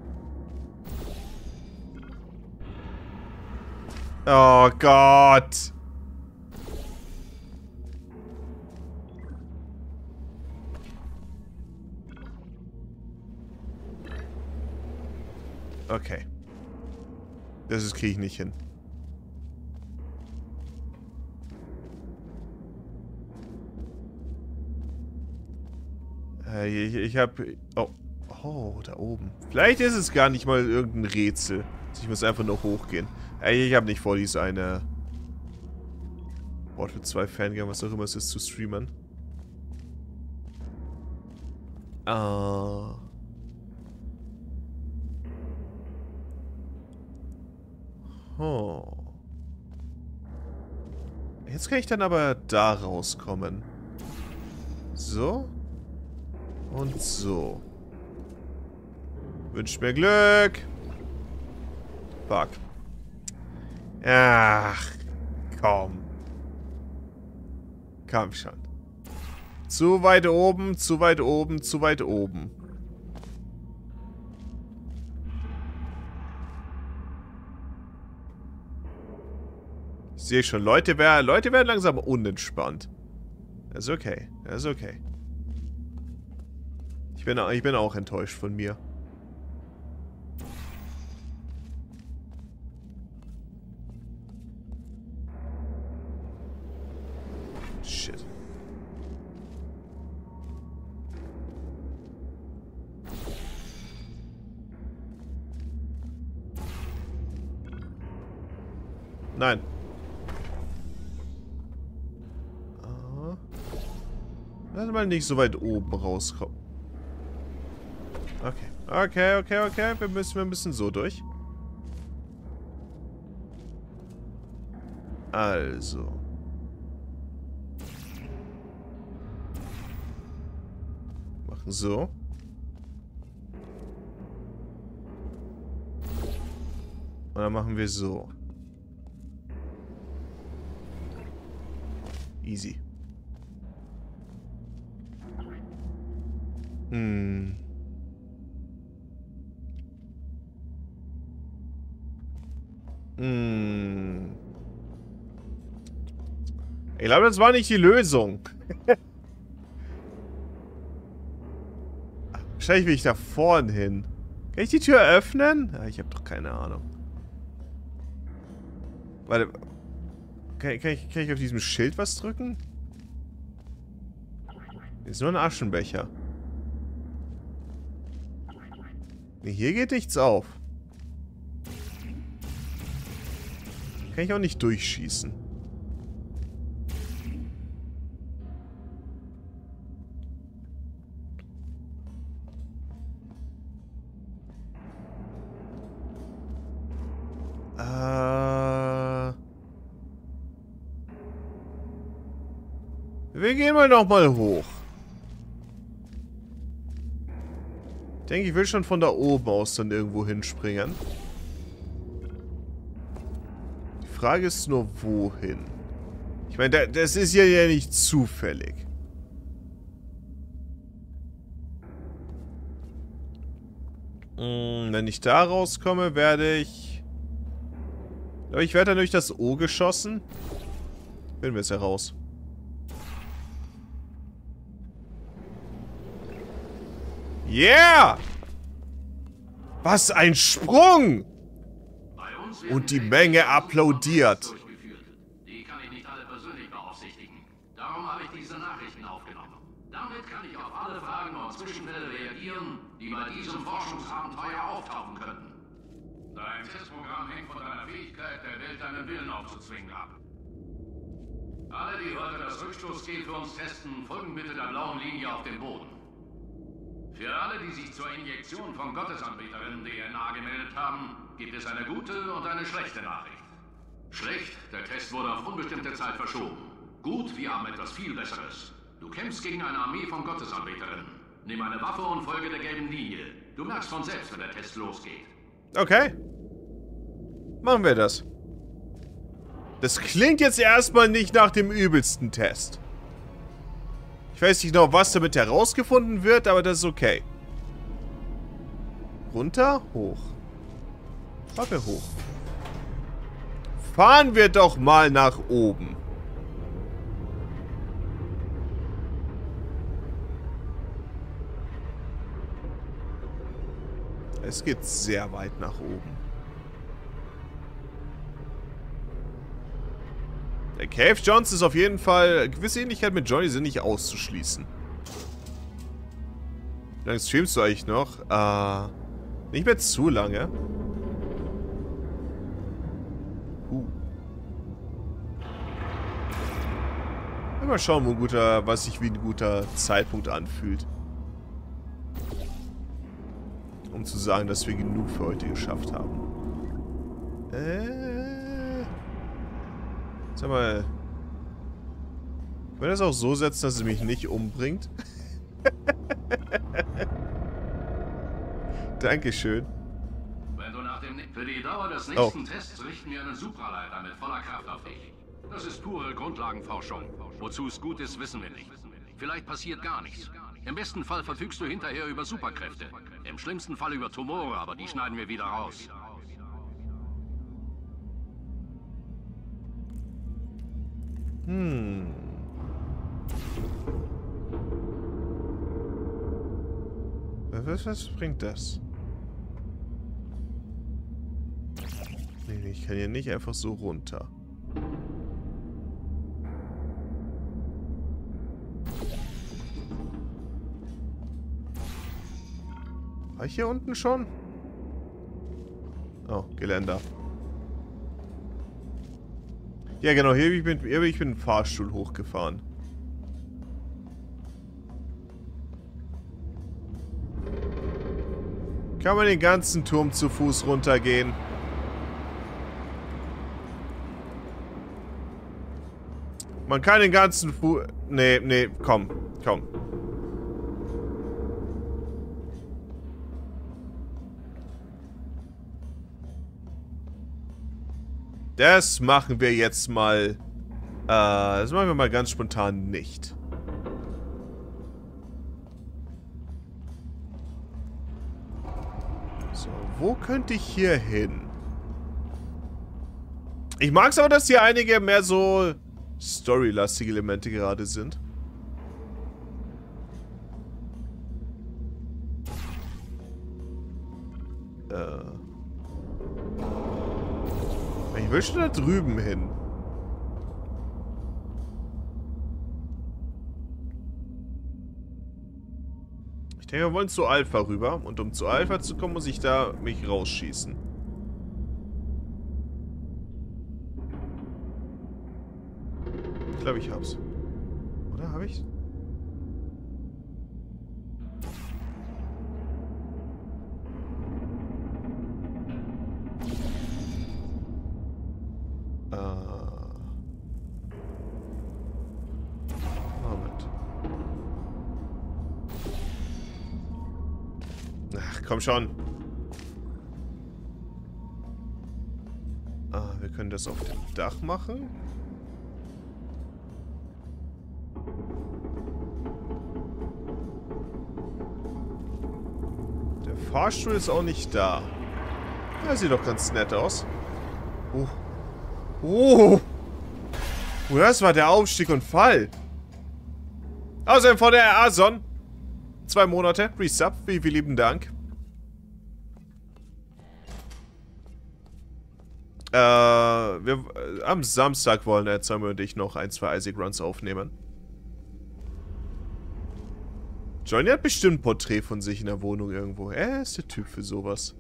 Oh Gott. Okay. Das ist, kriege ich nicht hin. Äh, ich, ich hab... Oh. Oh, da oben. Vielleicht ist es gar nicht mal irgendein Rätsel. Ich muss einfach nur hochgehen. Ey, ich habe nicht vor, diese eine... Wort für zwei Fangame, was auch immer es ist, zu streamen. Ah... Oh. Jetzt kann ich dann aber da rauskommen. So. Und so. Wünscht mir Glück. Fuck. Ach, komm. Komm schon. Zu weit oben, zu weit oben, zu weit oben. Ich sehe schon, Leute, wär, Leute werden langsam unentspannt. Das ist okay, das ist okay. Ich bin, ich bin auch enttäuscht von mir. Shit. Nein. Ah. Lass mal nicht so weit oben rauskommen. Okay. Okay, okay, okay. Wir müssen ein bisschen so durch. Also. Machen so. Und dann machen wir so. Easy. Hm. Hm. Ich glaube, das war nicht die Lösung. Wahrscheinlich will ich da vorne hin. Kann ich die Tür öffnen? Ja, ich habe doch keine Ahnung. Warte. Kann, kann, ich, kann ich auf diesem Schild was drücken? Ist nur ein Aschenbecher. Nee, hier geht nichts auf. Kann ich auch nicht durchschießen. Wir gehen mal nochmal hoch. Ich denke, ich will schon von da oben aus dann irgendwo hinspringen. Die Frage ist nur, wohin? Ich meine, das ist ja, ja nicht zufällig. Hm, wenn ich da rauskomme, werde ich... Ich glaube, ich werde dann durch das O geschossen. Finden wir es heraus. Yeah! Was ein Sprung! Und die Menge applaudiert. Die kann ich nicht alle persönlich beaufsichtigen. Darum habe ich diese Nachrichten aufgenommen. Damit kann ich auf alle Fragen und Zwischenfälle reagieren, die bei diesem Forschungsabenteuer auftauchen könnten. Dein Testprogramm hängt von deiner Fähigkeit, der Welt deinen Willen aufzuzwingen ab. Alle, die heute das Rückstoßgel für uns testen, folgen bitte der blauen Linie auf dem Boden. Für alle, die sich zur Injektion von Gottesanbeterinnen D N A gemeldet haben, gibt es eine gute und eine schlechte Nachricht. Schlecht, der Test wurde auf unbestimmte Zeit verschoben. Gut, wir haben etwas viel Besseres. Du kämpfst gegen eine Armee von Gottesanbeterinnen. Nimm eine Waffe und folge der gelben Linie. Du merkst von selbst, wenn der Test losgeht. Okay. Machen wir das. Das klingt jetzt erstmal nicht nach dem übelsten Test. Ich weiß nicht genau, was damit herausgefunden wird, aber das ist okay. Runter, hoch. Fahren wir hoch. Fahren wir doch mal nach oben. Es geht sehr weit nach oben. Der Cave Johns ist auf jeden Fall... Eine gewisse Ähnlichkeit mit Johnny sind nicht auszuschließen. Wie lange streamst du eigentlich noch? Äh, nicht mehr zu lange. Uh. Mal schauen, wo ein guter, was sich wie ein guter Zeitpunkt anfühlt. Um zu sagen, dass wir genug für heute geschafft haben. Äh... Sag mal. Können wir das auch so setzen, dass es mich nicht umbringt? Dankeschön. Wenn du nach dem... Für die Dauer des nächsten oh. Tests richten wir einen Supraleiter mit voller Kraft auf dich. Das ist pure Grundlagenforschung. Wozu es gut ist, wissen wir nicht. Vielleicht passiert gar nichts. Im besten Fall verfügst du hinterher über Superkräfte. Im schlimmsten Fall über Tumore, aber die schneiden wir wieder raus. Hm. Was, was bringt das? Nee, nee, ich kann hier nicht einfach so runter. War ich hier unten schon? Oh, Geländer. Ja, genau, hier bin ich, hier bin ich mit dem Fahrstuhl hochgefahren. Kann man den ganzen Turm zu Fuß runtergehen? Man kann den ganzen Fuß... Nee, nee, komm, komm. Das machen wir jetzt mal... Äh, das machen wir mal ganz spontan nicht. So, wo könnte ich hier hin? Ich mag es aber, dass hier einige mehr so storylastige Elemente gerade sind. Äh... Ich will schon da drüben hin. Ich denke, wir wollen zu Alpha rüber. Und um zu Alpha zu kommen, muss ich da mich rausschießen. Ich glaube, ich hab's. Oder habe ich's? Ach, komm schon. Ah, wir können das auf dem Dach machen. Der Fahrstuhl ist auch nicht da. Ja, sieht doch ganz nett aus. Oh. Oh. Oh, das war der Aufstieg und Fall. Außerdem von der Ason. Zwei Monate. Resub. Vielen, vielen lieben Dank. Äh, wir, äh, am Samstag wollen der Samuel und ich noch ein, zwei Isaac Runs aufnehmen. Johnny hat bestimmt ein Porträt von sich in der Wohnung irgendwo. Er ist der Typ für sowas.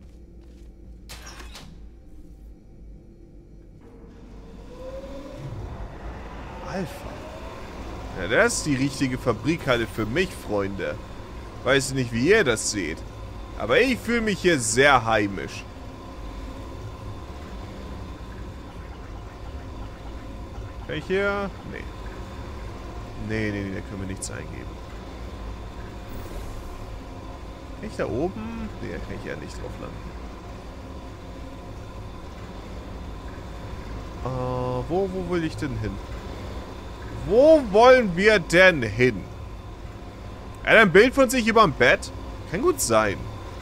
Alpha. Ja, das ist die richtige Fabrikhalle für mich, Freunde. Weiß nicht, wie ihr das seht. Aber ich fühle mich hier sehr heimisch. Kann ich hier? Nee. Nee, nee, nee, da können wir nichts eingeben. Kann ich da oben? Nee, da kann ich ja nicht drauf landen. Uh, wo, wo will ich denn hin? Wo wollen wir denn hin? Er hat ein Bild von sich über dem Bett? Kann gut sein.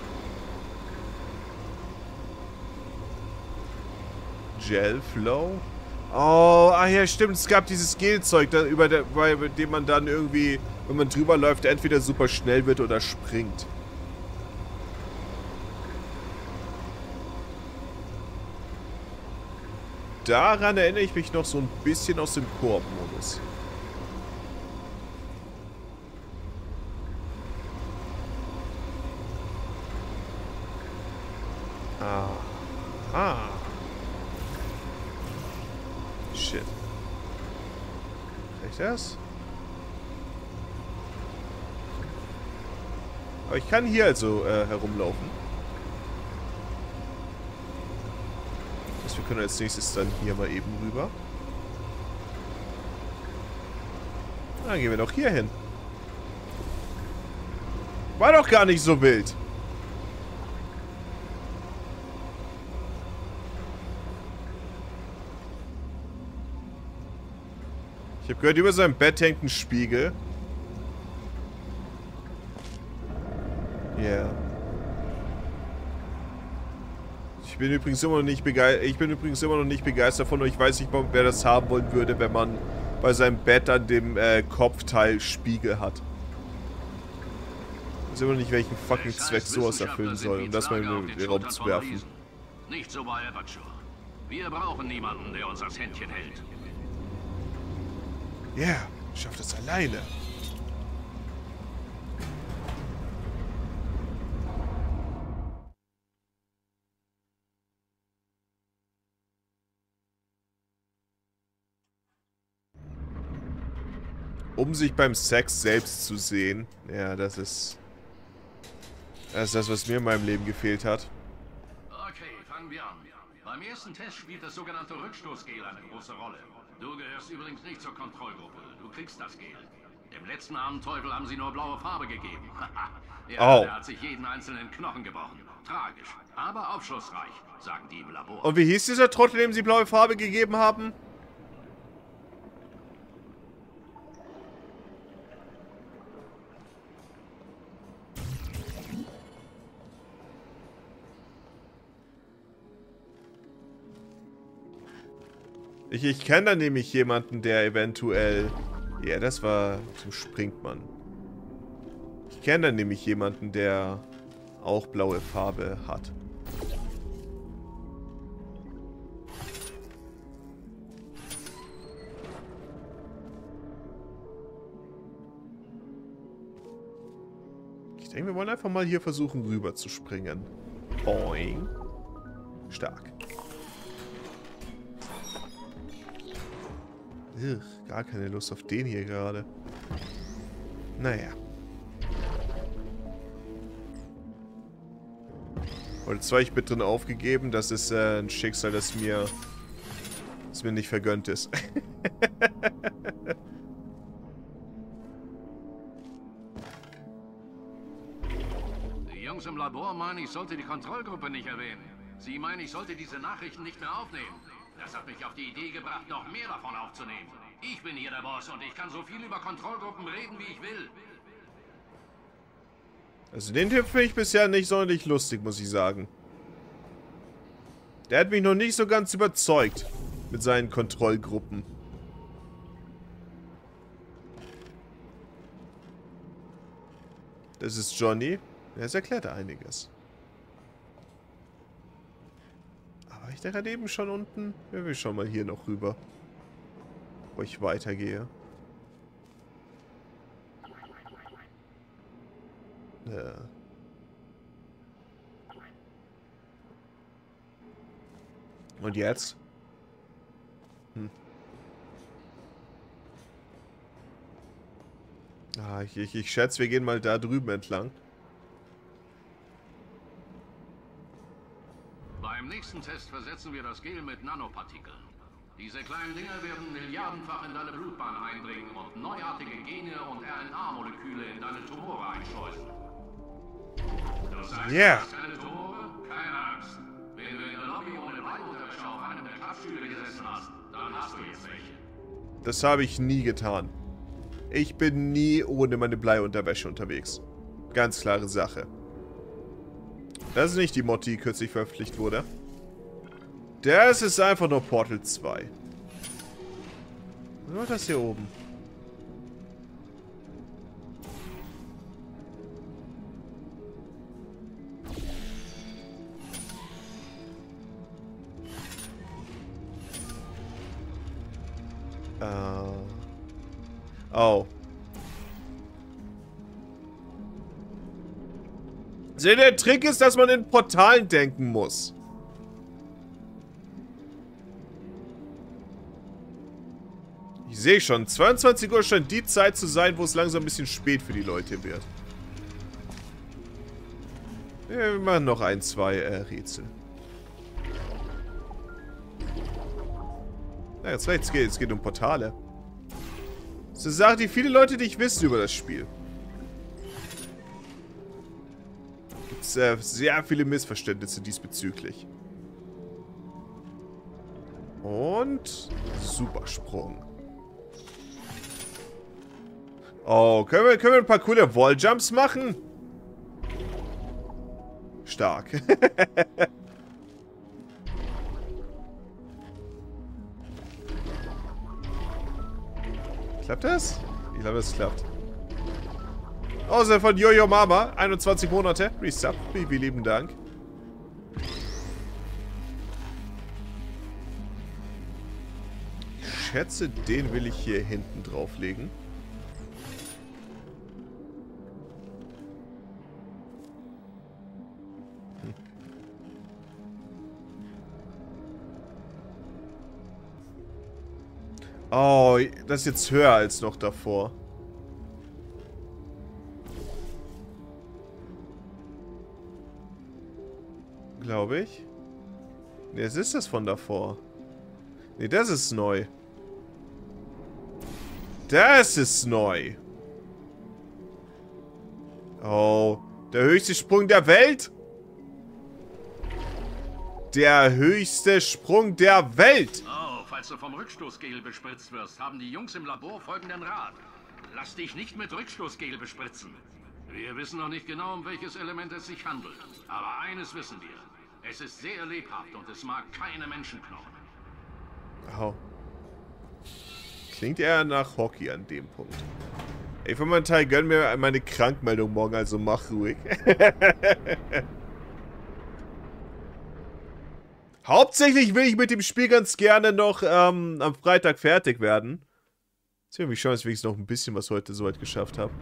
Gelflow? Oh, ah ja, stimmt. Es gab dieses Gelzeug, da, über der, bei dem man dann irgendwie, wenn man drüber läuft, entweder super schnell wird oder springt. Daran erinnere ich mich noch so ein bisschen aus dem Koop-Modus. Ah. Ah. Shit. Kann ich das? Aber ich kann hier also äh, herumlaufen. Wir können als nächstes dann hier mal eben rüber. Dann gehen wir doch hier hin. War doch gar nicht so wild. Ich habe gehört, über seinem Bett hängt ein Spiegel. Ja. Yeah. Ich bin übrigens immer noch nicht begeistert. Ich bin übrigens immer noch nicht begeistert von euch. Ich weiß nicht, wer das haben wollen würde, wenn man bei seinem Bett an dem äh, Kopfteil Spiegel hat. Ich weiß immer noch nicht, welchen fucking Zweck sowas erfüllen soll, um das mal in den Raum zu werfen. Nicht so bei Aperture. Wir brauchen niemanden, der uns das Händchen hält. Ja, yeah, schafft das alleine. Um sich beim Sex selbst zu sehen. Ja, das ist... Das ist das, was mir in meinem Leben gefehlt hat. Okay, fangen wir an. Beim ersten Test spielt das sogenannte Rückstoßgel eine große Rolle. Du gehörst übrigens nicht zur Kontrollgruppe. Du kriegst das Gel. Dem letzten armen Teufel haben sie nur blaue Farbe gegeben. Ja, oh. Der hat sich jeden einzelnen Knochen gebrochen. Tragisch, aber aufschlussreich, sagen die im Labor. Und wie hieß dieser Trottel, dem sie blaue Farbe gegeben haben? Ich, ich kenne da nämlich jemanden, der eventuell... Ja, das war zum Springmann. Ich kenne da nämlich jemanden, der auch blaue Farbe hat. Ich denke, wir wollen einfach mal hier versuchen, rüber zu springen. Boing. Stark. Ugh, gar keine Lust auf den hier gerade. Naja. Heute zwei ich bitte drin aufgegeben. Das ist äh, ein Schicksal, das mir, das mir nicht vergönnt ist. Jungs im Labor meinen, ich sollte die Kontrollgruppe nicht erwähnen. Sie meinen, ich sollte diese Nachrichten nicht mehr aufnehmen. Das hat mich auf die Idee gebracht, noch mehr davon aufzunehmen. Ich bin hier der Boss und ich kann so viel über Kontrollgruppen reden, wie ich will. Also den Typ finde ich bisher nicht sonderlich lustig, muss ich sagen. Der hat mich noch nicht so ganz überzeugt mit seinen Kontrollgruppen. Das ist Johnny. Das erklärt einiges. Aber ich da gerade eben schon unten? Ja, wir schauen mal hier noch rüber. Wo ich weitergehe. Ja. Und jetzt? Hm. Ah, ich, ich, ich schätze, wir gehen mal da drüben entlang. Beim nächsten Test versetzen wir das Gel mit Nanopartikeln. Diese kleinen Dinger werden milliardenfach in deine Blutbahn eindringen und neuartige Gene und R N A-Moleküle in deine Tumore einschleusen. Du sagst, yeah. du hast keine Tumore? Keine Angst. Wenn du in der Lobby ohne Bleiunterwäsche auf einem der Klappstühle gesessen hast, dann hast du jetzt welche. Das habe ich nie getan. Ich bin nie ohne meine Bleiunterwäsche unterwegs. Ganz klare Sache. Das ist nicht die Mod, die kürzlich veröffentlicht wurde. Das ist einfach nur Portal zwei. Was war das hier oben? Uh. Oh. Seht, der Trick ist, dass man in Portalen denken muss. Ich sehe schon, zweiundzwanzig Uhr scheint die Zeit zu sein, wo es langsam ein bisschen spät für die Leute wird. Ja, wir machen noch ein, zwei äh, Rätsel. Ja, jetzt rechts geht es geht um Portale. Das ist eine Sache, die viele Leute nicht wissen über das Spiel. Gibt es äh, sehr viele Missverständnisse diesbezüglich. Und Supersprung. Oh, können wir, können wir ein paar coole Walljumps machen? Stark. Klappt das? Ich glaube, es klappt. Außer von Jojo Mama, einundzwanzig Monate. Resub, wie, wie lieben Dank. Ich schätze, den will ich hier hinten drauflegen. Hm. Oh, das ist jetzt höher als noch davor. Glaube ich. Ne, es ist das von davor. Ne, das ist neu. Das ist neu. Oh, der höchste Sprung der Welt. Der höchste Sprung der Welt. Oh, falls du vom Rückstoßgel bespritzt wirst, haben die Jungs im Labor folgenden Rat. Lass dich nicht mit Rückstoßgel bespritzen. Wir wissen noch nicht genau, um welches Element es sich handelt. Aber eines wissen wir. Es ist sehr lebhaft und es mag keine Menschenknochen. Oh. Klingt eher nach Hockey an dem Punkt. Ey, für meinen Teil gönn mir meine Krankmeldung morgen, also mach ruhig. Hauptsächlich will ich mit dem Spiel ganz gerne noch ähm, am Freitag fertig werden. Jetzt will ich schauen, dass ich wenigstens noch ein bisschen was heute soweit geschafft habe.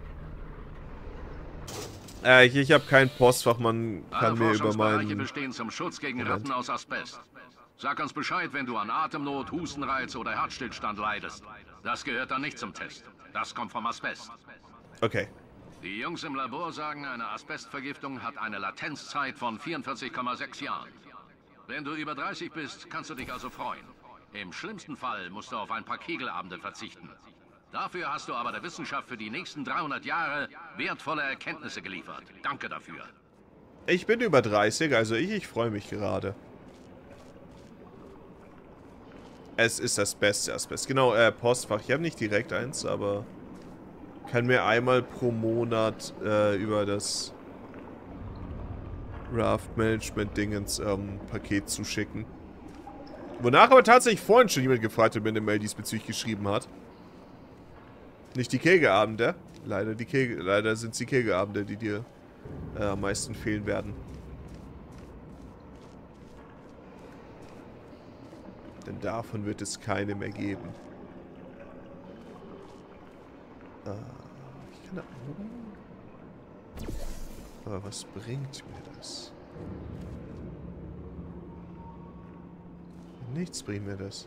Äh, ich, ich habe kein Postfach, man kann mir über meinen... bestehen zum Schutz gegen Ratten aus Asbest. Sag uns Bescheid, wenn du an Atemnot, Hustenreiz oder Herzstillstand leidest. Das gehört dann nicht zum Test. Das kommt vom Asbest. Okay. Die Jungs im Labor sagen, eine Asbestvergiftung hat eine Latenzzeit von vierundvierzig Komma sechs Jahren. Wenn du über dreißig bist, kannst du dich also freuen. Im schlimmsten Fall musst du auf ein paar Kegelabende verzichten. Dafür hast du aber der Wissenschaft für die nächsten dreihundert Jahre wertvolle Erkenntnisse geliefert. Danke dafür. Ich bin über dreißig, also ich, ich freue mich gerade. Es ist das beste Aspekt. Genau, äh, Postfach. Ich habe nicht direkt eins, aber kann mir einmal pro Monat äh, über das Raft-Management-Dingens ähm, Paket zuschicken. Wonach aber tatsächlich vorhin schon jemand gefragt hat, wenn der Mail diesbezüglich geschrieben hat. Nicht die Kegelabende. Leider, die Kegel, leider sind es die Kegelabende, die dir äh, am meisten fehlen werden. Denn davon wird es keine mehr geben. Äh, ich kann da oben. Aber was bringt mir das? Nichts bringt mir das.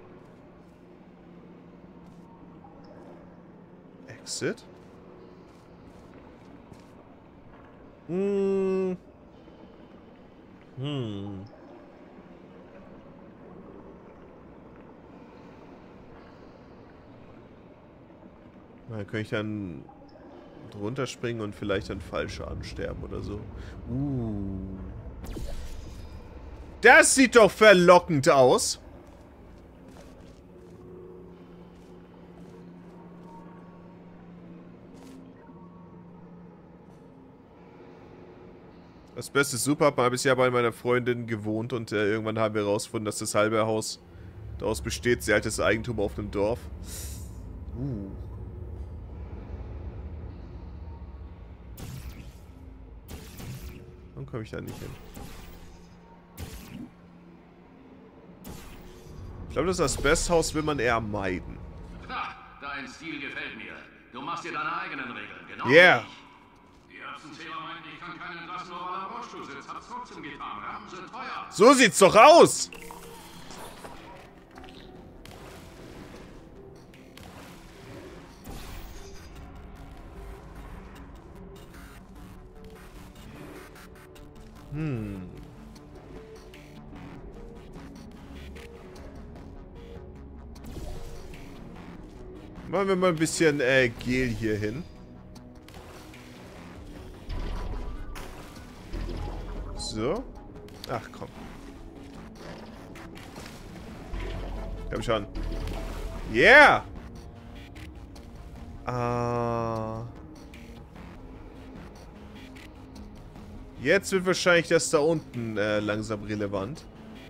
Exit? Hm. Hm. Na, könnte ich dann drunter springen und vielleicht dann Fallschaden sterben oder so. Uh. Das sieht doch verlockend aus. Das Beste ist super, habe bisher bei meiner Freundin gewohnt und äh, irgendwann haben wir herausgefunden, dass das halbe Haus daraus besteht. Sie hat das Eigentum auf einem Dorf. Uh. Warum komme ich da nicht hin? Ich glaube, das Asbesthaus will man eher meiden. Ha, dein Stil gefällt mir. Du machst dir deine eigenen Regeln, genau. Yeah. Die Erbsenzähler meinten, ich kann keinen entlassen, nur weil er im Rollstuhl sitzt. Hab's trotzdem getan. Raben sind teuer. So sieht's doch aus! Hm. Machen wir mal ein bisschen äh, Gel hier hin. So. Ach komm. Komm schon. Yeah! Ah. Jetzt wird wahrscheinlich das da unten äh, langsam relevant.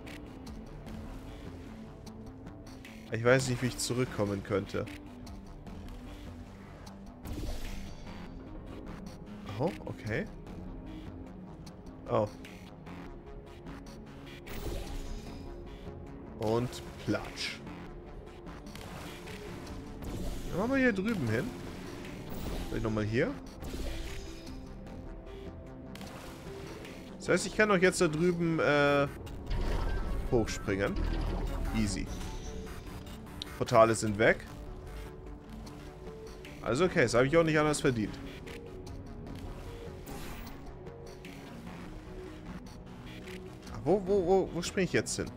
Ich weiß nicht, wie ich zurückkommen könnte. Oh, okay. Oh. Und Platsch. Dann machen wir hier drüben hin. Vielleicht nochmal hier. Das heißt, ich kann auch jetzt da drüben äh, hochspringen. Easy. Portale sind weg. Also okay, das habe ich auch nicht anders verdient. Wo, wo, wo, wo springe ich jetzt hin?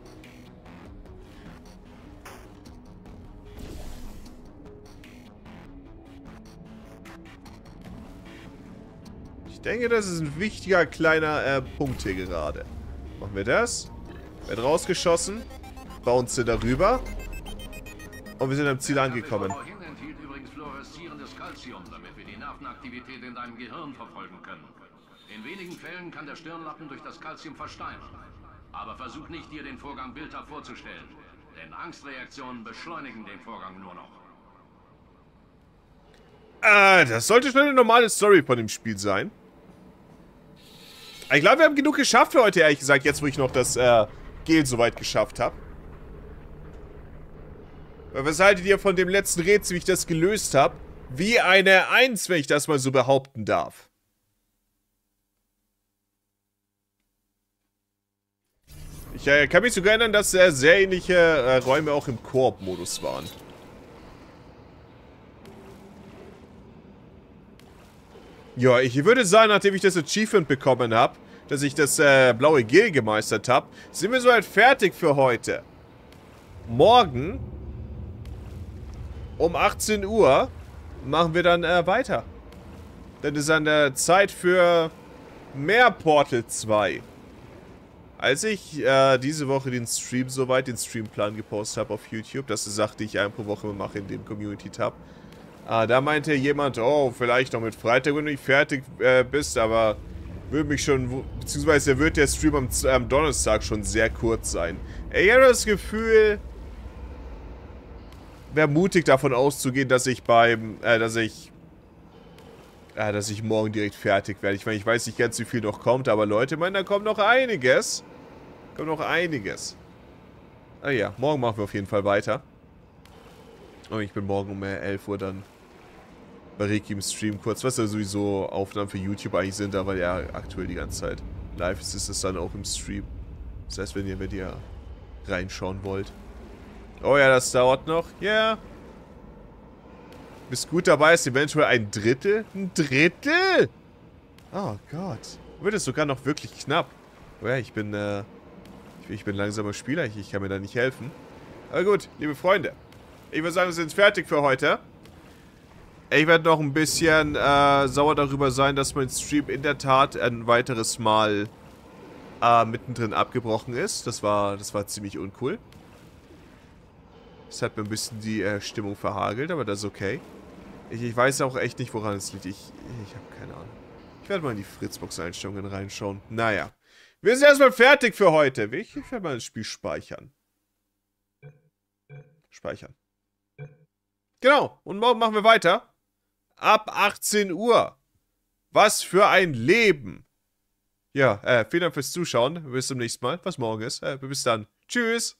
Ich denke, das ist ein wichtiger kleiner äh, Punkt hier gerade. Machen wir das. Wird rausgeschossen. Bounce darüber. Und wir sind am Ziel angekommen. Vorhin enthielt übrigens fluoreszierendes Calcium, damit wir die Nervenaktivität in deinem Gehirn verfolgen können. In wenigen Fällen kann der Stirnlappen durch das Calcium versteinern. Aber versuch nicht, dir den Vorgang bildhaft vorzustellen. Denn Angstreaktionen beschleunigen den Vorgang nur noch. Äh, das sollte schon eine normale Story von dem Spiel sein. Ich glaube, wir haben genug geschafft für heute, ehrlich gesagt, jetzt wo ich noch das äh, Gel soweit geschafft habe. Was haltet ihr von dem letzten Rätsel, wie ich das gelöst habe? Wie eine Eins, wenn ich das mal so behaupten darf. Ich äh, kann mich sogar erinnern, dass äh, sehr ähnliche äh, Räume auch im Koop-Modus waren. Ja, ich würde sagen, nachdem ich das Achievement bekommen habe, dass ich das äh, blaue Gel gemeistert habe, sind wir soweit fertig für heute. Morgen um achtzehn Uhr machen wir dann äh, weiter. Dann ist an der Zeit für mehr Portal zwei. Als ich äh, diese Woche den Stream soweit, den Streamplan gepostet habe auf YouTube, das ist eine Sache, die ich ein pro Woche mache in dem Community-Tab, äh, da meinte jemand, oh, vielleicht noch mit Freitag, wenn du nicht fertig äh, bist, aber würde mich schon, beziehungsweise wird der Stream am, am Donnerstag schon sehr kurz sein. Ich habe das Gefühl, wäre mutig davon auszugehen, dass ich beim, äh, dass ich, äh, dass ich morgen direkt fertig werde. Ich meine, ich weiß nicht ganz, wie viel noch kommt, aber Leute, ich meine, da kommt noch einiges. Kommt noch einiges. Ah ja, morgen machen wir auf jeden Fall weiter. Und ich bin morgen um elf Uhr dann bei Ricky im Stream kurz, was ja sowieso Aufnahmen für YouTube eigentlich sind, aber ja aktuell die ganze Zeit live ist, ist es dann auch im Stream. Das heißt, wenn ihr mit ihr reinschauen wollt. Oh ja, das dauert noch. Ja. Yeah. Bist gut dabei, ist eventuell ein Drittel? Ein Drittel? Oh Gott. Wird es sogar noch wirklich knapp. Oh ja, ich bin, äh, ich, ich bin langsamer Spieler, ich, ich kann mir da nicht helfen. Aber gut, liebe Freunde. Ich würde sagen, wir sind fertig für heute. Ich werde noch ein bisschen äh, sauer darüber sein, dass mein Stream in der Tat ein weiteres Mal äh, mittendrin abgebrochen ist. Das war, das war ziemlich uncool. Das hat mir ein bisschen die äh, Stimmung verhagelt, aber das ist okay. Ich, ich weiß auch echt nicht, woran es liegt. Ich, ich habe keine Ahnung. Ich werde mal in die Fritzbox-Einstellungen reinschauen. Naja. Wir sind erstmal fertig für heute. Ich, ich werde mal das Spiel speichern. Speichern. Genau. Und morgen machen wir weiter. Ab achtzehn Uhr. Was für ein Leben. Ja, äh, vielen Dank fürs Zuschauen. Bis zum nächsten Mal, was morgen ist. Äh, bis dann. Tschüss.